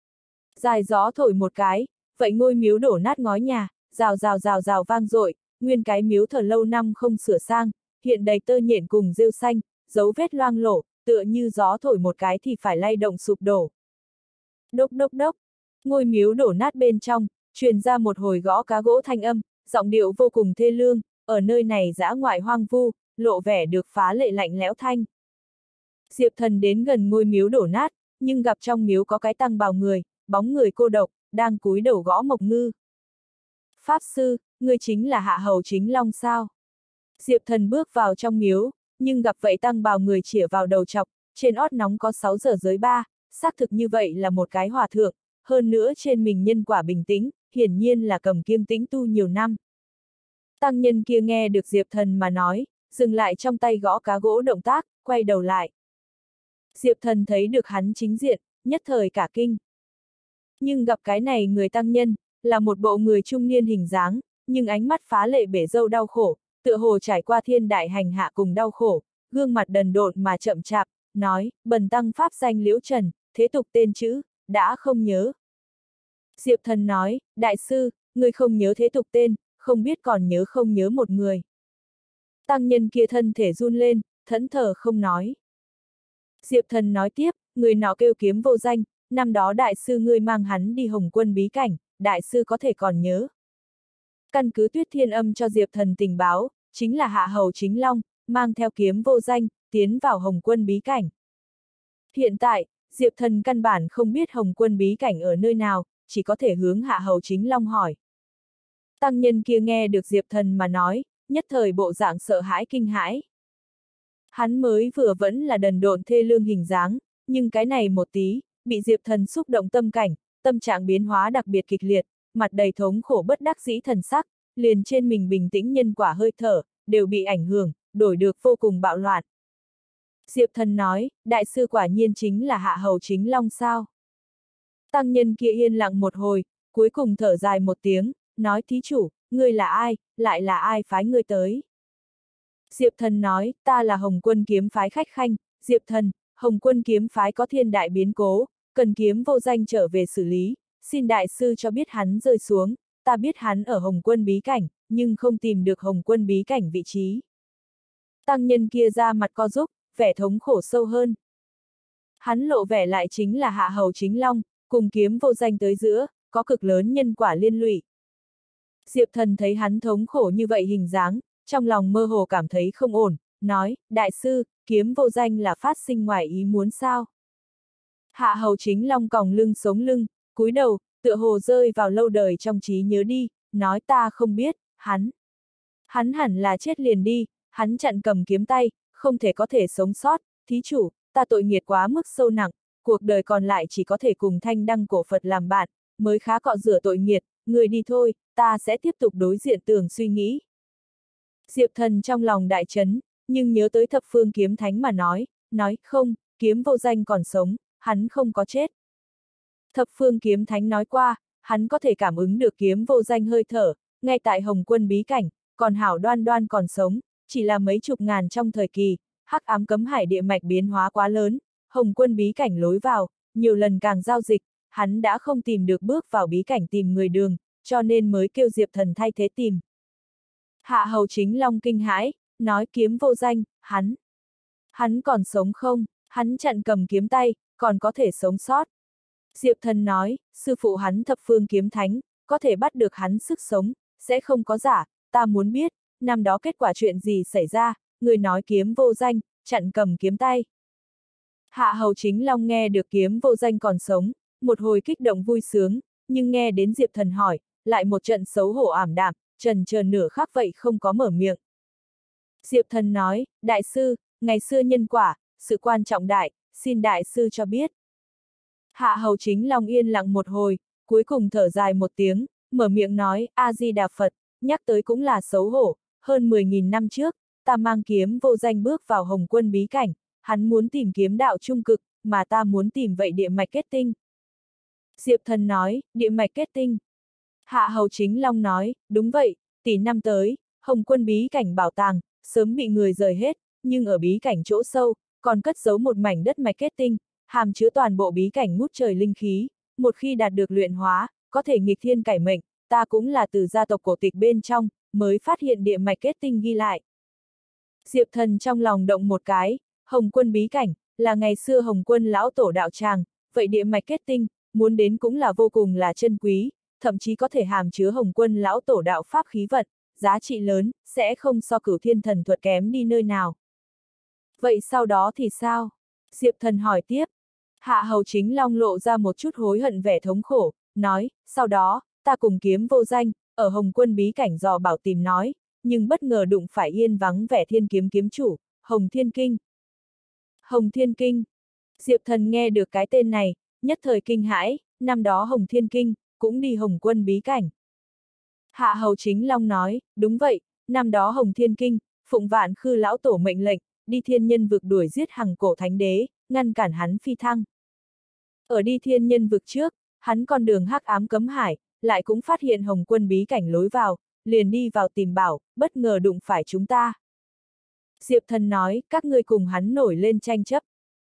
Dài gió thổi một cái, vậy ngôi miếu đổ nát ngói nhà, rào rào rào rào vang dội, nguyên cái miếu thờ lâu năm không sửa sang, hiện đầy tơ nhện cùng rêu xanh, dấu vết loang lổ, tựa như gió thổi một cái thì phải lay động sụp đổ. Đốc đốc đốc, ngôi miếu đổ nát bên trong, truyền ra một hồi gõ cá gỗ thanh âm, giọng điệu vô cùng thê lương, ở nơi này dã ngoại hoang vu, lộ vẻ được phá lệ lạnh lẽo thanh. Diệp Thần đến gần ngôi miếu đổ nát, nhưng gặp trong miếu có cái tăng bào người, bóng người cô độc, đang cúi đầu gõ mộc ngư. Pháp sư, ngươi chính là hạ hầu chính long sao? Diệp Thần bước vào trong miếu, nhưng gặp vậy tăng bào người chĩa vào đầu chọc, trên ót nóng có sáu giờ giới ba, xác thực như vậy là một cái hòa thượng, hơn nữa trên mình nhân quả bình tĩnh, hiển nhiên là cầm kiêng tĩnh tu nhiều năm. Tăng nhân kia nghe được Diệp Thần mà nói, dừng lại trong tay gõ cá gỗ động tác, quay đầu lại. Diệp Thần thấy được hắn chính diện, nhất thời cả kinh. Nhưng gặp cái này người tăng nhân, là một bộ người trung niên hình dáng, nhưng ánh mắt phá lệ bể dâu đau khổ, tựa hồ trải qua thiên đại hành hạ cùng đau khổ, gương mặt đần độn mà chậm chạp, nói, bần tăng pháp danh Liễu Trần, thế tục tên chữ, đã không nhớ. Diệp Thần nói, đại sư, người không nhớ thế tục tên, không biết còn nhớ không nhớ một người. Tăng nhân kia thân thể run lên, thẫn thờ không nói. Diệp Thần nói tiếp, người nọ kêu Kiếm Vô Danh, năm đó đại sư ngươi mang hắn đi Hồng Quân bí cảnh, đại sư có thể còn nhớ. Căn cứ Tuyết Thiên Âm cho Diệp Thần tình báo, chính là hạ hầu chính long, mang theo Kiếm Vô Danh, tiến vào Hồng Quân bí cảnh. Hiện tại, Diệp Thần căn bản không biết Hồng Quân bí cảnh ở nơi nào, chỉ có thể hướng hạ hầu chính long hỏi. Tăng nhân kia nghe được Diệp Thần mà nói, nhất thời bộ dạng sợ hãi kinh hãi. Hắn mới vừa vẫn là đần độn thê lương hình dáng, nhưng cái này một tí, bị Diệp Thần xúc động tâm cảnh, tâm trạng biến hóa đặc biệt kịch liệt, mặt đầy thống khổ bất đắc dĩ thần sắc, liền trên mình bình tĩnh nhân quả hơi thở, đều bị ảnh hưởng, đổi được vô cùng bạo loạn. Diệp Thần nói, đại sư quả nhiên chính là hạ hầu chính long sao. Tăng nhân kia yên lặng một hồi, cuối cùng thở dài một tiếng, nói thí chủ, ngươi là ai, lại là ai phái ngươi tới. Diệp Thần nói, ta là Hồng Quân kiếm phái khách khanh, Diệp Thần, Hồng Quân kiếm phái có thiên đại biến cố, cần Kiếm Vô Danh trở về xử lý, xin đại sư cho biết hắn rơi xuống, ta biết hắn ở Hồng Quân bí cảnh, nhưng không tìm được Hồng Quân bí cảnh vị trí. Tăng nhân kia ra mặt co rúc, vẻ thống khổ sâu hơn. Hắn lộ vẻ lại chính là hạ hầu chính long, cùng Kiếm Vô Danh tới giữa, có cực lớn nhân quả liên lụy. Diệp Thần thấy hắn thống khổ như vậy hình dáng, trong lòng mơ hồ cảm thấy không ổn, nói, đại sư, Kiếm Vô Danh là phát sinh ngoài ý muốn sao? Hạ hầu chính long còng lưng sống lưng, cúi đầu, tựa hồ rơi vào lâu đời trong trí nhớ đi, nói ta không biết, hắn. Hắn hẳn là chết liền đi, hắn chặn cầm kiếm tay, không thể có thể sống sót, thí chủ, ta tội nghiệt quá mức sâu nặng, cuộc đời còn lại chỉ có thể cùng thanh đăng cổ Phật làm bạn, mới khá cọ rửa tội nghiệt, người đi thôi, ta sẽ tiếp tục đối diện tường suy nghĩ. Diệp Thần trong lòng đại chấn, nhưng nhớ tới thập phương kiếm thánh mà nói, nói không, Kiếm Vô Danh còn sống, hắn không có chết. Thập phương kiếm thánh nói qua, hắn có thể cảm ứng được Kiếm Vô Danh hơi thở, ngay tại Hồng Quân bí cảnh, còn hảo Đoan Đoan còn sống, chỉ là mấy chục ngàn trong thời kỳ, hắc ám cấm hải địa mạch biến hóa quá lớn, Hồng Quân bí cảnh lối vào, nhiều lần càng giao dịch, hắn đã không tìm được bước vào bí cảnh tìm người đường, cho nên mới kêu Diệp Thần thay thế tìm. Hạ Hầu Chính Long kinh hãi, nói Kiếm Vô Danh, hắn. Hắn còn sống không? Hắn chặn cầm kiếm tay, còn có thể sống sót. Diệp Thần nói, sư phụ hắn thập phương kiếm thánh, có thể bắt được hắn sức sống, sẽ không có giả, ta muốn biết, năm đó kết quả chuyện gì xảy ra, người nói Kiếm Vô Danh, chặn cầm kiếm tay. Hạ Hầu Chính Long nghe được Kiếm Vô Danh còn sống, một hồi kích động vui sướng, nhưng nghe đến Diệp Thần hỏi, lại một trận xấu hổ ảm đạm, trần chờ nửa khắc vậy không có mở miệng. Diệp Thần nói, đại sư, ngày xưa nhân quả, sự quan trọng đại, xin đại sư cho biết. Hạ Hầu Chính Long yên lặng một hồi, cuối cùng thở dài một tiếng, mở miệng nói, A-di-đà Phật, nhắc tới cũng là xấu hổ, hơn mười nghìn năm trước, ta mang Kiếm Vô Danh bước vào Hồng Quân bí cảnh, hắn muốn tìm kiếm đạo trung cực, mà ta muốn tìm vậy địa mạch kết tinh. Diệp Thần nói, địa mạch kết tinh. Hạ Hầu Chính Long nói, đúng vậy, tỷ năm tới, Hồng Quân bí cảnh bảo tàng, sớm bị người rời hết, nhưng ở bí cảnh chỗ sâu, còn cất giấu một mảnh đất mạch kết tinh, hàm chứa toàn bộ bí cảnh ngút trời linh khí, một khi đạt được luyện hóa, có thể nghịch thiên cải mệnh, ta cũng là từ gia tộc cổ tịch bên trong, mới phát hiện địa mạch kết tinh ghi lại. Diệp Thần trong lòng động một cái, Hồng Quân bí cảnh, là ngày xưa Hồng Quân lão tổ đạo tràng, vậy địa mạch kết tinh, muốn đến cũng là vô cùng là chân quý, thậm chí có thể hàm chứa Hồng Quân lão tổ đạo pháp khí vật, giá trị lớn, sẽ không so Cửu Thiên Thần thuật kém đi nơi nào. Vậy sau đó thì sao? Diệp Thần hỏi tiếp. Hạ Hầu Chính Long lộ ra một chút hối hận vẻ thống khổ, nói, sau đó, ta cùng Kiếm Vô Danh, ở Hồng Quân bí cảnh dò bảo tìm nói, nhưng bất ngờ đụng phải yên vắng vẻ thiên kiếm kiếm chủ, Hồng Thiên Kinh. Hồng Thiên Kinh. Diệp Thần nghe được cái tên này, nhất thời kinh hãi, năm đó Hồng Thiên Kinh, cũng đi Hồng Quân bí cảnh. Hạ Hầu Chính Long nói, đúng vậy, năm đó Hồng Thiên Kinh, phụng Vạn Khư lão tổ mệnh lệnh, đi thiên nhân vực đuổi giết Hằng Cổ Thánh Đế, ngăn cản hắn phi thăng. Ở đi thiên nhân vực trước, hắn con đường hắc ám cấm hải, lại cũng phát hiện Hồng Quân bí cảnh lối vào, liền đi vào tìm bảo, bất ngờ đụng phải chúng ta. Diệp Thần nói, các ngươi cùng hắn nổi lên tranh chấp.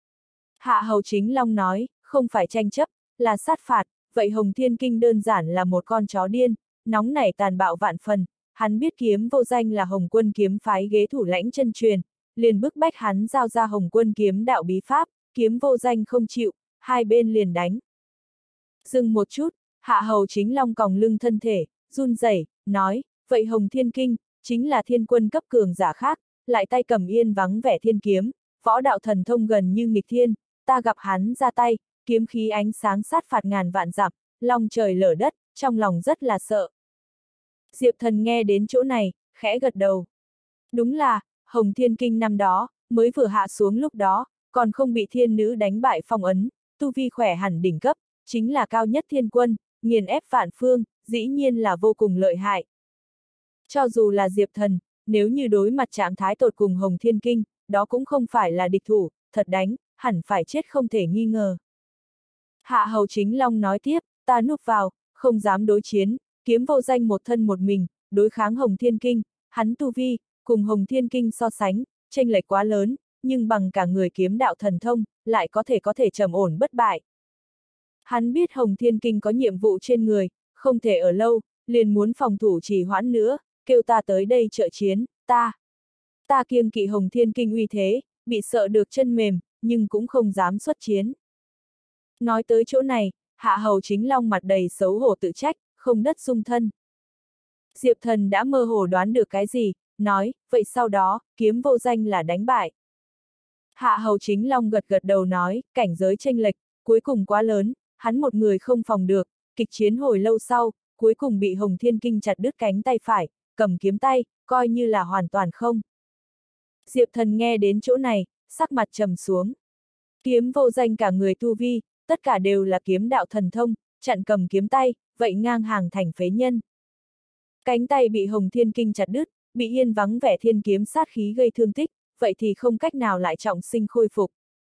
Hạ Hầu Chính Long nói, không phải tranh chấp, là sát phạt, vậy Hồng Thiên Kinh đơn giản là một con chó điên, nóng nảy tàn bạo vạn phần, hắn biết Kiếm Vô Danh là Hồng Quân kiếm phái ghế thủ lãnh chân truyền, liền bức bách hắn giao ra Hồng Quân kiếm đạo bí pháp, Kiếm Vô Danh không chịu, hai bên liền đánh. Dừng một chút, Hạ Hầu Chính Long còng lưng thân thể, run rẩy, nói, vậy Hồng Thiên Kinh, chính là thiên quân cấp cường giả khác, lại tay cầm yên vắng vẻ thiên kiếm, võ đạo thần thông gần như nghịch thiên, ta gặp hắn ra tay, kiếm khí ánh sáng sát phạt ngàn vạn dặm, long trời lở đất, trong lòng rất là sợ. Diệp Thần nghe đến chỗ này, khẽ gật đầu. Đúng là, Hồng Thiên Kinh năm đó, mới vừa hạ xuống lúc đó, còn không bị thiên nữ đánh bại phong ấn, tu vi khỏe hẳn đỉnh cấp, chính là cao nhất thiên quân, nghiền ép vạn phương, dĩ nhiên là vô cùng lợi hại. Cho dù là Diệp Thần, nếu như đối mặt trạng thái tột cùng Hồng Thiên Kinh, đó cũng không phải là địch thủ, thật đánh, hẳn phải chết không thể nghi ngờ. Hạ Hầu Chính Long nói tiếp, ta núp vào, không dám đối chiến, Kiếm Vô Danh một thân một mình, đối kháng Hồng Thiên Kinh, hắn tu vi, cùng Hồng Thiên Kinh so sánh, chênh lệch quá lớn, nhưng bằng cả người kiếm đạo thần thông, lại có thể có thể trầm ổn bất bại. Hắn biết Hồng Thiên Kinh có nhiệm vụ trên người, không thể ở lâu, liền muốn phòng thủ trì hoãn nữa, kêu ta tới đây trợ chiến, ta. Ta kiêng kỵ Hồng Thiên Kinh uy thế, bị sợ được chân mềm, nhưng cũng không dám xuất chiến. Nói tới chỗ này, Hạ Hầu Chính Long mặt đầy xấu hổ tự trách, không đất dung thân. Diệp Thần đã mơ hồ đoán được cái gì, nói, vậy sau đó, Kiếm Vô Danh là đánh bại. Hạ Hầu Chính Long gật gật đầu nói, cảnh giới chênh lệch, cuối cùng quá lớn, hắn một người không phòng được, kịch chiến hồi lâu sau, cuối cùng bị Hồng Thiên Kinh chặt đứt cánh tay phải, cầm kiếm tay, coi như là hoàn toàn không. Diệp Thần nghe đến chỗ này, sắc mặt trầm xuống. Kiếm Vô Danh cả người tu vi, tất cả đều là kiếm đạo thần thông, chặn cầm kiếm tay, vậy ngang hàng thành phế nhân. Cánh tay bị Hồng Thiên Kinh chặt đứt, bị yên vắng vẻ thiên kiếm sát khí gây thương tích, vậy thì không cách nào lại trọng sinh khôi phục.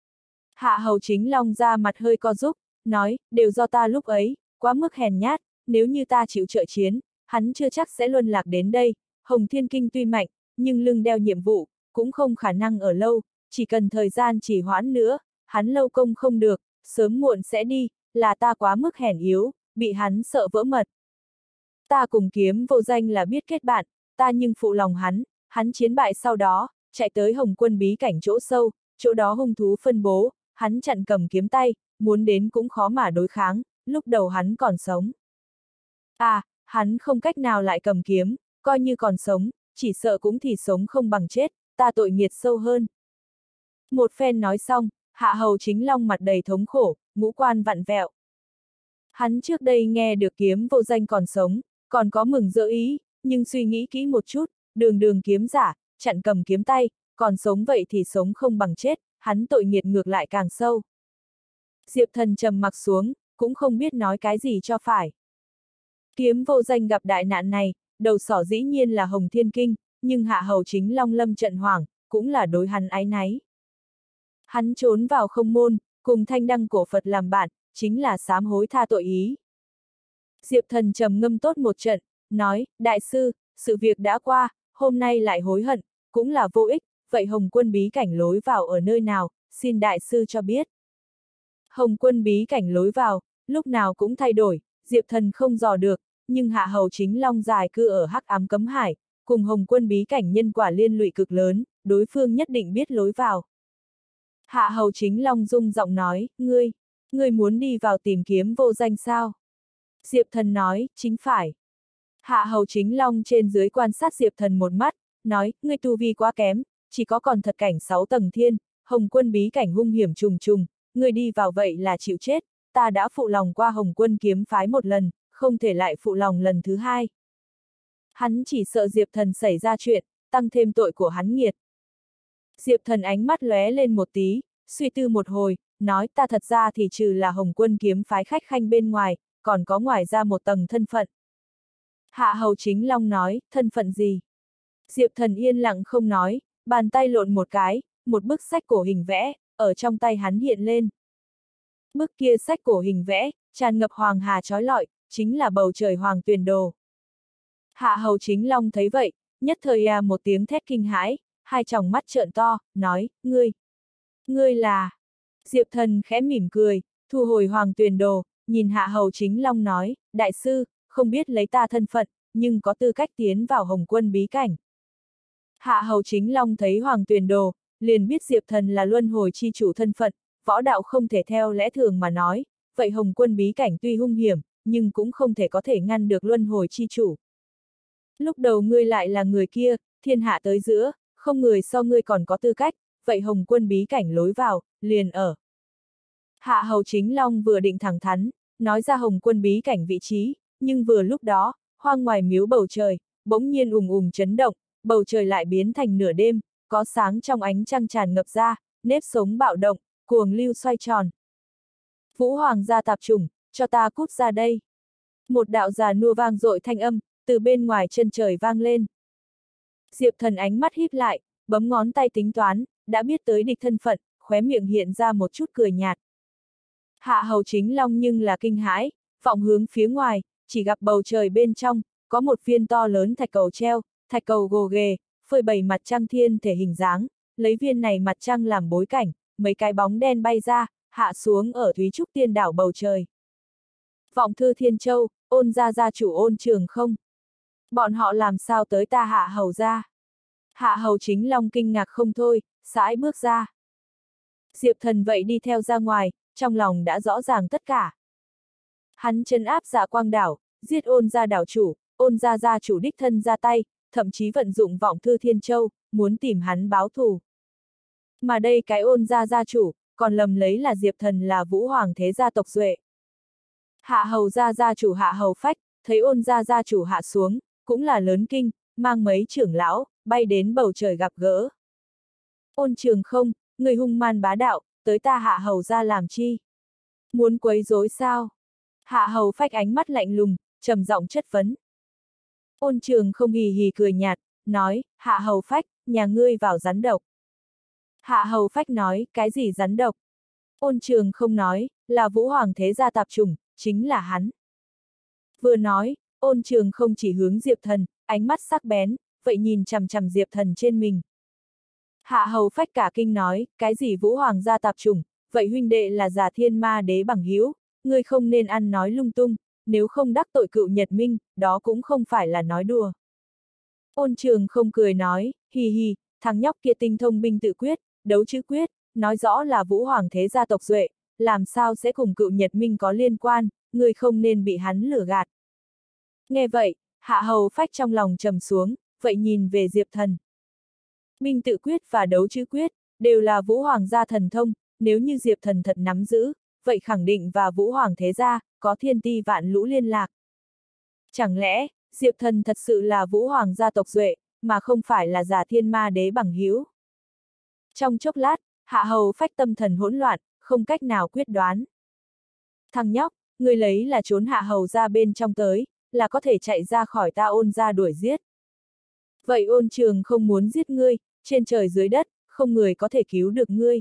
Hạ Hầu Chính Long ra mặt hơi co rúm, nói, đều do ta lúc ấy, quá mức hèn nhát, nếu như ta chịu trợ chiến, hắn chưa chắc sẽ luân lạc đến đây, Hồng Thiên Kinh tuy mạnh, nhưng lưng đeo nhiệm vụ, cũng không khả năng ở lâu, chỉ cần thời gian trì hoãn nữa, hắn lâu công không được, sớm muộn sẽ đi, là ta quá mức hèn yếu, bị hắn sợ vỡ mật. Ta cùng Kiếm Vô Danh là biết kết bạn, ta nhưng phụ lòng hắn, hắn chiến bại sau đó, chạy tới Hồng Quân bí cảnh chỗ sâu, chỗ đó hung thú phân bố, hắn chặn cầm kiếm tay, muốn đến cũng khó mà đối kháng, lúc đầu hắn còn sống. À, hắn không cách nào lại cầm kiếm, coi như còn sống, chỉ sợ cũng thì sống không bằng chết, ta tội nghiệt sâu hơn. Một phen nói xong, Hạ Hầu Chính Long mặt đầy thống khổ, ngũ quan vặn vẹo. Hắn trước đây nghe được Kiếm Vô Danh còn sống, còn có mừng rỡ ý, nhưng suy nghĩ kỹ một chút, đường đường kiếm giả, chặn cầm kiếm tay, còn sống vậy thì sống không bằng chết, hắn tội nghiệt ngược lại càng sâu. Diệp Thần trầm mặc xuống, cũng không biết nói cái gì cho phải. Kiếm Vô Danh gặp đại nạn này, đầu sỏ dĩ nhiên là Hồng Thiên Kinh, nhưng Hạ Hầu Chính Long lâm trận hoảng, cũng là đối hắn áy náy. Hắn trốn vào không môn, cùng Thanh Đăng cổ Phật làm bạn, chính là sám hối tha tội ý. Diệp Thần trầm ngâm tốt một trận, nói, đại sư, sự việc đã qua, hôm nay lại hối hận, cũng là vô ích, vậy Hồng Quân bí cảnh lối vào ở nơi nào, xin đại sư cho biết. Hồng Quân bí cảnh lối vào, lúc nào cũng thay đổi, Diệp Thần không dò được, nhưng Hạ Hầu Chính Long dài cư ở Hắc Ám Cấm Hải, cùng Hồng Quân bí cảnh nhân quả liên lụy cực lớn, đối phương nhất định biết lối vào. Hạ Hầu Chính Long rung giọng nói, ngươi, ngươi muốn đi vào tìm Kiếm Vô Danh sao? Diệp Thần nói, chính phải. Hạ Hầu Chính Long trên dưới quan sát Diệp Thần một mắt, nói, ngươi tu vi quá kém, chỉ có còn thật cảnh sáu tầng thiên, Hồng Quân bí cảnh hung hiểm trùng trùng, ngươi đi vào vậy là chịu chết, ta đã phụ lòng qua Hồng Quân kiếm phái một lần, không thể lại phụ lòng lần thứ hai. Hắn chỉ sợ Diệp Thần xảy ra chuyện, tăng thêm tội của hắn nghiệt. Diệp Thần ánh mắt lóe lên một tí, suy tư một hồi, nói ta thật ra thì trừ là Hồng Quân kiếm phái khách khanh bên ngoài, còn có ngoài ra một tầng thân phận. Hạ Hầu Chính Long nói, thân phận gì? Diệp Thần yên lặng không nói, bàn tay lộn một cái, một bức sách cổ hình vẽ, ở trong tay hắn hiện lên. Bức kia sách cổ hình vẽ, tràn ngập hoàng hà chói lọi, chính là bầu trời hoàng tuyền đồ. Hạ Hầu Chính Long thấy vậy, nhất thời à một tiếng thét kinh hãi, hai tròng mắt trợn to, nói, ngươi, ngươi là... Diệp Thần khẽ mỉm cười, thu hồi hoàng tuyền đồ, nhìn Hạ Hầu Chính Long nói, đại sư, không biết lấy ta thân phận, nhưng có tư cách tiến vào Hồng Quân bí cảnh. Hạ Hầu Chính Long thấy hoàng tuyền đồ, liền biết Diệp Thần là luân hồi chi chủ thân phận, võ đạo không thể theo lẽ thường mà nói, vậy Hồng Quân bí cảnh tuy hung hiểm, nhưng cũng không thể có thể ngăn được luân hồi chi chủ. Lúc đầu ngươi lại là người kia, thiên hạ tới giữa, không người so ngươi còn có tư cách, vậy Hồng Quân bí cảnh lối vào, liền ở. Hạ Hầu Chính Long vừa định thẳng thắn, nói ra Hồng Quân bí cảnh vị trí, nhưng vừa lúc đó, hoang ngoài miếu bầu trời, bỗng nhiên ùng ùng chấn động, bầu trời lại biến thành nửa đêm, có sáng trong ánh trăng tràn ngập ra, nếp sống bạo động, cuồng lưu xoay tròn. Vũ Hoàng gia tạp chủng, cho ta cút ra đây. Một đạo già nua vang dội thanh âm, từ bên ngoài chân trời vang lên. Diệp Thần ánh mắt híp lại, bấm ngón tay tính toán, đã biết tới địch thân phận, khóe miệng hiện ra một chút cười nhạt. Hạ Hầu Chính Long nhưng là kinh hãi, vọng hướng phía ngoài, chỉ gặp bầu trời bên trong, có một viên to lớn thạch cầu treo, thạch cầu gồ ghề, phơi bày mặt trăng thiên thể hình dáng, lấy viên này mặt trăng làm bối cảnh, mấy cái bóng đen bay ra, hạ xuống ở Thúy Trúc Tiên đảo bầu trời. Vọng Thư Thiên Châu, Ôn gia gia chủ Ôn Trường Không. Bọn họ làm sao tới ta Hạ Hầu gia? Hạ Hầu Chính Long kinh ngạc không thôi, sải bước ra. Diệp Thần vậy đi theo ra ngoài, trong lòng đã rõ ràng tất cả. Hắn trấn áp Dạ Quang đảo, giết Ôn gia đảo chủ, Ôn gia gia chủ đích thân ra tay, thậm chí vận dụng Vọng Thư Thiên Châu, muốn tìm hắn báo thù. Mà đây cái Ôn gia gia chủ, còn lầm lấy là Diệp Thần là Vũ Hoàng thế gia tộc duệ. Hạ Hầu gia gia chủ Hạ Hầu Phách, thấy Ôn gia gia chủ hạ xuống, cũng là lớn kinh, mang mấy trưởng lão, bay đến bầu trời gặp gỡ. Ôn Trường Không, người hung man bá đạo, tới ta Hạ Hầu gia làm chi? Muốn quấy rối sao? Hạ Hầu Phách ánh mắt lạnh lùng, trầm giọng chất vấn. Ôn Trường Không hì hì cười nhạt, nói, Hạ Hầu Phách, nhà ngươi vào rắn độc. Hạ Hầu Phách nói, cái gì rắn độc? Ôn Trường Không nói, là Vũ Hoàng thế gia tạp chủng, chính là hắn. Vừa nói, Ôn Trường Không chỉ hướng Diệp Thần, ánh mắt sắc bén, vậy nhìn chằm chằm Diệp Thần trên mình. Hạ Hầu Phách cả kinh nói, cái gì Vũ Hoàng gia tạp chủng, vậy huynh đệ là Già Thiên Ma Đế bằng hữu, ngươi không nên ăn nói lung tung, nếu không đắc tội cựu Nhật Minh, đó cũng không phải là nói đùa. Ôn Trường không cười nói, hì hì, thằng nhóc kia tinh thông binh tự quyết, đấu chữ quyết, nói rõ là Vũ Hoàng thế gia tộc duệ, làm sao sẽ cùng cựu Nhật Minh có liên quan, ngươi không nên bị hắn lừa gạt. Nghe vậy, Hạ Hầu Phách trong lòng trầm xuống, vậy nhìn về Diệp Thần. Binh tự quyết và đấu chữ quyết, đều là Vũ Hoàng gia thần thông, nếu như Diệp Thần thật nắm giữ, vậy khẳng định và Vũ Hoàng thế gia, có thiên ti vạn lũ liên lạc. Chẳng lẽ, Diệp Thần thật sự là Vũ Hoàng gia tộc duệ, mà không phải là Già Thiên Ma Đế bằng hữu? Trong chốc lát, Hạ Hầu Phách tâm thần hỗn loạn, không cách nào quyết đoán. Thằng nhóc, ngươi lấy là trốn Hạ Hầu ra bên trong tới, là có thể chạy ra khỏi ta Ôn gia đuổi giết. Vậy Ôn Trường không muốn giết ngươi, trên trời dưới đất, không người có thể cứu được ngươi.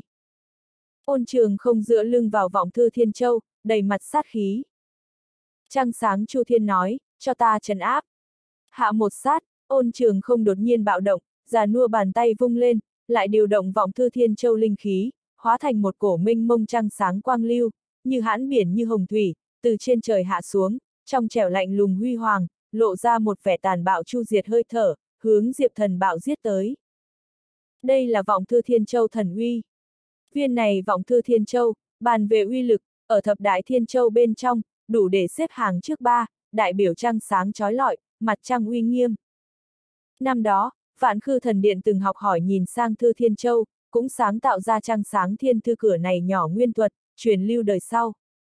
Ôn Trường không dựa lưng vào Vọng Thư Thiên Châu, đầy mặt sát khí. Trăng sáng Chu Thiên nói, cho ta trấn áp. Hạ một sát, Ôn Trường không đột nhiên bạo động, già nua bàn tay vung lên, lại điều động Vọng Thư Thiên Châu linh khí, hóa thành một cổ mênh mông trăng sáng quang lưu, như hãn biển như hồng thủy, từ trên trời hạ xuống, trong trẻo lạnh lùng huy hoàng, lộ ra một vẻ tàn bạo chu diệt hơi thở, hướng Diệp Thần bạo giết tới. Đây là Vọng Thư Thiên Châu thần uy. Viên này Vọng Thư Thiên Châu, bàn về uy lực, ở thập đại Thiên Châu bên trong, đủ để xếp hàng trước ba, đại biểu trăng sáng chói lọi, mặt trăng uy nghiêm. Năm đó, Vạn Khư Thần Điện từng học hỏi nhìn sang Thư Thiên Châu, cũng sáng tạo ra trăng sáng thiên thư cửa này nhỏ nguyên thuật, truyền lưu đời sau.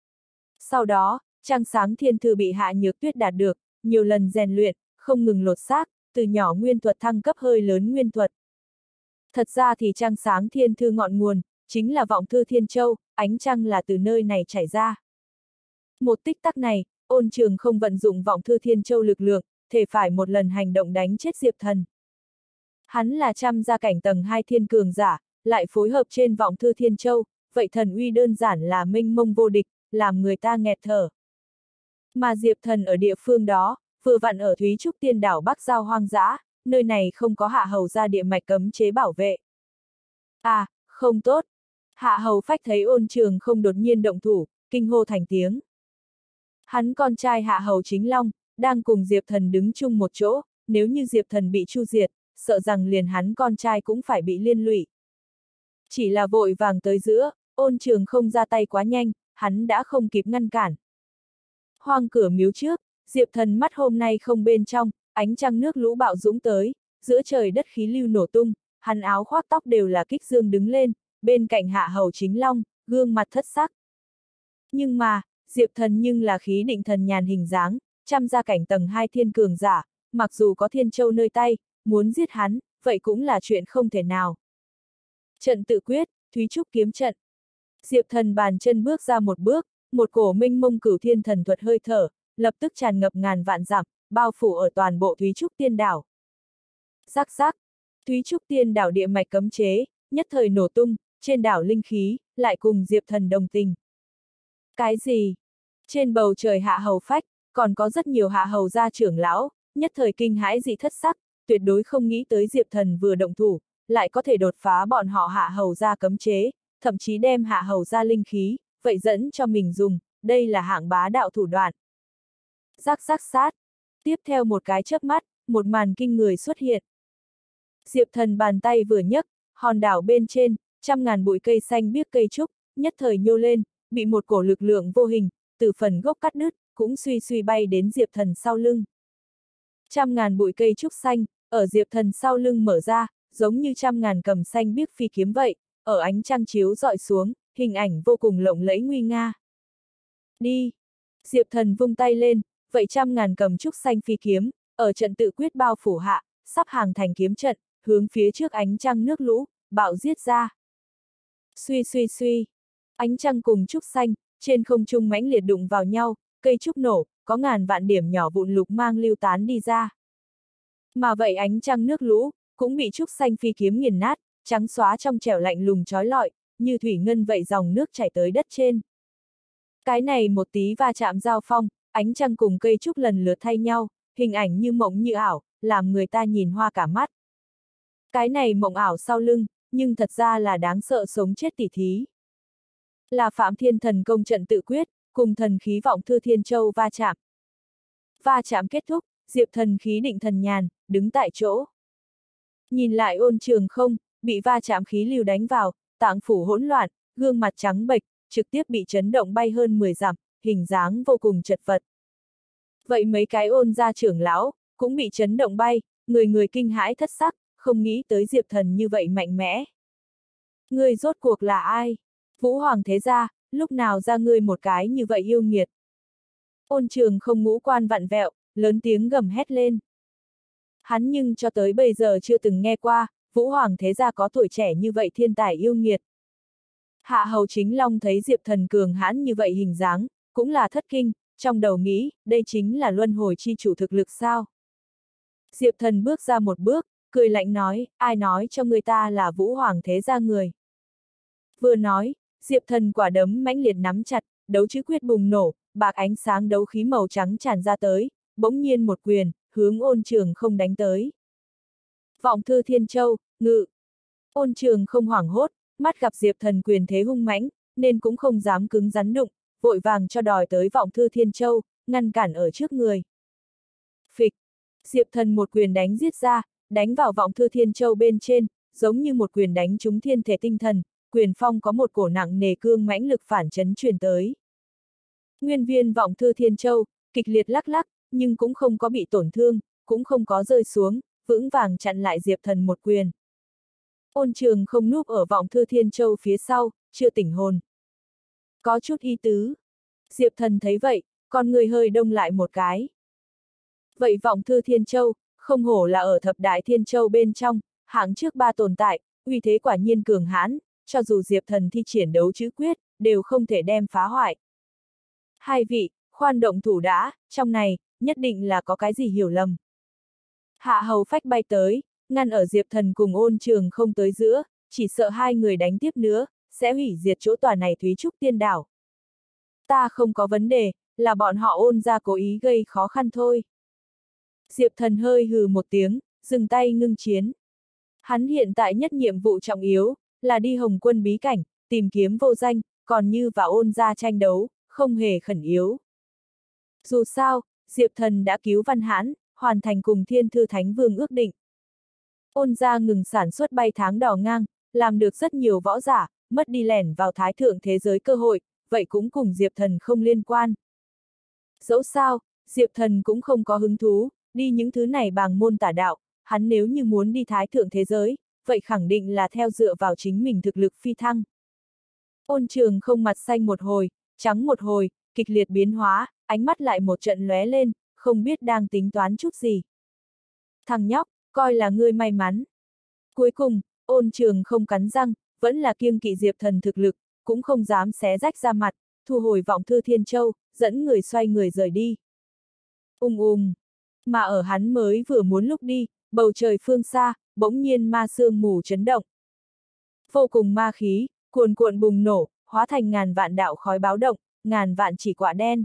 Sau đó, trăng sáng thiên thư bị Hạ Nhược Tuyết đạt được, nhiều lần rèn luyện, không ngừng lột xác, từ nhỏ nguyên thuật thăng cấp hơi lớn nguyên thuật. Thật ra thì trăng sáng thiên thư ngọn nguồn, chính là Vọng Thư Thiên Châu, ánh trăng là từ nơi này chảy ra. Một tích tắc này, Ôn Trường không vận dụng Vọng Thư Thiên Châu lực lượng, thể phải một lần hành động đánh chết Diệp Thần. Hắn là trăm gia cảnh tầng hai thiên cường giả, lại phối hợp trên Vọng Thư Thiên Châu, vậy thần uy đơn giản là mênh mông vô địch, làm người ta nghẹt thở. Mà Diệp Thần ở địa phương đó, vừa vặn ở Thúy Trúc Tiên đảo Bắc Giao hoang dã, nơi này không có Hạ Hầu gia địa mạch cấm chế bảo vệ. À, không tốt. Hạ Hầu Phách thấy Ôn Trường không đột nhiên động thủ, kinh hô thành tiếng. Hắn con trai Hạ Hầu Chính Long, đang cùng Diệp Thần đứng chung một chỗ, nếu như Diệp Thần bị chu diệt, sợ rằng liền hắn con trai cũng phải bị liên lụy. Chỉ là vội vàng tới giữa, Ôn Trường không ra tay quá nhanh, hắn đã không kịp ngăn cản. Hoang cửa miếu trước, Diệp Thần mắt hôm nay không bên trong, ánh trăng nước lũ bạo dũng tới, giữa trời đất khí lưu nổ tung, hắn áo khoác tóc đều là kích dương đứng lên, bên cạnh Hạ Hầu Chính Long, gương mặt thất sắc. Nhưng mà, Diệp Thần nhưng là khí định thần nhàn hình dáng, trăm gia cảnh tầng hai thiên cường giả, mặc dù có Thiên Châu nơi tay, muốn giết hắn, vậy cũng là chuyện không thể nào. Trận tự quyết, Thúy Trúc kiếm trận. Diệp Thần bàn chân bước ra một bước, một cổ minh mông cửu thiên thần thuật hơi thở, lập tức tràn ngập ngàn vạn dặm, bao phủ ở toàn bộ Thúy Trúc Tiên đảo. Rắc rắc, Thúy Trúc Tiên đảo địa mạch cấm chế, nhất thời nổ tung, trên đảo linh khí, lại cùng Diệp Thần đồng tình. Cái gì? Trên bầu trời Hạ Hầu Phách, còn có rất nhiều Hạ Hầu gia trưởng lão, nhất thời kinh hãi dị thất sắc, tuyệt đối không nghĩ tới Diệp Thần vừa động thủ, lại có thể đột phá bọn họ Hạ Hầu gia cấm chế, thậm chí đem Hạ Hầu gia linh khí, vậy dẫn cho mình dùng, đây là hạng bá đạo thủ đoạn. Rắc rắc sát. Tiếp theo một cái chớp mắt, một màn kinh người xuất hiện. Diệp Thần bàn tay vừa nhấc, hòn đảo bên trên, trăm ngàn bụi cây xanh biếc cây trúc, nhất thời nhô lên, bị một cổ lực lượng vô hình, từ phần gốc cắt đứt, cũng suy suy bay đến Diệp Thần sau lưng. Trăm ngàn bụi cây trúc xanh, ở Diệp Thần sau lưng mở ra, giống như trăm ngàn cầm xanh biếc phi kiếm vậy, ở ánh trăng chiếu dọi xuống, hình ảnh vô cùng lộng lẫy nguy nga. Đi! Diệp Thần vung tay lên, vậy trăm ngàn cầm trúc xanh phi kiếm, ở trận tự quyết bao phủ hạ, sắp hàng thành kiếm trận, hướng phía trước ánh trăng nước lũ, bạo giết ra. Suy suy suy! Ánh trăng cùng trúc xanh, trên không trung mãnh liệt đụng vào nhau, cây trúc nổ, có ngàn vạn điểm nhỏ vụn lục mang lưu tán đi ra. Mà vậy ánh trăng nước lũ, cũng bị trúc xanh phi kiếm nghiền nát, trắng xóa trong trẻo lạnh lùng trói lọi, như thủy ngân vậy dòng nước chảy tới đất trên. Cái này một tí va chạm giao phong, ánh trăng cùng cây trúc lần lượt thay nhau, hình ảnh như mộng như ảo, làm người ta nhìn hoa cả mắt. Cái này mộng ảo sau lưng, nhưng thật ra là đáng sợ sống chết tỉ thí. Là Phạm Thiên Thần công trận tự quyết, cùng thần khí Vọng Thư Thiên Châu va chạm. Va chạm kết thúc, Diệp Thần khí định thần nhàn, đứng tại chỗ. Nhìn lại Ôn Trường Không, bị va chạm khí lưu đánh vào, tạng phủ hỗn loạn, gương mặt trắng bệch, trực tiếp bị chấn động bay hơn mười dặm, hình dáng vô cùng chật vật. Vậy mấy cái Ôn gia trưởng lão, cũng bị chấn động bay, người người kinh hãi thất sắc, không nghĩ tới Diệp Thần như vậy mạnh mẽ. Ngươi rốt cuộc là ai? Vũ Hoàng thế gia, lúc nào ra ngươi một cái như vậy yêu nghiệt? Ôn Trường Không ngũ quan vặn vẹo, lớn tiếng gầm hét lên. Hắn nhưng cho tới bây giờ chưa từng nghe qua, Vũ Hoàng thế gia có tuổi trẻ như vậy thiên tài yêu nghiệt. Hạ Hầu Chính Long thấy Diệp Thần cường hãn như vậy hình dáng, cũng là thất kinh, trong đầu nghĩ, đây chính là luân hồi chi chủ thực lực sao? Diệp Thần bước ra một bước, cười lạnh nói, ai nói cho người ta là Vũ Hoàng thế gia người. Vừa nói, Diệp Thần quả đấm mãnh liệt nắm chặt, đấu chữ quyết bùng nổ, bạc ánh sáng đấu khí màu trắng tràn ra tới, bỗng nhiên một quyền, hướng Ôn Trường Không đánh tới. Vọng Thư Thiên Châu, ngự. Ôn Trường Không hoảng hốt, mắt gặp Diệp Thần quyền thế hung mãnh, nên cũng không dám cứng rắn đụng, vội vàng cho đòi tới Vọng Thư Thiên Châu, ngăn cản ở trước người. Phịch. Diệp Thần một quyền đánh giết ra, đánh vào Vọng Thư Thiên Châu bên trên, giống như một quyền đánh trúng thiên thể tinh thần, quyền phong có một cổ nặng nề cương mãnh lực phản chấn truyền tới. Nguyên viên Vọng Thư Thiên Châu, kịch liệt lắc lắc, nhưng cũng không có bị tổn thương, cũng không có rơi xuống, vững vàng chặn lại Diệp Thần một quyền. Ôn Trường Không núp ở Vọng Thư Thiên Châu phía sau, chưa tỉnh hồn. Có chút ý tứ. Diệp Thần thấy vậy, con người hơi đông lại một cái. Vậy Vọng Thư Thiên Châu, không hổ là ở thập đại Thiên Châu bên trong, hạng trước ba tồn tại, uy thế quả nhiên cường hãn, cho dù Diệp Thần thi triển đấu chữ quyết, đều không thể đem phá hoại. Hai vị, khoan động thủ đã, trong này, nhất định là có cái gì hiểu lầm. Hạ Hầu Phách bay tới, ngăn ở Diệp Thần cùng Ôn Trường Không tới giữa, chỉ sợ hai người đánh tiếp nữa, sẽ hủy diệt chỗ tòa này Thúy Trúc Tiên Đảo. Ta không có vấn đề, là bọn họ Ôn ra cố ý gây khó khăn thôi. Diệp Thần hơi hừ một tiếng, dừng tay ngưng chiến. Hắn hiện tại nhất nhiệm vụ trọng yếu, là đi Hồng Quân bí cảnh, tìm kiếm vô danh, còn như và Ôn ra tranh đấu, không hề khẩn yếu. Dù sao, Diệp Thần đã cứu Văn Hãn, hoàn thành cùng Thiên Thư Thánh Vương ước định. Ôn ra ngừng sản xuất bay tháng đỏ ngang, làm được rất nhiều võ giả, mất đi lẻn vào thái thượng thế giới cơ hội, vậy cũng cùng Diệp Thần không liên quan. Dẫu sao, Diệp Thần cũng không có hứng thú, đi những thứ này bằng môn tả đạo, hắn nếu như muốn đi thái thượng thế giới, vậy khẳng định là theo dựa vào chính mình thực lực phi thăng. Ôn Trường Không mặt xanh một hồi, trắng một hồi, kịch liệt biến hóa, ánh mắt lại một trận lóe lên, không biết đang tính toán chút gì. Thằng nhóc, coi là ngươi may mắn. Cuối cùng, Ôn Trường Không cắn răng, vẫn là kiêng kỵ Diệp Thần thực lực, cũng không dám xé rách ra mặt, thu hồi Vọng Thư Thiên Châu, dẫn người xoay người rời đi. Ung ung. Mà ở hắn mới vừa muốn lúc đi, bầu trời phương xa, bỗng nhiên ma sương mù chấn động. Vô cùng ma khí, cuồn cuộn bùng nổ, hóa thành ngàn vạn đạo khói báo động, ngàn vạn chỉ quạ đen.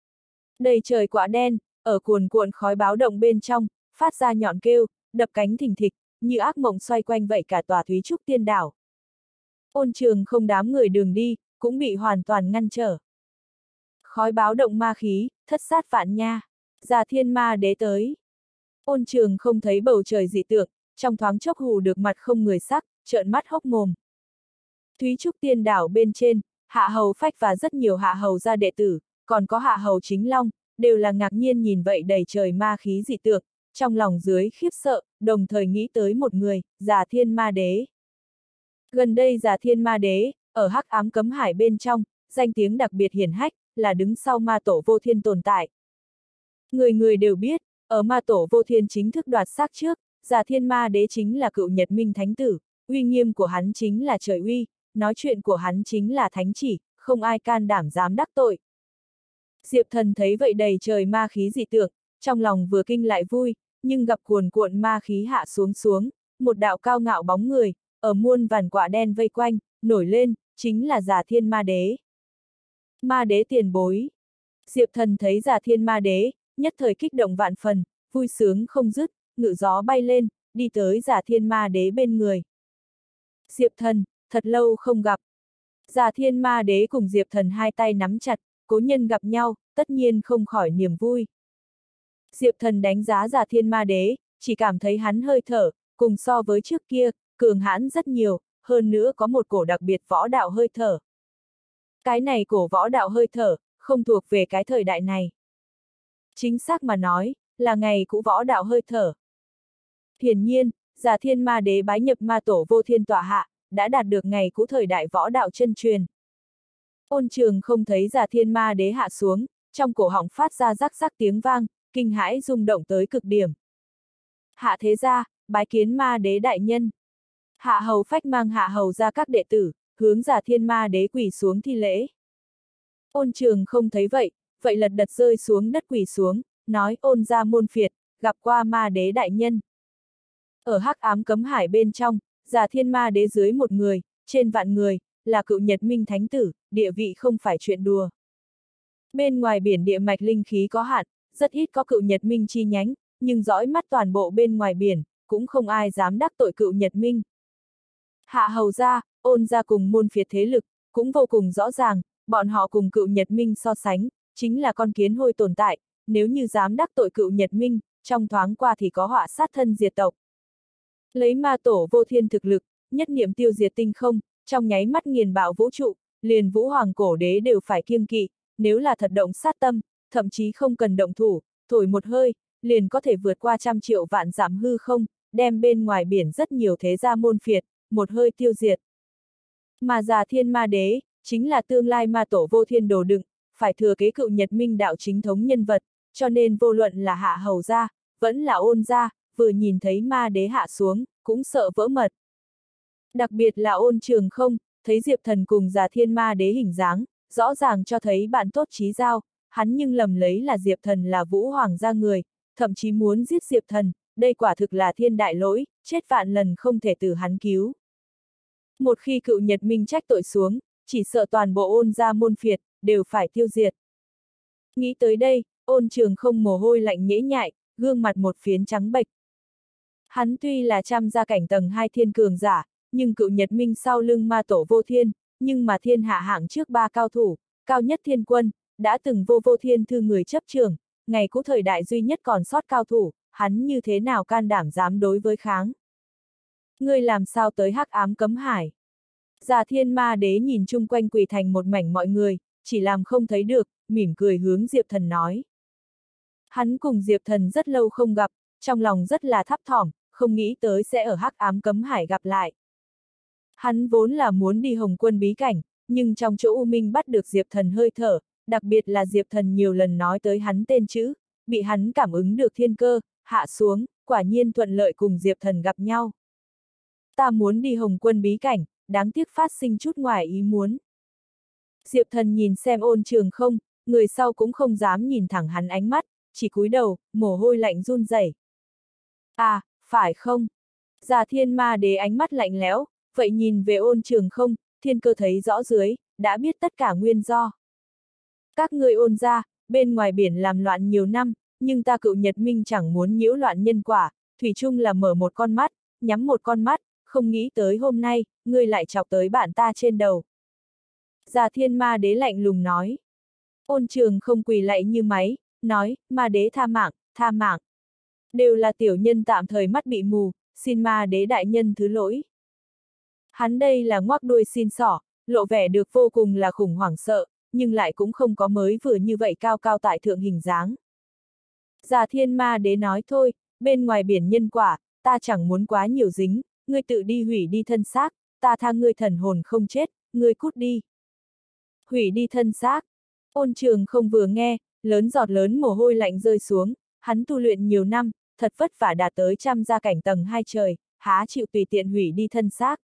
Đầy trời quạ đen, ở cuồn cuộn khói báo động bên trong, phát ra nhọn kêu, đập cánh thình thịch, như ác mộng xoay quanh vậy cả tòa Thúy Trúc Tiên Đảo. Ôn Trường Không đám người đường đi, cũng bị hoàn toàn ngăn trở. Khói báo động ma khí, thất sát vạn nha, Già Thiên Ma Đế tới. Ôn Trường Không thấy bầu trời dị tượng, trong thoáng chốc hù được mặt không người sắc, trợn mắt hốc mồm. Thúy Trúc Tiên Đảo bên trên, Hạ Hầu Phách và rất nhiều Hạ Hầu gia đệ tử, còn có Hạ Hầu Chính Long, đều là ngạc nhiên nhìn vậy đầy trời ma khí dị tượng, trong lòng dưới khiếp sợ, đồng thời nghĩ tới một người, Già Thiên Ma Đế. Gần đây Già Thiên Ma Đế, ở hắc ám cấm hải bên trong, danh tiếng đặc biệt hiển hách, là đứng sau ma tổ vô thiên tồn tại. Người người đều biết, ở ma tổ vô thiên chính thức đoạt xác trước, Già Thiên Ma Đế chính là cựu Nhật Minh Thánh Tử, uy nghiêm của hắn chính là trời uy, nói chuyện của hắn chính là thánh chỉ, không ai can đảm dám đắc tội. Diệp Thần thấy vậy đầy trời ma khí dị tượng, trong lòng vừa kinh lại vui, nhưng gặp cuồn cuộn ma khí hạ xuống xuống, một đạo cao ngạo bóng người, ở muôn vàn quạ đen vây quanh, nổi lên, chính là Già Thiên Ma Đế. Ma Đế tiền bối. Diệp Thần thấy Già Thiên Ma Đế, nhất thời kích động vạn phần, vui sướng không dứt, ngự gió bay lên, đi tới Già Thiên Ma Đế bên người. Diệp Thần, thật lâu không gặp. Già Thiên Ma Đế cùng Diệp Thần hai tay nắm chặt, cố nhân gặp nhau, tất nhiên không khỏi niềm vui. Diệp Thần đánh giá Già Thiên Ma Đế, chỉ cảm thấy hắn hơi thở, cùng so với trước kia, cường hãn rất nhiều, hơn nữa có một cổ đặc biệt võ đạo hơi thở. Cái này cổ võ đạo hơi thở, không thuộc về cái thời đại này. Chính xác mà nói, là ngày cũ võ đạo hơi thở. Hiển nhiên, Già Thiên Ma Đế bái nhập ma tổ vô thiên tọa hạ, đã đạt được ngày cũ thời đại võ đạo chân truyền. Ôn Trường không thấy Già Thiên Ma Đế hạ xuống, trong cổ họng phát ra rắc rắc tiếng vang, kinh hãi rung động tới cực điểm. Hạ thế gia, bái kiến Ma Đế đại nhân. Hạ hầu phách mang hạ hầu ra các đệ tử, hướng Già Thiên Ma Đế quỳ xuống thi lễ. Ôn Trường không thấy vậy, vậy lật đật rơi xuống đất quỳ xuống, nói ôn ra môn phiệt, gặp qua Ma Đế đại nhân. Ở hắc ám cấm hải bên trong, Già Thiên Ma Đế dưới một người, trên vạn người, là cựu nhật minh thánh tử, địa vị không phải chuyện đùa. Bên ngoài biển địa mạch linh khí có hạn, rất ít có cựu nhật minh chi nhánh, nhưng dõi mắt toàn bộ bên ngoài biển, cũng không ai dám đắc tội cựu nhật minh. Hạ hầu gia, ôn gia cùng môn phiệt thế lực, cũng vô cùng rõ ràng, bọn họ cùng cựu nhật minh so sánh, chính là con kiến hôi tồn tại, nếu như dám đắc tội cựu nhật minh, trong thoáng qua thì có họa sát thân diệt tộc. Lấy ma tổ vô thiên thực lực, nhất niệm tiêu diệt tinh không, trong nháy mắt nghiền bạo vũ trụ, liền vũ hoàng cổ đế đều phải kiêng kỵ, nếu là thật động sát tâm, thậm chí không cần động thủ, thổi một hơi, liền có thể vượt qua trăm triệu vạn dặm hư không, đem bên ngoài biển rất nhiều thế gia môn phiệt, một hơi tiêu diệt. Mà Già Thiên Ma Đế, chính là tương lai ma tổ vô thiên đồ đựng, phải thừa kế cựu nhật minh đạo chính thống nhân vật, cho nên vô luận là hạ hầu gia, vẫn là ôn gia, vừa nhìn thấy ma đế hạ xuống, cũng sợ vỡ mật. Đặc biệt là ôn Trường không, thấy Diệp Thần cùng Già Thiên Ma Đế hình dáng, rõ ràng cho thấy bạn tốt chí giao, hắn nhưng lầm lấy là Diệp Thần là Vũ Hoàng gia người, thậm chí muốn giết Diệp Thần, đây quả thực là thiên đại lỗi, chết vạn lần không thể từ hắn cứu. Một khi cựu nhật minh trách tội xuống, chỉ sợ toàn bộ ôn gia môn phiệt, đều phải tiêu diệt. Nghĩ tới đây, ôn Trường không mồ hôi lạnh nhễ nhại, gương mặt một phiến trắng bệch. Hắn tuy là trăm gia cảnh tầng hai thiên cường giả, nhưng cựu nhật minh sau lưng ma tổ vô thiên, nhưng mà thiên hạ hạng trước ba cao thủ, cao nhất thiên quân, đã từng vô vô thiên thư người chấp trường, ngày cũ thời đại duy nhất còn sót cao thủ, hắn như thế nào can đảm dám đối với kháng. Ngươi làm sao tới hắc ám cấm hải? Già Thiên Ma Đế nhìn chung quanh quỳ thành một mảnh mọi người, chỉ làm không thấy được, mỉm cười hướng Diệp Thần nói. Hắn cùng Diệp Thần rất lâu không gặp, trong lòng rất là thấp thỏm, không nghĩ tới sẽ ở hắc ám cấm hải gặp lại. Hắn vốn là muốn đi Hồng Quân bí cảnh, nhưng trong chỗ U Minh bắt được Diệp Thần hơi thở, đặc biệt là Diệp Thần nhiều lần nói tới hắn tên chữ, bị hắn cảm ứng được thiên cơ, hạ xuống, quả nhiên thuận lợi cùng Diệp Thần gặp nhau. Ta muốn đi Hồng Quân bí cảnh, đáng tiếc phát sinh chút ngoài ý muốn. Diệp Thần nhìn xem ôn Trường không, người sau cũng không dám nhìn thẳng hắn ánh mắt, chỉ cúi đầu, mồ hôi lạnh run rẩy. À, phải không? Già Thiên Ma Đế ánh mắt lạnh lẽo, vậy nhìn về ôn Trường không, thiên cơ thấy rõ dưới, đã biết tất cả nguyên do. Các ngươi ôn gia, bên ngoài biển làm loạn nhiều năm, nhưng ta cựu nhật minh chẳng muốn nhiễu loạn nhân quả, thủy chung là mở một con mắt, nhắm một con mắt, không nghĩ tới hôm nay, ngươi lại chọc tới bạn ta trên đầu. Già Thiên Ma Đế lạnh lùng nói. Ôn Trường không quỳ lạy như máy, nói, Ma Đế tha mạng, tha mạng. Đều là tiểu nhân tạm thời mắt bị mù, xin Ma Đế đại nhân thứ lỗi. Hắn đây là ngoác đuôi xin xỏ, lộ vẻ được vô cùng là khủng hoảng sợ, nhưng lại cũng không có mới vừa như vậy cao cao tại thượng hình dáng. Già Thiên Ma Đế nói thôi, bên ngoài biển nhân quả, ta chẳng muốn quá nhiều dính, ngươi tự đi hủy đi thân xác, ta tha ngươi thần hồn không chết, ngươi cút đi. Hủy đi thân xác. Ôn Trường không vừa nghe, lớn giọt lớn mồ hôi lạnh rơi xuống, hắn tu luyện nhiều năm, thật vất vả đạt tới trăm gia cảnh tầng hai trời, há chịu tùy tiện hủy đi thân xác.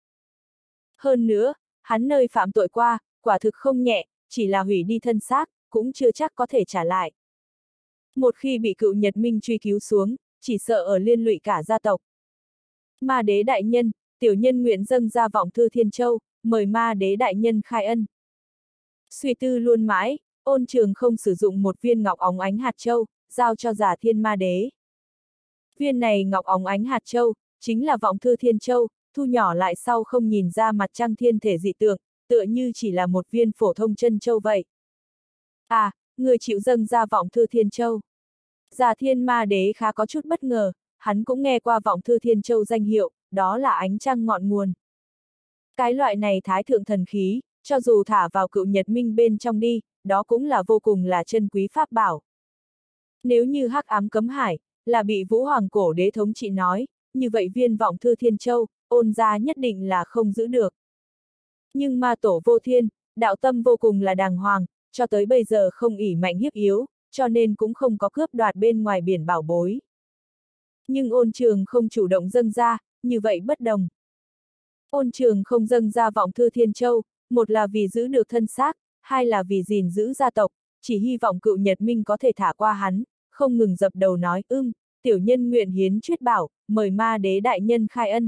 Hơn nữa, hắn nơi phạm tội qua, quả thực không nhẹ, chỉ là hủy đi thân xác, cũng chưa chắc có thể trả lại. Một khi bị cựu nhật minh truy cứu xuống, chỉ sợ ở liên lụy cả gia tộc. Ma Đế đại nhân, tiểu nhân nguyện dâng ra vọng thư Thiên Châu, mời Ma Đế đại nhân khai ân. Suy tư luôn mãi, ôn Trường không sử dụng một viên ngọc óng ánh hạt châu, giao cho Già Thiên Ma Đế. Viên này ngọc óng ánh hạt châu, chính là vọng thư thiên châu, thu nhỏ lại sau không nhìn ra mặt trăng thiên thể dị tượng, tựa như chỉ là một viên phổ thông chân châu vậy. À, người chịu dâng ra vọng thư thiên châu. Già Thiên Ma Đế khá có chút bất ngờ, hắn cũng nghe qua vọng thư thiên châu danh hiệu, đó là ánh trăng ngọn nguồn. Cái loại này thái thượng thần khí, cho dù thả vào cựu nhật minh bên trong đi, đó cũng là vô cùng là chân quý pháp bảo. Nếu như hắc ám cấm hải, là bị Vũ Hoàng cổ đế thống trị nói, như vậy viên vọng thư thiên châu, ôn gia nhất định là không giữ được. Nhưng ma tổ vô thiên, đạo tâm vô cùng là đàng hoàng, cho tới bây giờ không ỷ mạnh hiếp yếu, cho nên cũng không có cướp đoạt bên ngoài biển bảo bối. Nhưng ôn trường không chủ động dâng ra, như vậy bất đồng. Ôn trường không dâng ra vọng thư thiên châu, một là vì giữ được thân xác, hai là vì gìn giữ gia tộc, chỉ hy vọng cựu nhật minh có thể thả qua hắn, không ngừng dập đầu nói ưm, tiểu nhân nguyện hiến chuyết bảo, mời ma đế đại nhân khai ân.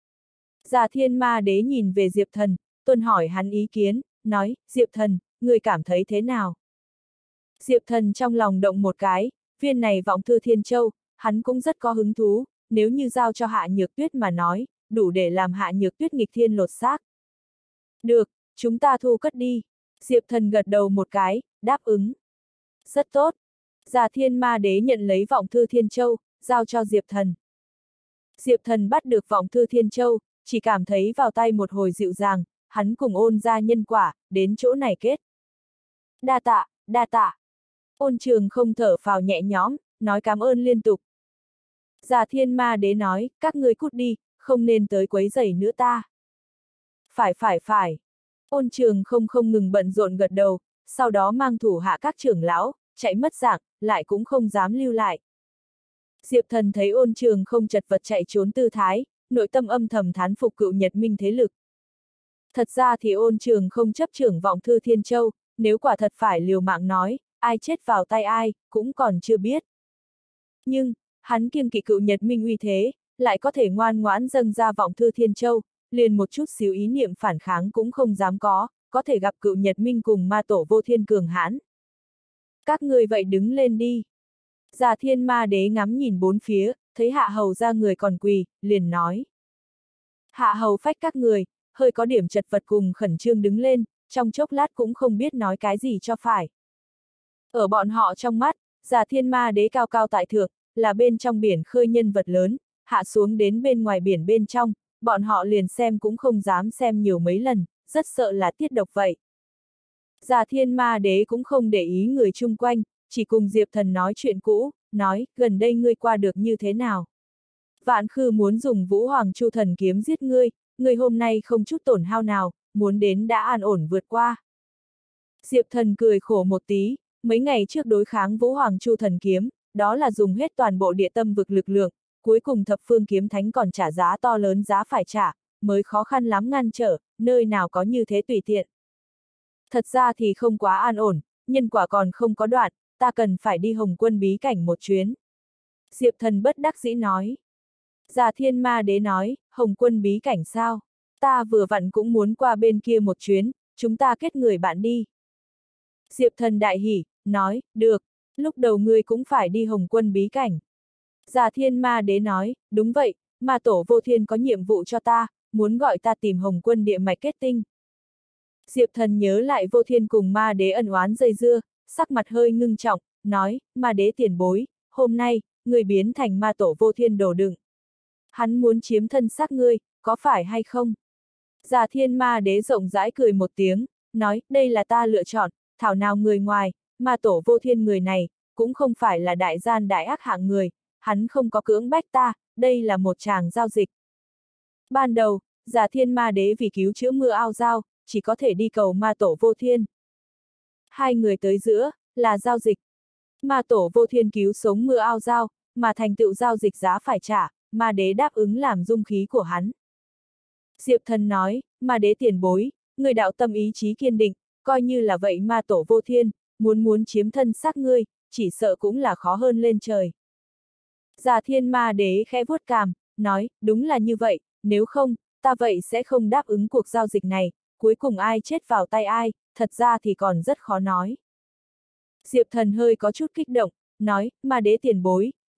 Già Thiên Ma Đế nhìn về Diệp Thần, tuân hỏi hắn ý kiến, nói, Diệp Thần, người cảm thấy thế nào? Diệp Thần trong lòng động một cái, viên này vọng thư thiên châu, hắn cũng rất có hứng thú, nếu như giao cho Hạ Nhược Tuyết mà nói, đủ để làm Hạ Nhược Tuyết nghịch thiên lột xác. Được, chúng ta thu cất đi. Diệp Thần gật đầu một cái, đáp ứng. Rất tốt. Già Thiên Ma Đế nhận lấy vọng thư thiên châu, giao cho Diệp Thần. Diệp Thần bắt được vọng thư thiên châu, chỉ cảm thấy vào tay một hồi dịu dàng, hắn cùng ôn ra nhân quả, đến chỗ này kết. Đa tạ, đa tạ. Ôn trường không thở phào nhẹ nhõm, nói cảm ơn liên tục. Già Thiên Ma Đế nói, các ngươi cút đi, không nên tới quấy rầy nữa ta. Phải phải phải. Ôn trường không không ngừng bận rộn gật đầu, sau đó mang thủ hạ các trưởng lão, chạy mất dạng, lại cũng không dám lưu lại. Diệp Thần thấy ôn trường không chật vật chạy trốn tư thái, nội tâm âm thầm thán phục cựu nhật minh thế lực. Thật ra thì ôn trường không chấp trưởng vọng thư thiên châu, nếu quả thật phải liều mạng nói, ai chết vào tay ai, cũng còn chưa biết. Nhưng, hắn kiêng kỵ cựu nhật minh uy thế, lại có thể ngoan ngoãn dâng ra vọng thư thiên châu, liền một chút xíu ý niệm phản kháng cũng không dám có, có thể gặp cựu nhật minh cùng ma tổ vô thiên cường hãn. Các người vậy đứng lên đi. Già Thiên Ma Đế ngắm nhìn bốn phía, thấy hạ hầu ra người còn quỳ, liền nói. Hạ hầu phách các người, hơi có điểm chật vật cùng khẩn trương đứng lên, trong chốc lát cũng không biết nói cái gì cho phải. Ở bọn họ trong mắt, Già Thiên Ma Đế cao cao tại thượng, là bên trong biển khơi nhân vật lớn, hạ xuống đến bên ngoài biển bên trong, bọn họ liền xem cũng không dám xem nhiều mấy lần, rất sợ là tiết độc vậy. Già Thiên Ma Đế cũng không để ý người chung quanh, chỉ cùng Diệp Thần nói chuyện cũ, nói, gần đây ngươi qua được như thế nào? Vạn Khư muốn dùng Vũ Hoàng Chu Thần kiếm giết ngươi, ngươi hôm nay không chút tổn hao nào, muốn đến đã an ổn vượt qua. Diệp Thần cười khổ một tí, mấy ngày trước đối kháng Vũ Hoàng Chu Thần kiếm, đó là dùng hết toàn bộ địa tâm vực lực lượng, cuối cùng thập phương kiếm thánh còn trả giá to lớn giá phải trả, mới khó khăn lắm ngăn trở, nơi nào có như thế tùy tiện. Thật ra thì không quá an ổn, nhân quả còn không có đoạn, ta cần phải đi Hồng Quân bí cảnh một chuyến. Diệp Thần bất đắc dĩ nói. Già Thiên Ma Đế nói, Hồng Quân bí cảnh sao? Ta vừa vặn cũng muốn qua bên kia một chuyến, chúng ta kết người bạn đi. Diệp Thần đại hỉ, nói, được, lúc đầu ngươi cũng phải đi Hồng Quân bí cảnh. Già Thiên Ma Đế nói, đúng vậy, ma tổ vô thiên có nhiệm vụ cho ta, muốn gọi ta tìm Hồng Quân địa mạch kết tinh. Diệp Thần nhớ lại vô thiên cùng ma đế ân oán dây dưa, sắc mặt hơi ngưng trọng, nói, ma đế tiền bối, hôm nay, người biến thành ma tổ vô thiên đồ đựng. Hắn muốn chiếm thân xác ngươi, có phải hay không? Già Thiên Ma Đế rộng rãi cười một tiếng, nói, đây là ta lựa chọn, thảo nào người ngoài, ma tổ vô thiên người này, cũng không phải là đại gian đại ác hạng người, hắn không có cưỡng bách ta, đây là một tràng giao dịch. Ban đầu, Già Thiên Ma Đế vì cứu chữa mưa ao giao, chỉ có thể đi cầu ma tổ vô thiên. Hai người tới giữa, là giao dịch. Ma tổ vô thiên cứu sống mưa ao giao, mà thành tựu giao dịch giá phải trả, ma đế đáp ứng làm dung khí của hắn. Diệp Thần nói, ma đế tiền bối, người đạo tâm ý chí kiên định, coi như là vậy ma tổ vô thiên, muốn muốn chiếm thân xác ngươi, chỉ sợ cũng là khó hơn lên trời. Già Thiên Ma Đế khẽ vuốt cằm, nói, đúng là như vậy, nếu không, ta vậy sẽ không đáp ứng cuộc giao dịch này, cuối cùng ai chết vào tay ai, thật ra thì còn rất khó nói. Diệp Thần hơi có chút kích động, nói, ma đế tiền bối,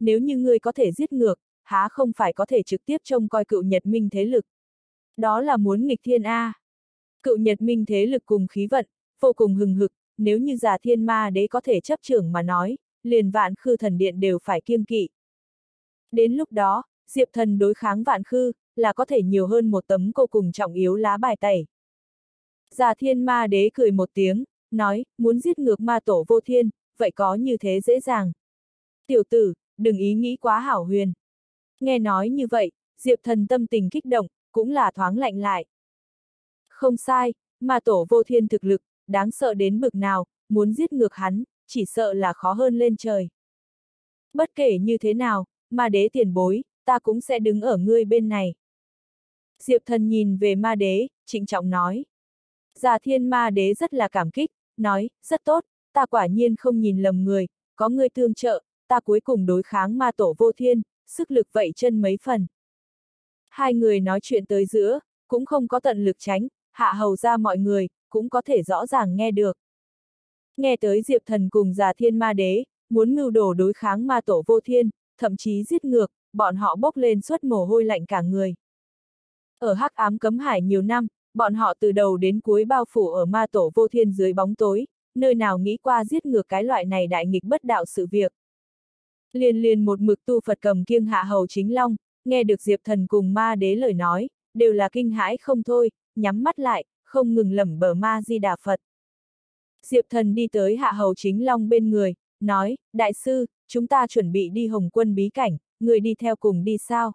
nếu như ngươi có thể giết ngược, há không phải có thể trực tiếp trông coi cựu Nhật Minh thế lực. Đó là muốn nghịch thiên A. Cựu Nhật Minh thế lực cùng khí vận, vô cùng hừng hực, nếu như Già Thiên Ma Đế có thể chấp trưởng mà nói, liền Vạn Khư Thần Điện đều phải kiêng kỵ. Đến lúc đó, Diệp Thần đối kháng Vạn Khư, là có thể nhiều hơn một tấm vô cùng trọng yếu lá bài tẩy. Già Thiên Ma Đế cười một tiếng, nói, muốn giết ngược ma tổ vô thiên, vậy có như thế dễ dàng. Tiểu tử, đừng ý nghĩ quá hảo huyền. Nghe nói như vậy, Diệp Thần tâm tình kích động, cũng là thoáng lạnh lại. Không sai, ma tổ vô thiên thực lực, đáng sợ đến bực nào, muốn giết ngược hắn, chỉ sợ là khó hơn lên trời. Bất kể như thế nào, ma đế tiền bối, ta cũng sẽ đứng ở ngươi bên này. Diệp Thần nhìn về ma đế, trịnh trọng nói. Già Thiên Ma Đế rất là cảm kích, nói, rất tốt, ta quả nhiên không nhìn lầm người, có ngươi tương trợ, ta cuối cùng đối kháng ma tổ vô thiên, sức lực vậy chân mấy phần. Hai người nói chuyện tới giữa, cũng không có tận lực tránh, hạ hầu ra mọi người, cũng có thể rõ ràng nghe được. Nghe tới Diệp Thần cùng Già Thiên Ma Đế, muốn mưu đồ đối kháng ma tổ vô thiên, thậm chí giết ngược, bọn họ bốc lên suốt mồ hôi lạnh cả người. Ở hắc ám cấm hải nhiều năm, bọn họ từ đầu đến cuối bao phủ ở ma tổ vô thiên dưới bóng tối, nơi nào nghĩ qua giết ngược cái loại này đại nghịch bất đạo sự việc. Liền liền một mực tu Phật cầm kiêng hạ hầu chính long, nghe được Diệp Thần cùng ma đế lời nói, đều là kinh hãi không thôi, nhắm mắt lại, không ngừng lẩm bẩm ma di đà Phật. Diệp Thần đi tới hạ hầu chính long bên người, nói, đại sư, chúng ta chuẩn bị đi Hồng Quân bí cảnh, người đi theo cùng đi sao?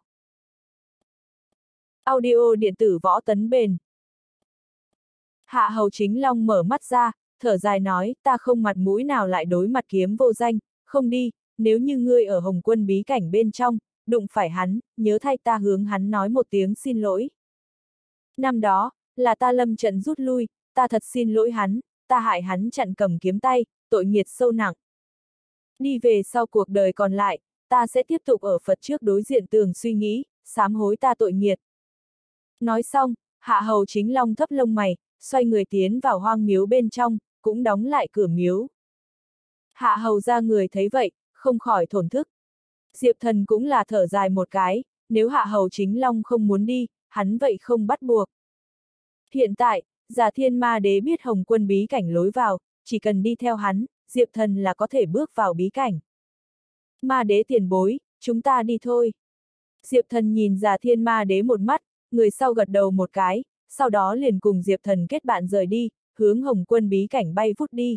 Audio điện tử võ tấn bền. Hạ hầu chính long mở mắt ra, thở dài nói, ta không mặt mũi nào lại đối mặt kiếm vô danh, không đi, nếu như ngươi ở Hồng Quân bí cảnh bên trong, đụng phải hắn, nhớ thay ta hướng hắn nói một tiếng xin lỗi. Năm đó, là ta lâm trận rút lui, ta thật xin lỗi hắn, ta hại hắn chặn cầm kiếm tay, tội nghiệt sâu nặng. Đi về sau cuộc đời còn lại, ta sẽ tiếp tục ở Phật trước đối diện tường suy nghĩ, sám hối ta tội nghiệt. Nói xong, hạ hầu chính long thấp lông mày, xoay người tiến vào hoang miếu bên trong, cũng đóng lại cửa miếu. Hạ hầu ra người thấy vậy, không khỏi thổn thức. Diệp Thần cũng là thở dài một cái, nếu hạ hầu chính long không muốn đi, hắn vậy không bắt buộc. Hiện tại, Già Thiên Ma Đế biết Hồng Quân bí cảnh lối vào, chỉ cần đi theo hắn, Diệp Thần là có thể bước vào bí cảnh. Ma Đế tiền bối, chúng ta đi thôi. Diệp Thần nhìn Già Thiên Ma Đế một mắt, người sau gật đầu một cái, sau đó liền cùng Diệp Thần kết bạn rời đi, hướng Hồng Quân bí cảnh bay vút đi.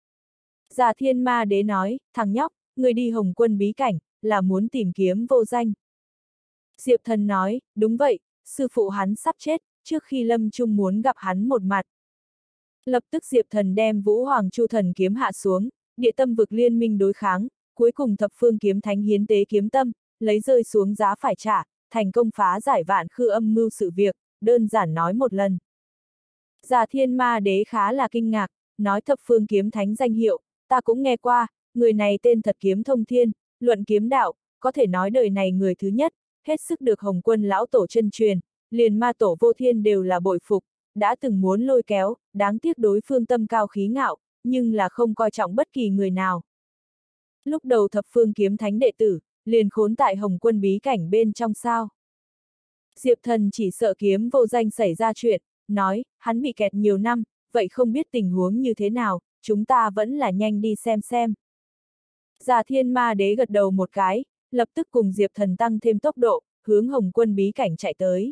Già Thiên Ma Đế nói, thằng nhóc, người đi Hồng Quân bí cảnh, là muốn tìm kiếm vô danh. Diệp Thần nói, đúng vậy, sư phụ hắn sắp chết, trước khi lâm chung muốn gặp hắn một mặt. Lập tức Diệp Thần đem Vũ Hoàng Chu Thần kiếm hạ xuống, địa tâm vực liên minh đối kháng, cuối cùng thập phương kiếm thánh hiến tế kiếm tâm, lấy rơi xuống giá phải trả, thành công phá giải Vạn Khư âm mưu sự việc, đơn giản nói một lần. Già Thiên Ma Đế khá là kinh ngạc, nói thập phương kiếm thánh danh hiệu, ta cũng nghe qua, người này tên thật Kiếm Thông Thiên, luận kiếm đạo, có thể nói đời này người thứ nhất, hết sức được Hồng Quân lão tổ chân truyền, liền ma tổ vô thiên đều là bội phục, đã từng muốn lôi kéo, đáng tiếc đối phương tâm cao khí ngạo, nhưng là không coi trọng bất kỳ người nào. Lúc đầu thập phương kiếm thánh đệ tử, liền khốn tại Hồng Quân bí cảnh bên trong sao. Diệp Thần chỉ sợ kiếm vô danh xảy ra chuyện, nói, hắn bị kẹt nhiều năm, vậy không biết tình huống như thế nào, chúng ta vẫn là nhanh đi xem xem. Già Thiên Ma Đế gật đầu một cái, lập tức cùng Diệp Thần tăng thêm tốc độ, hướng Hồng Quân bí cảnh chạy tới.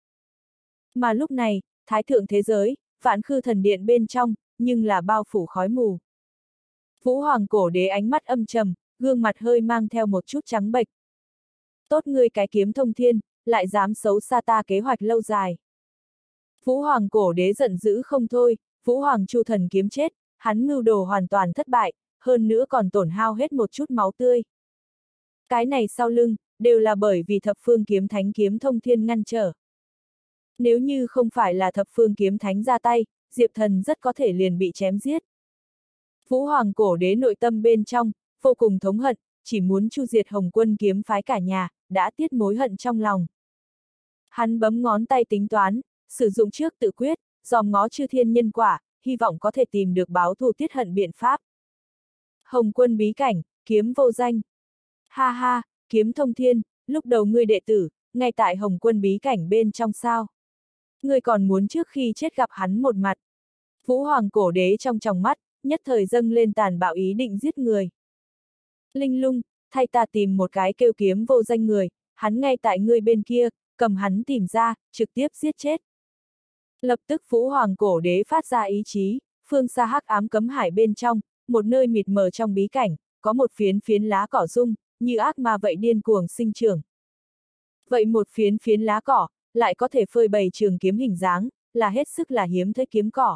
Mà lúc này, Thái thượng thế giới, Vạn Khư thần điện bên trong, nhưng là bao phủ khói mù. Vũ Hoàng cổ đế ánh mắt âm trầm, gương mặt hơi mang theo một chút trắng bệch. Tốt ngươi cái Kiếm Thông Thiên, lại dám xấu xa ta kế hoạch lâu dài. Vũ Hoàng cổ đế giận dữ không thôi, Vũ Hoàng Chu Thần kiếm chết, hắn mưu đồ hoàn toàn thất bại, hơn nữa còn tổn hao hết một chút máu tươi. Cái này sau lưng, đều là bởi vì thập phương kiếm thánh Kiếm Thông Thiên ngăn trở. Nếu như không phải là thập phương kiếm thánh ra tay, Diệp Thần rất có thể liền bị chém giết. Vũ Hoàng cổ đế nội tâm bên trong, vô cùng thống hận, chỉ muốn chu diệt Hồng Quân kiếm phái cả nhà, đã tiết mối hận trong lòng. Hắn bấm ngón tay tính toán, sử dụng trước tự quyết, dòm ngó chư thiên nhân quả, hy vọng có thể tìm được báo thù tiết hận biện pháp. Hồng Quân bí cảnh, kiếm vô danh. Ha ha, kiếm thông thiên, lúc đầu ngươi đệ tử, ngay tại Hồng Quân bí cảnh bên trong sao. Ngươi còn muốn trước khi chết gặp hắn một mặt. Vũ Hoàng cổ đế trong tròng mắt, nhất thời dâng lên tàn bạo ý định giết người. Linh Lung, thay ta tìm một cái kêu kiếm vô danh người, hắn ngay tại ngươi bên kia, cầm hắn tìm ra, trực tiếp giết chết. Lập tức Vũ Hoàng cổ đế phát ra ý chí, phương xa hắc ám cấm hải bên trong, một nơi mịt mờ trong bí cảnh, có một phiến phiến lá cỏ rung, như ác ma vậy điên cuồng sinh trưởng. Vậy một phiến phiến lá cỏ, lại có thể phơi bày trường kiếm hình dáng, là hết sức là hiếm thấy kiếm cỏ.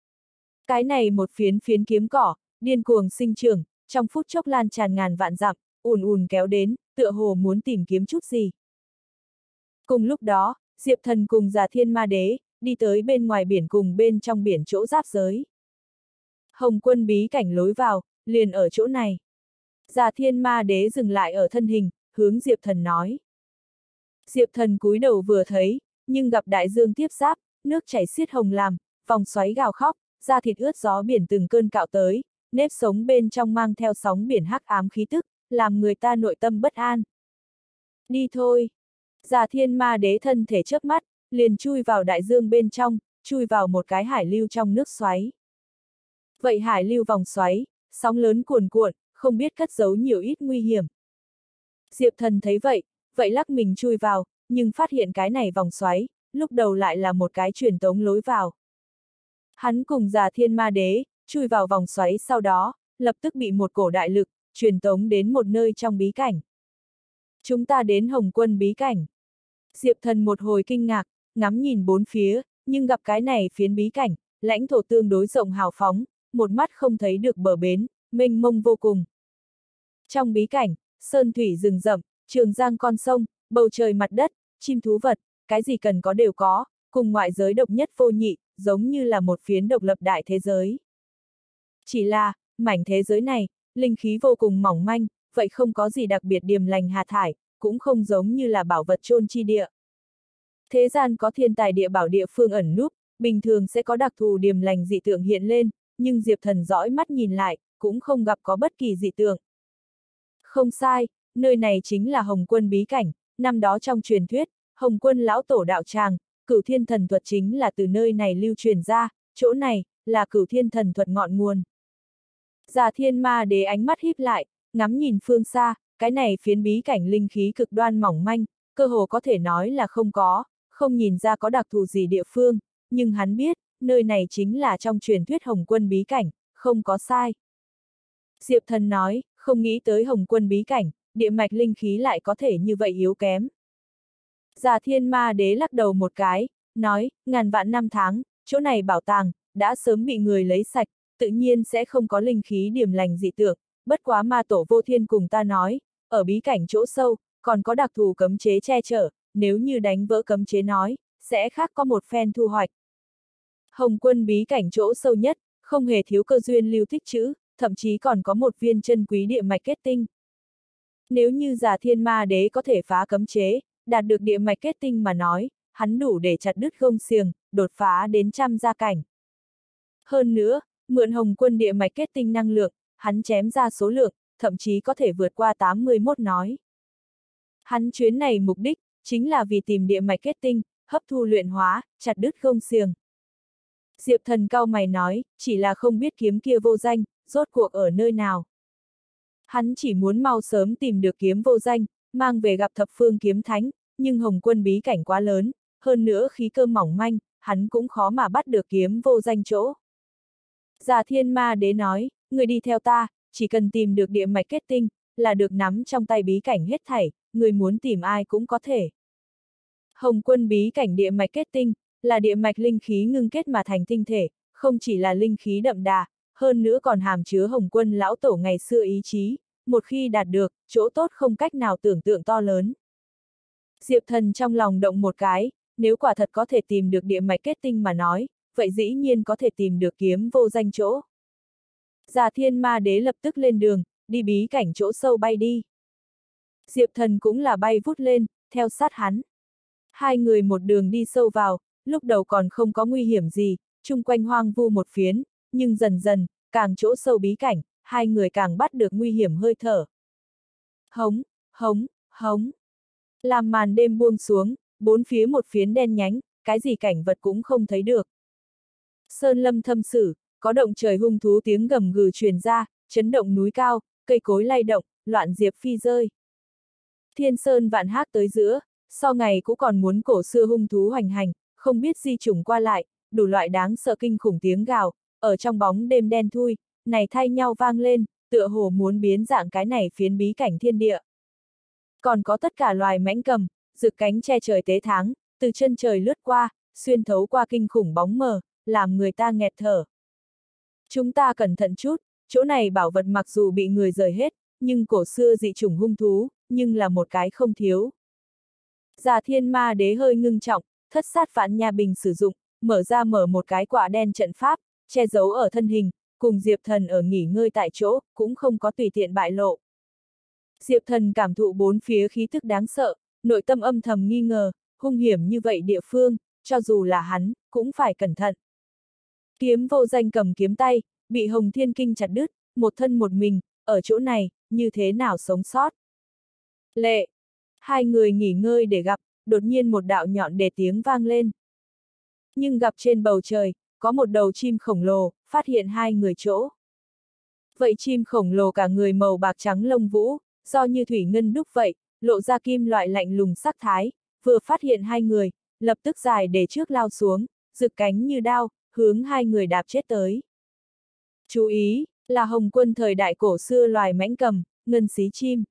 Cái này một phiến phiến kiếm cỏ, điên cuồng sinh trưởng, trong phút chốc lan tràn ngàn vạn dặm, ùn ùn kéo đến, tựa hồ muốn tìm kiếm chút gì. Cùng lúc đó, Diệp Thần cùng Già Thiên Ma Đế, đi tới bên ngoài biển cùng bên trong biển chỗ giáp giới. Hồng Quân bí cảnh lối vào, liền ở chỗ này. Già Thiên Ma Đế dừng lại ở thân hình, hướng Diệp Thần nói. Diệp Thần cúi đầu vừa thấy, nhưng gặp đại dương tiếp giáp, nước chảy xiết hồng làm, vòng xoáy gào khóc, da thịt ướt gió biển từng cơn cạo tới, nếp sống bên trong mang theo sóng biển hắc ám khí tức, làm người ta nội tâm bất an. Đi thôi. Già Thiên Ma Đế thân thể chớp mắt, liền chui vào đại dương bên trong, chui vào một cái hải lưu trong nước xoáy. Vậy hải lưu vòng xoáy, sóng lớn cuồn cuộn, không biết cất giấu nhiều ít nguy hiểm. Diệp Thần thấy vậy, vậy lắc mình chui vào, nhưng phát hiện cái này vòng xoáy, lúc đầu lại là một cái truyền tống lối vào. Hắn cùng Già Thiên Ma Đế, chui vào vòng xoáy sau đó, lập tức bị một cổ đại lực, truyền tống đến một nơi trong bí cảnh. Chúng ta đến Hồng Quân bí cảnh. Diệp Thần một hồi kinh ngạc, ngắm nhìn bốn phía, nhưng gặp cái này phiến bí cảnh, lãnh thổ tương đối rộng hào phóng, một mắt không thấy được bờ bến, mênh mông vô cùng. Trong bí cảnh, sơn thủy rừng rậm, trường giang con sông, bầu trời mặt đất, chim thú vật, cái gì cần có đều có, cùng ngoại giới độc nhất vô nhị, giống như là một phiến độc lập đại thế giới. Chỉ là, mảnh thế giới này, linh khí vô cùng mỏng manh, vậy không có gì đặc biệt điềm lành hà thải, cũng không giống như là bảo vật chôn chi địa. Thế gian có thiên tài địa bảo địa phương ẩn núp, bình thường sẽ có đặc thù điềm lành dị tượng hiện lên, nhưng Diệp Thần dõi mắt nhìn lại, cũng không gặp có bất kỳ dị tượng. Không sai, nơi này chính là Hồng Quân bí cảnh, năm đó trong truyền thuyết, Hồng Quân lão tổ đạo tràng, Cửu Thiên thần thuật chính là từ nơi này lưu truyền ra, chỗ này, là Cửu Thiên thần thuật ngọn nguồn. Già Thiên Ma Đế ánh mắt híp lại, ngắm nhìn phương xa, cái này phiến bí cảnh linh khí cực đoan mỏng manh, cơ hồ có thể nói là không có, không nhìn ra có đặc thù gì địa phương, nhưng hắn biết, nơi này chính là trong truyền thuyết Hồng Quân bí cảnh, không có sai. Diệp Thần nói, không nghĩ tới Hồng Quân bí cảnh, địa mạch linh khí lại có thể như vậy yếu kém. Già Thiên Ma Đế lắc đầu một cái, nói, ngàn vạn năm tháng, chỗ này bảo tàng, đã sớm bị người lấy sạch, tự nhiên sẽ không có linh khí điềm lành dị tượng, bất quá ma tổ vô thiên cùng ta nói, ở bí cảnh chỗ sâu, còn có đặc thù cấm chế che chở, nếu như đánh vỡ cấm chế nói, sẽ khác có một phen thu hoạch. Hồng Quân bí cảnh chỗ sâu nhất, không hề thiếu cơ duyên lưu tích trữ, thậm chí còn có một viên chân quý địa mạch kết tinh. Nếu như Già Thiên Ma Đế có thể phá cấm chế, đạt được địa mạch kết tinh mà nói, hắn đủ để chặt đứt gông xiềng, đột phá đến trăm gia cảnh. Hơn nữa, mượn Hồng Quân địa mạch kết tinh năng lượng, hắn chém ra số lượng, thậm chí có thể vượt qua tám mươi mốt nói. Hắn chuyến này mục đích, chính là vì tìm địa mạch kết tinh, hấp thu luyện hóa, chặt đứt gông xiềng. Diệp Thần cau mày nói, chỉ là không biết kiếm kia vô danh, rốt cuộc ở nơi nào. Hắn chỉ muốn mau sớm tìm được kiếm vô danh, mang về gặp thập phương kiếm thánh, nhưng Hồng Quân bí cảnh quá lớn, hơn nữa khí cơ mỏng manh, hắn cũng khó mà bắt được kiếm vô danh chỗ. Già Thiên Ma Đế nói, người đi theo ta, chỉ cần tìm được địa mạch kết tinh, là được nắm trong tay bí cảnh hết thảy, người muốn tìm ai cũng có thể. Hồng Quân bí cảnh địa mạch kết tinh, là địa mạch linh khí ngưng kết mà thành tinh thể, không chỉ là linh khí đậm đà, hơn nữa còn hàm chứa Hồng Quân lão tổ ngày xưa ý chí, một khi đạt được, chỗ tốt không cách nào tưởng tượng to lớn. Diệp Thần trong lòng động một cái, nếu quả thật có thể tìm được địa mạch kết tinh mà nói, vậy dĩ nhiên có thể tìm được kiếm vô danh chỗ. Già Thiên Ma Đế lập tức lên đường, đi bí cảnh chỗ sâu bay đi. Diệp Thần cũng là bay vút lên, theo sát hắn. Hai người một đường đi sâu vào, lúc đầu còn không có nguy hiểm gì, chung quanh hoang vu một phiến, nhưng dần dần, càng chỗ sâu bí cảnh, hai người càng bắt được nguy hiểm hơi thở. Hống, hống, Hống. Làm màn đêm buông xuống, bốn phía một phiến đen nhánh, cái gì cảnh vật cũng không thấy được. Sơn lâm thâm sử, có động trời hung thú tiếng gầm gừ truyền ra, chấn động núi cao, cây cối lay động, loạn diệp phi rơi. Thiên sơn vạn hác tới giữa, so ngày cũng còn muốn cổ xưa hung thú hoành hành, không biết di chủng qua lại, đủ loại đáng sợ kinh khủng tiếng gào, ở trong bóng đêm đen thui, này thay nhau vang lên, tựa hồ muốn biến dạng cái này phiến bí cảnh thiên địa. Còn có tất cả loài mãnh cầm, rực cánh che trời tế tháng, từ chân trời lướt qua, xuyên thấu qua kinh khủng bóng mờ, làm người ta nghẹt thở. Chúng ta cẩn thận chút, chỗ này bảo vật mặc dù bị người rời hết, nhưng cổ xưa dị chủng hung thú, nhưng là một cái không thiếu. Già Thiên Ma Đế hơi ngưng trọng, thất sát phản nha bình sử dụng, mở ra mở một cái quả đen trận pháp, che giấu ở thân hình, cùng Diệp Thần ở nghỉ ngơi tại chỗ, cũng không có tùy tiện bại lộ. Diệp Thần cảm thụ bốn phía khí tức đáng sợ, nội tâm âm thầm nghi ngờ, hung hiểm như vậy địa phương, cho dù là hắn, cũng phải cẩn thận. Kiếm vô danh cầm kiếm tay, bị Hồng Thiên Kinh chặt đứt, một thân một mình, ở chỗ này, như thế nào sống sót. Lệ! Hai người nghỉ ngơi để gặp, đột nhiên một đạo nhọn đề tiếng vang lên. Nhưng gặp trên bầu trời, có một đầu chim khổng lồ, phát hiện hai người chỗ. Vậy chim khổng lồ cả người màu bạc trắng lông vũ, do như thủy ngân đúc vậy, lộ ra kim loại lạnh lùng sắc thái, vừa phát hiện hai người, lập tức dài để trước lao xuống, rực cánh như đao, hướng hai người đạp chết tới. Chú ý, là Hồng Quân thời đại cổ xưa loài mãnh cầm, ngân xí chim.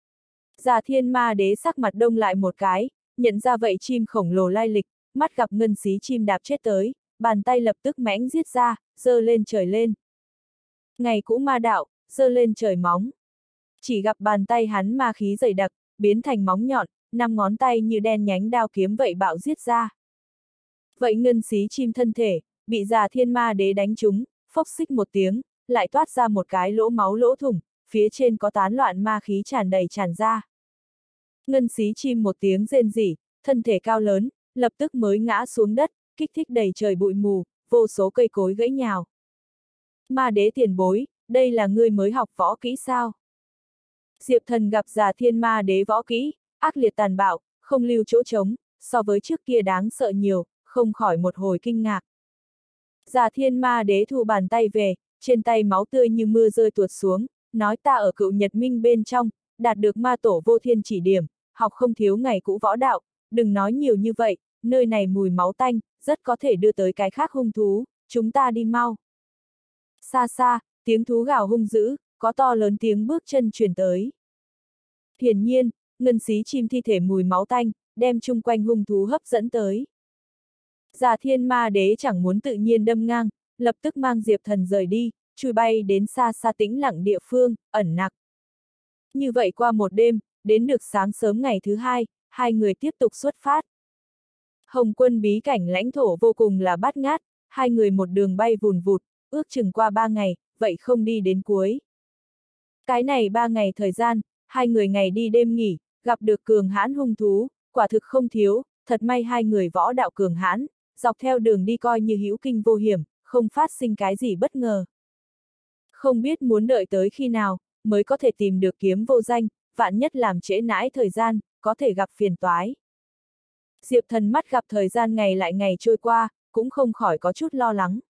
Già Thiên Ma Đế sắc mặt đông lại một cái, nhận ra vậy chim khổng lồ lai lịch, mắt gặp ngân xí chim đạp chết tới, bàn tay lập tức mãnh giết ra, giơ lên trời lên. Ngày cũ ma đạo, giơ lên trời móng. Chỉ gặp bàn tay hắn ma khí dày đặc, biến thành móng nhọn, năm ngón tay như đen nhánh đao kiếm vậy bạo giết ra. Vậy ngân xí chim thân thể, bị Già Thiên Ma Đế đánh trúng, phốc xích một tiếng, lại toát ra một cái lỗ máu lỗ thủng, phía trên có tán loạn ma khí tràn đầy tràn ra. Ngân xí chim một tiếng rên rỉ, thân thể cao lớn, lập tức mới ngã xuống đất, kích thích đầy trời bụi mù, vô số cây cối gãy nhào. Ma Đế tiền bối, đây là ngươi mới học võ kỹ sao? Diệp Thần gặp Già Thiên Ma Đế võ kỹ, ác liệt tàn bạo, không lưu chỗ trống, so với trước kia đáng sợ nhiều, không khỏi một hồi kinh ngạc. Già Thiên Ma Đế thu bàn tay về, trên tay máu tươi như mưa rơi tuột xuống, nói ta ở Cựu Nhật Minh bên trong, đạt được ma tổ vô thiên chỉ điểm, học không thiếu ngày cũ võ đạo, đừng nói nhiều như vậy, nơi này mùi máu tanh, rất có thể đưa tới cái khác hung thú, chúng ta đi mau. Xa xa, tiếng thú gào hung dữ, có to lớn tiếng bước chân truyền tới. Hiển nhiên, ngân xí chim thi thể mùi máu tanh, đem chung quanh hung thú hấp dẫn tới. Già Thiên Ma Đế chẳng muốn tự nhiên đâm ngang, lập tức mang Diệp Thần rời đi, chui bay đến xa xa tĩnh lặng địa phương, ẩn nặc. Như vậy qua một đêm, đến được sáng sớm ngày thứ hai, hai người tiếp tục xuất phát. Hồng Quân bí cảnh lãnh thổ vô cùng là bát ngát, hai người một đường bay vùn vụt, ước chừng qua ba ngày, vậy không đi đến cuối. Cái này ba ngày thời gian, hai người ngày đi đêm nghỉ, gặp được cường hãn hung thú, quả thực không thiếu, thật may hai người võ đạo cường hãn, dọc theo đường đi coi như hữu kinh vô hiểm, không phát sinh cái gì bất ngờ. Không biết muốn đợi tới khi nào, mới có thể tìm được kiếm vô danh, vạn nhất làm trễ nãi thời gian, có thể gặp phiền toái. Diệp Thần mắt gặp thời gian ngày lại ngày trôi qua, cũng không khỏi có chút lo lắng.